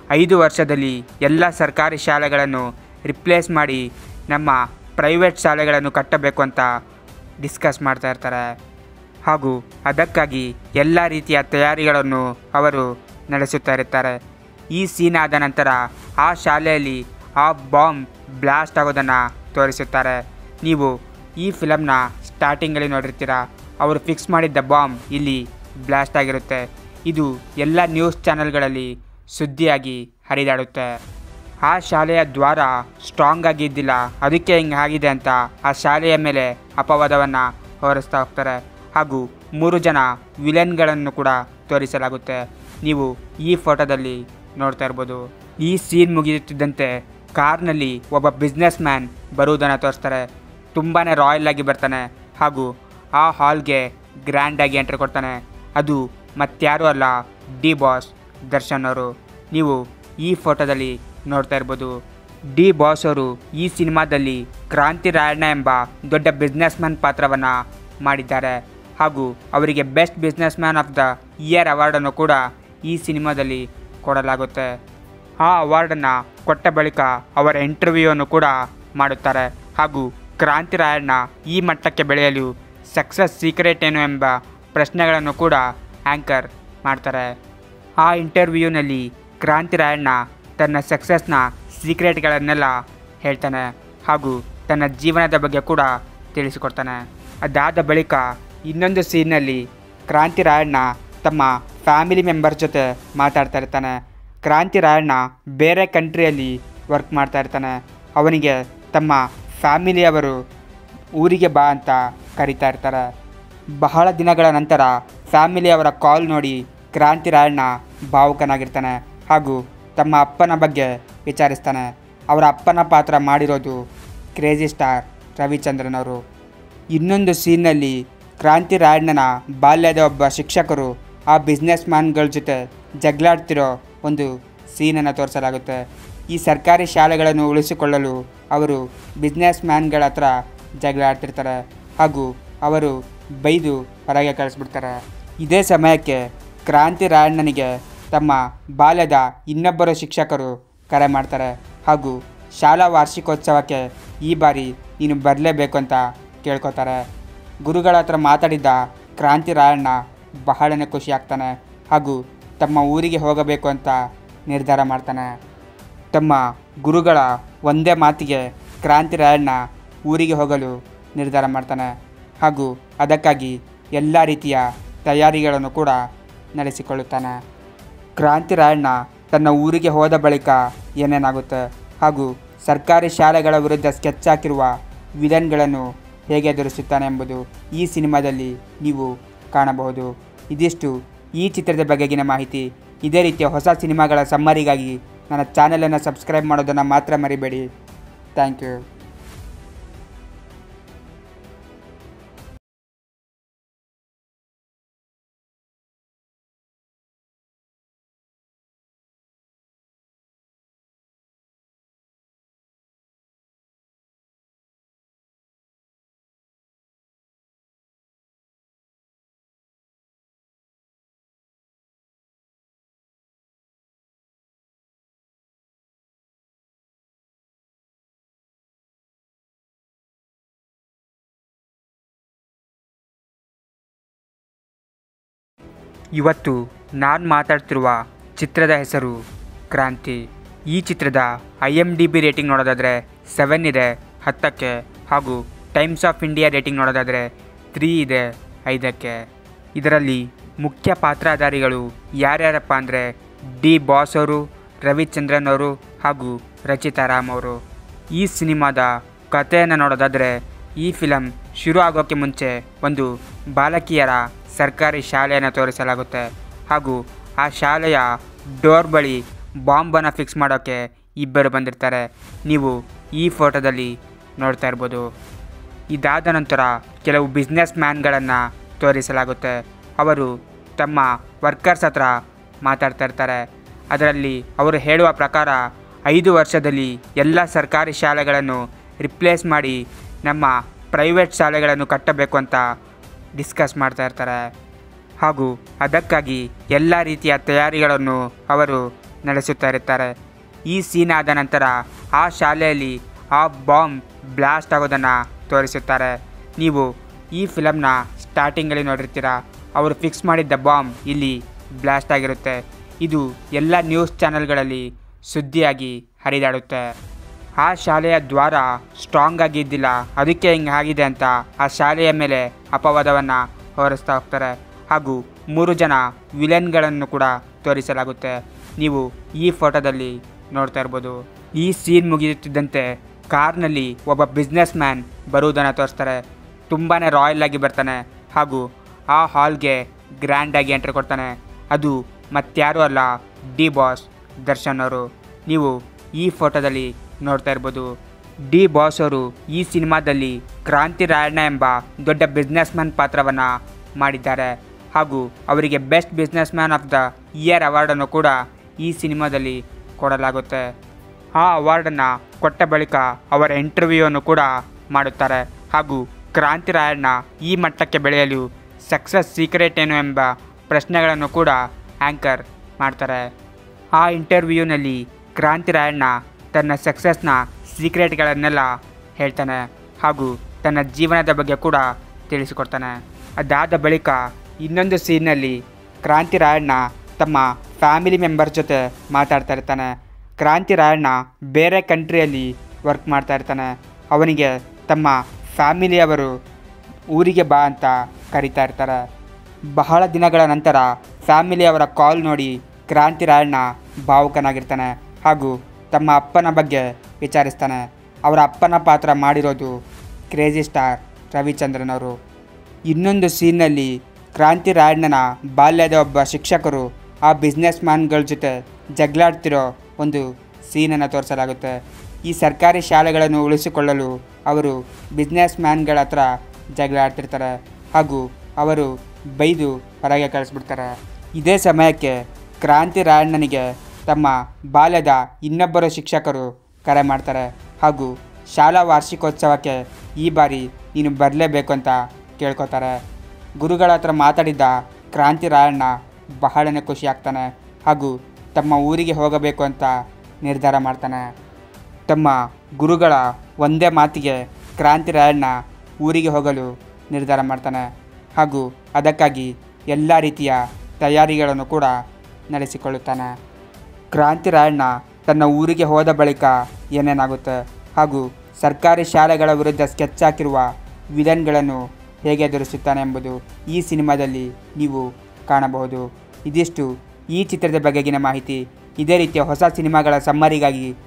5 ವರ್ಷದಲ್ಲಿ ಎಲ್ಲ ಸರ್ಕಾರಿ ಶಾಲೆಗಳನ್ನು ರಿಪ್ಲೇಸ್ ಮಾಡಿ ನಮ್ಮ ಪ್ರೈವೇಟ್ ಶಾಲೆಗಳನ್ನು ಕಟ್ಟಬೇಕು ಅಂತ ಡಿಸ್ಕಸ್ ಮಾಡ್ತಾ ಇರ್ತಾರೆ ಹಾಗೂ ಅದಕ್ಕಾಗಿ ಎಲ್ಲ ರೀತಿಯ ತಯಾರಿಗಳನ್ನು ಅವರು ನಡೆಸುತ್ತಾ ಇರ್ತಾರೆ. ಈ ಸೀನ್ ಆದ ನಂತರ ಆ ಶಾಲೆಯಲ್ಲಿ ಆ ಬಾಂಬ್ ಬ್ಲಾಸ್ಟ್ ಆಗೋದನ್ನು ತೋರಿಸುತ್ತಾರೆ. ನೀವು ಈ ಫಿಲಮ್ನ ಸ್ಟಾರ್ಟಿಂಗಲ್ಲಿ ನೋಡಿರ್ತೀರ. ಅವರು ಫಿಕ್ಸ್ ಮಾಡಿದ್ದ ಬಾಂಬ್ ಇಲ್ಲಿ ಬ್ಲಾಸ್ಟ್ ಆಗಿರುತ್ತೆ. ಇದು ಎಲ್ಲ ನ್ಯೂಸ್ ಚಾನೆಲ್ಗಳಲ್ಲಿ ಸುದ್ದಿಯಾಗಿ ಹರಿದಾಡುತ್ತೆ. ಆ ಶಾಲೆಯ ದ್ವಾರ ಸ್ಟ್ರಾಂಗ್ ಆಗಿ ಇದ್ದಿಲ್ಲ, ಅದಕ್ಕೆ ಹಿಂಗೆ ಆಗಿದೆ ಅಂತ ಆ ಶಾಲೆಯ ಮೇಲೆ ಅಪವಾದವನ್ನು ಹೊರಿಸ್ತಾ ಹೋಗ್ತಾರೆ ಹಾಗೂ 3 ಜನ ವಿಲನ್ಗಳನ್ನು ಕೂಡ ತೋರಿಸಲಾಗುತ್ತೆ. ನೀವು ಈ ಫೋಟೋದಲ್ಲಿ ನೋಡ್ತಾ ಇರ್ಬೋದು. ಈ ಸೀನ್ ಮುಗಿಯುತ್ತಿದ್ದಂತೆ ಕಾರ್ನಲ್ಲಿ ಒಬ್ಬ ಬಿಸ್ನೆಸ್ ಮ್ಯಾನ್ ಬರುವುದನ್ನು ತೋರಿಸ್ತಾರೆ. ತುಂಬಾ ರಾಯಲ್ ಆಗಿ ಬರ್ತಾನೆ ಹಾಗೂ ಆ ಹಾಲ್ಗೆ ಗ್ರ್ಯಾಂಡಾಗಿ ಎಂಟ್ರಿ ಕೊಡ್ತಾನೆ. ಅದು ಮತ್ತಾರೂ ಅಲ್ಲ, ಡಿ ಬಾಸ್ ದರ್ಶನ್ ಅವರು. ನೀವು ಈ ಫೋಟೋದಲ್ಲಿ ನೋಡ್ತಾ ಇರ್ಬೋದು. ಡಿ ಬಾಸ್ ಅವರು ಈ ಸಿನಿಮಾದಲ್ಲಿ ಕ್ರಾಂತಿರಾಯಣ್ಣ ಎಂಬ ದೊಡ್ಡ ಬಿಸ್ನೆಸ್ ಮ್ಯಾನ್ ಪಾತ್ರವನ್ನು ಮಾಡಿದ್ದಾರೆ ಹಾಗೂ ಅವರಿಗೆ best businessman of the year ಅವಾರ್ಡನ್ನು ಕೂಡ ಈ ಸಿನಿಮಾದಲ್ಲಿ ಕೊಡಲಾಗುತ್ತೆ. ಆ ಅವಾರ್ಡನ್ನು ಕೊಟ್ಟ ಬಳಿಕ ಅವರ ಇಂಟರ್ವ್ಯೂವನ್ನು ಕೂಡ ಮಾಡುತ್ತಾರೆ ಹಾಗೂ ಕ್ರಾಂತಿರಾಯಣ್ಣ ಈ ಮಟ್ಟಕ್ಕೆ ಬೆಳೆಯಲು ಸಕ್ಸಸ್ ಸೀಕ್ರೆಟ್ ಏನು ಎಂಬ ಪ್ರಶ್ನೆಗಳನ್ನು ಕೂಡ ಆ್ಯಂಕರ್ ಮಾಡ್ತಾರೆ. ಆ ಇಂಟರ್ವ್ಯೂನಲ್ಲಿ ಕ್ರಾಂತಿರಾಯಣ್ಣ ತನ್ನ ಸಕ್ಸಸ್ನ ಸೀಕ್ರೆಟ್ಗಳನ್ನೆಲ್ಲ ಹೇಳ್ತಾನೆ ಹಾಗೂ ತನ್ನ ಜೀವನದ ಬಗ್ಗೆ ಕೂಡ ತಿಳಿಸಿಕೊಡ್ತಾನೆ. ಅದಾದ ಬಳಿಕ ಇನ್ನೊಂದು ಸೀನ್ನಲ್ಲಿ ಕ್ರಾಂತಿರಾಯಣ್ಣ ತಮ್ಮ ಫ್ಯಾಮಿಲಿ ಮೆಂಬರ್ ಜೊತೆ ಮಾತಾಡ್ತಾ ಇರ್ತಾನೆ. ಕ್ರಾಂತಿರಾಯಣ್ಣ ಬೇರೆ ಕಂಟ್ರಿಯಲ್ಲಿ ವರ್ಕ್ ಮಾಡ್ತಾ ಇರ್ತಾನೆ. ಅವನಿಗೆ ತಮ್ಮ ಫ್ಯಾಮಿಲಿಯವರು ಊರಿಗೆ ಬಾ ಅಂತ ಕರೀತಾ ಇರ್ತಾರೆ. ಬಹಳ ದಿನಗಳ ನಂತರ ಫ್ಯಾಮಿಲಿಯವರ ಕಾಲ್ ನೋಡಿ ಕ್ರಾಂತಿರಾಯಣ್ಣ ಭಾವುಕನಾಗಿರ್ತಾನೆ ಹಾಗೂ ತಮ್ಮ ಅಪ್ಪನ ಬಗ್ಗೆ ವಿಚಾರಿಸ್ತಾನೆ. ಅವರ ಅಪ್ಪನ ಪಾತ್ರ ಮಾಡಿರೋದು ಕ್ರೇಜಿ ಸ್ಟಾರ್ ರವಿಚಂದ್ರನ್ ಅವರು. ಇನ್ನೊಂದು ಸೀನ್ನಲ್ಲಿ ಕ್ರಾಂತಿರಾಯಣ್ಣನ ಬಾಲ್ಯದ ಒಬ್ಬ ಶಿಕ್ಷಕರು ಆ ಬಿಸ್ನೆಸ್ ಮ್ಯಾನ್ಗಳ ಜೊತೆ ಜಗಳಾಡ್ತಿರೋ ಒಂದು ಸೀನನ್ನು ತೋರಿಸಲಾಗುತ್ತೆ. ಈ ಸರ್ಕಾರಿ ಶಾಲೆಗಳನ್ನು ಉಳಿಸಿಕೊಳ್ಳಲು ಅವರು ಬಿಸ್ನೆಸ್ ಮ್ಯಾನ್ಗಳ ಹತ್ರ ಜಗಳ ಆಡ್ತಿರ್ತಾರೆ ಹಾಗೂ ಅವರು ಬೈದು ಹೊರಗೆ ಕಳಿಸ್ಬಿಡ್ತಾರೆ. ಇದೇ ಸಮಯಕ್ಕೆ ಕ್ರಾಂತಿರಾಯಣ್ಣನಿಗೆ ತಮ್ಮ ಬಾಲ್ಯದ ಇನ್ನೊಬ್ಬರು ಶಿಕ್ಷಕರು ಕರೆ ಮಾಡ್ತಾರೆ ಹಾಗೂ ಶಾಲಾ ವಾರ್ಷಿಕೋತ್ಸವಕ್ಕೆ ಈ ಬಾರಿ ನೀನು ಬರಲೇಬೇಕು ಅಂತ ಕೇಳ್ಕೊತಾರೆ. ಗುರುಗಳ ಹತ್ರ ಮಾತಾಡಿದ್ದ ಕ್ರಾಂತಿರಾಯಣ್ಣ ಬಹಳನೇ ಖುಷಿ ಆಗ್ತಾನೆ ಹಾಗೂ ತಮ್ಮ ಊರಿಗೆ ಹೋಗಬೇಕು ಅಂತ ನಿರ್ಧಾರ ಮಾಡ್ತಾನೆ. ತಮ್ಮ ಗುರುಗಳ ಒಂದೇ ಮಾತಿಗೆ ಕ್ರಾಂತಿರಾಯಣ್ಣ ಊರಿಗೆ ಹೋಗಲು ನಿರ್ಧಾರ ಮಾಡ್ತಾನೆ ಹಾಗೂ ಅದಕ್ಕಾಗಿ ಎಲ್ಲ ರೀತಿಯ ತಯಾರಿಗಳನ್ನು ಕೂಡ ನಡೆಸಿಕೊಳ್ಳುತ್ತಾನೆ. ಕ್ರಾಂತಿರಾಯಣ್ಣ ತನ್ನ ಊರಿಗೆ ಹೋದ ಬಳಿಕ ಏನೇನಾಗುತ್ತೆ ಹಾಗೂ ಸರ್ಕಾರಿ ಶಾಲೆಗಳ ವಿರುದ್ಧ ಸ್ಕೆಚ್ ಹಾಕಿರುವ ವಿಲನ್ಗಳನ್ನು ಹೇಗೆ ಎದುರಿಸುತ್ತಾನೆ ಎಂಬುದು ಈ ಸಿನಿಮಾದಲ್ಲಿ ನೀವು ಕಾಣಬಹುದು. ಇದಿಷ್ಟು ಈ ಚಿತ್ರದ ಬಗೆಗಿನ ಮಾಹಿತಿ. ಇದೇ ರೀತಿಯ ಹೊಸ ಸಿನಿಮಾಗಳ ಸಮ್ಮರಿಗಾಗಿ ನನ್ನ ಚಾನಲನ್ನು ಸಬ್ಸ್ಕ್ರೈಬ್ ಮಾಡೋದನ್ನು ಮಾತ್ರ ಮರಿಬೇಡಿ. Thank you. ಇವತ್ತು ನಾನು ಮಾತಾಡ್ತಿರುವ ಚಿತ್ರದ ಹೆಸರು ಕ್ರಾಂತಿ. ಈ ಚಿತ್ರದ IMDb ರೇಟಿಂಗ್ ನೋಡೋದಾದರೆ 7 ಇದೆ 10ಕ್ಕೆ, ಹಾಗೂ ಟೈಮ್ಸ್ ಆಫ್ ಇಂಡಿಯಾ ರೇಟಿಂಗ್ ನೋಡೋದಾದರೆ 3 ಇದೆ 5ಕ್ಕೆ. ಇದರಲ್ಲಿ ಮುಖ್ಯ ಪಾತ್ರಧಾರಿಗಳು ಯಾರ್ಯಾರಪ್ಪ ಅಂದರೆ ಡಿ ಬಾಸ್ ಅವರು, ರವಿಚಂದ್ರನ್ ಅವರು ಹಾಗೂ ರಚಿತಾ ರಾಮ್ ಅವರು. ಈ ಸಿನಿಮಾದ ಕಥೆಯನ್ನು ನೋಡೋದಾದರೆ ಈ ಫಿಲಮ್ ಶುರು ಆಗೋಕ್ಕೆ ಮುಂಚೆ ಒಂದು ಬಾಲಕಿಯರ ಸರ್ಕಾರಿ ಶಾಲೆಯನ್ನು ತೋರಿಸಲಾಗುತ್ತೆ, ಹಾಗೂ ಆ ಶಾಲೆಯ ಡೋರ್ ಬಳಿ ಬಾಂಬನ್ನು ಫಿಕ್ಸ್ ಮಾಡೋಕ್ಕೆ ಇಬ್ಬರು ಬಂದಿರ್ತಾರೆ. ನೀವು ಈ ಫೋಟೋದಲ್ಲಿ ನೋಡ್ತಾ ಇರ್ಬೋದು. ಇದಾದ ನಂತರ ಕೆಲವು ಬಿಸ್ನೆಸ್ ಮ್ಯಾನ್ಗಳನ್ನು ತೋರಿಸಲಾಗುತ್ತೆ. ಅವರು ತಮ್ಮ ವರ್ಕರ್ಸ್ ಹತ್ರ ಮಾತಾಡ್ತಾ ಇರ್ತಾರೆ. ಅದರಲ್ಲಿ ಅವರು ಹೇಳುವ ಪ್ರಕಾರ 5 ವರ್ಷದಲ್ಲಿ ಎಲ್ಲ ಸರ್ಕಾರಿ ಶಾಲೆಗಳನ್ನು ರಿಪ್ಲೇಸ್ ಮಾಡಿ ನಮ್ಮ ಪ್ರೈವೇಟ್ ಶಾಲೆಗಳನ್ನು ಕಟ್ಟಬೇಕು ಅಂತ ಡಿಸ್ಕಸ್ ಮಾಡ್ತಾ ಇರ್ತಾರೆ, ಹಾಗೂ ಅದಕ್ಕಾಗಿ ಎಲ್ಲ ರೀತಿಯ ತಯಾರಿಗಳನ್ನು ಅವರು ನಡೆಸುತ್ತಾ ಇರ್ತಾರೆ. ಈ ಸೀನ್ ಆದ ನಂತರ ಆ ಶಾಲೆಯಲ್ಲಿ ಆ ಬಾಂಬ್ ಬ್ಲಾಸ್ಟ್ ಆಗೋದನ್ನು ತೋರಿಸುತ್ತಾರೆ. ನೀವು ಈ ಫಿಲಮ್ನ ಸ್ಟಾರ್ಟಿಂಗಲ್ಲಿ ನೋಡಿರ್ತೀರ, ಅವರು ಫಿಕ್ಸ್ ಮಾಡಿದ್ದ ಬಾಂಬ್ ಇಲ್ಲಿ ಬ್ಲಾಸ್ಟ್ ಆಗಿರುತ್ತೆ. ಇದು ಎಲ್ಲ ನ್ಯೂಸ್ ಚಾನೆಲ್ಗಳಲ್ಲಿ ಸುದ್ದಿಯಾಗಿ ಹರಿದಾಡುತ್ತೆ. ಆ ಶಾಲೆಯ ದ್ವಾರ ಸ್ಟ್ರಾಂಗ್ ಆಗಿದ್ದಿಲ್ಲ, ಅದಕ್ಕೆ ಹಿಂಗೆ ಆಗಿದೆ ಅಂತ ಆ ಶಾಲೆಯ ಮೇಲೆ ಅಪವಾದವನ್ನು ಹೊರಿಸ್ತಾ ಹೋಗ್ತಾರೆ, ಹಾಗೂ 3 ಜನ ವಿಲನ್ಗಳನ್ನು ಕೂಡ ತೋರಿಸಲಾಗುತ್ತೆ. ನೀವು ಈ ಫೋಟೋದಲ್ಲಿ ನೋಡ್ತಾ ಇರ್ಬೋದು. ಈ ಸೀನ್ ಮುಗಿಯುತ್ತಿದ್ದಂತೆ ಕಾರ್ನಲ್ಲಿ ಒಬ್ಬ ಬಿಸ್ನೆಸ್ ಮ್ಯಾನ್ ಬರುವುದನ್ನು ತೋರಿಸ್ತಾರೆ. ತುಂಬಾ ರಾಯಲ್ ಆಗಿ ಬರ್ತಾನೆ, ಹಾಗೂ ಆ ಹಾಲ್ಗೆ ಗ್ರ್ಯಾಂಡಾಗಿ ಎಂಟ್ರಿ ಕೊಡ್ತಾನೆ. ಅದು ಮತ್ತಾರೂ ಅಲ್ಲ, ಡಿ ಬಾಸ್ ದರ್ಶನ್ ಅವರು. ನೀವು ಈ ಫೋಟೋದಲ್ಲಿ ನೋಡ್ತಾ ಇರ್ಬೋದು. ಡಿ ಬಾಸ್ ಅವರು ಈ ಸಿನಿಮಾದಲ್ಲಿ ಕ್ರಾಂತಿ ರಾಯಣ್ಣ ಎಂಬ ದೊಡ್ಡ ಬಿಸ್ನೆಸ್ ಮ್ಯಾನ್ ಪಾತ್ರವನ್ನು ಮಾಡಿದ್ದಾರೆ, ಹಾಗೂ ಅವರಿಗೆ best businessman of the year ಅವಾರ್ಡನ್ನು ಕೂಡ ಈ ಸಿನಿಮಾದಲ್ಲಿ ಕೊಡಲಾಗುತ್ತೆ. ಆ ಅವಾರ್ಡನ್ನು ಕೊಟ್ಟ ಬಳಿಕ ಅವರ ಇಂಟರ್ವ್ಯೂವನ್ನು ಕೂಡ ಮಾಡುತ್ತಾರೆ, ಹಾಗೂ ಕ್ರಾಂತಿ ರಾಯಣ್ಣ ಈ ಮಟ್ಟಕ್ಕೆ ಬೆಳೆಯಲು ಸಕ್ಸಸ್ ಸೀಕ್ರೆಟ್ ಏನು ಎಂಬ ಪ್ರಶ್ನೆಗಳನ್ನು ಕೂಡ ಆ್ಯಂಕರ್ ಮಾಡ್ತಾರೆ. ಆ ಇಂಟರ್ವ್ಯೂನಲ್ಲಿ ಕ್ರಾಂತಿ ರಾಯಣ್ಣ ತನ್ನ ಸಕ್ಸಸ್ನ ಸೀಕ್ರೆಟ್ಗಳನ್ನೆಲ್ಲ ಹೇಳ್ತಾನೆ, ಹಾಗೂ ತನ್ನ ಜೀವನದ ಬಗ್ಗೆ ಕೂಡ ತಿಳಿಸಿಕೊಡ್ತಾನೆ. ಅದಾದ ಬಳಿಕ ಇನ್ನೊಂದು ಸೀನ್ನಲ್ಲಿ ಕ್ರಾಂತಿ ರಾಯಣ್ಣ ತಮ್ಮ ಫ್ಯಾಮಿಲಿ ಮೆಂಬರ್ ಜೊತೆ ಮಾತಾಡ್ತಾ ಇರ್ತಾನೆ. ಕ್ರಾಂತಿ ರಾಯಣ್ಣ ಬೇರೆ ಕಂಟ್ರಿಯಲ್ಲಿ ವರ್ಕ್ ಮಾಡ್ತಾ ಇರ್ತಾನೆ. ಅವನಿಗೆ ತಮ್ಮ ಫ್ಯಾಮಿಲಿಯವರು ಊರಿಗೆ ಬಾ ಅಂತ ಕರೀತಾ ಇರ್ತಾರೆ. ಬಹಳ ದಿನಗಳ ನಂತರ ಫ್ಯಾಮಿಲಿಯವರ ಕಾಲ್ ನೋಡಿ ಕ್ರಾಂತಿ ರಾಯಣ್ಣ ಭಾವುಕನಾಗಿರ್ತಾನೆ, ಹಾಗೂ ತಮ್ಮ ಅಪ್ಪನ ಬಗ್ಗೆ ವಿಚಾರಿಸ್ತಾನೆ. ಅವರ ಅಪ್ಪನ ಪಾತ್ರ ಮಾಡಿರೋದು ಕ್ರೇಜಿ ಸ್ಟಾರ್ ರವಿಚಂದ್ರನ್ ಅವರು. ಇನ್ನೊಂದು ಸೀನ್ನಲ್ಲಿ ಕ್ರಾಂತಿ ರಾಯಣ್ಣನ ಬಾಲ್ಯದ ಒಬ್ಬ ಶಿಕ್ಷಕರು ಆ ಬಿಸ್ನೆಸ್ ಮ್ಯಾನ್ಗಳ ಜೊತೆ ಜಗಳಾಡ್ತಿರೋ ಒಂದು ಸೀನನ್ನು ತೋರಿಸಲಾಗುತ್ತೆ. ಈ ಸರ್ಕಾರಿ ಶಾಲೆಗಳನ್ನು ಉಳಿಸಿಕೊಳ್ಳಲು ಅವರು ಬಿಸ್ನೆಸ್ ಮ್ಯಾನ್ಗಳ ಹತ್ರ ಜಗಳಾಡ್ತಿರ್ತಾರೆ, ಹಾಗೂ ಅವರು ಬೈದು ಹೊರಗೆ ಕಳಿಸ್ಬಿಡ್ತಾರೆ. ಇದೇ ಸಮಯಕ್ಕೆ ಕ್ರಾಂತಿ ರಾಯಣ್ಣನಿಗೆ ತಮ್ಮ ಬಾಲ್ಯದ ಇನ್ನೊಬ್ಬರು ಶಿಕ್ಷಕರು ಕರೆ ಮಾಡ್ತಾರೆ, ಹಾಗೂ ಶಾಲಾ ವಾರ್ಷಿಕೋತ್ಸವಕ್ಕೆ ಈ ಬಾರಿ ನೀನು ಬರಲೇಬೇಕು ಅಂತ ಕೇಳ್ಕೊತಾರೆ. ಗುರುಗಳ ಹತ್ರ ಮಾತಾಡಿದ್ದ ಕ್ರಾಂತಿ ರಾಯಣ್ಣ ಬಹಳನೇ ಖುಷಿ ಆಗ್ತಾನೆ, ಹಾಗೂ ತಮ್ಮ ಊರಿಗೆ ಹೋಗಬೇಕು ಅಂತ ನಿರ್ಧಾರ ಮಾಡ್ತಾನೆ. ತಮ್ಮ ಗುರುಗಳ ಒಂದೇ ಮಾತಿಗೆ ಕ್ರಾಂತಿ ರಾಯಣ್ಣ ಊರಿಗೆ ಹೋಗಲು ನಿರ್ಧಾರ ಮಾಡ್ತಾನೆ, ಹಾಗೂ ಅದಕ್ಕಾಗಿ ಎಲ್ಲ ರೀತಿಯ ತಯಾರಿಗಳನ್ನು ಕೂಡ ನಡೆಸಿಕೊಳ್ಳುತ್ತಾನೆ. ಕ್ರಾಂತಿ ರಾಯಣ್ಣ ತನ್ನ ಊರಿಗೆ ಹೋದ ಬಳಿಕ ಏನೇನಾಗುತ್ತೆ, ಹಾಗೂ ಸರ್ಕಾರಿ ಶಾಲೆಗಳ ವಿರುದ್ಧ ಸ್ಕೆಚ್ ಹಾಕಿರುವ ವಿಲನ್ಗಳನ್ನು ಹೇಗೆ ಎದುರಿಸುತ್ತಾನೆ ಎಂಬುದು ಈ ಸಿನಿಮಾದಲ್ಲಿ ನೀವು ಕಾಣಬಹುದು. ಇದಿಷ್ಟು ಈ ಚಿತ್ರದ ಬಗೆಗಿನ ಮಾಹಿತಿ. ಇದೇ ರೀತಿಯ ಹೊಸ ಸಿನಿಮಾಗಳ ಸಮ್ಮರಿಗಾಗಿ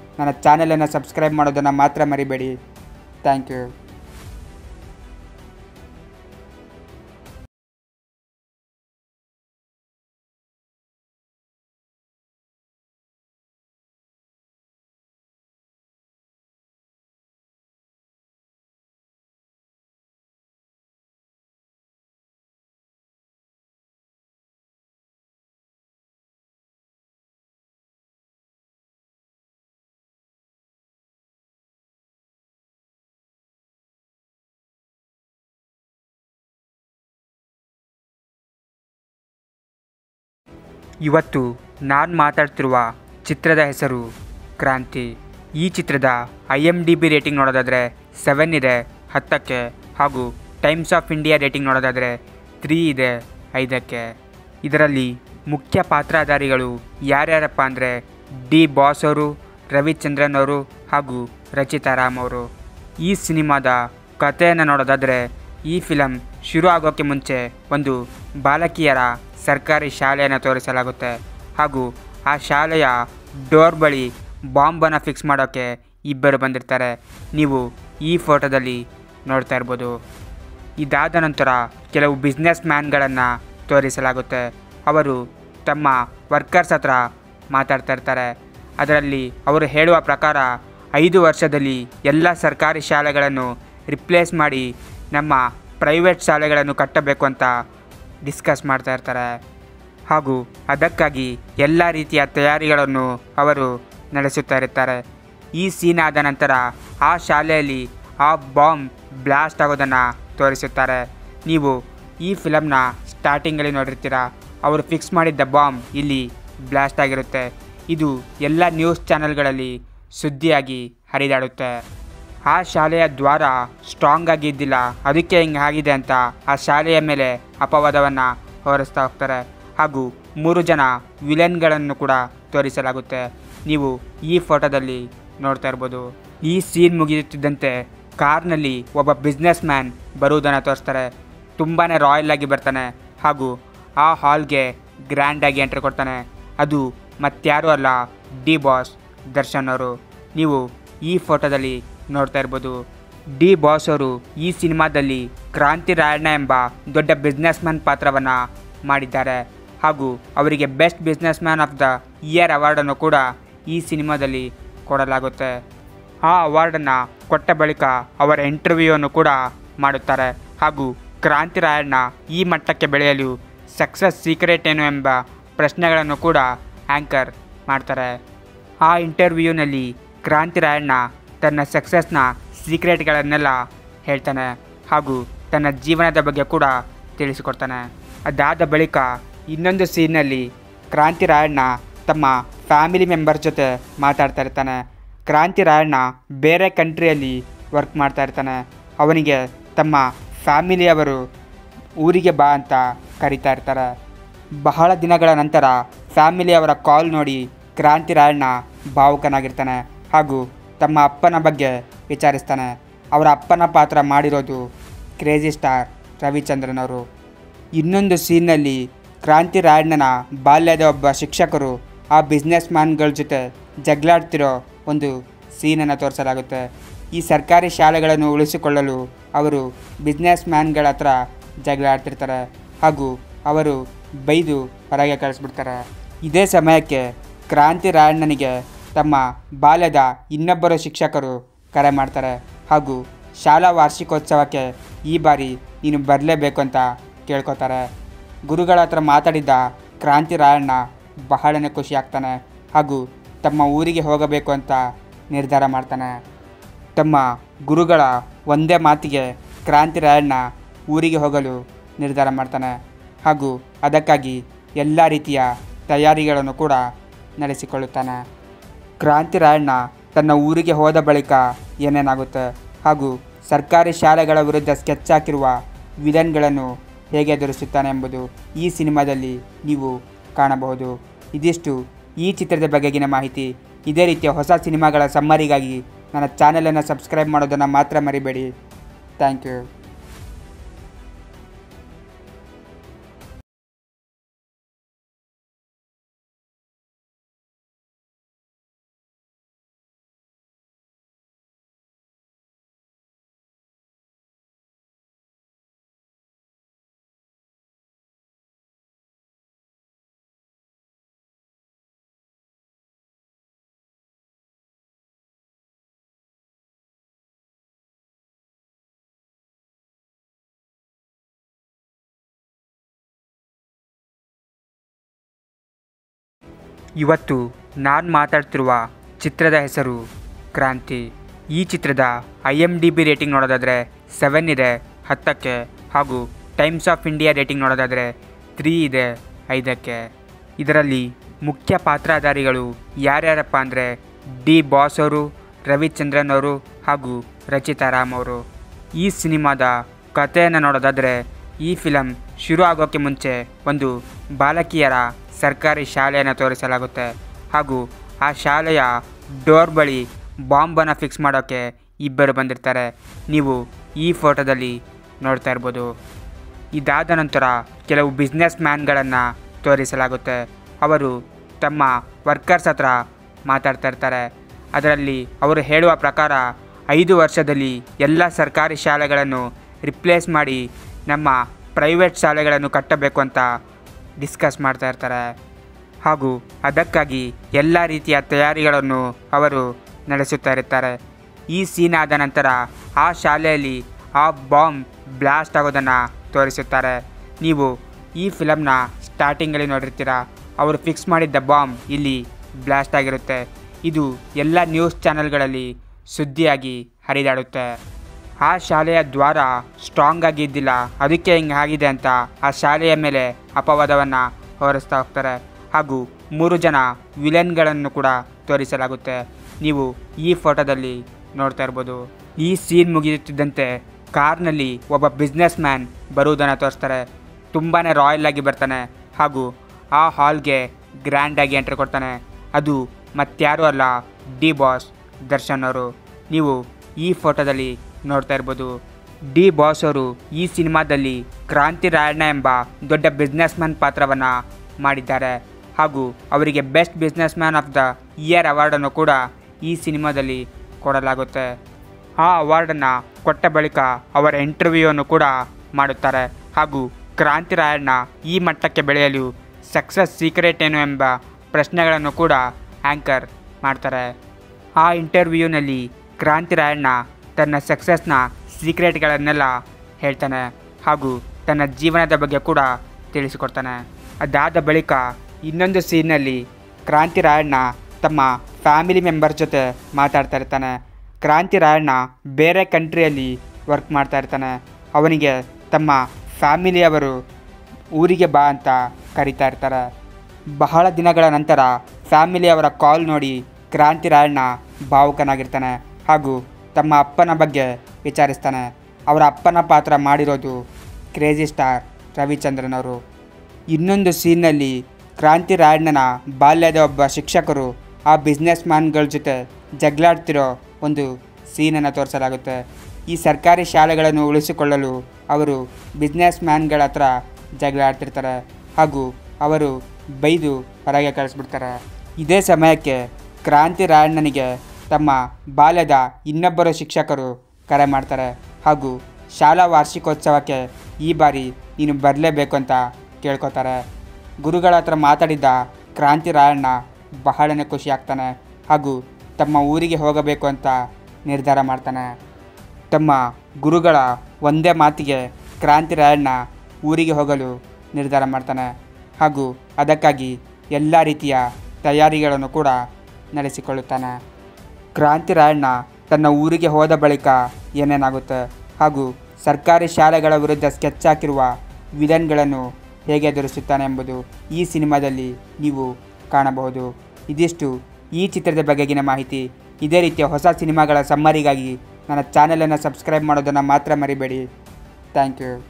ನನ್ನ ಚಾನಲನ್ನು ಸಬ್ಸ್ಕ್ರೈಬ್ ಮಾಡೋದನ್ನು ಮಾತ್ರ ಮರಿಬೇಡಿ. Thank you. ಇವತ್ತು ನಾನು ಮಾತಾಡ್ತಿರುವ ಚಿತ್ರದ ಹೆಸರು ಕ್ರಾಂತಿ. ಈ ಚಿತ್ರದ IMDb ರೇಟಿಂಗ್ ನೋಡೋದಾದರೆ 7 ಇದೆ 10ಕ್ಕೆ, ಹಾಗೂ ಟೈಮ್ಸ್ ಆಫ್ ಇಂಡಿಯಾ ರೇಟಿಂಗ್ ನೋಡೋದಾದರೆ 3 ಇದೆ 5ಕ್ಕೆ. ಇದರಲ್ಲಿ ಮುಖ್ಯ ಪಾತ್ರಧಾರಿಗಳು ಯಾರ್ಯಾರಪ್ಪ ಅಂದರೆ ಡಿ ಬಾಸ್ ಅವರು, ರವಿಚಂದ್ರನ್ ಅವರು ಹಾಗೂ ರಚಿತಾ ರಾಮ್ ಅವರು. ಈ ಸಿನಿಮಾದ ಕಥೆಯನ್ನು ನೋಡೋದಾದರೆ ಈ ಫಿಲಮ್ ಶುರು ಆಗೋಕ್ಕೆ ಮುಂಚೆ ಒಂದು ಬಾಲಕಿಯರ ಸರ್ಕಾರಿ ಶಾಲೆಯನ್ನು ತೋರಿಸಲಾಗುತ್ತೆ, ಹಾಗೂ ಆ ಶಾಲೆಯ ಡೋರ್ ಬಳಿ ಬಾಂಬನ್ನು ಫಿಕ್ಸ್ ಮಾಡೋಕ್ಕೆ ಇಬ್ಬರು ಬಂದಿರ್ತಾರೆ. ನೀವು ಈ ಫೋಟೋದಲ್ಲಿ ನೋಡ್ತಾ ಇರ್ಬೋದು. ಇದಾದ ನಂತರ ಕೆಲವು ಬಿಸ್ನೆಸ್ ಮ್ಯಾನ್ಗಳನ್ನು ತೋರಿಸಲಾಗುತ್ತೆ. ಅವರು ತಮ್ಮ ವರ್ಕರ್ಸ್ ಹತ್ರ ಮಾತಾಡ್ತಾ ಇರ್ತಾರೆ. ಅದರಲ್ಲಿ ಅವರು ಹೇಳುವ ಪ್ರಕಾರ 5 ವರ್ಷದಲ್ಲಿ ಎಲ್ಲ ಸರ್ಕಾರಿ ಶಾಲೆಗಳನ್ನು ರಿಪ್ಲೇಸ್ ಮಾಡಿ ನಮ್ಮ ಪ್ರೈವೇಟ್ ಶಾಲೆಗಳನ್ನು ಕಟ್ಟಬೇಕು ಅಂತ ಡಿಸ್ಕಸ್ ಮಾಡ್ತಾ ಇರ್ತಾರೆ, ಹಾಗೂ ಅದಕ್ಕಾಗಿ ಎಲ್ಲ ರೀತಿಯ ತಯಾರಿಗಳನ್ನು ಅವರು ನಡೆಸುತ್ತಾ ಇರ್ತಾರೆ. ಈ ಸೀನ್ ಆದ ನಂತರ ಆ ಶಾಲೆಯಲ್ಲಿ ಆ ಬಾಂಬ್ ಬ್ಲಾಸ್ಟ್ ಆಗೋದನ್ನು ತೋರಿಸುತ್ತಾರೆ. ನೀವು ಈ ಫಿಲಮ್ನ ಸ್ಟಾರ್ಟಿಂಗಲ್ಲಿ ನೋಡಿರ್ತೀರ, ಅವರು ಫಿಕ್ಸ್ ಮಾಡಿದ್ದ ಬಾಂಬ್ ಇಲ್ಲಿ ಬ್ಲಾಸ್ಟ್ ಆಗಿರುತ್ತೆ. ಇದು ಎಲ್ಲ ನ್ಯೂಸ್ ಚಾನೆಲ್ಗಳಲ್ಲಿ ಸುದ್ದಿಯಾಗಿ ಹರಿದಾಡುತ್ತೆ. ಆ ಶಾಲೆಯ ದ್ವಾರ ಸ್ಟ್ರಾಂಗ್ ಆಗಿ ಇದ್ದಿಲ್ಲ, ಅದಕ್ಕೆ ಹಿಂಗೆ ಆಗಿದೆ ಅಂತ ಆ ಶಾಲೆಯ ಮೇಲೆ ಅಪವಾದವನ್ನು ಹೊರಿಸ್ತಾ ಹೋಗ್ತಾರೆ. ಹಾಗೂ 3 ಜನ ವಿಲನ್ಗಳನ್ನು ಕೂಡ ತೋರಿಸಲಾಗುತ್ತೆ. ನೀವು ಈ ಫೋಟೋದಲ್ಲಿ ನೋಡ್ತಾ ಇರ್ಬೋದು. ಈ ಸೀನ್ ಮುಗಿಯುತ್ತಿದ್ದಂತೆ ಕಾರ್ನಲ್ಲಿ ಒಬ್ಬ ಬಿಸ್ನೆಸ್ ಮ್ಯಾನ್ ಬರುವುದನ್ನು ತೋರಿಸ್ತಾರೆ. ತುಂಬಾ ರಾಯಲ್ ಆಗಿ ಬರ್ತಾನೆ, ಹಾಗೂ ಆ ಹಾಲ್ಗೆ ಗ್ರ್ಯಾಂಡಾಗಿ ಎಂಟ್ರಿ ಕೊಡ್ತಾನೆ. ಅದು ಮತ್ತಾರೂ ಅಲ್ಲ, ಡಿ ಬಾಸ್ ದರ್ಶನ್ ಅವರು. ನೀವು ಈ ಫೋಟೋದಲ್ಲಿ ನೋಡ್ತಾ ಇರ್ಬೋದು. ಡಿ ಬಾಸ್ ಅವರು ಈ ಸಿನಿಮಾದಲ್ಲಿ ಕ್ರಾಂತಿ ರಾಯಣ್ಣ ಎಂಬ ದೊಡ್ಡ ಬಿಸ್ನೆಸ್ ಮ್ಯಾನ್ ಪಾತ್ರವನ್ನು ಮಾಡಿದ್ದಾರೆ, ಹಾಗೂ ಅವರಿಗೆ best businessman of the year ಅವಾರ್ಡನ್ನು ಕೂಡ ಈ ಸಿನಿಮಾದಲ್ಲಿ ಕೊಡಲಾಗುತ್ತೆ. ಆ ಅವಾರ್ಡನ್ನು ಕೊಟ್ಟ ಬಳಿಕ ಅವರ ಇಂಟರ್ವ್ಯೂವನ್ನು ಕೂಡ ಮಾಡುತ್ತಾರೆ, ಹಾಗೂ ಕ್ರಾಂತಿ ರಾಯಣ್ಣ ಈ ಮಟ್ಟಕ್ಕೆ ಬೆಳೆಯಲು ಸಕ್ಸಸ್ ಸೀಕ್ರೆಟ್ ಏನು ಎಂಬ ಪ್ರಶ್ನೆಗಳನ್ನು ಕೂಡ ಆ್ಯಂಕರ್ ಮಾಡ್ತಾರೆ. ಆ ಇಂಟರ್ವ್ಯೂನಲ್ಲಿ ಕ್ರಾಂತಿ ರಾಯಣ್ಣ ತನ್ನ ಸಕ್ಸಸ್ನ ಸೀಕ್ರೆಟ್ಗಳನ್ನೆಲ್ಲ ಹೇಳ್ತಾನೆ, ಹಾಗೂ ತನ್ನ ಜೀವನದ ಬಗ್ಗೆ ಕೂಡ ತಿಳಿಸಿಕೊಡ್ತಾನೆ. ಅದಾದ ಬಳಿಕ ಇನ್ನೊಂದು ಸೀನ್ನಲ್ಲಿ ಕ್ರಾಂತಿ ರಾಯಣ್ಣ ತಮ್ಮ ಫ್ಯಾಮಿಲಿ ಮೆಂಬರ್ ಜೊತೆ ಮಾತಾಡ್ತಾ ಇರ್ತಾನೆ. ಕ್ರಾಂತಿ ರಾಯಣ್ಣ ಬೇರೆ ಕಂಟ್ರಿಯಲ್ಲಿ ವರ್ಕ್ ಮಾಡ್ತಾ ಇರ್ತಾನೆ. ಅವನಿಗೆ ತಮ್ಮ ಫ್ಯಾಮಿಲಿಯವರು ಊರಿಗೆ ಬಾ ಅಂತ ಕರೀತಾ ಇರ್ತಾರೆ. ಬಹಳ ದಿನಗಳ ನಂತರ ಫ್ಯಾಮಿಲಿಯವರ ಕಾಲ್ ನೋಡಿ ಕ್ರಾಂತಿ ರಾಯಣ್ಣ ಭಾವುಕನಾಗಿರ್ತಾನೆ, ಹಾಗೂ ತಮ್ಮ ಅಪ್ಪನ ಬಗ್ಗೆ ವಿಚಾರಿಸ್ತಾನೆ. ಅವರ ಅಪ್ಪನ ಪಾತ್ರ ಮಾಡಿರೋದು ಕ್ರೇಜಿ ಸ್ಟಾರ್ ರವಿಚಂದ್ರನ್ ಅವರು. ಇನ್ನೊಂದು ಸೀನ್ನಲ್ಲಿ ಕ್ರಾಂತಿ ರಾಯಣ್ಣನ ಬಾಲ್ಯದ ಒಬ್ಬ ಶಿಕ್ಷಕರು ಆ ಬಿಸ್ನೆಸ್ ಮ್ಯಾನ್ಗಳ ಜೊತೆ ಜಗಳಾಡ್ತಿರೋ ಒಂದು ಸೀನನ್ನು ತೋರಿಸಲಾಗುತ್ತೆ. ಈ ಸರ್ಕಾರಿ ಶಾಲೆಗಳನ್ನು ಉಳಿಸಿಕೊಳ್ಳಲು ಅವರು ಬಿಸ್ನೆಸ್ ಮ್ಯಾನ್ಗಳ ಹತ್ರ ಜಗಳಾಡ್ತಿರ್ತಾರೆ, ಹಾಗೂ ಅವರು ಬೈದು ಹೊರಗೆ ಕಳಿಸ್ಬಿಡ್ತಾರೆ. ಇದೇ ಸಮಯಕ್ಕೆ ಕ್ರಾಂತಿ ರಾಯಣ್ಣನಿಗೆ ತಮ್ಮ ಬಾಲ್ಯದ ಇನ್ನೊಬ್ಬರು ಶಿಕ್ಷಕರು ಕರೆ ಮಾಡ್ತಾರೆ, ಹಾಗೂ ಶಾಲಾ ವಾರ್ಷಿಕೋತ್ಸವಕ್ಕೆ ಈ ಬಾರಿ ನೀನು ಬರಲೇಬೇಕು ಅಂತ ಕೇಳ್ಕೊತಾರೆ. ಗುರುಗಳ ಹತ್ರ ಮಾತಾಡಿದ್ದ ಕ್ರಾಂತಿ ರಾಯಣ್ಣ ಬಹಳನೇ ಖುಷಿ ಆಗ್ತಾನೆ, ಹಾಗೂ ತಮ್ಮ ಊರಿಗೆ ಹೋಗಬೇಕು ಅಂತ ನಿರ್ಧಾರ ಮಾಡ್ತಾನೆ. ತಮ್ಮ ಗುರುಗಳ ಒಂದೇ ಮಾತಿಗೆ ಕ್ರಾಂತಿ ರಾಯಣ್ಣ ಊರಿಗೆ ಹೋಗಲು ನಿರ್ಧಾರ ಮಾಡ್ತಾನೆ, ಹಾಗೂ ಅದಕ್ಕಾಗಿ ಎಲ್ಲ ರೀತಿಯ ತಯಾರಿಗಳನ್ನು ಕೂಡ ನಡೆಸಿಕೊಳ್ಳುತ್ತಾನೆ. ಕ್ರಾಂತಿ ರಾಯಣ್ಣ ತನ್ನ ಊರಿಗೆ ಹೋದ ಬಳಿಕ ಏನೇನಾಗುತ್ತೆ, ಹಾಗೂ ಸರ್ಕಾರಿ ಶಾಲೆಗಳ ವಿರುದ್ಧ ಸ್ಕೆಚ್ ಹಾಕಿರುವ ವಿಲನ್ಗಳನ್ನು ಹೇಗೆ ಎದುರಿಸುತ್ತಾನೆ ಎಂಬುದು ಈ ಸಿನಿಮಾದಲ್ಲಿ ನೀವು ಕಾಣಬಹುದು. ಇದಿಷ್ಟು ಈ ಚಿತ್ರದ ಬಗೆಗಿನ ಮಾಹಿತಿ. ಇದೇ ರೀತಿಯ ಹೊಸ ಸಿನಿಮಾಗಳ ಸಮ್ಮರಿಗಾಗಿ ನನ್ನ ಚಾನಲನ್ನು ಸಬ್ಸ್ಕ್ರೈಬ್ ಮಾಡೋದನ್ನು ಮಾತ್ರ ಮರಿಬೇಡಿ. Thank you. ಇವತ್ತು ನಾನು ಮಾತಾಡ್ತಿರುವ ಚಿತ್ರದ ಹೆಸರು ಕ್ರಾಂತಿ. ಈ ಚಿತ್ರದ IMDb ರೇಟಿಂಗ್ ನೋಡೋದಾದರೆ 7 ಇದೆ 10ಕ್ಕೆ, ಹಾಗೂ ಟೈಮ್ಸ್ ಆಫ್ ಇಂಡಿಯಾ ರೇಟಿಂಗ್ ನೋಡೋದಾದರೆ 3 ಇದೆ 5ಕ್ಕೆ. ಇದರಲ್ಲಿ ಮುಖ್ಯ ಪಾತ್ರಧಾರಿಗಳು ಯಾರ್ಯಾರಪ್ಪ ಅಂದರೆ ಡಿ ಬಾಸ್ ಅವರು, ರವಿಚಂದ್ರನ್ ಅವರು ಹಾಗೂ ರಚಿತಾ ರಾಮ್ ಅವರು. ಈ ಸಿನಿಮಾದ ಕಥೆಯನ್ನು ನೋಡೋದಾದರೆ ಈ ಫಿಲಮ್ ಶುರು ಆಗೋಕ್ಕೆ ಮುಂಚೆ ಒಂದು ಬಾಲಕಿಯರ ಸರ್ಕಾರಿ ಶಾಲೆಯನ್ನು ತೋರಿಸಲಾಗುತ್ತೆ, ಹಾಗೂ ಆ ಶಾಲೆಯ ಡೋರ್ ಬಳಿ ಬಾಂಬನ್ನು ಫಿಕ್ಸ್ ಮಾಡೋಕ್ಕೆ ಇಬ್ಬರು ಬಂದಿರ್ತಾರೆ. ನೀವು ಈ ಫೋಟೋದಲ್ಲಿ ನೋಡ್ತಾ ಇರ್ಬೋದು. ಇದಾದ ನಂತರ ಕೆಲವು ಬಿಸ್ನೆಸ್ ಮ್ಯಾನ್ಗಳನ್ನು ತೋರಿಸಲಾಗುತ್ತೆ. ಅವರು ತಮ್ಮ ವರ್ಕರ್ಸ್ ಹತ್ರ ಮಾತಾಡ್ತಾ ಇರ್ತಾರೆ. ಅದರಲ್ಲಿ ಅವರು ಹೇಳುವ ಪ್ರಕಾರ 5 ವರ್ಷದಲ್ಲಿ ಎಲ್ಲ ಸರ್ಕಾರಿ ಶಾಲೆಗಳನ್ನು ರಿಪ್ಲೇಸ್ ಮಾಡಿ ನಮ್ಮ ಪ್ರೈವೇಟ್ ಶಾಲೆಗಳನ್ನು ಕಟ್ಟಬೇಕು ಅಂತ ಡಿಸ್ಕಸ್ ಮಾಡ್ತಾ ಇರ್ತಾರೆ, ಹಾಗೂ ಅದಕ್ಕಾಗಿ ಎಲ್ಲ ರೀತಿಯ ತಯಾರಿಗಳನ್ನು ಅವರು ನಡೆಸುತ್ತಾ ಇರ್ತಾರೆ. ಈ ಸೀನ್ ಆದ ನಂತರ ಆ ಶಾಲೆಯಲ್ಲಿ ಆ ಬಾಂಬ್ ಬ್ಲಾಸ್ಟ್ ಆಗೋದನ್ನು ತೋರಿಸುತ್ತಾರೆ. ನೀವು ಈ ಫಿಲಮ್ನ ಸ್ಟಾರ್ಟಿಂಗಲ್ಲಿ ನೋಡಿರ್ತೀರ, ಅವರು ಫಿಕ್ಸ್ ಮಾಡಿದ್ದ ಬಾಂಬ್ ಇಲ್ಲಿ ಬ್ಲಾಸ್ಟ್ ಆಗಿರುತ್ತೆ. ಇದು ಎಲ್ಲ ನ್ಯೂಸ್ ಚಾನೆಲ್ಗಳಲ್ಲಿ ಸುದ್ದಿಯಾಗಿ ಹರಿದಾಡುತ್ತೆ. ಆ ಶಾಲೆಯ ದ್ವಾರ ಸ್ಟ್ರಾಂಗ್ ಆಗಿದ್ದಿಲ್ಲ, ಅದಕ್ಕೆ ಹಿಂಗೆ ಆಗಿದೆ ಅಂತ ಆ ಶಾಲೆಯ ಮೇಲೆ ಅಪವಾದವನ್ನು ಹೊರಿಸ್ತಾ ಹೋಗ್ತಾರೆ, ಹಾಗೂ 3 ಜನ ವಿಲನ್ಗಳನ್ನು ಕೂಡ ತೋರಿಸಲಾಗುತ್ತೆ. ನೀವು ಈ ಫೋಟೋದಲ್ಲಿ ನೋಡ್ತಾ ಇರ್ಬೋದು. ಈ ಸೀನ್ ಮುಗಿಯುತ್ತಿದ್ದಂತೆ ಕಾರ್ನಲ್ಲಿ ಒಬ್ಬ ಬಿಸ್ನೆಸ್ ಮ್ಯಾನ್ ಬರುವುದನ್ನು ತೋರಿಸ್ತಾರೆ. ತುಂಬಾ ರಾಯಲ್ ಆಗಿ ಬರ್ತಾನೆ, ಹಾಗೂ ಆ ಹಾಲ್ಗೆ ಗ್ರ್ಯಾಂಡಾಗಿ ಎಂಟ್ರಿ ಕೊಡ್ತಾನೆ. ಅದು ಮತ್ತಾರೂ ಅಲ್ಲ, ಡಿ ಬಾಸ್ ದರ್ಶನ್ ಅವರು. ನೀವು ಈ ಫೋಟೋದಲ್ಲಿ ನೋಡ್ತಾ ಇರ್ಬೋದು. ಡಿ ಬಾಸ್ ಅವರು ಈ ಸಿನಿಮಾದಲ್ಲಿ ಕ್ರಾಂತಿ ರಾಯಣ್ಣ ಎಂಬ ದೊಡ್ಡ ಬಿಸ್ನೆಸ್ ಮ್ಯಾನ್ ಪಾತ್ರವನ್ನು ಮಾಡಿದ್ದಾರೆ, ಹಾಗೂ ಅವರಿಗೆ best businessman of the year ಅವಾರ್ಡನ್ನು ಕೂಡ ಈ ಸಿನಿಮಾದಲ್ಲಿ ಕೊಡಲಾಗುತ್ತೆ. ಆ ಅವಾರ್ಡನ್ನು ಕೊಟ್ಟ ಬಳಿಕ ಅವರ ಇಂಟರ್ವ್ಯೂವನ್ನು ಕೂಡ ಮಾಡುತ್ತಾರೆ, ಹಾಗೂ ಕ್ರಾಂತಿ ರಾಯಣ್ಣ ಈ ಮಟ್ಟಕ್ಕೆ ಬೆಳೆಯಲು ಸಕ್ಸಸ್ ಸೀಕ್ರೆಟ್ ಏನು ಎಂಬ ಪ್ರಶ್ನೆಗಳನ್ನು ಕೂಡ ಆ್ಯಂಕರ್ ಮಾಡ್ತಾರೆ. ಆ ಇಂಟರ್ವ್ಯೂನಲ್ಲಿ ಕ್ರಾಂತಿ ರಾಯಣ್ಣ ತನ್ನ ಸಕ್ಸಸ್ನ ಸೀಕ್ರೆಟ್ಗಳನ್ನೆಲ್ಲ ಹೇಳ್ತಾನೆ, ಹಾಗೂ ತನ್ನ ಜೀವನದ ಬಗ್ಗೆ ಕೂಡ ತಿಳಿಸಿಕೊಡ್ತಾನೆ. ಅದಾದ ಬಳಿಕ ಇನ್ನೊಂದು ಸೀನ್ನಲ್ಲಿ ಕ್ರಾಂತಿ ರಾಯಣ್ಣ ತಮ್ಮ ಫ್ಯಾಮಿಲಿ ಮೆಂಬರ್ ಜೊತೆ ಮಾತಾಡ್ತಾ ಇರ್ತಾನೆ. ಕ್ರಾಂತಿ ರಾಯಣ್ಣ ಬೇರೆ ಕಂಟ್ರಿಯಲ್ಲಿ ವರ್ಕ್ ಮಾಡ್ತಾ ಇರ್ತಾನೆ. ಅವನಿಗೆ ತಮ್ಮ ಫ್ಯಾಮಿಲಿಯವರು ಊರಿಗೆ ಬಾ ಅಂತ ಕರೀತಾ ಇರ್ತಾರೆ. ಬಹಳ ದಿನಗಳ ನಂತರ ಫ್ಯಾಮಿಲಿಯವರ ಕಾಲ್ ನೋಡಿ ಕ್ರಾಂತಿ ರಾಯಣ್ಣ ಭಾವುಕನಾಗಿರ್ತಾನೆ, ಹಾಗೂ ತಮ್ಮ ಅಪ್ಪನ ಬಗ್ಗೆ ವಿಚಾರಿಸ್ತಾನೆ. ಅವರ ಅಪ್ಪನ ಪಾತ್ರ ಮಾಡಿರೋದು ಕ್ರೇಜಿ ಸ್ಟಾರ್ ರವಿಚಂದ್ರನ್ ಅವರು. ಇನ್ನೊಂದು ಸೀನ್ನಲ್ಲಿ ಕ್ರಾಂತಿ ರಾಯಣ್ಣನ ಬಾಲ್ಯದ ಒಬ್ಬ ಶಿಕ್ಷಕರು ಆ ಬಿಸ್ನೆಸ್ ಮ್ಯಾನ್ಗಳ ಜೊತೆ ಜಗಳಾಡ್ತಿರೋ ಒಂದು ಸೀನನ್ನು ತೋರಿಸಲಾಗುತ್ತೆ. ಈ ಸರ್ಕಾರಿ ಶಾಲೆಗಳನ್ನು ಉಳಿಸಿಕೊಳ್ಳಲು ಅವರು ಬಿಸ್ನೆಸ್ ಮ್ಯಾನ್ಗಳ ಹತ್ರ ಜಗಳಾಡ್ತಿರ್ತಾರೆ, ಹಾಗೂ ಅವರು ಬೈದು ಹೊರಗೆ ಕಳಿಸ್ಬಿಡ್ತಾರೆ. ಇದೇ ಸಮಯಕ್ಕೆ ಕ್ರಾಂತಿ ರಾಯಣ್ಣನಿಗೆ ತಮ್ಮ ಬಾಲ್ಯದ ಇನ್ನೊಬ್ಬರು ಶಿಕ್ಷಕರು ಕರೆ ಮಾಡ್ತಾರೆ, ಹಾಗೂ ಶಾಲಾ ವಾರ್ಷಿಕೋತ್ಸವಕ್ಕೆ ಈ ಬಾರಿ ನೀನು ಬರಲೇಬೇಕು ಅಂತ ಕೇಳ್ಕೊತಾರೆ. ಗುರುಗಳ ಹತ್ರ ಮಾತಾಡಿದ್ದ ಕ್ರಾಂತಿ ರಾಯಣ್ಣ ಬಹಳನೇ ಖುಷಿ ಆಗ್ತಾನೆ, ಹಾಗೂ ತಮ್ಮ ಊರಿಗೆ ಹೋಗಬೇಕು ಅಂತ ನಿರ್ಧಾರ ಮಾಡ್ತಾನೆ. ತಮ್ಮ ಗುರುಗಳ ಒಂದೇ ಮಾತಿಗೆ ಕ್ರಾಂತಿ ರಾಯಣ್ಣ ಊರಿಗೆ ಹೋಗಲು ನಿರ್ಧಾರ ಮಾಡ್ತಾನೆ, ಹಾಗೂ ಅದಕ್ಕಾಗಿ ಎಲ್ಲ ರೀತಿಯ ತಯಾರಿಗಳನ್ನು ಕೂಡ ನಡೆಸಿಕೊಳ್ಳುತ್ತಾನೆ. ಕ್ರಾಂತಿ ರಾಯಣ್ಣ ತನ್ನ ಊರಿಗೆ ಹೋದ ಬಳಿಕ ಏನೇನಾಗುತ್ತೆ, ಹಾಗೂ ಸರ್ಕಾರಿ ಶಾಲೆಗಳ ವಿರುದ್ಧ ಸ್ಕೆಚ್ ಹಾಕಿರುವ ವಿಲನ್ಗಳನ್ನು ಹೇಗೆ ಎದುರಿಸುತ್ತಾನೆ ಎಂಬುದು ಈ ಸಿನಿಮಾದಲ್ಲಿ ನೀವು ಕಾಣಬಹುದು. ಇದಿಷ್ಟು ಈ ಚಿತ್ರದ ಬಗೆಗಿನ ಮಾಹಿತಿ. ಇದೇ ರೀತಿಯ ಹೊಸ ಸಿನಿಮಾಗಳ ಸಮ್ಮರಿಗಾಗಿ ನನ್ನ ಚಾನಲನ್ನು ಸಬ್ಸ್ಕ್ರೈಬ್ ಮಾಡೋದನ್ನು ಮಾತ್ರ ಮರಿಬೇಡಿ. Thank you.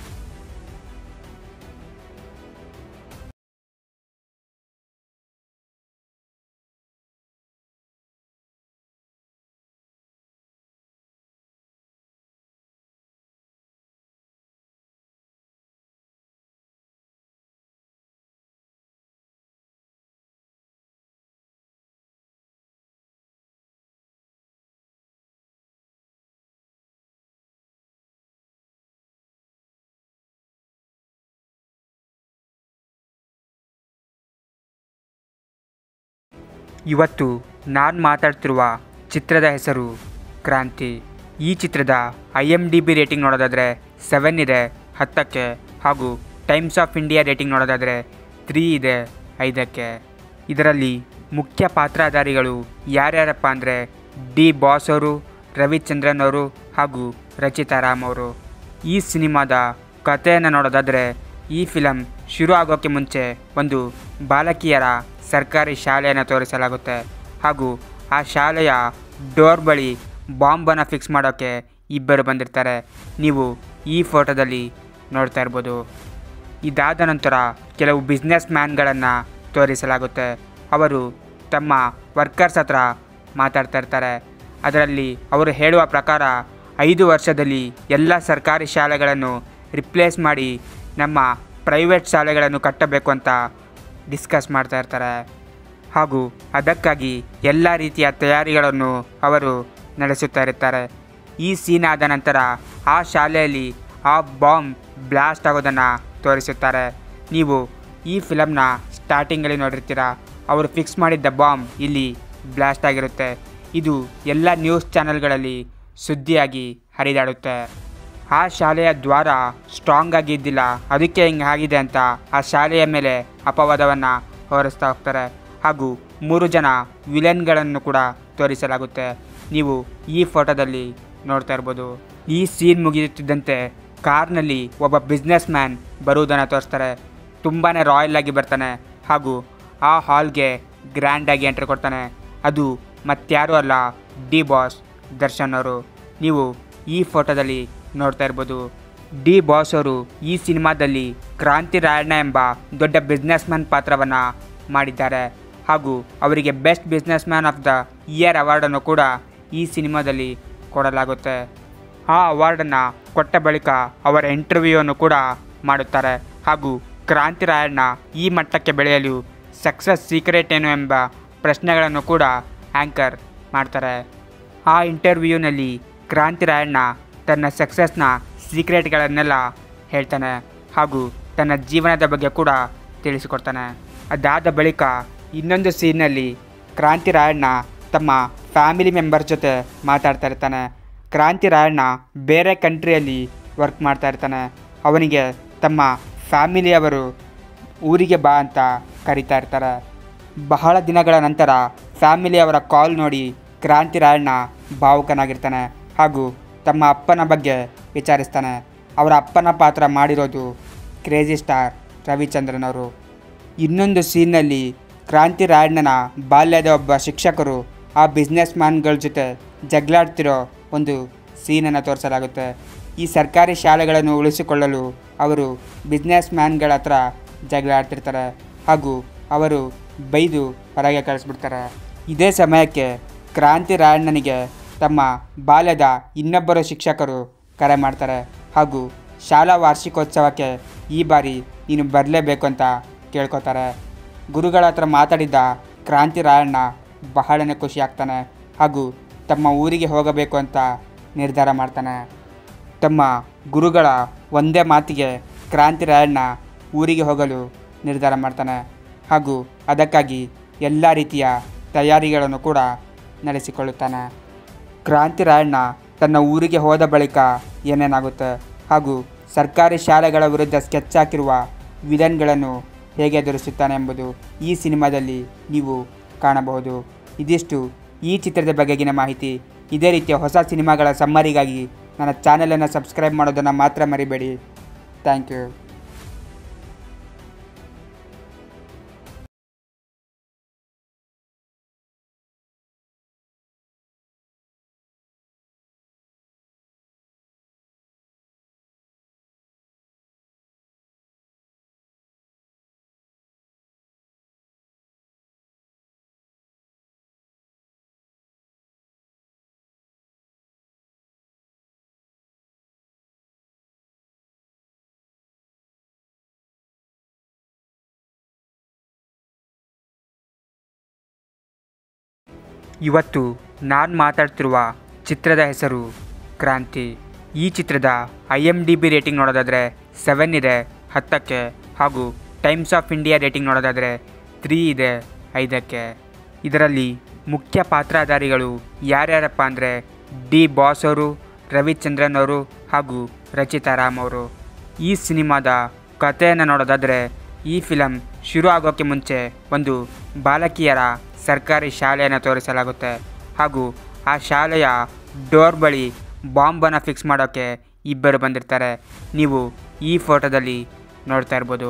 ಇವತ್ತು ನಾನು ಮಾತಾಡ್ತಿರುವ ಚಿತ್ರದ ಹೆಸರು ಕ್ರಾಂತಿ. ಈ ಚಿತ್ರದ IMDb ರೇಟಿಂಗ್ ನೋಡೋದಾದರೆ 7 ಇದೆ 10ಕ್ಕೆ, ಹಾಗೂ ಟೈಮ್ಸ್ ಆಫ್ ಇಂಡಿಯಾ ರೇಟಿಂಗ್ ನೋಡೋದಾದರೆ 3 ಇದೆ 5ಕ್ಕೆ. ಇದರಲ್ಲಿ ಮುಖ್ಯ ಪಾತ್ರಧಾರಿಗಳು ಯಾರ್ಯಾರಪ್ಪ ಅಂದರೆ ಡಿ ಬಾಸ್ ಅವರು, ರವಿಚಂದ್ರನ್ ಅವರು ಹಾಗೂ ರಚಿತಾ ರಾಮ್ ಅವರು. ಈ ಸಿನಿಮಾದ ಕಥೆಯನ್ನು ನೋಡೋದಾದರೆ ಈ ಫಿಲಮ್ ಶುರು ಆಗೋಕ್ಕೆ ಮುಂಚೆ ಒಂದು ಬಾಲಕಿಯರ ಸರ್ಕಾರಿ ಶಾಲೆಯನ್ನು ತೋರಿಸಲಾಗುತ್ತೆ ಹಾಗೂ ಆ ಶಾಲೆಯ ಡೋರ್ ಬಳಿ ಬಾಂಬನ್ನು ಫಿಕ್ಸ್ ಮಾಡೋಕ್ಕೆ ಇಬ್ಬರು ಬಂದಿರ್ತಾರೆ. ನೀವು ಈ ಫೋಟೋದಲ್ಲಿ ನೋಡ್ತಾ ಇರ್ಬೋದು. ಇದಾದ ನಂತರ ಕೆಲವು ಬಿಸ್ನೆಸ್ ಮ್ಯಾನ್ಗಳನ್ನು ತೋರಿಸಲಾಗುತ್ತೆ. ಅವರು ತಮ್ಮ ವರ್ಕರ್ಸ್ ಹತ್ರ ಮಾತಾಡ್ತಾ ಇರ್ತಾರೆ. ಅದರಲ್ಲಿ ಅವರು ಹೇಳುವ ಪ್ರಕಾರ 5 ವರ್ಷದಲ್ಲಿ ಎಲ್ಲ ಸರ್ಕಾರಿ ಶಾಲೆಗಳನ್ನು ರಿಪ್ಲೇಸ್ ಮಾಡಿ ನಮ್ಮ ಪ್ರೈವೇಟ್ ಶಾಲೆಗಳನ್ನು ಕಟ್ಟಬೇಕು ಅಂತ ಡಿಸ್ಕಸ್ ಮಾಡ್ತಾ ಇರ್ತಾರೆ ಹಾಗೂ ಅದಕ್ಕಾಗಿ ಎಲ್ಲ ರೀತಿಯ ತಯಾರಿಗಳನ್ನು ಅವರು ನಡೆಸುತ್ತಾ ಇರ್ತಾರೆ. ಈ ಸೀನ್ ಆದ ನಂತರ ಆ ಶಾಲೆಯಲ್ಲಿ ಆ ಬಾಂಬ್ ಬ್ಲಾಸ್ಟ್ ಆಗೋದನ್ನು ತೋರಿಸುತ್ತಾರೆ. ನೀವು ಈ ಫಿಲಮ್ನ ಸ್ಟಾರ್ಟಿಂಗಲ್ಲಿ ನೋಡಿರ್ತೀರ. ಅವರು ಫಿಕ್ಸ್ ಮಾಡಿದ್ದ ಬಾಂಬ್ ಇಲ್ಲಿ ಬ್ಲಾಸ್ಟ್ ಆಗಿರುತ್ತೆ. ಇದು ಎಲ್ಲ ನ್ಯೂಸ್ ಚಾನೆಲ್ಗಳಲ್ಲಿ ಸುದ್ದಿಯಾಗಿ ಹರಿದಾಡುತ್ತೆ. ಆ ಶಾಲೆಯ ದ್ವಾರ ಸ್ಟ್ರಾಂಗ್ ಆಗಿ ಇದ್ದಿಲ್ಲ, ಅದಕ್ಕೆ ಹಿಂಗೆ ಆಗಿದೆ ಅಂತ ಆ ಶಾಲೆಯ ಮೇಲೆ ಅಪವಾದವನ್ನು ಹೊರಿಸ್ತಾ ಹೋಗ್ತಾರೆ ಹಾಗೂ 3 ಜನ ವಿಲನ್ಗಳನ್ನು ಕೂಡ ತೋರಿಸಲಾಗುತ್ತೆ. ನೀವು ಈ ಫೋಟೋದಲ್ಲಿ ನೋಡ್ತಾ ಇರ್ಬೋದು. ಈ ಸೀನ್ ಮುಗಿಯುತ್ತಿದ್ದಂತೆ ಕಾರ್ನಲ್ಲಿ ಒಬ್ಬ ಬಿಸ್ನೆಸ್ ಮ್ಯಾನ್ ಬರುವುದನ್ನು ತೋರಿಸ್ತಾರೆ. ತುಂಬಾ ರಾಯಲ್ ಆಗಿ ಬರ್ತಾನೆ ಹಾಗೂ ಆ ಹಾಲ್ಗೆ ಗ್ರ್ಯಾಂಡಾಗಿ ಎಂಟ್ರಿ ಕೊಡ್ತಾನೆ. ಅದು ಮತ್ತಾರೂ ಅಲ್ಲ, ಡಿ ಬಾಸ್ ದರ್ಶನ್ ಅವರು. ನೀವು ಈ ಫೋಟೋದಲ್ಲಿ ನೋಡ್ತಾ ಇರ್ಬೋದು. ಡಿ ಬಾಸ್ ಅವರು ಈ ಸಿನಿಮಾದಲ್ಲಿ ಕ್ರಾಂತಿ ರಾಯಣ್ಣ ಎಂಬ ದೊಡ್ಡ ಬಿಸ್ನೆಸ್ ಮ್ಯಾನ್ ಪಾತ್ರವನ್ನು ಮಾಡಿದ್ದಾರೆ ಹಾಗೂ ಅವರಿಗೆ best businessman of the year ಅವಾರ್ಡನ್ನು ಕೂಡ ಈ ಸಿನಿಮಾದಲ್ಲಿ ಕೊಡಲಾಗುತ್ತೆ. ಆ ಅವಾರ್ಡನ್ನು ಕೊಟ್ಟ ಬಳಿಕ ಅವರ ಇಂಟರ್ವ್ಯೂವನ್ನು ಕೂಡ ಮಾಡುತ್ತಾರೆ ಹಾಗೂ ಕ್ರಾಂತಿ ರಾಯಣ್ಣ ಈ ಮಟ್ಟಕ್ಕೆ ಬೆಳೆಯಲು ಸಕ್ಸಸ್ ಸೀಕ್ರೆಟ್ ಏನು ಎಂಬ ಪ್ರಶ್ನೆಗಳನ್ನು ಕೂಡ ಆ್ಯಂಕರ್ ಮಾಡ್ತಾರೆ. ಆ ಇಂಟರ್ವ್ಯೂನಲ್ಲಿ ಕ್ರಾಂತಿ ರಾಯಣ್ಣ ತನ್ನ ಸಕ್ಸಸ್ನ ಸೀಕ್ರೆಟ್ಗಳನ್ನೆಲ್ಲ ಹೇಳ್ತಾನೆ ಹಾಗೂ ತನ್ನ ಜೀವನದ ಬಗ್ಗೆ ಕೂಡ ತಿಳಿಸಿಕೊಡ್ತಾನೆ. ಅದಾದ ಬಳಿಕ ಇನ್ನೊಂದು ಸೀನ್ನಲ್ಲಿ ಕ್ರಾಂತಿ ರಾಯಣ್ಣ ತಮ್ಮ ಫ್ಯಾಮಿಲಿ ಮೆಂಬರ್ ಜೊತೆ ಮಾತಾಡ್ತಾ ಇರ್ತಾನೆ. ಕ್ರಾಂತಿ ರಾಯಣ್ಣ ಬೇರೆ ಕಂಟ್ರಿಯಲ್ಲಿ ವರ್ಕ್ ಮಾಡ್ತಾ ಇರ್ತಾನೆ. ಅವನಿಗೆ ತಮ್ಮ ಫ್ಯಾಮಿಲಿಯವರು ಊರಿಗೆ ಬಾ ಅಂತ ಕರೀತಾ ಇರ್ತಾರೆ. ಬಹಳ ದಿನಗಳ ನಂತರ ಫ್ಯಾಮಿಲಿಯವರ ಕಾಲ್ ನೋಡಿ ಕ್ರಾಂತಿ ರಾಯಣ್ಣ ಭಾವುಕನಾಗಿರ್ತಾನೆ ಹಾಗೂ ತಮ್ಮ ಅಪ್ಪನ ಬಗ್ಗೆ ವಿಚಾರಿಸ್ತಾನೆ. ಅವರ ಅಪ್ಪನ ಪಾತ್ರ ಮಾಡಿರೋದು ಕ್ರೇಜಿ ಸ್ಟಾರ್ ರವಿಚಂದ್ರನ್ ಅವರು. ಇನ್ನೊಂದು ಸೀನ್ನಲ್ಲಿ ಕ್ರಾಂತಿ ರಾಯಣ್ಣನ ಬಾಲ್ಯದ ಒಬ್ಬ ಶಿಕ್ಷಕರು ಆ ಬಿಸ್ನೆಸ್ ಮ್ಯಾನ್ಗಳ ಜೊತೆ ಜಗಳಾಡ್ತಿರೋ ಒಂದು ಸೀನನ್ನು ತೋರಿಸಲಾಗುತ್ತೆ. ಈ ಸರ್ಕಾರಿ ಶಾಲೆಗಳನ್ನು ಉಳಿಸಿಕೊಳ್ಳಲು ಅವರು ಬಿಸ್ನೆಸ್ ಮ್ಯಾನ್ಗಳ ಹತ್ರ ಜಗಳಾಡ್ತಿರ್ತಾರೆ ಹಾಗೂ ಅವರು ಬೈದು ಹೊರಗೆ ಕಳಿಸ್ಬಿಡ್ತಾರೆ. ಇದೇ ಸಮಯಕ್ಕೆ ಕ್ರಾಂತಿ ರಾಯಣ್ಣನಿಗೆ ತಮ್ಮ ಬಾಲ್ಯದ ಇನ್ನೊಬ್ಬರು ಶಿಕ್ಷಕರು ಕರೆ ಮಾಡ್ತಾರೆ ಹಾಗೂ ಶಾಲಾ ವಾರ್ಷಿಕೋತ್ಸವಕ್ಕೆ ಈ ಬಾರಿ ನೀನು ಬರಲೇಬೇಕು ಅಂತ ಕೇಳ್ಕೊತಾರೆ. ಗುರುಗಳ ಹತ್ರ ಮಾತಾಡಿದ್ದ ಕ್ರಾಂತಿ ರಾಯಣ್ಣ ಬಹಳನೇ ಖುಷಿ ಆಗ್ತಾನೆ ಹಾಗೂ ತಮ್ಮ ಊರಿಗೆ ಹೋಗಬೇಕು ಅಂತ ನಿರ್ಧಾರ ಮಾಡ್ತಾನೆ. ತಮ್ಮ ಗುರುಗಳ ಒಂದೇ ಮಾತಿಗೆ ಕ್ರಾಂತಿ ರಾಯಣ್ಣ ಊರಿಗೆ ಹೋಗಲು ನಿರ್ಧಾರ ಮಾಡ್ತಾನೆ ಹಾಗೂ ಅದಕ್ಕಾಗಿ ಎಲ್ಲ ರೀತಿಯ ತಯಾರಿಗಳನ್ನು ಕೂಡ ನಡೆಸಿಕೊಳ್ಳುತ್ತಾನೆ. ಕ್ರಾಂತಿ ರಾಯಣ್ಣ ತನ್ನ ಊರಿಗೆ ಹೋದ ಬಳಿಕ ಏನೇನಾಗುತ್ತೆ ಹಾಗೂ ಸರ್ಕಾರಿ ಶಾಲೆಗಳ ವಿರುದ್ಧ ಸ್ಕೆಚ್ ಹಾಕಿರುವ ವಿಲನ್ಗಳನ್ನು ಹೇಗೆ ಎದುರಿಸುತ್ತಾನೆ ಎಂಬುದು ಈ ಸಿನಿಮಾದಲ್ಲಿ ನೀವು ಕಾಣಬಹುದು. ಇದಿಷ್ಟು ಈ ಚಿತ್ರದ ಬಗೆಗಿನ ಮಾಹಿತಿ. ಇದೇ ರೀತಿಯ ಹೊಸ ಸಿನಿಮಾಗಳ ಸಮ್ಮರಿಗಾಗಿ ನನ್ನ ಚಾನಲನ್ನು ಸಬ್ಸ್ಕ್ರೈಬ್ ಮಾಡೋದನ್ನು ಮಾತ್ರ ಮರಿಬೇಡಿ. Thank you. ಇವತ್ತು ನಾನು ಮಾತಾಡ್ತಿರುವ ಚಿತ್ರದ ಹೆಸರು ಕ್ರಾಂತಿ. ಈ ಚಿತ್ರದ IMDb ರೇಟಿಂಗ್ ನೋಡೋದಾದರೆ 7 ಇದೆ 10ಕ್ಕೆ ಹಾಗೂ ಟೈಮ್ಸ್ ಆಫ್ ಇಂಡಿಯಾ ರೇಟಿಂಗ್ ನೋಡೋದಾದರೆ 3 ಇದೆ 5ಕ್ಕೆ. ಇದರಲ್ಲಿ ಮುಖ್ಯ ಪಾತ್ರಧಾರಿಗಳು ಯಾರ್ಯಾರಪ್ಪ ಅಂದರೆ ಡಿ ಬಾಸ್ ಅವರು, ರವಿಚಂದ್ರನ್ ಅವರು ಹಾಗೂ ರಚಿತಾ ರಾಮ್ ಅವರು. ಈ ಸಿನಿಮಾದ ಕಥೆಯನ್ನು ನೋಡೋದಾದರೆ ಈ ಫಿಲಮ್ ಶುರು ಆಗೋಕ್ಕೆ ಮುಂಚೆ ಒಂದು ಬಾಲಕಿಯರ ಸರ್ಕಾರಿ ಶಾಲೆಯನ್ನು ತೋರಿಸಲಾಗುತ್ತೆ ಹಾಗೂ ಆ ಶಾಲೆಯ ಡೋರ್ ಬಳಿ ಬಾಂಬನ್ನು ಫಿಕ್ಸ್ ಮಾಡೋಕ್ಕೆ ಇಬ್ಬರು ಬಂದಿರ್ತಾರೆ. ನೀವು ಈ ಫೋಟೋದಲ್ಲಿ ನೋಡ್ತಾ ಇರ್ಬೋದು.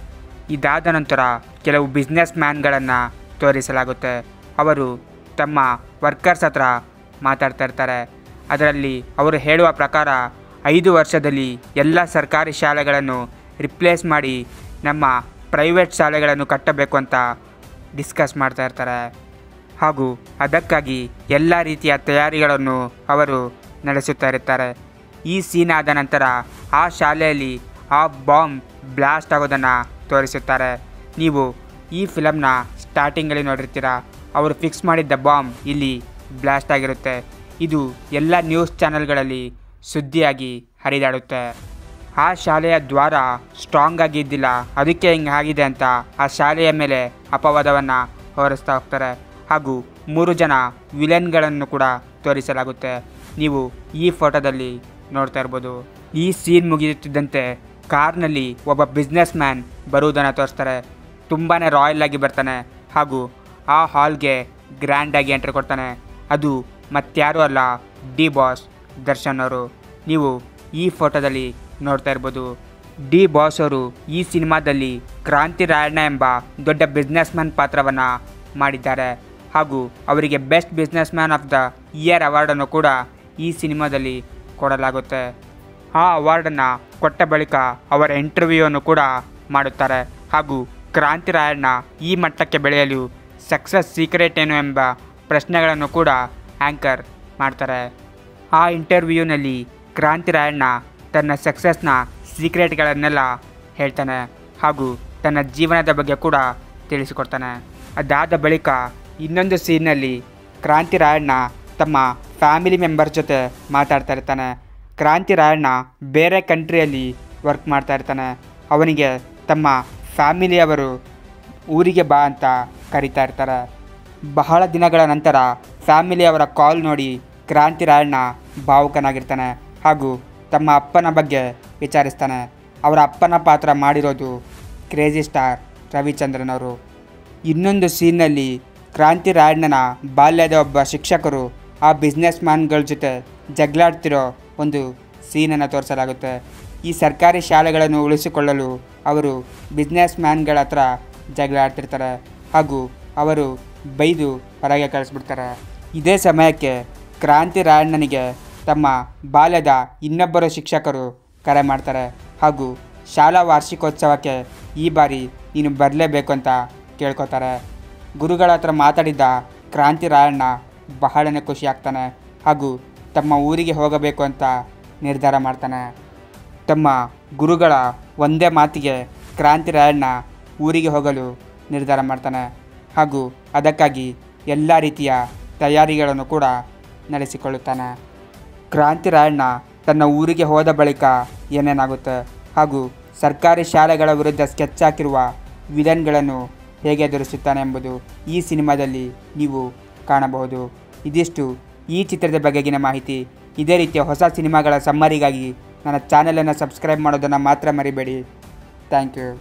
ಇದಾದ ನಂತರ ಕೆಲವು ಬಿಸ್ನೆಸ್ ಮ್ಯಾನ್ಗಳನ್ನು ತೋರಿಸಲಾಗುತ್ತೆ. ಅವರು ತಮ್ಮ ವರ್ಕರ್ಸ್ ಹತ್ರ ಮಾತಾಡ್ತಾ ಇರ್ತಾರೆ. ಅದರಲ್ಲಿ ಅವರು ಹೇಳುವ ಪ್ರಕಾರ 5 ವರ್ಷದಲ್ಲಿ ಎಲ್ಲ ಸರ್ಕಾರಿ ಶಾಲೆಗಳನ್ನು ರಿಪ್ಲೇಸ್ ಮಾಡಿ ನಮ್ಮ ಪ್ರೈವೇಟ್ ಶಾಲೆಗಳನ್ನು ಕಟ್ಟಬೇಕು ಅಂತ ಡಿಸ್ಕಸ್ ಮಾಡ್ತಾ ಇರ್ತಾರೆ ಹಾಗೂ ಅದಕ್ಕಾಗಿ ಎಲ್ಲ ರೀತಿಯ ತಯಾರಿಗಳನ್ನು ಅವರು ನಡೆಸುತ್ತಾ ಇರ್ತಾರೆ. ಈ ಸೀನ್ ಆದ ನಂತರ ಆ ಶಾಲೆಯಲ್ಲಿ ಆ ಬಾಂಬ್ ಬ್ಲಾಸ್ಟ್ ಆಗೋದನ್ನು ತೋರಿಸುತ್ತಾರೆ. ನೀವು ಈ ಫಿಲಮ್ನ ಸ್ಟಾರ್ಟಿಂಗಲ್ಲಿ ನೋಡಿರ್ತೀರ. ಅವರು ಫಿಕ್ಸ್ ಮಾಡಿದ್ದ ಬಾಂಬ್ ಇಲ್ಲಿ ಬ್ಲಾಸ್ಟ್ ಆಗಿರುತ್ತೆ. ಇದು ಎಲ್ಲ ನ್ಯೂಸ್ ಚಾನೆಲ್ಗಳಲ್ಲಿ ಸುದ್ದಿಯಾಗಿ ಹರಿದಾಡುತ್ತೆ. ಆ ಶಾಲೆಯ ದ್ವಾರ ಸ್ಟ್ರಾಂಗ್ ಆಗಿದ್ದಿಲ್ಲ, ಅದಕ್ಕೆ ಹಿಂಗೆ ಆಗಿದೆ ಅಂತ ಆ ಶಾಲೆಯ ಮೇಲೆ ಅಪವಾದವನ್ನು ಹೊರಿಸ್ತಾ ಹೋಗ್ತಾರೆ ಹಾಗೂ 3 ಜನ ವಿಲನ್ಗಳನ್ನು ಕೂಡ ತೋರಿಸಲಾಗುತ್ತೆ. ನೀವು ಈ ಫೋಟೋದಲ್ಲಿ ನೋಡ್ತಾ ಇರ್ಬೋದು. ಈ ಸೀನ್ ಮುಗಿಯುತ್ತಿದ್ದಂತೆ ಕಾರ್ನಲ್ಲಿ ಒಬ್ಬ ಬಿಸ್ನೆಸ್ ಮ್ಯಾನ್ ಬರುವುದನ್ನು ತೋರಿಸ್ತಾರೆ. ತುಂಬಾ ರಾಯಲ್ ಆಗಿ ಬರ್ತಾನೆ ಹಾಗೂ ಆ ಹಾಲ್ಗೆ ಗ್ರ್ಯಾಂಡಾಗಿ ಎಂಟ್ರಿ ಕೊಡ್ತಾನೆ. ಅದು ಮತ್ತಾರೂ ಅಲ್ಲ, ಡಿ ಬಾಸ್ ದರ್ಶನ್ ಅವರು. ನೀವು ಈ ಫೋಟೋದಲ್ಲಿ ನೋಡ್ತಾ ಇರ್ಬೋದು. ಡಿ ಬಾಸ್ ಅವರು ಈ ಸಿನಿಮಾದಲ್ಲಿ ಕ್ರಾಂತಿ ರಾಯಣ್ಣ ಎಂಬ ದೊಡ್ಡ ಬಿಸ್ನೆಸ್ ಮ್ಯಾನ್ ಪಾತ್ರವನ್ನು ಮಾಡಿದ್ದಾರೆ ಹಾಗೂ ಅವರಿಗೆ best businessman of the year ಅವಾರ್ಡನ್ನು ಕೂಡ ಈ ಸಿನಿಮಾದಲ್ಲಿ ಕೊಡಲಾಗುತ್ತೆ. ಆ ಅವಾರ್ಡನ್ನು ಕೊಟ್ಟ ಬಳಿಕ ಅವರ ಇಂಟರ್ವ್ಯೂವನ್ನು ಕೂಡ ಮಾಡುತ್ತಾರೆ ಹಾಗೂ ಕ್ರಾಂತಿ ರಾಯಣ್ಣ ಈ ಮಟ್ಟಕ್ಕೆ ಬೆಳೆಯಲು ಸಕ್ಸಸ್ ಸೀಕ್ರೆಟ್ ಏನು ಎಂಬ ಪ್ರಶ್ನೆಗಳನ್ನು ಕೂಡ ಆ್ಯಂಕರ್ ಮಾಡ್ತಾರೆ. ಆ ಇಂಟರ್ವ್ಯೂನಲ್ಲಿ ಕ್ರಾಂತಿ ರಾಯಣ್ಣ ತನ್ನ ಸಕ್ಸಸ್ನ ಸೀಕ್ರೆಟ್ಗಳನ್ನೆಲ್ಲ ಹೇಳ್ತಾನೆ ಹಾಗೂ ತನ್ನ ಜೀವನದ ಬಗ್ಗೆ ಕೂಡ ತಿಳಿಸಿಕೊಡ್ತಾನೆ. ಅದಾದ ಬಳಿಕ ಇನ್ನೊಂದು ಸೀನ್ನಲ್ಲಿ ಕ್ರಾಂತಿ ರಾಯಣ್ಣ ತಮ್ಮ ಫ್ಯಾಮಿಲಿ ಮೆಂಬರ್ ಜೊತೆ ಮಾತಾಡ್ತಾ ಇರ್ತಾನೆ. ಕ್ರಾಂತಿ ರಾಯಣ್ಣ ಬೇರೆ ಕಂಟ್ರಿಯಲ್ಲಿ ವರ್ಕ್ ಮಾಡ್ತಾ ಇರ್ತಾನೆ. ಅವನಿಗೆ ತಮ್ಮ ಫ್ಯಾಮಿಲಿಯವರು ಊರಿಗೆ ಬಾ ಅಂತ ಕರೀತಾ ಇರ್ತಾರೆ. ಬಹಳ ದಿನಗಳ ನಂತರ ಫ್ಯಾಮಿಲಿಯವರ ಕಾಲ್ ನೋಡಿ ಕ್ರಾಂತಿ ರಾಯಣ್ಣ ಭಾವುಕನಾಗಿರ್ತಾನೆ ಹಾಗೂ ತಮ್ಮ ಅಪ್ಪನ ಬಗ್ಗೆ ವಿಚಾರಿಸ್ತಾನೆ. ಅವರ ಅಪ್ಪನ ಪಾತ್ರ ಮಾಡಿರೋದು ಕ್ರೇಜಿ ಸ್ಟಾರ್ ರವಿಚಂದ್ರನ್ ಅವರು. ಇನ್ನೊಂದು ಸೀನ್ನಲ್ಲಿ ಕ್ರಾಂತಿ ರಾಯಣ್ಣನ ಬಾಲ್ಯದ ಒಬ್ಬ ಶಿಕ್ಷಕರು ಆ ಬಿಸ್ನೆಸ್ ಮ್ಯಾನ್ಗಳ ಜೊತೆ ಜಗಳಾಡ್ತಿರೋ ಒಂದು ಸೀನನ್ನು ತೋರಿಸಲಾಗುತ್ತೆ. ಈ ಸರ್ಕಾರಿ ಶಾಲೆಗಳನ್ನು ಉಳಿಸಿಕೊಳ್ಳಲು ಅವರು ಬಿಸ್ನೆಸ್ ಮ್ಯಾನ್ಗಳ ಹತ್ರ ಜಗಳ ಆಡ್ತಿರ್ತಾರೆ ಹಾಗೂ ಅವರು ಬೈದು ಹೊರಗೆ ಕಳಿಸ್ಬಿಡ್ತಾರೆ. ಇದೇ ಸಮಯಕ್ಕೆ ಕ್ರಾಂತಿ ರಾಯಣ್ಣನಿಗೆ ತಮ್ಮ ಬಾಲ್ಯದ ಇನ್ನೊಬ್ಬರು ಶಿಕ್ಷಕರು ಕರೆ ಮಾಡ್ತಾರೆ ಹಾಗೂ ಶಾಲಾ ವಾರ್ಷಿಕೋತ್ಸವಕ್ಕೆ ಈ ಬಾರಿ ನೀನು ಬರಲೇಬೇಕು ಅಂತ ಕೇಳ್ಕೊತಾರೆ. ಗುರುಗಳ ಹತ್ರ ಮಾತಾಡಿದ್ದ ಕ್ರಾಂತಿ ರಾಯಣ್ಣ ಬಹಳನೇ ಖುಷಿ ಆಗ್ತಾನೆ ಹಾಗೂ ತಮ್ಮ ಊರಿಗೆ ಹೋಗಬೇಕು ಅಂತ ನಿರ್ಧಾರ ಮಾಡ್ತಾನೆ. ತಮ್ಮ ಗುರುಗಳ ಒಂದೇ ಮಾತಿಗೆ ಕ್ರಾಂತಿ ರಾಯಣ್ಣ ಊರಿಗೆ ಹೋಗಲು ನಿರ್ಧಾರ ಮಾಡ್ತಾನೆ ಹಾಗೂ ಅದಕ್ಕಾಗಿ ಎಲ್ಲ ರೀತಿಯ ತಯಾರಿಗಳನ್ನು ಕೂಡ ನಡೆಸಿಕೊಳ್ಳುತ್ತಾನೆ. ಕ್ರಾಂತಿ ರಾಯಣ್ಣ ತನ್ನ ಊರಿಗೆ ಹೋದ ಬಳಿಕ ಏನೇನಾಗುತ್ತೆ ಹಾಗೂ ಸರ್ಕಾರಿ ಶಾಲೆಗಳ ವಿರುದ್ಧ ಸ್ಕೆಚ್ ಹಾಕಿರುವ ವಿಲನ್ಗಳನ್ನು ಹೇಗೆ ಎದುರಿಸುತ್ತಾನೆ ಎಂಬುದು ಈ ಸಿನಿಮಾದಲ್ಲಿ ನೀವು ಕಾಣಬಹುದು. ಇದಿಷ್ಟು ಈ ಚಿತ್ರದ ಬಗೆಗಿನ ಮಾಹಿತಿ. ಇದೇ ರೀತಿಯ ಹೊಸ ಸಿನಿಮಾಗಳ ಸಮ್ಮರಿಗಾಗಿ ನನ್ನ ಚಾನಲನ್ನು ಸಬ್ಸ್ಕ್ರೈಬ್ ಮಾಡೋದನ್ನು ಮಾತ್ರ ಮರಿಬೇಡಿ. Thank you.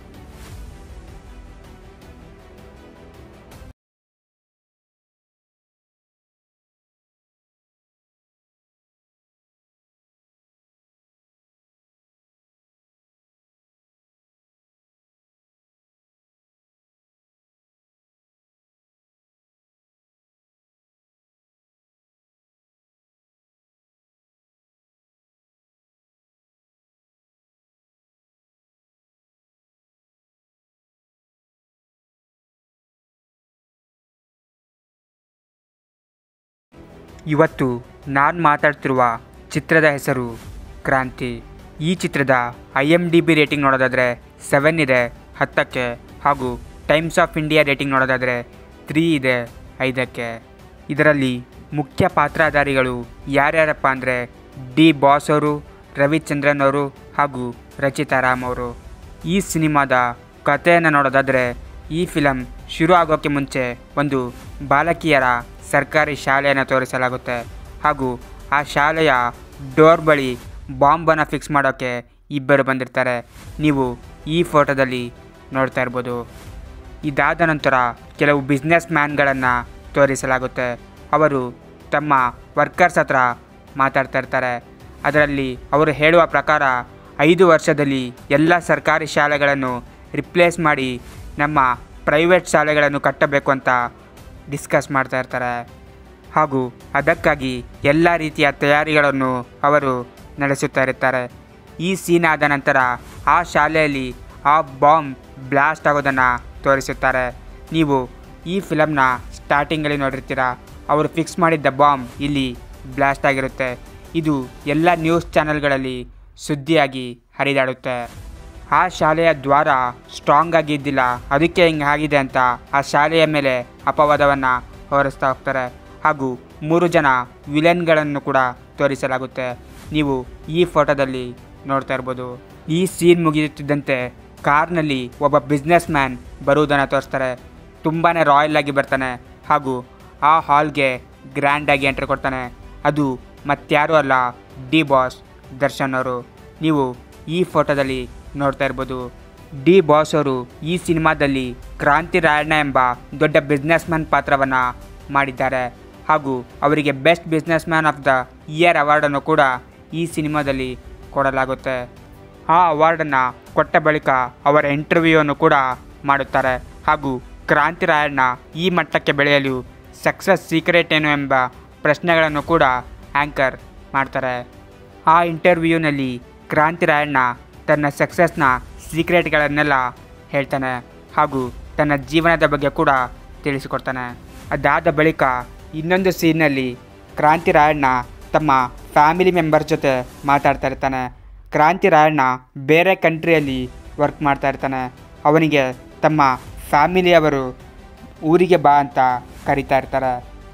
ಇವತ್ತು ನಾನು ಮಾತಾಡ್ತಿರುವ ಚಿತ್ರದ ಹೆಸರು ಕ್ರಾಂತಿ. ಈ ಚಿತ್ರದ IMDb ರೇಟಿಂಗ್ ನೋಡೋದಾದರೆ 7 ಇದೆ 10ಕ್ಕೆ ಹಾಗೂ ಟೈಮ್ಸ್ ಆಫ್ ಇಂಡಿಯಾ ರೇಟಿಂಗ್ ನೋಡೋದಾದರೆ 3 ಇದೆ 5ಕ್ಕೆ. ಇದರಲ್ಲಿ ಮುಖ್ಯ ಪಾತ್ರಧಾರಿಗಳು ಯಾರ್ಯಾರಪ್ಪ ಅಂದರೆ ಡಿ ಬಾಸ್ ಅವರು, ರವಿಚಂದ್ರನ್ ಅವರು ಹಾಗೂ ರಚಿತಾ ರಾಮ್ ಅವರು. ಈ ಸಿನಿಮಾದ ಕಥೆಯನ್ನು ನೋಡೋದಾದರೆ ಈ ಫಿಲಮ್ ಶುರು ಆಗೋಕ್ಕೆ ಮುಂಚೆ ಒಂದು ಬಾಲಕಿಯರ ಸರ್ಕಾರಿ ಶಾಲೆಯನ್ನು ತೋರಿಸಲಾಗುತ್ತೆ ಹಾಗೂ ಆ ಶಾಲೆಯ ಡೋರ್ ಬಳಿ ಬಾಂಬನ್ನು ಫಿಕ್ಸ್ ಮಾಡೋಕ್ಕೆ ಇಬ್ಬರು ಬಂದಿರ್ತಾರೆ. ನೀವು ಈ ಫೋಟೋದಲ್ಲಿ ನೋಡ್ತಾ ಇರ್ಬೋದು. ಇದಾದ ನಂತರ ಕೆಲವು ಬಿಸ್ನೆಸ್ ಮ್ಯಾನ್ಗಳನ್ನು ತೋರಿಸಲಾಗುತ್ತೆ. ಅವರು ತಮ್ಮ ವರ್ಕರ್ಸ್ ಹತ್ರ ಮಾತಾಡ್ತಾ ಇರ್ತಾರೆ. ಅದರಲ್ಲಿ ಅವರು ಹೇಳುವ ಪ್ರಕಾರ 5 ವರ್ಷದಲ್ಲಿ ಎಲ್ಲ ಸರ್ಕಾರಿ ಶಾಲೆಗಳನ್ನು ರಿಪ್ಲೇಸ್ ಮಾಡಿ ನಮ್ಮ ಪ್ರೈವೇಟ್ ಶಾಲೆಗಳನ್ನು ಕಟ್ಟಬೇಕು ಅಂತ ಡಿಸ್ಕಸ್ ಮಾಡ್ತಾ ಇರ್ತಾರೆ. ಹಾಗೂ ಅದಕ್ಕಾಗಿ ಎಲ್ಲ ರೀತಿಯ ತಯಾರಿಗಳನ್ನು ಅವರು ನಡೆಸುತ್ತಾ ಇರ್ತಾರೆ. ಈ ಸೀನ್ ಆದ ನಂತರ ಆ ಶಾಲೆಯಲ್ಲಿ ಆ ಬಾಂಬ್ ಬ್ಲಾಸ್ಟ್ ಆಗೋದನ್ನು ತೋರಿಸುತ್ತಾರೆ. ನೀವು ಈ ಫಿಲಮ್ನ ಸ್ಟಾರ್ಟಿಂಗಲ್ಲಿ ನೋಡಿರ್ತೀರ. ಅವರು ಫಿಕ್ಸ್ ಮಾಡಿದ್ದ ಬಾಂಬ್ ಇಲ್ಲಿ ಬ್ಲಾಸ್ಟ್ ಆಗಿರುತ್ತೆ. ಇದು ಎಲ್ಲ ನ್ಯೂಸ್ ಚಾನೆಲ್ಗಳಲ್ಲಿ ಸುದ್ದಿಯಾಗಿ ಹರಿದಾಡುತ್ತೆ. ಆ ಶಾಲೆಯ ದ್ವಾರ ಸ್ಟ್ರಾಂಗ್ ಆಗಿದ್ದಿಲ್ಲ, ಅದಕ್ಕೆ ಹಿಂಗೆ ಆಗಿದೆ ಅಂತ ಆ ಶಾಲೆಯ ಮೇಲೆ ಅಪವಾದವನ್ನು ಹೊರಿಸ್ತಾ ಹೋಗ್ತಾರೆ. ಹಾಗೂ 3 ಜನ ವಿಲನ್ಗಳನ್ನು ಕೂಡ ತೋರಿಸಲಾಗುತ್ತೆ. ನೀವು ಈ ಫೋಟೋದಲ್ಲಿ ನೋಡ್ತಾ ಇರ್ಬೋದು. ಈ ಸೀನ್ ಮುಗಿಯುತ್ತಿದ್ದಂತೆ ಕಾರ್ನಲ್ಲಿ ಒಬ್ಬ ಬಿಸ್ನೆಸ್ ಮ್ಯಾನ್ ಬರುವುದನ್ನು ತೋರಿಸ್ತಾರೆ. ತುಂಬಾ ರಾಯಲ್ ಆಗಿ ಬರ್ತಾನೆ ಹಾಗೂ ಆ ಹಾಲ್ಗೆ ಗ್ರ್ಯಾಂಡಾಗಿ ಎಂಟ್ರಿ ಕೊಡ್ತಾನೆ. ಅದು ಮತ್ತಾರೂ ಅಲ್ಲ, ಡಿ ಬಾಸ್ ದರ್ಶನ್ ಅವರು. ನೀವು ಈ ಫೋಟೋದಲ್ಲಿ ನೋಡ್ತಾ ಇರ್ಬೋದು. ಡಿ ಬಾಸ್ ಅವರು ಈ ಸಿನಿಮಾದಲ್ಲಿ ಕ್ರಾಂತಿ ರಾಯಣ್ಣ ಎಂಬ ದೊಡ್ಡ ಬಿಸ್ನೆಸ್ ಮ್ಯಾನ್ ಪಾತ್ರವನ್ನು ಮಾಡಿದ್ದಾರೆ. ಹಾಗೂ ಅವರಿಗೆ best businessman of the year ಅವಾರ್ಡನ್ನು ಕೂಡ ಈ ಸಿನಿಮಾದಲ್ಲಿ ಕೊಡಲಾಗುತ್ತೆ. ಆ ಅವಾರ್ಡನ್ನು ಕೊಟ್ಟ ಬಳಿಕ ಅವರ ಇಂಟರ್ವ್ಯೂವನ್ನು ಕೂಡ ಮಾಡುತ್ತಾರೆ. ಹಾಗೂ ಕ್ರಾಂತಿ ರಾಯಣ್ಣ ಈ ಮಟ್ಟಕ್ಕೆ ಬೆಳೆಯಲು ಸಕ್ಸಸ್ ಸೀಕ್ರೆಟ್ ಏನು ಎಂಬ ಪ್ರಶ್ನೆಗಳನ್ನು ಕೂಡ ಆ್ಯಂಕರ್ ಮಾಡ್ತಾರೆ. ಆ ಇಂಟರ್ವ್ಯೂನಲ್ಲಿ ಕ್ರಾಂತಿ ರಾಯಣ್ಣ ತನ್ನ ಸಕ್ಸಸ್ನ ಸೀಕ್ರೆಟ್ಗಳನ್ನೆಲ್ಲ ಹೇಳ್ತಾನೆ ಹಾಗೂ ತನ್ನ ಜೀವನದ ಬಗ್ಗೆ ಕೂಡ ತಿಳಿಸಿಕೊಡ್ತಾನೆ. ಅದಾದ ಬಳಿಕ ಇನ್ನೊಂದು ಸೀನ್ನಲ್ಲಿ ಕ್ರಾಂತಿ ರಾಯಣ್ಣ ತಮ್ಮ ಫ್ಯಾಮಿಲಿ ಮೆಂಬರ್ ಜೊತೆ ಮಾತಾಡ್ತಾ ಇರ್ತಾನೆ. ಕ್ರಾಂತಿ ರಾಯಣ್ಣ ಬೇರೆ ಕಂಟ್ರಿಯಲ್ಲಿ ವರ್ಕ್ ಮಾಡ್ತಾ ಇರ್ತಾನೆ. ಅವನಿಗೆ ತಮ್ಮ ಫ್ಯಾಮಿಲಿಯವರು ಊರಿಗೆ ಬಾ ಅಂತ ಕರೀತಾ ಇರ್ತಾರೆ.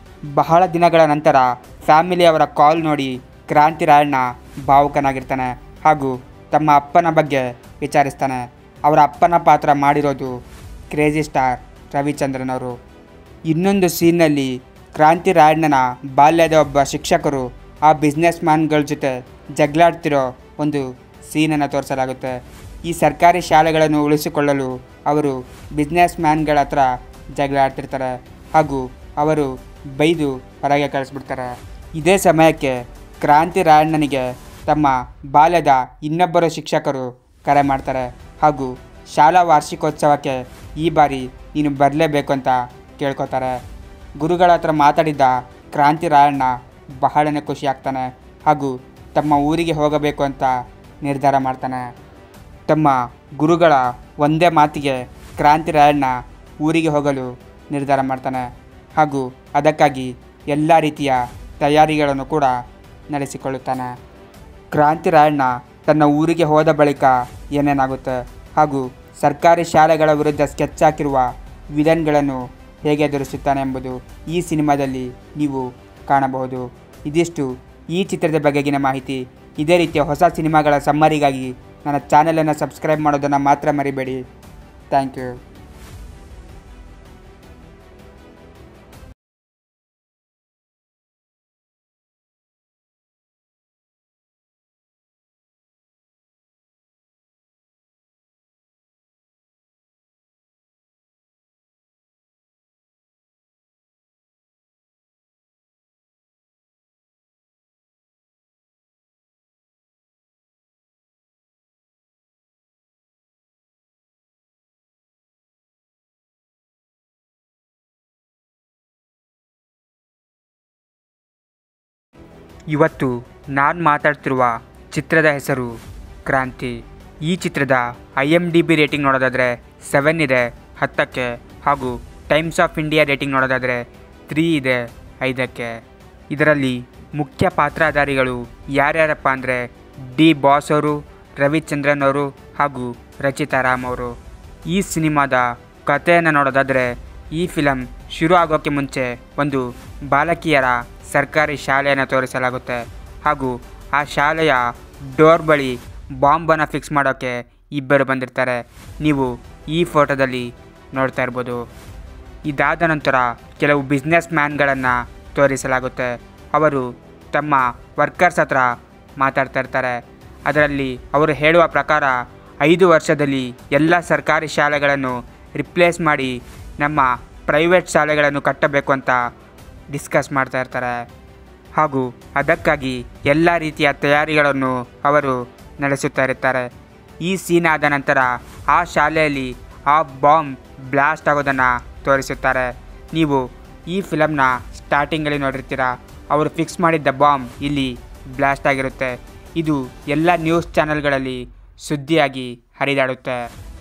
ಬಹಳ ದಿನಗಳ ನಂತರ ಫ್ಯಾಮಿಲಿಯವರ ಕಾಲ್ ನೋಡಿ ಕ್ರಾಂತಿ ರಾಯಣ್ಣ ಭಾವುಕನಾಗಿರ್ತಾನೆ ಹಾಗೂ ತಮ್ಮ ಅಪ್ಪನ ಬಗ್ಗೆ ವಿಚಾರಿಸ್ತಾನೆ. ಅವರ ಅಪ್ಪನ ಪಾತ್ರ ಮಾಡಿರೋದು ಕ್ರೇಜಿ ಸ್ಟಾರ್ ರವಿಚಂದ್ರನ್ ಅವರು. ಇನ್ನೊಂದು ಸೀನ್ನಲ್ಲಿ ಕ್ರಾಂತಿ ರಾಯಣ್ಣನ ಬಾಲ್ಯದ ಒಬ್ಬ ಶಿಕ್ಷಕರು ಆ ಬಿಸ್ನೆಸ್ ಮ್ಯಾನ್ಗಳ ಜೊತೆ ಜಗಳಾಡ್ತಿರೋ ಒಂದು ಸೀನನ್ನು ತೋರಿಸಲಾಗುತ್ತೆ. ಈ ಸರ್ಕಾರಿ ಶಾಲೆಗಳನ್ನು ಉಳಿಸಿಕೊಳ್ಳಲು ಅವರು ಬಿಸ್ನೆಸ್ ಮ್ಯಾನ್ಗಳ ಹತ್ರ ಜಗಳಾಡ್ತಿರ್ತಾರೆ ಹಾಗೂ ಅವರು ಬೈದು ಹೊರಗೆ ಕಳಿಸ್ಬಿಡ್ತಾರೆ. ಇದೇ ಸಮಯಕ್ಕೆ ಕ್ರಾಂತಿ ರಾಯಣ್ಣನಿಗೆ ತಮ್ಮ ಬಾಲ್ಯದ ಇನ್ನೊಬ್ಬರು ಶಿಕ್ಷಕರು ಕರೆ ಮಾಡ್ತಾರೆ ಹಾಗೂ ಶಾಲಾ ವಾರ್ಷಿಕೋತ್ಸವಕ್ಕೆ ಈ ಬಾರಿ ನೀನು ಬರಲೇಬೇಕು ಅಂತ ಕೇಳ್ಕೊತಾರೆ. ಗುರುಗಳ ಹತ್ರ ಮಾತಾಡಿದ್ದ ಕ್ರಾಂತಿ ರಾಯಣ್ಣ ಬಹಳನೇ ಖುಷಿ ಆಗ್ತಾನೆ ಹಾಗೂ ತಮ್ಮ ಊರಿಗೆ ಹೋಗಬೇಕು ಅಂತ ನಿರ್ಧಾರ ಮಾಡ್ತಾನೆ. ತಮ್ಮ ಗುರುಗಳ ಒಂದೇ ಮಾತಿಗೆ ಕ್ರಾಂತಿ ರಾಯಣ್ಣ ಊರಿಗೆ ಹೋಗಲು ನಿರ್ಧಾರ ಮಾಡ್ತಾನೆ ಹಾಗೂ ಅದಕ್ಕಾಗಿ ಎಲ್ಲ ರೀತಿಯ ತಯಾರಿಗಳನ್ನು ಕೂಡ ನಡೆಸಿಕೊಳ್ಳುತ್ತಾನೆ. ಕ್ರಾಂತಿ ರಾಯಣ್ಣ ತನ್ನ ಊರಿಗೆ ಹೋದ ಬಳಿಕ ಏನೇನಾಗುತ್ತೆ ಹಾಗೂ ಸರ್ಕಾರಿ ಶಾಲೆಗಳ ವಿರುದ್ಧ ಸ್ಕೆಚ್ ಹಾಕಿರುವ ವಿಲನ್ಗಳನ್ನು ಹೇಗೆ ಎದುರಿಸುತ್ತಾನೆ ಎಂಬುದು ಈ ಸಿನಿಮಾದಲ್ಲಿ ನೀವು ಕಾಣಬಹುದು. ಇದಿಷ್ಟು ಈ ಚಿತ್ರದ ಬಗೆಗಿನ ಮಾಹಿತಿ. ಇದೇ ರೀತಿಯ ಹೊಸ ಸಿನಿಮಾಗಳ ಸಮ್ಮರಿಗಾಗಿ ನನ್ನ ಚಾನಲನ್ನು ಸಬ್ಸ್ಕ್ರೈಬ್ ಮಾಡೋದನ್ನು ಮಾತ್ರ ಮರಿಬೇಡಿ. Thank you. ಇವತ್ತು ನಾನು ಮಾತಾಡ್ತಿರುವ ಚಿತ್ರದ ಹೆಸರು ಕ್ರಾಂತಿ. ಈ ಚಿತ್ರದ IMDb ರೇಟಿಂಗ್ ನೋಡೋದಾದರೆ 7 ಇದೆ 10ಕ್ಕೆ ಹಾಗೂ ಟೈಮ್ಸ್ ಆಫ್ ಇಂಡಿಯಾ ರೇಟಿಂಗ್ ನೋಡೋದಾದರೆ 3 ಇದೆ 5ಕ್ಕೆ. ಇದರಲ್ಲಿ ಮುಖ್ಯ ಪಾತ್ರಧಾರಿಗಳು ಯಾರ್ಯಾರಪ್ಪ ಅಂದರೆ ಡಿ ಬಾಸ್ ಅವರು, ರವಿಚಂದ್ರನ್ ಅವರು ಹಾಗೂ ರಚಿತಾ ರಾಮ್ ಅವರು. ಈ ಸಿನಿಮಾದ ಕಥೆಯನ್ನು ನೋಡೋದಾದರೆ ಈ ಫಿಲಮ್ ಶುರು ಆಗೋಕ್ಕೆ ಮುಂಚೆ ಒಂದು ಬಾಲಕಿಯರ ಸರ್ಕಾರಿ ಶಾಲೆಯನ್ನು ತೋರಿಸಲಾಗುತ್ತೆ ಹಾಗೂ ಆ ಶಾಲೆಯ ಡೋರ್ ಬಳಿ ಬಾಂಬನ್ನು ಫಿಕ್ಸ್ ಮಾಡೋಕ್ಕೆ ಇಬ್ಬರು ಬಂದಿರ್ತಾರೆ. ನೀವು ಈ ಫೋಟೋದಲ್ಲಿ ನೋಡ್ತಾ ಇರ್ಬೋದು. ಇದಾದ ನಂತರ ಕೆಲವು ಬಿಸ್ನೆಸ್ ಮ್ಯಾನ್ಗಳನ್ನು ತೋರಿಸಲಾಗುತ್ತೆ. ಅವರು ತಮ್ಮ ವರ್ಕರ್ಸ್ ಹತ್ರ ಮಾತಾಡ್ತಾ ಇರ್ತಾರೆ. ಅದರಲ್ಲಿ ಅವರು ಹೇಳುವ ಪ್ರಕಾರ 5 ವರ್ಷದಲ್ಲಿ ಎಲ್ಲ ಸರ್ಕಾರಿ ಶಾಲೆಗಳನ್ನು ರಿಪ್ಲೇಸ್ ಮಾಡಿ ನಮ್ಮ ಪ್ರೈವೇಟ್ ಶಾಲೆಗಳನ್ನು ಕಟ್ಟಬೇಕು ಅಂತ ಡಿಸ್ಕಸ್ ಮಾಡ್ತಾ ಇರ್ತಾರೆ. ಹಾಗೂ ಅದಕ್ಕಾಗಿ ಎಲ್ಲ ರೀತಿಯ ತಯಾರಿಗಳನ್ನು ಅವರು ನಡೆಸುತ್ತಾ ಇರುತ್ತಾರೆ. ಈ ಸೀನ್ ಆದ ನಂತರ ಆ ಶಾಲೆಯಲ್ಲಿ ಆ ಬಾಂಬ್ ಬ್ಲಾಸ್ಟ್ ಆಗೋದನ್ನು ತೋರಿಸುತ್ತಾರೆ. ನೀವು ಈ ಫಿಲಮ್ನ ಸ್ಟಾರ್ಟಿಂಗಲ್ಲಿ ನೋಡಿರ್ತೀರ, ಅವರು ಫಿಕ್ಸ್ ಮಾಡಿದ್ದ ಬಾಂಬ್ ಇಲ್ಲಿ ಬ್ಲಾಸ್ಟ್ ಆಗಿರುತ್ತೆ. ಇದು ಎಲ್ಲ ನ್ಯೂಸ್ ಚಾನೆಲ್ಗಳಲ್ಲಿ ಸುದ್ದಿಯಾಗಿ ಹರಿದಾಡುತ್ತೆ.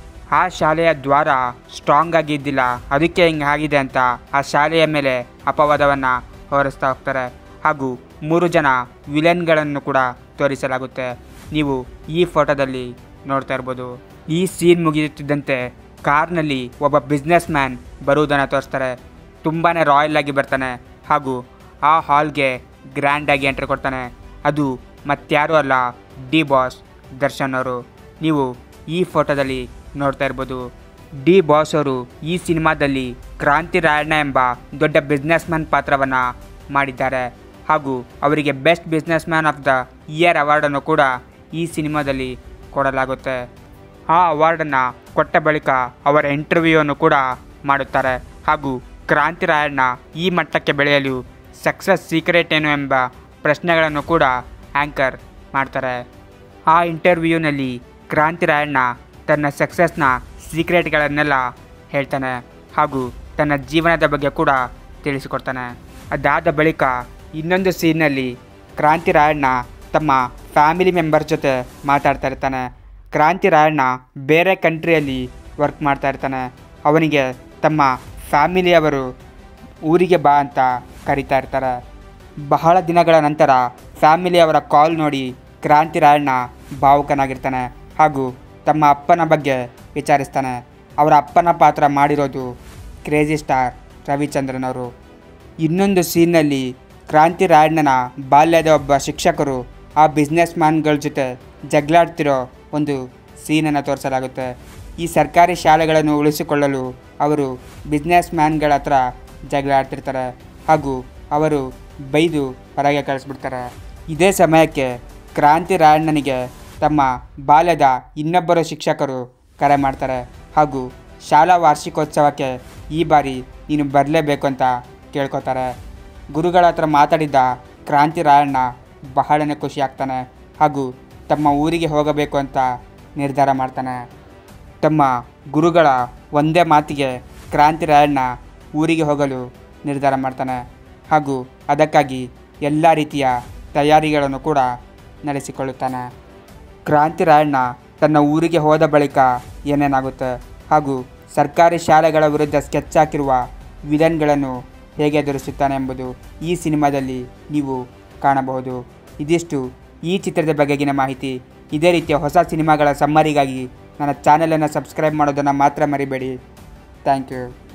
ಆ ಶಾಲೆಯ ದ್ವಾರ ಸ್ಟ್ರಾಂಗ್ ಆಗಿದ್ದಿಲ್ಲ, ಅದಕ್ಕೆ ಹಿಂಗೆ ಆಗಿದೆ ಅಂತ ಆ ಶಾಲೆಯ ಮೇಲೆ ಅಪವಾದವನ್ನು ಹೊರಿಸ್ತಾ ಹೋಗ್ತಾರೆ. ಹಾಗೂ 3 ಜನ ವಿಲನ್ಗಳನ್ನು ಕೂಡ ತೋರಿಸಲಾಗುತ್ತೆ. ನೀವು ಈ ಫೋಟೋದಲ್ಲಿ ನೋಡ್ತಾ ಇರ್ಬೋದು. ಈ ಸೀನ್ ಮುಗಿಯುತ್ತಿದ್ದಂತೆ ಕಾರ್ನಲ್ಲಿ ಒಬ್ಬ ಬಿಸ್ನೆಸ್ ಮ್ಯಾನ್ ಬರುವುದನ್ನು ತೋರಿಸ್ತಾರೆ. ತುಂಬಾ ರಾಯಲ್ ಆಗಿ ಬರ್ತಾನೆ ಹಾಗೂ ಆ ಹಾಲ್ಗೆ ಗ್ರ್ಯಾಂಡಾಗಿ ಎಂಟ್ರಿ ಕೊಡ್ತಾನೆ. ಅದು ಮತ್ತಾರೂ ಅಲ್ಲ, ಡಿ ಬಾಸ್ ದರ್ಶನ್ ಅವರು. ನೀವು ಈ ಫೋಟೋದಲ್ಲಿ ನೋಡ್ತಾ ಇರ್ಬೋದು. ಡಿ ಬಾಸ್ ಅವರು ಈ ಸಿನಿಮಾದಲ್ಲಿ ಕ್ರಾಂತಿ ರಾಯಣ್ಣ ಎಂಬ ದೊಡ್ಡ ಬಿಸ್ನೆಸ್ ಮ್ಯಾನ್ ಪಾತ್ರವನ್ನು ಮಾಡಿದ್ದಾರೆ. ಹಾಗೂ ಅವರಿಗೆ best businessman of the year ಅವಾರ್ಡನ್ನು ಕೂಡ ಈ ಸಿನಿಮಾದಲ್ಲಿ ಕೊಡಲಾಗುತ್ತೆ. ಆ ಅವಾರ್ಡನ್ನು ಕೊಟ್ಟ ಬಳಿಕ ಅವರ ಇಂಟರ್ವ್ಯೂವನ್ನು ಕೂಡ ಮಾಡುತ್ತಾರೆ. ಹಾಗೂ ಕ್ರಾಂತಿ ರಾಯಣ್ಣ ಈ ಮಟ್ಟಕ್ಕೆ ಬೆಳೆಯಲು ಸಕ್ಸಸ್ ಸೀಕ್ರೆಟ್ ಏನು ಎಂಬ ಪ್ರಶ್ನೆಗಳನ್ನು ಕೂಡ ಆ್ಯಂಕರ್ ಮಾಡ್ತಾರೆ. ಆ ಇಂಟರ್ವ್ಯೂನಲ್ಲಿ ಕ್ರಾಂತಿ ರಾಯಣ್ಣ ತನ್ನ ಸಕ್ಸಸ್ನ ಸೀಕ್ರೆಟ್ಗಳನ್ನೆಲ್ಲ ಹೇಳ್ತಾನೆ ಹಾಗೂ ತನ್ನ ಜೀವನದ ಬಗ್ಗೆ ಕೂಡ ತಿಳಿಸಿಕೊಡ್ತಾನೆ. ಅದಾದ ಬಳಿಕ ಇನ್ನೊಂದು ಸೀನ್ನಲ್ಲಿ ಕ್ರಾಂತಿ ರಾಯಣ್ಣ ತಮ್ಮ ಫ್ಯಾಮಿಲಿ ಮೆಂಬರ್ ಜೊತೆ ಮಾತಾಡ್ತಾ ಇರ್ತಾನೆ. ಕ್ರಾಂತಿ ರಾಯಣ್ಣ ಬೇರೆ ಕಂಟ್ರಿಯಲ್ಲಿ ವರ್ಕ್ ಮಾಡ್ತಾ ಇರ್ತಾನೆ. ಅವನಿಗೆ ತಮ್ಮ ಫ್ಯಾಮಿಲಿಯವರು ಊರಿಗೆ ಬಾ ಅಂತ ಕರೀತಾ ಇರ್ತಾರೆ. ಬಹಳ ದಿನಗಳ ನಂತರ ಫ್ಯಾಮಿಲಿಯವರ ಕಾಲ್ ನೋಡಿ ಕ್ರಾಂತಿ ರಾಯಣ್ಣ ಭಾವುಕನಾಗಿರ್ತಾನೆ ಹಾಗೂ ತಮ್ಮ ಅಪ್ಪನ ಬಗ್ಗೆ ವಿಚಾರಿಸ್ತಾನೆ. ಅವರ ಅಪ್ಪನ ಪಾತ್ರ ಮಾಡಿರೋದು ಕ್ರೇಜಿ ಸ್ಟಾರ್ ರವಿಚಂದ್ರನ್ ಅವರು. ಇನ್ನೊಂದು ಸೀನ್ನಲ್ಲಿ ಕ್ರಾಂತಿ ರಾಯಣ್ಣನ ಬಾಲ್ಯದ ಒಬ್ಬ ಶಿಕ್ಷಕರು ಆ ಬಿಸ್ನೆಸ್ ಮ್ಯಾನ್ಗಳ ಜೊತೆ ಜಗಳಾಡ್ತಿರೋ ಒಂದು ಸೀನನ್ನು ತೋರಿಸಲಾಗುತ್ತೆ. ಈ ಸರ್ಕಾರಿ ಶಾಲೆಗಳನ್ನು ಉಳಿಸಿಕೊಳ್ಳಲು ಅವರು ಬಿಸ್ನೆಸ್ ಮ್ಯಾನ್ಗಳ ಹತ್ರ ಜಗಳ ಆಡ್ತಿರ್ತಾರೆ ಹಾಗೂ ಅವರು ಬೈದು ಹೊರಗೆ ಕಳಿಸ್ಬಿಡ್ತಾರೆ. ಇದೇ ಸಮಯಕ್ಕೆ ಕ್ರಾಂತಿ ರಾಯಣ್ಣನಿಗೆ ತಮ್ಮ ಬಾಲ್ಯದ ಇನ್ನೊಬ್ಬರು ಶಿಕ್ಷಕರು ಕರೆ ಮಾಡ್ತಾರೆ ಹಾಗೂ ಶಾಲಾ ವಾರ್ಷಿಕೋತ್ಸವಕ್ಕೆ ಈ ಬಾರಿ ನೀನು ಬರಲೇಬೇಕು ಅಂತ ಕೇಳ್ಕೊತಾರೆ. ಗುರುಗಳ ಹತ್ರ ಮಾತಾಡಿದ್ದ ಕ್ರಾಂತಿ ರಾಯಣ್ಣ ಬಹಳನೇ ಖುಷಿ ಆಗ್ತಾನೆ ಹಾಗೂ ತಮ್ಮ ಊರಿಗೆ ಹೋಗಬೇಕು ಅಂತ ನಿರ್ಧಾರ ಮಾಡ್ತಾನೆ. ತಮ್ಮ ಗುರುಗಳ ಒಂದೇ ಮಾತಿಗೆ ಕ್ರಾಂತಿ ರಾಯಣ್ಣ ಊರಿಗೆ ಹೋಗಲು ನಿರ್ಧಾರ ಮಾಡ್ತಾನೆ ಹಾಗೂ ಅದಕ್ಕಾಗಿ ಎಲ್ಲ ರೀತಿಯ ತಯಾರಿಗಳನ್ನು ಕೂಡ ನಡೆಸಿಕೊಳ್ಳುತ್ತಾನೆ. ಕ್ರಾಂತಿ ರಾಯಣ್ಣ ತನ್ನ ಊರಿಗೆ ಹೋದ ಬಳಿಕ ಏನೇನಾಗುತ್ತೆ ಹಾಗೂ ಸರ್ಕಾರಿ ಶಾಲೆಗಳ ವಿರುದ್ಧ ಸ್ಕೆಚ್ ಹಾಕಿರುವ ವಿಲನ್ಗಳನ್ನು ಹೇಗೆ ಎದುರಿಸುತ್ತಾನೆ ಎಂಬುದು ಈ ಸಿನಿಮಾದಲ್ಲಿ ನೀವು ಕಾಣಬಹುದು. ಇದಿಷ್ಟು ಈ ಚಿತ್ರದ ಬಗೆಗಿನ ಮಾಹಿತಿ. ಇದೇ ರೀತಿಯ ಹೊಸ ಸಿನಿಮಾಗಳ ಸಮ್ಮರಿಗಾಗಿ ನನ್ನ ಚಾನಲನ್ನು ಸಬ್ಸ್ಕ್ರೈಬ್ ಮಾಡೋದನ್ನು ಮಾತ್ರ ಮರಿಬೇಡಿ. Thank you.